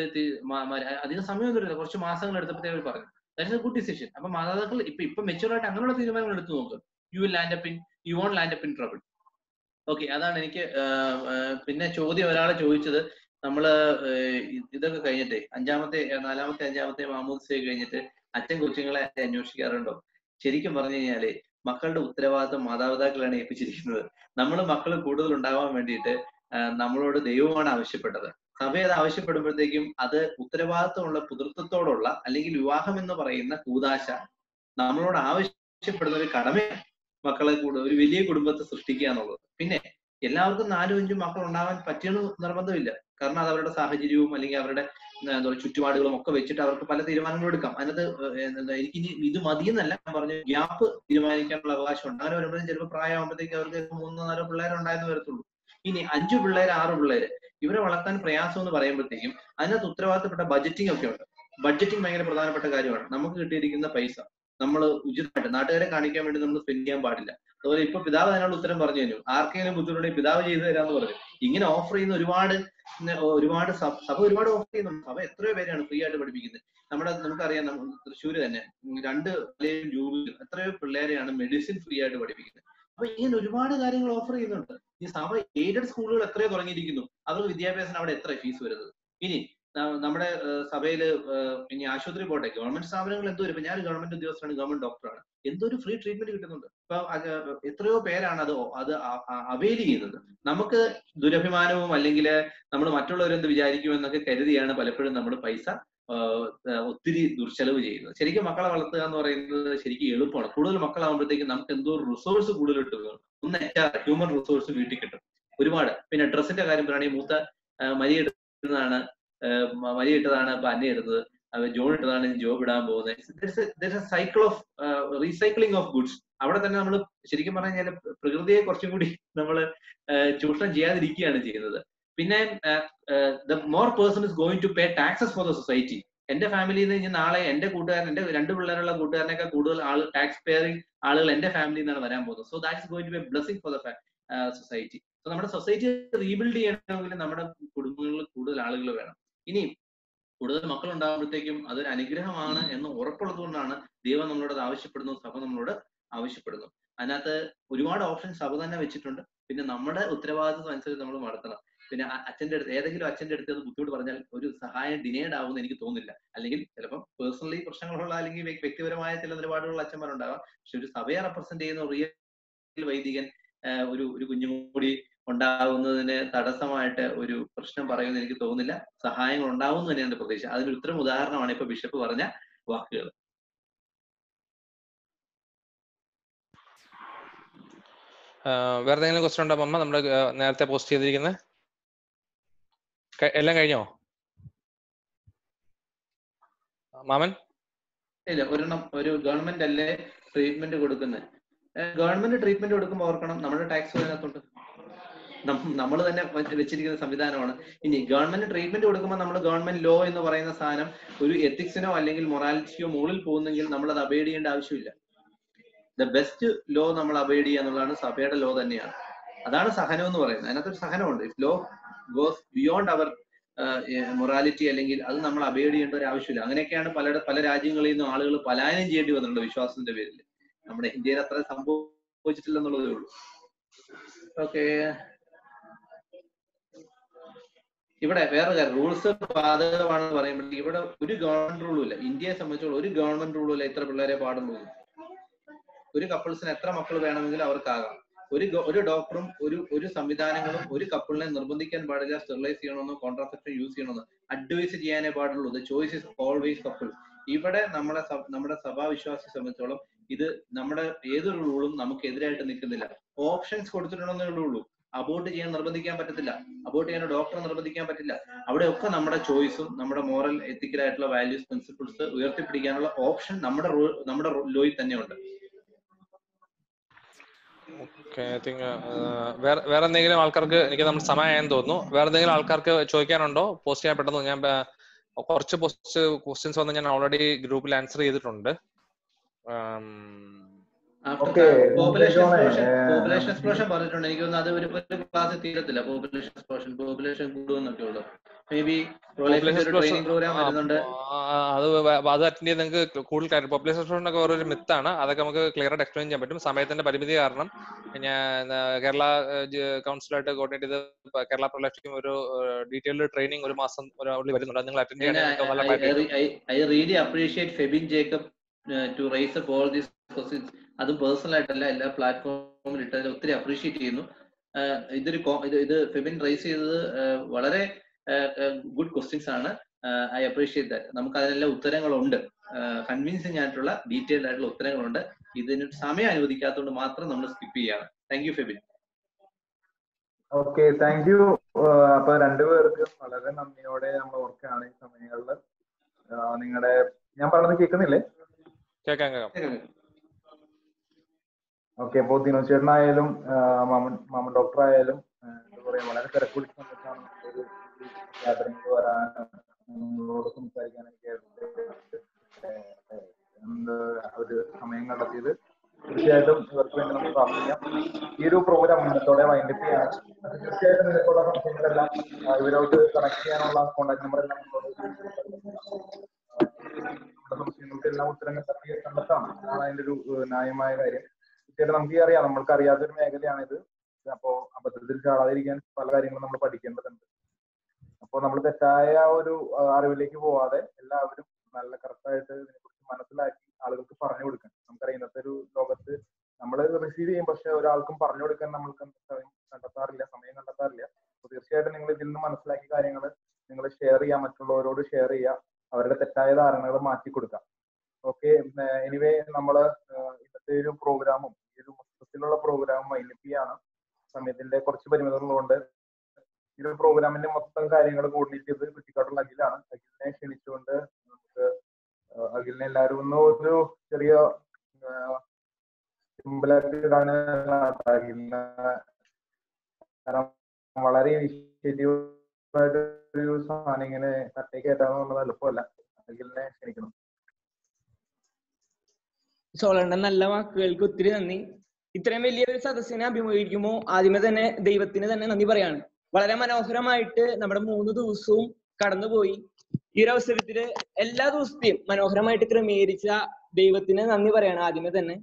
അധികം സമയമൊന്നും എടുത്തില്ല, കുറച്ച് മാസങ്ങൾ എടുത്തപ്പോഴത്തേക്ക് അവർ പറഞ്ഞു that is a good decision. അപ്പൊ മാതാപിതാക്കൾ ഇപ്പൊ ഇപ്പൊ മെച്ചൂർ ആയിട്ട് അങ്ങനെയുള്ള തീരുമാനങ്ങൾ എടുത്തു നോക്കുക. You will land up in you won't land up in trouble. Okay, അതാണ് എനിക്ക്. പിന്നെ ചോദ്യം ഒരാളെ ചോദിച്ചത്, നമ്മള് ഇതൊക്കെ കഴിഞ്ഞിട്ട് അഞ്ചാമത്തെ നാലാമത്തെ അഞ്ചാമത്തെ മാമൂദിസ കഴിഞ്ഞിട്ട് അച്ഛൻ കൊച്ചുങ്ങളെ അന്വേഷിക്കാറുണ്ടോ? ശരിക്കും പറഞ്ഞു കഴിഞ്ഞാല് മക്കളുടെ ഉത്തരവാദിത്വം മാതാപിതാക്കളാണ് ഏൽപ്പിച്ചിരിക്കുന്നത്. നമ്മൾ മക്കൾ കൂടുതൽ ഉണ്ടാവാൻ വേണ്ടിയിട്ട് നമ്മളോട് ദൈവമാണ് ആവശ്യപ്പെട്ടത്. സഭ അത് ആവശ്യപ്പെടുമ്പോഴത്തേക്കും അത് ഉത്തരവാദിത്വമുള്ള പിതൃത്വത്തോടുള്ള അല്ലെങ്കിൽ വിവാഹം എന്ന് പറയുന്ന കൂദാശ നമ്മളോട് ആവശ്യപ്പെടുന്ന ഒരു കടമയാണ്. മക്കളെ കൂടെ ഒരു വലിയ കുടുംബത്തെ സൃഷ്ടിക്കുക എന്നുള്ളത്. പിന്നെ എല്ലാവർക്കും നാലും അഞ്ചും മക്കൾ ഉണ്ടാവാൻ പറ്റിയെന്ന് നിർബന്ധമില്ല. കാരണം അത് അവരുടെ സാഹചര്യവും അല്ലെങ്കിൽ അവരുടെ എന്താ ചുറ്റുപാടുകളും ഒക്കെ വെച്ചിട്ട് അവർക്ക് പല തീരുമാനങ്ങളും എടുക്കാം. അതിനകത്ത് എനിക്ക് ഇനി ഇത് മതിയെന്നല്ല ഞാൻ പറഞ്ഞു, ഗ്യാപ്പ് തീരുമാനിക്കാനുള്ള അവകാശമുണ്ട്. അങ്ങനെ വരുമ്പോഴും ചിലപ്പോൾ പ്രായമാകുമ്പോഴത്തേക്ക് അവർക്ക് മൂന്നോ നാലോ പിള്ളേരുണ്ടായെന്ന് വരത്തുള്ളൂ. ഇനി അഞ്ചു പിള്ളേര് ആറ് പിള്ളേര് ഇവരെ വളർത്താൻ പ്രയാസം എന്ന് പറയുമ്പോഴത്തേക്കും അതിനകത്ത് ഉത്തരവാദിത്തപ്പെട്ട ബഡ്ജറ്റിംഗ് ഒക്കെ ഉണ്ട്. ബഡ്ജറ്റിംഗ് ഭയങ്കര പ്രധാനപ്പെട്ട കാര്യമാണ്. നമുക്ക് കിട്ടിയിരിക്കുന്ന പൈസ നമ്മൾ ഉചിതമായിട്ട് നാട്ടുകാരെ കാണിക്കാൻ വേണ്ടി നമ്മൾ സ്പെൻഡ് ചെയ്യാൻ പാടില്ല. അതുപോലെ ഇപ്പൊ പിതാവ് അതിനുള്ള ഉത്തരം പറഞ്ഞു തരും. ആർക്കെങ്കിലും ബുദ്ധിമുട്ടുണ്ടെങ്കിൽ പിതാവ് ചെയ്തു തരാന്ന് പറഞ്ഞു. ഇങ്ങനെ ഓഫർ ചെയ്യുന്ന ഒരുപാട് ഒരുപാട് സഭ ഒരുപാട് ഓഫർ ചെയ്യുന്നുണ്ട്. സഭ എത്രയോ പേരാണ് ഫ്രീ ആയിട്ട് പഠിപ്പിക്കുന്നത്. നമ്മുടെ നമുക്കറിയാം, തൃശ്ശൂര് തന്നെ രണ്ട് ജൂബിലും എത്രയോ പിള്ളേരെയാണ് മെഡിസിൻ ഫ്രീ ആയിട്ട് പഠിപ്പിക്കുന്നത്. അപ്പൊ ഇങ്ങനെ ഒരുപാട് കാര്യങ്ങൾ ഓഫർ ചെയ്യുന്നുണ്ട്. ഈ സഭ എയ്ഡഡ് സ്കൂളുകൾ എത്രയോ തുടങ്ങിയിരിക്കുന്നു. അവർക്ക് വിദ്യാഭ്യാസത്തിന് അവിടെ എത്ര ഫീസ് വരുന്നത്. ഇനി നമ്മുടെ സഭയില് ഇനി ആശുപത്രി പോട്ടെ, ഗവൺമെന്റ് സ്ഥാപനങ്ങൾ എന്തോ ഇപ്പൊ ഞാൻ ഗവൺമെന്റ് ഉദ്യോഗസ്ഥനാണ്, ഗവൺമെന്റ് ഡോക്ടറാണ്, എന്തോ ഒരു ഫ്രീ ട്രീറ്റ്മെന്റ് കിട്ടുന്നുണ്ട്. ഇപ്പൊ എത്രയോ പേരാണ് അത് അത് അവെയിൽ ചെയ്യുന്നത്. നമുക്ക് ദുരഭിമാനവും അല്ലെങ്കിൽ നമ്മൾ മറ്റുള്ളവരെന്ത് വിചാരിക്കുമെന്നൊക്കെ കരുതിയാണ് പലപ്പോഴും നമ്മൾ പൈസ ഒത്തിരി ദുർച്ചെലവ് ചെയ്യുന്നത്. ശരിക്കും മക്കളെ വളർത്തുക എന്ന് പറയുന്നത് ശരിക്കും എളുപ്പമാണ്. കൂടുതൽ മക്കളാകുമ്പോഴത്തേക്കും നമുക്ക് എന്തോ റിസോഴ്സ് കൂടുതൽ കിട്ടും. ഒന്ന് ഹ്യൂമൻ റിസോഴ്സ് വീട്ടിൽ കിട്ടും ഒരുപാട്. പിന്നെ ഡ്രസ്സിന്റെ കാര്യം പറയുകയാണെങ്കിൽ മൂത്ത മരി ഇടുന്നതാണ് മരി ഇട്ടതാണ് ഇപ്പൊ അന്നെ ഇടുന്നത്, ജോൺ ഇട്ടതാണ് ജോബ് ഇടാൻ പോകുന്നത്. Cycle of recycling of goods. അവിടെ തന്നെ നമ്മൾ ശരിക്കും പറഞ്ഞു കഴിഞ്ഞാൽ പ്രകൃതിയെ കുറച്ചും കൂടി നമ്മൾ ചൂഷണം ചെയ്യാതിരിക്കുകയാണ് ചെയ്യുന്നത്. പിന്നെ the more person is going to pay taxes for the society. എന്റെ ഫാമിലിയിൽ നിന്ന് നാളെ എന്റെ കൂട്ടുകാരൻ, എന്റെ രണ്ട് പിള്ളേരുള്ള കൂട്ടുകാരനൊക്കെ കൂടുതൽ ആൾ ടാക്സ് പേയിങ് ആളുകൾ എന്റെ ഫാമിലിയിൽ നിന്നാണ് വരാൻ പോകുന്നത്. So that is going to be a blessing for the society. So നമ്മുടെ സൊസൈറ്റി റീബിൽഡ് ചെയ്യണമെങ്കിൽ നമ്മുടെ കുടുംബങ്ങളിൽ കൂടുതൽ ആളുകൾ വേണം. ഇനി കൂടുതൽ മക്കൾ ഉണ്ടാകുമ്പോഴത്തേക്കും അതൊരു അനുഗ്രഹമാണ് എന്ന് ഉറപ്പുള്ളത് കൊണ്ടാണ് ദൈവം നമ്മളോട് ആവശ്യപ്പെടുന്നു, സഭ നമ്മളോട് ആവശ്യപ്പെടുന്നു. അതിനകത്ത് ഒരുപാട് ഓപ്ഷൻസ് സഭ തന്നെ വെച്ചിട്ടുണ്ട്. പിന്നെ നമ്മുടെ ഉത്തരവാദിത്വം അനുസരിച്ച് നമ്മൾ നടത്തണം. പിന്നെ അച്ഛന്റെ അടുത്ത് ഏതെങ്കിലും അച്ഛന്റെ അടുത്ത് ബുദ്ധിമുട്ട് പറഞ്ഞാൽ ഒരു സഹായം ഡിനേഡ് ആവുമെന്ന് എനിക്ക് തോന്നുന്നില്ല. അല്ലെങ്കിൽ ചിലപ്പം പേഴ്സണലി പ്രശ്നങ്ങളുള്ള അല്ലെങ്കിൽ വ്യക്തിപരമായ ചില നിലപാടുകളുള്ള അച്ഛന്മാരുണ്ടാകാം. പക്ഷെ ഒരു സഭയെ റെപ്രസെന്റ് ചെയ്യുന്ന റിയൽ വൈദികൻ ഒരു ഒരു കുഞ്ഞും കൂടി ഉണ്ടാകുന്നതിന് തടസ്സമായിട്ട് ഒരു പ്രശ്നം പറയുമെന്ന് എനിക്ക് തോന്നുന്നില്ല. സഹായങ്ങൾ ഉണ്ടാവും തന്നെയാണ് പ്രതീക്ഷ. അതിന് ഉത്തരം ഉദാഹരണമാണ് ഇപ്പൊ ബിഷപ്പ് പറഞ്ഞ വാക്കുകൾ. വേറെ എന്തെങ്കിലും ക്വസ്റ്റ്യൻ ഉണ്ടോ അമ്മ? നമ്മൾ നേരത്തെ പോസ്റ്റ് ചെയ്തിരിക്കുന്നത് എല്ലാം കഴിഞ്ഞോ മാമൻ? ഇല്ല, ഒരെണ്ണം ഒരു ഗവൺമെന്റ് അല്ലേ ട്രീറ്റ്മെന്റ് കൊടുക്കുന്നത്. ഗവൺമെന്റ് ട്രീറ്റ്മെന്റ് കൊടുക്കുമ്പോൾ ഓർക്കണം നമ്മുടെ ടാക്സ് അതിനകത്തുണ്ട്. നമ്മൾ തന്നെ വെച്ചിരിക്കുന്ന സംവിധാനമാണ്. ഇനി ഗവൺമെന്റ് ട്രീറ്റ്മെന്റ് കൊടുക്കുമ്പോൾ നമ്മൾ ഗവൺമെന്റ് ലോ എന്ന് പറയുന്ന സാധനം ഒരു എത്തിക്സിനോ അല്ലെങ്കിൽ മൊറാലിറ്റിയോ മുകളിൽ പോകുന്നെങ്കിൽ നമ്മൾ അത് അബൈഡ് ചെയ്യേണ്ട ആവശ്യമില്ല. ദ ബെസ്റ്റ് ലോ നമ്മൾ അബൈഡ് ചെയ്യുക എന്നുള്ളതാണ് സഭയുടെ ലോ തന്നെയാണ്. അതാണ് സഹനം എന്ന് പറയുന്നത്. അതിനകത്തൊരു സഹനമുണ്ട്. If law goes beyond our morality അല്ലെങ്കിൽ അത് നമ്മൾ അബൈഡ് ചെയ്യേണ്ട ഒരു ആവശ്യമില്ല. അങ്ങനെയൊക്കെയാണ് പല പല രാജ്യങ്ങളിൽ നിന്നും ആളുകൾ പലായനം ചെയ്യേണ്ടി വന്നിട്ടുണ്ട് വിശ്വാസത്തിന്റെ പേരിൽ. നമ്മുടെ ഇന്ത്യയിൽ അത്ര സംഭവിച്ചിട്ടില്ലെന്നുള്ളതേ ഉള്ളൂ. ഓക്കെ, ഇവിടെ വേറെ കാര്യം, റൂൾസ് ബാധകമാണെന്ന് പറയുമ്പോഴത്തേക്ക് ഇവിടെ ഒരു ഗവൺമെന്റ് റൂളും ഇല്ല. ഇന്ത്യയെ സംബന്ധിച്ചോളം ഒരു ഗവൺമെന്റ് റൂളും ഇല്ല എത്ര പിള്ളേരെ പാടുള്ളൂ. ഒരു കപ്പിൾസിന് എത്ര മക്കൾ വേണമെങ്കിലും അവർക്കാകാം. ഒരു ഒരു ഡോക്ടറും ഒരു ഒരു സംവിധാനങ്ങളും ഒരു കപ്പിളിനെ നിർബന്ധിക്കാൻ പാടില്ല സ്റ്റെറിലൈസ് ചെയ്യണമെന്നോ കോൺട്രാസെപ്ഷൻ യൂസ് ചെയ്യണമെന്നോ അഡ്വൈസ് ചെയ്യാനേ പാടുള്ളൂ. The choice is always couple. ഇവിടെ നമ്മളെ നമ്മുടെ സഭാവിശ്വാസിയെ സംബന്ധിച്ചോളം ഇത് നമ്മുടെ ഏതൊരു റൂളും നമുക്ക് എതിരായിട്ട് നിൽക്കുന്നില്ല. ഓപ്ഷൻസ് കൊടുത്തിട്ടുണ്ടെന്നേ ഉള്ളൂ. അബോർട്ട് ചെയ്യാൻ നിർബന്ധിക്കാൻ പറ്റത്തില്ല, അബോർട്ട് ചെയ്യാൻ ഡോക്ടറെ നിർബന്ധിക്കാൻ പറ്റില്ല. അവിടെയൊക്കെ നമ്മുടെ ചോയ്സും നമ്മുടെ മോറൽ എത്തിക്കലായിട്ടുള്ള വാല്യൂസ് പ്രിൻസിപ്പിൾസ് ഉയർത്തിപ്പിടിക്കാനുള്ള ഓപ്ഷൻ നമ്മുടെ നമ്മുടെ ലോയിൽ തന്നെ ഉണ്ട്. ഓക്കെ, ഐ തിങ്ക് വേറെ വേറെ എന്തെങ്കിലും ആൾക്കാർക്ക്, എനിക്ക് നമ്മുടെ സമയമായെന്ന് തോന്നുന്നു, വേറെ എന്തെങ്കിലും ആൾക്കാർക്ക് ചോദിക്കാനുണ്ടോ? പോസ്റ്റ് ചെയ്യാൻ പെട്ടെന്ന്. ഞാൻ കുറച്ച് പോസ്റ്റ് ക്വസ്റ്റ്യൻസ് വന്ന് ഞാൻ ഓൾറെഡി ഗ്രൂപ്പിൽ ആൻസർ ചെയ്തിട്ടുണ്ട്. പോപ്പുലേഷൻ എക്സ്പ്ലോഷൻ പറഞ്ഞിട്ടുണ്ട്. എനിക്ക് തോന്നുന്നു അത് ഒരു ക്ലാസ് തീരത്തില്ല. പോപ്പുലേഷൻ എക്സ്പ്ലോഷൻ പോപ്പുലേഷൻ കൂടുമെന്നൊക്കെ ഉള്ളു. മേ ബി പ്രൊലൈഫിന്റെ ഒരു ട്രെയിനിങ് പ്രോഗ്രാം വരുന്നുണ്ട്. അത് അത് അറ്റൻഡ് ചെയ്ത് നിങ്ങൾക്ക് കൂടുതൽ പോപ്പുലേഷൻ എക്സ്പ്ലോഷൻ ഒക്കെ ഓരോ മിത്താണ്. അതൊക്കെ നമുക്ക് ക്ലിയർ ആയിട്ട് എക്സ്പ്ലെയിൻ ചെയ്യാൻ പറ്റും. സമയത്തിന്റെ പരിമിതി കാരണം ഞാൻ കേരള കൗൺസിലായിട്ട് കോർഡിനേറ്റ് ചെയ്ത് കേരള പ്രൊലൈഫിക്കും ഒരു ഡീറ്റെയിൽഡ് ട്രെയിനിങ് ഒരു മാസം വരുന്നുണ്ട്. അത് നിങ്ങൾ അറ്റൻഡ് ചെയ്യാൻ I really appreciate Febin Jacob to raise up all these questions. അതും പേഴ്സണൽ ആയിട്ടല്ല, എല്ലാ പ്ലാറ്റ്ഫോമിൽ ഇട്ടതിൽ ഒത്തിരി അപ്രീഷിയേറ്റ് ചെയ്യുന്നു. ഇതൊരു ഇത് ഫെബിൻ റൈസ് ചെയ്തത് വളരെ ഗുഡ് ക്വസ്റ്റ്യൻസ് ആണ്. I appreciate that. നമുക്ക് അതിനെല്ലാം ഉത്തരങ്ങളുണ്ട്, കൺവിൻസിംഗ് ആയിട്ടുള്ള ഡീറ്റെയിൽഡ് ആയിട്ടുള്ള ഉത്തരങ്ങളുണ്ട്. ഇതിന് സമയം അനുവദിക്കാത്തതുകൊണ്ട് മാത്രം നമ്മൾ സ്കിപ്പ് ചെയ്യാണ്. Thank you Febin. Okay, thank you. അപ്പൊ രണ്ടുപേർക്കും വളരെ നന്ദിയോടെ നമ്മൾ ഓർക്കുകയാണ് ഈ സമയങ്ങളിൽ. നിങ്ങളുടെ ഞാൻ പറഞ്ഞത് കേൾക്കുന്നില്ലേ? കേൾക്കാം കേൾക്കാം. ഓക്കെ, അപ്പോൾ ദിനോസ് ചേട്ടനായാലും മാമൻ മാമൻ ഡോക്ടർ ആയാലും എന്താ പറയാ വളരെ തിരക്കുപിടിച്ച സമയത്താണ് ഒരു യാത്രയിൽ വരാനും നിങ്ങളോട് സംസാരിക്കാനൊക്കെ എന്ത് ഒരു സമയം കണ്ടെത്തിയത്. തീർച്ചയായിട്ടും ഇവർക്ക് വേണ്ടി നമുക്ക് പ്രാർത്ഥിക്കാം. ഈ ഒരു പ്രോഗ്രാം മുന്നത്തോടെ വൈൻഡപ്പ് ചെയ്യാൻ തീർച്ചയായിട്ടും നിങ്ങൾക്കുള്ള സംശയങ്ങളെല്ലാം ഇവരോട് കണക്ട് ചെയ്യാനുള്ള കോൺടാക്ട് നമ്പർ എല്ലാം സംശയങ്ങൾക്കെല്ലാം ഉത്തരങ്ങൾ കണ്ടെത്താം. അതാണ് അതിന്റെ ഒരു ന്യായമായ കാര്യം. തീർച്ചയായിട്ടും നമുക്ക് അറിയാം, നമ്മൾക്ക് അറിയാത്തൊരു മേഖലയാണിത്. അപ്പോ അബദ്ധത്തിൽ ചാടാതിരിക്കാൻ പല കാര്യങ്ങളും നമ്മൾ പഠിക്കേണ്ടതുണ്ട്. അപ്പോൾ നമ്മൾ തെറ്റായ ഒരു അറിവിലേക്ക് പോവാതെ എല്ലാവരും നല്ല കറക്റ്റായിട്ട് ഇതിനെക്കുറിച്ച് മനസ്സിലാക്കി ആളുകൾക്ക് പറഞ്ഞു കൊടുക്കാൻ. നമുക്കറിയാം ഇന്നത്തെ ഒരു ലോകത്ത് നമ്മൾ റിസീവ് ചെയ്യും, പക്ഷെ ഒരാൾക്കും പറഞ്ഞു കൊടുക്കാൻ നമ്മൾക്ക് സമയം കണ്ടെത്താറില്ല സമയം കണ്ടെത്താറില്ല അപ്പോൾ തീർച്ചയായിട്ടും നിങ്ങൾ ഇതിൽ നിന്ന് മനസ്സിലാക്കിയ കാര്യങ്ങൾ നിങ്ങൾ ഷെയർ ചെയ്യുക, മറ്റുള്ളവരോട് ഷെയർ ചെയ്യുക, അവരുടെ തെറ്റായ ധാരണകൾ മാറ്റി കൊടുക്കാം. ഓക്കെ, എനിവേ നമ്മൾ ഇന്നത്തെ ഒരു പ്രോഗ്രാമും ഈ ഒരു മൊത്തത്തിലുള്ള പ്രോഗ്രാമും വൈൻഡപ്പ് ചെയ്യാണ്. സമയത്തിന്റെ കുറച്ച് പരിമിതികളുണ്ട്. ഈ ഒരു പ്രോഗ്രാമിന്റെ മൊത്തം കാര്യങ്ങൾ കോർഡിനേറ്റ് ചെയ്ത് കുറ്റിക്കാട്ടുള്ള അഖിലാണ്. അഖിലിനെ ക്ഷണിച്ചുകൊണ്ട് നമുക്ക് അഖിലിനെ എല്ലാവരും ഒന്ന് ഒരു ചെറിയ സിമ്പിളായിട്ട് ഇടാണ് അഖിലിനെ. കാരണം വളരെ ഇനിഷ്യേറ്റീവായിട്ട് ഒരു സാധനം ഇങ്ങനെ തട്ടേക്ക് കയറ്റാന്നുള്ളത് എളുപ്പമല്ല. അഖിലിനെ ക്ഷണിക്കണം. സോളന്റെ നല്ല വാക്കുകൾക്ക് ഒത്തിരി നന്ദി. ഇത്രയും വലിയൊരു സദസ്സിനെ അഭിമുഖീകരിക്കുമ്പോൾ ആദ്യമേ തന്നെ ദൈവത്തിന് തന്നെ നന്ദി പറയാണ്. വളരെ മനോഹരമായിട്ട് നമ്മുടെ മൂന്ന് ദിവസവും കടന്നുപോയി. ഈ ഒരു അവസരത്തില് എല്ലാ ദിവസത്തെയും മനോഹരമായിട്ട് ക്രമീകരിച്ച ദൈവത്തിന് നന്ദി പറയാണ് ആദ്യമേ തന്നെ.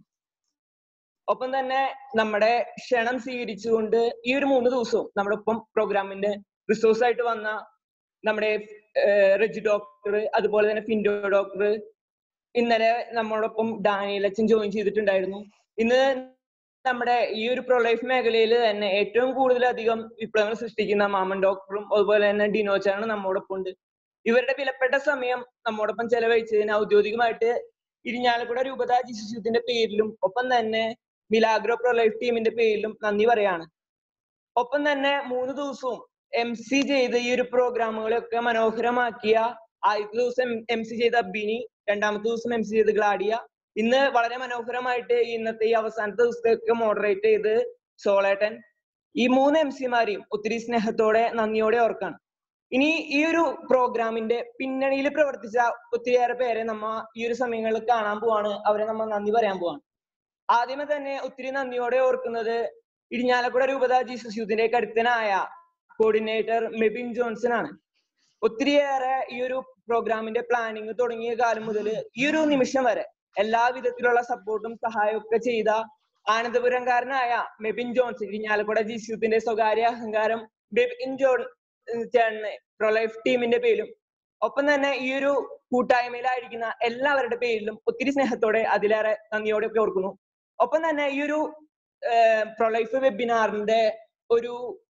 ഒപ്പം തന്നെ നമ്മുടെ ക്ഷണം സ്വീകരിച്ചുകൊണ്ട് ഈ ഒരു മൂന്ന് ദിവസവും നമ്മുടെ ഒപ്പം പ്രോഗ്രാമിന്റെ റിസോഴ്സ് ആയിട്ട് വന്ന നമ്മുടെ റെജി ഡോക്ടർ, അതുപോലെ തന്നെ ഫിൻഡോ ഡോക്ടർ, ഇന്നലെ നമ്മളോടൊപ്പം ഡാനിയൽ അച്ഛൻ ജോയിൻ ചെയ്തിട്ടുണ്ടായിരുന്നു. ഇന്ന് നമ്മുടെ ഈ ഒരു പ്രൊലൈഫ് മേഖലയിൽ തന്നെ ഏറ്റവും കൂടുതലധികം വിപ്ലവങ്ങൾ സൃഷ്ടിക്കുന്ന മാമൻ ഡോക്ടറും അതുപോലെ തന്നെ ഡിനോച്ചാണ് നമ്മോടൊപ്പം ഉണ്ട്. ഇവരുടെ വിലപ്പെട്ട സമയം നമ്മോടൊപ്പം ചെലവഴിച്ചതിന് ഔദ്യോഗികമായിട്ട് ഇരിഞ്ഞാലക്കുട രൂപതാ ജീസസ് പേരിലും ഒപ്പം തന്നെ മിലാഗ്രോ പ്രൊലൈഫ് ടീമിന്റെ പേരിലും നന്ദി പറയാണ്. ഒപ്പം തന്നെ മൂന്ന് ദിവസവും എം സി ചെയ്ത് ഈ ഒരു പ്രോഗ്രാമുകളൊക്കെ മനോഹരമാക്കിയ ആദ്യത്തെ ദിവസം എം സി ചെയ്ത ബിനി, രണ്ടാമത്തെ ദിവസം എം സി ചെയ്ത് ഗ്ലാഡിയ, ഇന്ന് വളരെ മനോഹരമായിട്ട് ഇന്നത്തെ ഈ അവസാനത്തെ ദിവസത്തേക്ക് മോഡറേറ്റ് ചെയ്ത് സോളേട്ടൻ, ഈ മൂന്ന് എം സിമാരെയും ഒത്തിരി സ്നേഹത്തോടെ നന്ദിയോടെ ഓർക്കാണ്. ഇനി ഈ ഒരു പ്രോഗ്രാമിന്റെ പിന്നണിയിൽ പ്രവർത്തിച്ച ഒത്തിരിയേറെ പേരെ നമ്മ ഈ ഒരു സമയങ്ങളിൽ കാണാൻ പോവാണ്. അവരെ നമ്മൾ നന്ദി പറയാൻ പോവാണ്. ആദ്യമേ തന്നെ ഒത്തിരി നന്ദിയോടെ ഓർക്കുന്നത് ഇരിഞ്ഞാലക്കുട രൂപതാ ജീസസ് യൂത്തിന്റെ കരുത്തനായ കോർഡിനേറ്റർ മെബിൻ ജോൺസൺ ആണ്. ഒത്തിരിയേറെ ഈ ഒരു പ്രോഗ്രാമിന്റെ പ്ലാനിങ് തുടങ്ങിയ കാലം മുതൽ ഈ ഒരു നിമിഷം വരെ എല്ലാ വിധത്തിലുള്ള സപ്പോർട്ടും സഹായവും ഒക്കെ ചെയ്ത ആനന്ദപുരംകാരനായ മെബിൻ ജോൺസൺ, ഇരിഞ്ഞാലക്കുട ജീസസ് യൂത്തിന്റെ സ്വകാര്യ അഹങ്കാരം മെബിൻ ജോൺ ചേട്ടന് പ്രൊലൈഫ് ടീമിന്റെ പേരിലും ഒപ്പം തന്നെ ഈ ഒരു കൂട്ടായ്മയിലായിരിക്കുന്ന എല്ലാവരുടെ പേരിലും ഒത്തിരി സ്നേഹത്തോടെ അതിലേറെ നന്ദിയോടെ ഒക്കെ ഓർക്കുന്നു. ഒപ്പം തന്നെ ഈ ഒരു പ്രൊലൈഫ് വെബിനാറിന്റെ ഒരു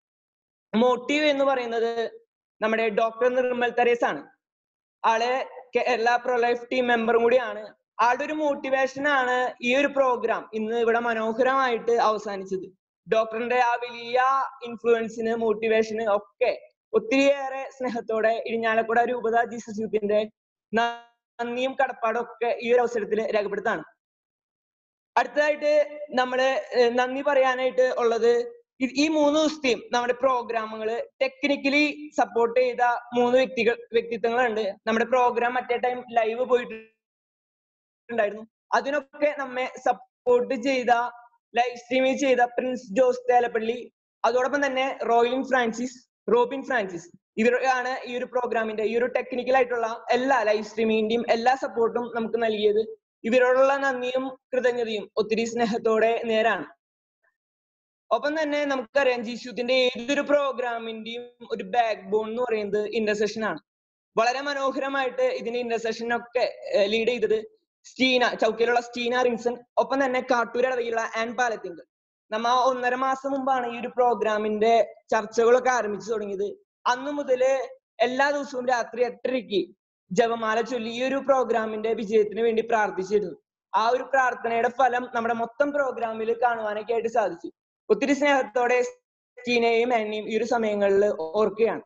മോട്ടീവ് എന്ന് പറയുന്നത് നമ്മുടെ ഡോക്ടർ നിർമ്മൽ തെരേസ് ആണ്. ആള് കേരള പ്രൊലൈഫ് ടീം മെമ്പറും കൂടിയാണ്. ആളുടെ ഒരു മോട്ടിവേഷൻ ആണ് ഈ ഒരു പ്രോഗ്രാം ഇന്ന് ഇവിടെ മനോഹരമായിട്ട് അവസാനിച്ചത്. ഡോക്ടറിന്റെ ആ വലിയ ഇൻഫ്ലുവൻസിന്, മോട്ടിവേഷന് ഒക്കെ ഒത്തിരിയേറെ സ്നേഹത്തോടെ ഇരിഞ്ഞാലക്കുട രൂപതാ ജീസസ് യൂത്തിന്റെ നന്ദിയും കടപ്പാടും ഒക്കെ ഈ ഒരു അവസരത്തിൽ രേഖപ്പെടുത്താണ്. അടുത്തതായിട്ട് നമ്മള് നന്ദി പറയാനായിട്ട് ഉള്ളത് ഈ മൂന്ന് ദിവസത്തെയും നമ്മുടെ പ്രോഗ്രാമുകള് ടെക്നിക്കലി സപ്പോർട്ട് ചെയ്ത മൂന്ന് വ്യക്തികൾ വ്യക്തിത്വങ്ങളുണ്ട്. നമ്മുടെ പ്രോഗ്രാം മറ്റേ ടൈം ലൈവ് പോയിട്ടുണ്ടായിരുന്നു. അതിനൊക്കെ നമ്മെ സപ്പോർട്ട് ചെയ്ത, ലൈവ് സ്ട്രീമിംഗ് ചെയ്ത പ്രിൻസ് ജോസ് തേലപ്പള്ളി, അതോടൊപ്പം തന്നെ റോയിൻ ഫ്രാൻസിസ്, റോബിൻ ഫ്രാൻസിസ്, ഇവരാണ് ഈ ഒരു പ്രോഗ്രാമിന്റെ ഈ ഒരു ടെക്നിക്കൽ ആയിട്ടുള്ള എല്ലാ ലൈവ് സ്ട്രീമിന്റെയും എല്ലാ സപ്പോർട്ടും നമുക്ക് നൽകിയത്. ഇവരോടുള്ള നന്ദിയും കൃതജ്ഞതയും ഒത്തിരി സ്നേഹത്തോടെ നേരാണ്. ഒപ്പം തന്നെ നമുക്കറിയാം ജിഷൂത്തിന്റെ ഏതൊരു പ്രോഗ്രാമിന്റെയും ഒരു ബാക്ക് ബോൺ എന്ന് പറയുന്നത് ഇന്റർസെഷൻ ആണ്. വളരെ മനോഹരമായിട്ട് ഇതിന്റെ ഇന്റർസെഷനൊക്കെ ലീഡ് ചെയ്തത് സ്റ്റീന, ചൗക്കയിലുള്ള സ്റ്റീന റിൻസൺ, ഒപ്പം തന്നെ കാട്ടൂരടവയിലുള്ള ആൻ പാലത്തിങ്കൽ. നമ്മ ഒന്നര മാസം മുമ്പാണ് ഈ ഒരു പ്രോഗ്രാമിന്റെ ചർച്ചകളൊക്കെ ആരംഭിച്ചു തുടങ്ങിയത്. അന്നു മുതല് എല്ലാ ദിവസവും രാത്രി എട്ടരയ്ക്ക് ജപമാല ചൊല്ലി ഈ ഒരു പ്രോഗ്രാമിന്റെ വിജയത്തിന് വേണ്ടി പ്രാർത്ഥിച്ചിരുന്നു. ആ ഒരു പ്രാർത്ഥനയുടെ ഫലം നമ്മുടെ മൊത്തം പ്രോഗ്രാമിൽ കാണുവാനൊക്കെ ആയിട്ട് സാധിച്ചു. ഒത്തിരി സ്നേഹത്തോടെ സ്റ്റീനയും ആനിയും ഈ ഒരു സമയങ്ങളിൽ ഓർക്കുകയാണ്.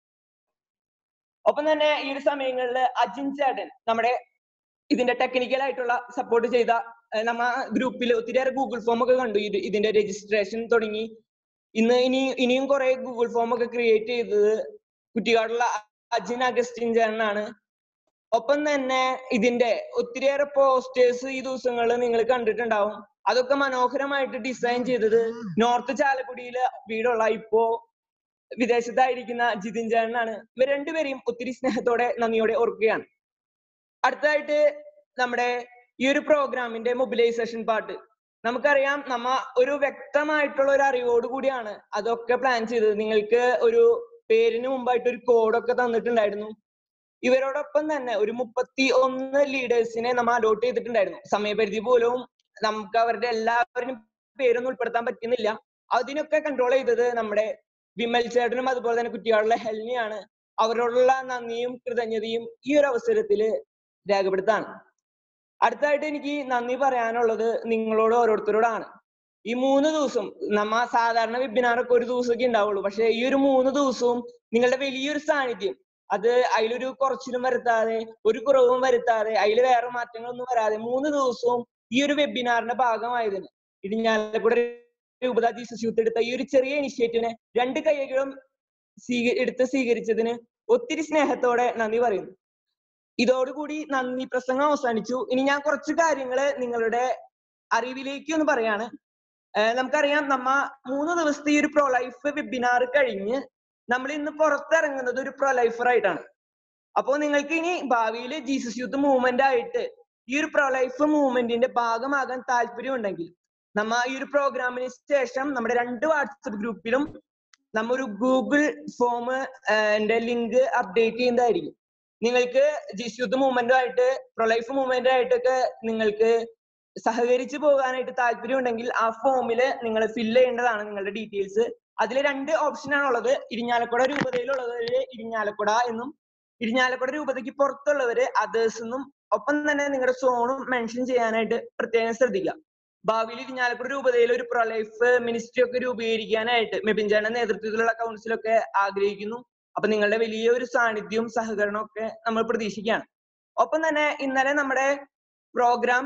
ഒപ്പം തന്നെ ഈ ഒരു സമയങ്ങളിൽ അജിൻ ചേട്ടൻ നമ്മുടെ ഇതിന്റെ ടെക്നിക്കൽ ആയിട്ടുള്ള സപ്പോർട്ട് ചെയ്ത നമ്മ ഗ്രൂപ്പിൽ ഒത്തിരിയേറെ ഗൂഗിൾ ഫോം ഒക്കെ കണ്ടു. ഇതിന്റെ രജിസ്ട്രേഷൻ തുടങ്ങി ഇന്ന് ഇനി ഇനിയും കുറെ ഗൂഗിൾ ഫോം ഒക്കെ ക്രിയേറ്റ് ചെയ്തത് കുറ്റിക്കാടുള്ള അജിൻ അഗസ്റ്റിൻ ചേട്ടനാണ്. ഒപ്പം തന്നെ ഇതിന്റെ ഒത്തിരിയേറെ പോസ്റ്റേഴ്സ് ഈ ദിവസങ്ങളിൽ നിങ്ങൾ കണ്ടിട്ടുണ്ടാവും. അതൊക്കെ മനോഹരമായിട്ട് ഡിസൈൻ ചെയ്തത് നോർത്ത് ചാലക്കുടിയില് വീടുള്ള ഇപ്പോ വിദേശത്തായിരിക്കുന്ന ജിതിൻ ചേട്ടനാണ്. ഇവർ രണ്ടുപേരെയും ഒത്തിരി സ്നേഹത്തോടെ നന്ദിയോടെ ഓർക്കുകയാണ്. അടുത്തതായിട്ട് നമ്മുടെ ഈ ഒരു പ്രോഗ്രാമിന്റെ മൊബിലൈസേഷൻ പാർട്ട്. നമുക്കറിയാം നമ്മ ഒരു വ്യക്തമായിട്ടുള്ള ഒരു അറിവോട് കൂടിയാണ് അതൊക്കെ പ്ലാൻ ചെയ്തത്. നിങ്ങൾക്ക് ഒരു പേരിന് മുമ്പായിട്ട് ഒരു കോഡൊക്കെ തന്നിട്ടുണ്ടായിരുന്നു. ഇവരോടൊപ്പം തന്നെ ഒരു മുപ്പത്തി ഒന്ന് ലീഡേഴ്സിനെ നമ്മൾ അലോട്ട് ചെയ്തിട്ടുണ്ടായിരുന്നു. സമയപരിധി പോലും നമുക്ക് അവരുടെ എല്ലാവരും പേരൊന്നും ഉൾപ്പെടുത്താൻ പറ്റുന്നില്ല. അതിനൊക്കെ കൺട്രോൾ ചെയ്തത് നമ്മുടെ വിമൽ ചേട്ടനും അതുപോലെ തന്നെ കുറ്റിയാടുള്ള ഹെൽനിയാണ്. അവരോടുള്ള നന്ദിയും കൃതജ്ഞതയും ഈ ഒരു അവസരത്തില് രേഖപ്പെടുത്താണ്. അടുത്തായിട്ട് എനിക്ക് നന്ദി പറയാനുള്ളത് നിങ്ങളോട് ഓരോരുത്തരോടാണ്. ഈ മൂന്ന് ദിവസം നമ്മ സാധാരണ വെബിനാറൊക്കെ ഒരു ദിവസമൊക്കെ ഉണ്ടാവുള്ളൂ. പക്ഷെ ഈ ഒരു മൂന്ന് ദിവസവും നിങ്ങളുടെ വലിയൊരു സാന്നിധ്യം, അത് അതിലൊരു കുറച്ചിലും വരുത്താതെ ഒരു കുറവും വരുത്താതെ അതിൽ വേറെ മാറ്റങ്ങളൊന്നും വരാതെ മൂന്ന് ദിവസവും ഈ ഒരു വെബിനാറിന്റെ ഭാഗമായതിന് ഇടിഞ്ഞാലക്കുട രൂപത ജീസസ് യൂത്ത് എടുത്ത ഈ ഒരു ചെറിയ ഇനിഷ്യേറ്റീവിനെ രണ്ട് കൈകളും സ്വീക എടുത്ത് സ്വീകരിച്ചതിന് ഒത്തിരി സ്നേഹത്തോടെ നന്ദി പറയുന്നു. ഇതോടുകൂടി നന്ദി പ്രസംഗം അവസാനിച്ചു. ഇനി ഞാൻ കുറച്ച് കാര്യങ്ങള് നിങ്ങളുടെ അറിവിലേക്ക് ഒന്ന് പറയാണ്. നമുക്കറിയാം നമ്മ മൂന്ന് ദിവസത്തെ ഈ ഒരു പ്രോ ലൈഫ് വെബിനാർ കഴിഞ്ഞ് നമ്മൾ ഇന്ന് പുറത്തിറങ്ങുന്നത് ഒരു പ്രോ ലൈഫർ ആയിട്ടാണ്. അപ്പോ നിങ്ങൾക്ക് ഇനി ഭാവിയിൽ ജീസസ് യൂത്ത് മൂവ്മെന്റ് ആയിട്ട് ഈ ഒരു പ്രോ ലൈഫ് മൂവ്മെന്റിന്റെ ഭാഗമാകാൻ താല്പര്യം ഉണ്ടെങ്കിൽ നമ്മ ഈ ഒരു പ്രോഗ്രാമിന് ശേഷം നമ്മുടെ രണ്ട് വാട്സപ്പ് ഗ്രൂപ്പിലും നമ്മ ഒരു ഗൂഗിൾ ഫോം എന്റെ ലിങ്ക് അപ്ഡേറ്റ് ചെയ്യുന്നതായിരിക്കും. നിങ്ങൾക്ക് ജീസസ് യൂത്ത് മൂവ്മെന്റുമായിട്ട് പ്രോ ലൈഫ് മൂവ്മെന്റുമായിട്ടൊക്കെ നിങ്ങൾക്ക് സഹകരിച്ചു പോകാനായിട്ട് താല്പര്യം ഉണ്ടെങ്കിൽ ആ ഫോമില് നിങ്ങൾ ഫില്ല് ചെയ്യേണ്ടതാണ് നിങ്ങളുടെ ഡീറ്റെയിൽസ്. അതിൽ രണ്ട് ഓപ്ഷൻ ആണുള്ളത്. ഇരിഞ്ഞാലക്കുട രൂപതയിലുള്ളവര് ഇരിഞ്ഞാലക്കുട എന്നും ഇരിഞ്ഞാലക്കുട രൂപതയ്ക്ക് പുറത്തുള്ളവര് അതേഴ്സ് എന്നും, ഒപ്പം തന്നെ നിങ്ങളുടെ സോണും മെൻഷൻ ചെയ്യാനായിട്ട് പ്രത്യേകം ശ്രദ്ധിക്കുക. ഭാവിയിൽ ഇരിഞ്ഞാലക്കുട രൂപതയിൽ ഒരു പ്രോ ലൈഫ് മിനിസ്ട്രി ഒക്കെ രൂപീകരിക്കാനായിട്ട് മെബിൻചാന്റെ നേതൃത്വത്തിലുള്ള കൗൺസിലൊക്കെ ആഗ്രഹിക്കുന്നു. അപ്പൊ നിങ്ങളുടെ വലിയ ഒരു സാന്നിധ്യവും സഹകരണവും ഒക്കെ നമ്മൾ പ്രതീക്ഷിക്കുകയാണ്. ഒപ്പം തന്നെ ഇന്നലെ നമ്മുടെ പ്രോഗ്രാം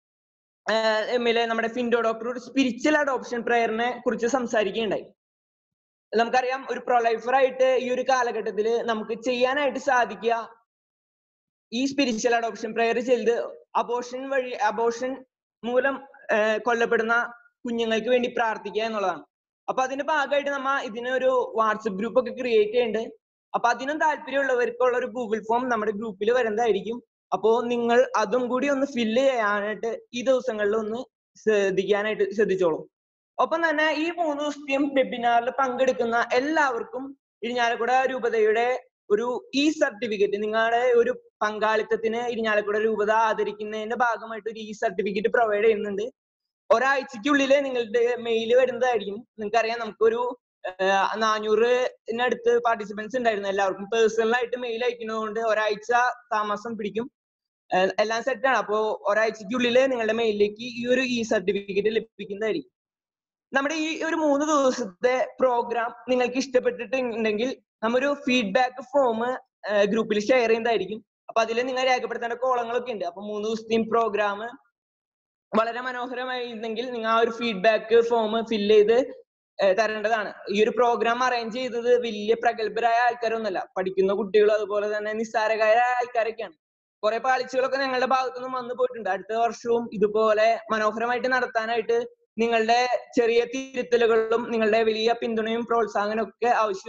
എമ്മിലെ നമ്മുടെ ഫിൻഡോ ഡോക്ടർ ഒരു സ്പിരിച്വൽ അഡോപ്ഷൻ പ്രയറിനെ കുറിച്ച് സംസാരിക്കുകയുണ്ടായി. നമുക്കറിയാം ഒരു പ്രോ ലൈഫർ ആയിട്ട് ഈ ഒരു കാലഘട്ടത്തിൽ നമുക്ക് ചെയ്യാനായിട്ട് സാധിക്കുക ഈ സ്പിരിച്വൽ അഡോപ്ഷൻ പ്രയർ ചെയ്ത് അബോർഷൻ വഴി അബോർഷൻ മൂലം കൊല്ലപ്പെടുന്ന കുഞ്ഞുങ്ങൾക്ക് വേണ്ടി പ്രാർത്ഥിക്കുക എന്നുള്ളതാണ്. അപ്പൊ അതിന്റെ ഭാഗമായിട്ട് നമ്മ ഇതിനൊരു വാട്സപ്പ് ഗ്രൂപ്പ് ഒക്കെ ക്രിയേറ്റ് ചെയ്യുന്നുണ്ട്. അപ്പൊ അതിനും താല്പര്യമുള്ളവർക്കുള്ള ഒരു ഗൂഗിൾ ഫോം നമ്മുടെ ഗ്രൂപ്പിൽ വരുന്നതായിരിക്കും. അപ്പോ നിങ്ങൾ അതും കൂടി ഒന്ന് ഫില്ല് ചെയ്യാനായിട്ട് ഈ ദിവസങ്ങളിൽ ഒന്ന് ശ്രദ്ധിക്കാനായിട്ട് ശ്രദ്ധിച്ചോളൂ. ഒപ്പം തന്നെ ഈ മൂന്ന് ദിവസത്തെയും വെബിനാറിൽ പങ്കെടുക്കുന്ന എല്ലാവർക്കും ഇരിഞ്ഞാലക്കുട രൂപതയുടെ ഒരു ഇ സർട്ടിഫിക്കറ്റ്, നിങ്ങളുടെ ഒരു പങ്കാളിത്തത്തിന് ഇരിഞ്ഞാലക്കുട രൂപത ആദരിക്കുന്നതിന്റെ ഭാഗമായിട്ട് ഒരു ഇ സർട്ടിഫിക്കറ്റ് പ്രൊവൈഡ് ചെയ്യുന്നുണ്ട്. ഒരാഴ്ചക്കുള്ളിൽ നിങ്ങളുടെ മെയിൽ വരുന്നതായിരിക്കും. നിങ്ങൾക്കറിയാം നമുക്കൊരു നാനൂറിനടുത്ത് പാർട്ടിസിപ്പൻസ് ഉണ്ടായിരുന്നു. എല്ലാവർക്കും പേഴ്സണലായിട്ട് മെയിൽ അയക്കുന്നതുകൊണ്ട് ഒരാഴ്ച താമസം പിടിക്കും. എല്ലാം സെറ്റാണ്. അപ്പോ ഒരാഴ്ചക്കുള്ളിൽ നിങ്ങളുടെ മെയിലിലേക്ക് ഈ ഒരു ഇ സർട്ടിഫിക്കറ്റ് ലഭിക്കുന്നതായിരിക്കും. നമ്മുടെ ഈ ഒരു മൂന്ന് ദിവസത്തെ പ്രോഗ്രാം നിങ്ങൾക്ക് ഇഷ്ടപ്പെട്ടിട്ടുണ്ടെങ്കിൽ നമ്മൊരു ഫീഡ്ബാക്ക് ഫോം ഗ്രൂപ്പിൽ ഷെയർ ചെയ്യുന്നതായിരിക്കും. അപ്പൊ അതിൽ നിങ്ങൾ രേഖപ്പെടുത്തേണ്ട കോളങ്ങളൊക്കെ ഉണ്ട്. അപ്പൊ മൂന്ന് ദിവസത്തെയും പ്രോഗ്രാം വളരെ മനോഹരമായിരുന്നെങ്കിൽ നിങ്ങൾ ആ ഒരു ഫീഡ്ബാക്ക് ഫോം ഫില്ല് ചെയ്ത് തരേണ്ടതാണ്. ഈ ഒരു പ്രോഗ്രാം അറേഞ്ച് ചെയ്തത് വലിയ പ്രഗത്ഭരായ ആൾക്കാരൊന്നുമല്ല, പഠിക്കുന്ന കുട്ടികളും അതുപോലെ തന്നെ നിസ്സാരകാരായ ആൾക്കാരൊക്കെയാണ്. കുറെ പാളിച്ചകളൊക്കെ ഞങ്ങളുടെ ഭാഗത്തുനിന്നും വന്നു പോയിട്ടുണ്ട്. അടുത്ത വർഷവും ഇതുപോലെ മനോഹരമായിട്ട് നടത്താനായിട്ട് നിങ്ങളുടെ ചെറിയ തിരുത്തലുകളും നിങ്ങളുടെ വലിയ പിന്തുണയും പ്രോത്സാഹനവും ഒക്കെ ആവശ്യമുണ്ട്.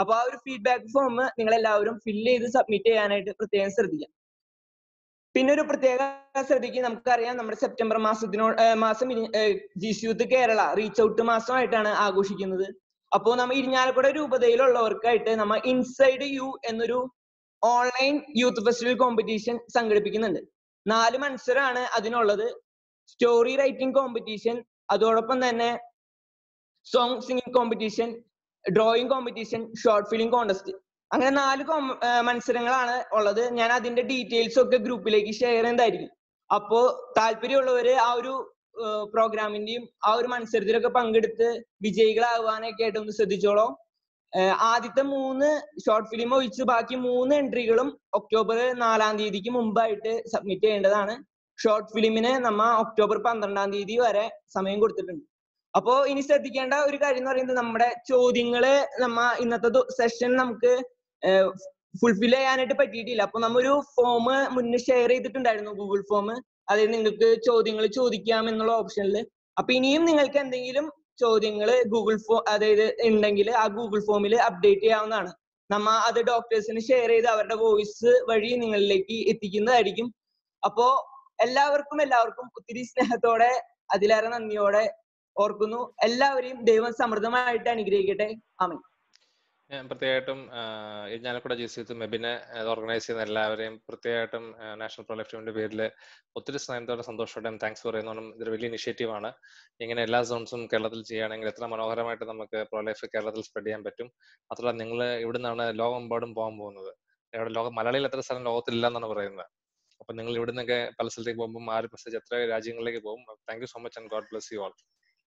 അപ്പൊ ആ ഒരു ഫീഡ്ബാക്ക് ഫോം നിങ്ങൾ എല്ലാവരും ഫില്ല് ചെയ്ത് സബ്മിറ്റ് ചെയ്യാനായിട്ട് പ്രത്യേകം ശ്രദ്ധിക്കാം. പിന്നെ ഒരു പ്രത്യേക ശ്രദ്ധിക്കുക, നമുക്കറിയാം നമ്മുടെ സെപ്റ്റംബർ മാസത്തിനോട് മാസം G C youth Kerala reach out മാസമായിട്ടാണ് ആഘോഷിക്കുന്നത്. അപ്പോൾ നമ്മൾ ഇരിഞ്ഞാലക്കുട രൂപതയിലുള്ളവർക്കായിട്ട് നമ്മൾ ഇൻസൈഡ് യു എന്നൊരു ഓൺലൈൻ യൂത്ത് ഫെസ്റ്റിവൽ കോമ്പറ്റീഷൻ സംഘടിപ്പിക്കുന്നുണ്ട്. നാല് മത്സരമാണ് അതിനുള്ളത്. സ്റ്റോറി റൈറ്റിംഗ് കോമ്പറ്റീഷൻ, അതോടൊപ്പം തന്നെ song singing competition, drawing competition, short film contest. അങ്ങനെ നാല് മത്സരങ്ങളാണ് ഉള്ളത്. ഞാൻ അതിന്റെ ഡീറ്റെയിൽസ് ഒക്കെ ഗ്രൂപ്പിലേക്ക് ഷെയർ ചെയ്യുന്നതായിരിക്കും. അപ്പോ താല്പര്യമുള്ളവര് ആ ഒരു പ്രോഗ്രാമിന്റെയും ആ ഒരു മത്സരത്തിലൊക്കെ പങ്കെടുത്ത് വിജയികളാവാനൊക്കെ ആയിട്ട് ഒന്ന് ശ്രദ്ധിച്ചോളൂ. ആദ്യത്തെ മൂന്ന് ഷോർട്ട് ഫിലിം ഒഴിച്ച് ബാക്കി മൂന്ന് എൻട്രികളും ഒക്ടോബർ നാലാം തീയതിക്ക് മുമ്പായിട്ട് സബ്മിറ്റ് ചെയ്യേണ്ടതാണ്. ഷോർട്ട് ഫിലിമിന് നമ്മ ഒക്ടോബർ പന്ത്രണ്ടാം തീയതി വരെ സമയം കൊടുത്തിട്ടുണ്ട്. അപ്പോ ഇനി ശ്രദ്ധിക്കേണ്ട ഒരു കാര്യം എന്ന് പറയുന്നത്, നമ്മുടെ ചോദ്യങ്ങള് നമ്മ ഇന്നത്തെ സെഷൻ നമുക്ക് ഫുൾഫിൽ ചെയ്യാനായിട്ട് പറ്റിയിട്ടില്ല. അപ്പൊ നമ്മ ഒരു ഫോം മുന്നേ ഷെയർ ചെയ്തിട്ടുണ്ടായിരുന്നു, ഗൂഗിൾ ഫോം. അതായത് നിങ്ങൾക്ക് ചോദ്യങ്ങൾ ചോദിക്കാം എന്നുള്ള ഓപ്ഷനിൽ. അപ്പൊ ഇനിയും നിങ്ങൾക്ക് എന്തെങ്കിലും ചോദ്യങ്ങൾ ഗൂഗിൾ ഫോം അതായത് ഉണ്ടെങ്കിൽ ആ ഗൂഗിൾ ഫോമിൽ അപ്ഡേറ്റ് ചെയ്യാവുന്നതാണ്. നമ്മ അത് ഡോക്ടേഴ്സിന് ഷെയർ ചെയ്ത് അവരുടെ വോയിസ് വഴി നിങ്ങളിലേക്ക് എത്തിക്കുന്നതായിരിക്കും. അപ്പോ എല്ലാവർക്കും എല്ലാവർക്കും ഒത്തിരി സ്നേഹത്തോടെ അതിലേറെ നന്ദിയോടെ ഓർക്കുന്നു. എല്ലാവരെയും ദൈവം സമൃദ്ധമായിട്ട് അനുഗ്രഹിക്കട്ടെ. ആമേൻ. ഞാൻ പ്രത്യേകമായിട്ടും ഇരിഞ്ഞാലക്കുട ജി സി യൂത്ത് മെബിനെ ഓർഗനൈസ് ചെയ്യുന്ന എല്ലാവരെയും പ്രത്യേകമായിട്ടും നാഷണൽ പ്രോ ലൈഫ് ടീമിന്റെ പേരിൽ ഒത്തിരി സ്നേഹത്തോടെ സന്തോഷത്തോടെ താങ്ക്സ് പറയുന്നതും ഇതൊരു വലിയ ഇനിഷ്യേറ്റീവാണ്. ഇങ്ങനെ എല്ലാ സോൺസും കേരളത്തിൽ ചെയ്യുകയാണെങ്കിൽ എത്ര മനോഹരമായിട്ട് നമുക്ക് പ്രോ ലൈഫ് കേരളത്തിൽ സ്പ്രെഡ് ചെയ്യാൻ പറ്റും. മാത്രമല്ല നിങ്ങൾ ഇവിടെ നിന്നാണ് ലോകമെമ്പാടും പോകാൻ പോകുന്നത്. ഇവിടെ ലോകം മലയാളിയിൽ എത്ര സ്ഥലം ലോകത്തിലില്ല എന്നാണ് പറയുന്നത്. അപ്പൊ നിങ്ങൾ ഇവിടെ നിന്നൊക്കെ പല സ്ഥലത്തേക്ക് പോകുമ്പോൾ ആ ഒരു മെസ്സേജ് എത്ര രാജ്യങ്ങളിലേക്ക് പോകും. Thank you so much and God bless you all.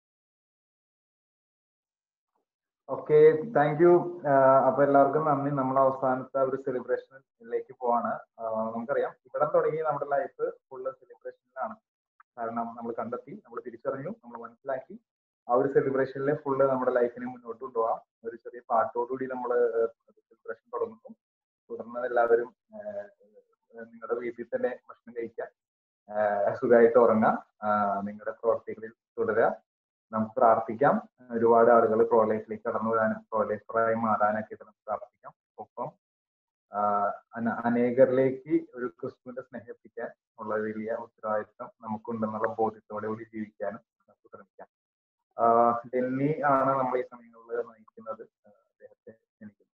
Okay, thank you. അപ്പൊ എല്ലാവർക്കും നന്ദി. നമ്മുടെ അവസാനത്തെ ഒരു സെലിബ്രേഷനിലേക്ക് പോവാണ്. നമുക്കറിയാം ഇവിടെ തുടങ്ങി നമ്മുടെ ലൈഫ് ഫുള്ള് സെലിബ്രേഷനിലാണ്. കാരണം നമ്മൾ കണ്ടെത്തി, നമ്മൾ തിരിച്ചറിഞ്ഞു, നമ്മൾ മനസ്സിലാക്കി. ആ ഒരു സെലിബ്രേഷനിൽ ഫുള്ള് നമ്മുടെ ലൈഫിനെ മുന്നോട്ട് കൊണ്ടുപോകാം. ഒരു ചെറിയ പാട്ടോടുകൂടി നമ്മൾ സെലിബ്രേഷൻ തുടങ്ങുന്നു. തുടർന്ന് എല്ലാവരും നിങ്ങളുടെ വീട്ടിൽ തന്നെ ഭക്ഷണം കഴിക്കുക, സുഖമായിട്ട് ഉറങ്ങാം, നിങ്ങളുടെ പ്രവർത്തികളിൽ തുടരുക. നമുക്ക് പ്രാർത്ഥിക്കാം. ഒരുപാട് ആളുകൾ പ്രോ ലൈഫിലേക്ക് കടന്നു വരാനും പ്രോ ലൈഫറായി മാറാനൊക്കെ നമുക്ക് പ്രാർത്ഥിക്കാം. ഒപ്പം അനേകരിലേക്ക് ഒരു ക്രിസ്തുവിന്റെ സ്നേഹം എത്തിക്കാൻ ഉള്ള വലിയ ഉത്തരവാദിത്വം നമുക്കുണ്ടെന്നുള്ള ബോധ്യത്തോടെ കൂടി ജീവിക്കാനും നമുക്ക് ശ്രമിക്കാം. ഡെന്നി ആണ് നമ്മൾ ഈ സമയങ്ങളിൽ നയിക്കുന്നത്. അദ്ദേഹത്തെ ക്ഷണിക്കുന്നു.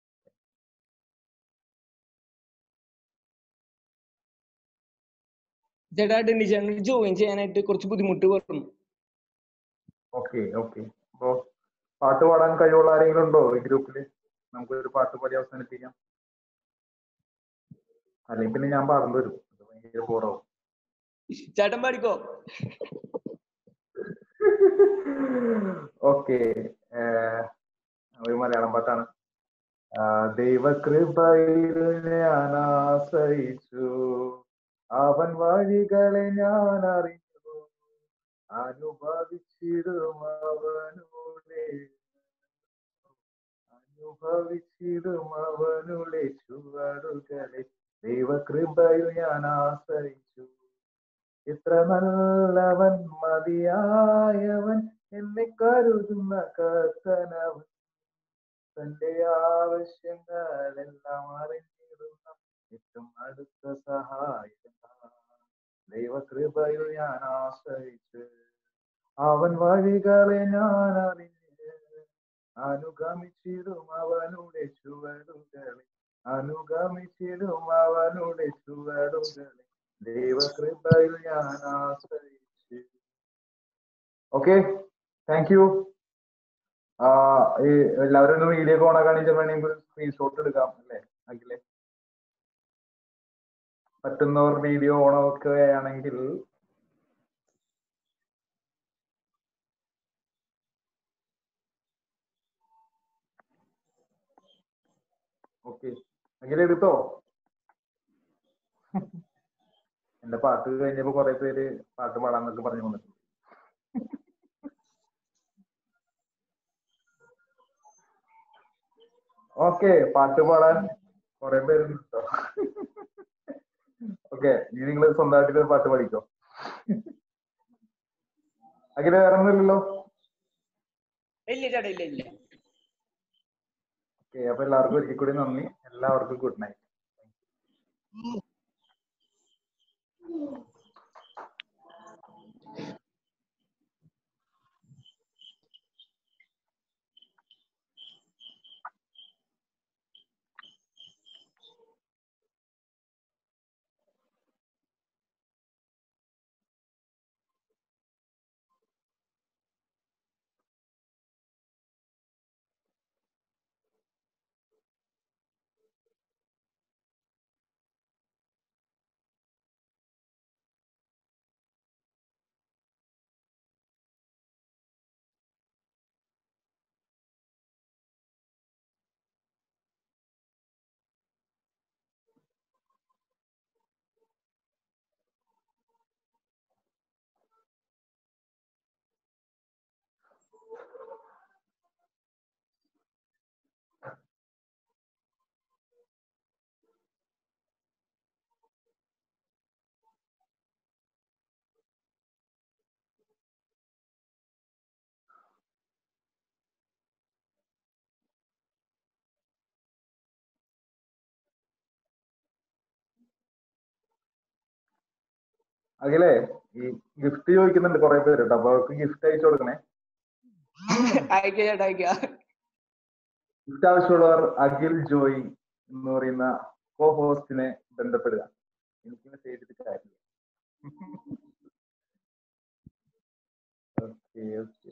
ചേട്ടാ ഡെന്നി ചേട്ടൻ ജോയിൻ ചെയ്യാനായിട്ട് കുറച്ച് ബുദ്ധിമുട്ട് പറഞ്ഞു. ഓക്കെ ഓക്കെ അപ്പോ പാട്ട് പാടാൻ കഴിവുള്ള ആരെങ്കിലും ഉണ്ടോ ഈ ഗ്രൂപ്പില്? നമുക്ക് ഒരു പാട്ട് പാടി അവസാനിപ്പിക്കാം. അല്ലെങ്കിൽ പിന്നെ ഞാൻ പാടേണ്ടി വരും, ഭയങ്കര ബോറാവും. ചേട്ടൻ പാടിക്കോ. ഓക്കെ, ഒരു മലയാളം പാട്ടാണ്. ദൈവകൃപയിൽ ഞാൻ ആശ്രയിച്ചു, അവൻ വഴികളെ ഞാൻ അറിഞ്ഞു, അനുഭവിച്ചിടും അവനുടെ അനുഭവിച്ചിടും അവനുടെ ചുവടുകളെ. ദൈവകൃപയിൽ ഞാൻ ആശ്രയിച്ചു, എത്ര നല്ലവൻ മതിയായവൻ, എന്നെ കരുതുന്ന കർത്തനവൻ, തന്റെ ആവശ്യങ്ങളെല്ലാം അറിഞ്ഞിടുന്ന ഏറ്റവും അടുത്ത സഹായകൻ. ദൈവകൃപയിൽ ഞാൻ ആശ്രയിച്ച്, അവൻ വഴികളെ ഞാൻ അറിഞ്ഞ്, അനുഗമിച്ചിടും അവനുടെ ചുവടുകളെ, അനുഗമിച്ചിടും അവനുടെ ചുവടുകളെ. ദൈവകൃപയിൽ ഞാൻ ആശ്രയിച്ച്. Okay, thank you. എല്ലാവരും ഒന്ന് വീഡിയോ ഓണാ കാണിച്ചാൽ വേണമെങ്കിൽ സ്ക്രീൻഷോട്ട് എടുക്കാം അല്ലേ? അഖിലേ, പറ്റുന്നവർ വീഡിയോ ഓണാക്കുകയാണെങ്കിൽ ഓക്കെ. അഖില എടുത്തോ? എന്റെ പാട്ട് കഴിഞ്ഞപ്പോ കുറെ പേര് പാട്ട് പാടാന്നൊക്കെ പറഞ്ഞു വന്നിട്ടുണ്ട്. ഓക്കെ, പാട്ട് പാടാൻ കുറെ പേരുണ്ട് കേട്ടോ. ഓക്കെ, ഇനി നിങ്ങൾ സ്വന്തമായിട്ട് പാട്ട് പാടിക്കോ. അഖില വേറെ ഒന്നുമില്ലല്ലോ? ഇല്ല ചേട്ടാ, ഇല്ല ഇല്ല. ഓക്കെ, ഓക്കെ, അപ്പൊ എല്ലാവർക്കും ഒരിക്കൽ കൂടി നന്ദി. എല്ലാവർക്കും ഗുഡ് നൈറ്റ്. അഖിലേ, ഈ ഗിഫ്റ്റ് ചോദിക്കുന്നുണ്ട് കുറെ പേര് കേട്ടോ, അപ്പൊ അവർക്ക് ഗിഫ്റ്റ് അയച്ചു കൊടുക്കണേ. അയക്കാം ചേട്ടാ, അയക്കാം. ഗിഫ്റ്റ് ആവശ്യമുള്ളവർ അഖിൽ ജോയി എന്ന് പറയുന്ന കോ ഹോസ്റ്റിനെ ബന്ധപ്പെടുക. എനിക്ക് മെസ്സേജ് ചെയ്തിട്ട് കാര്യമില്ല. Okay okay.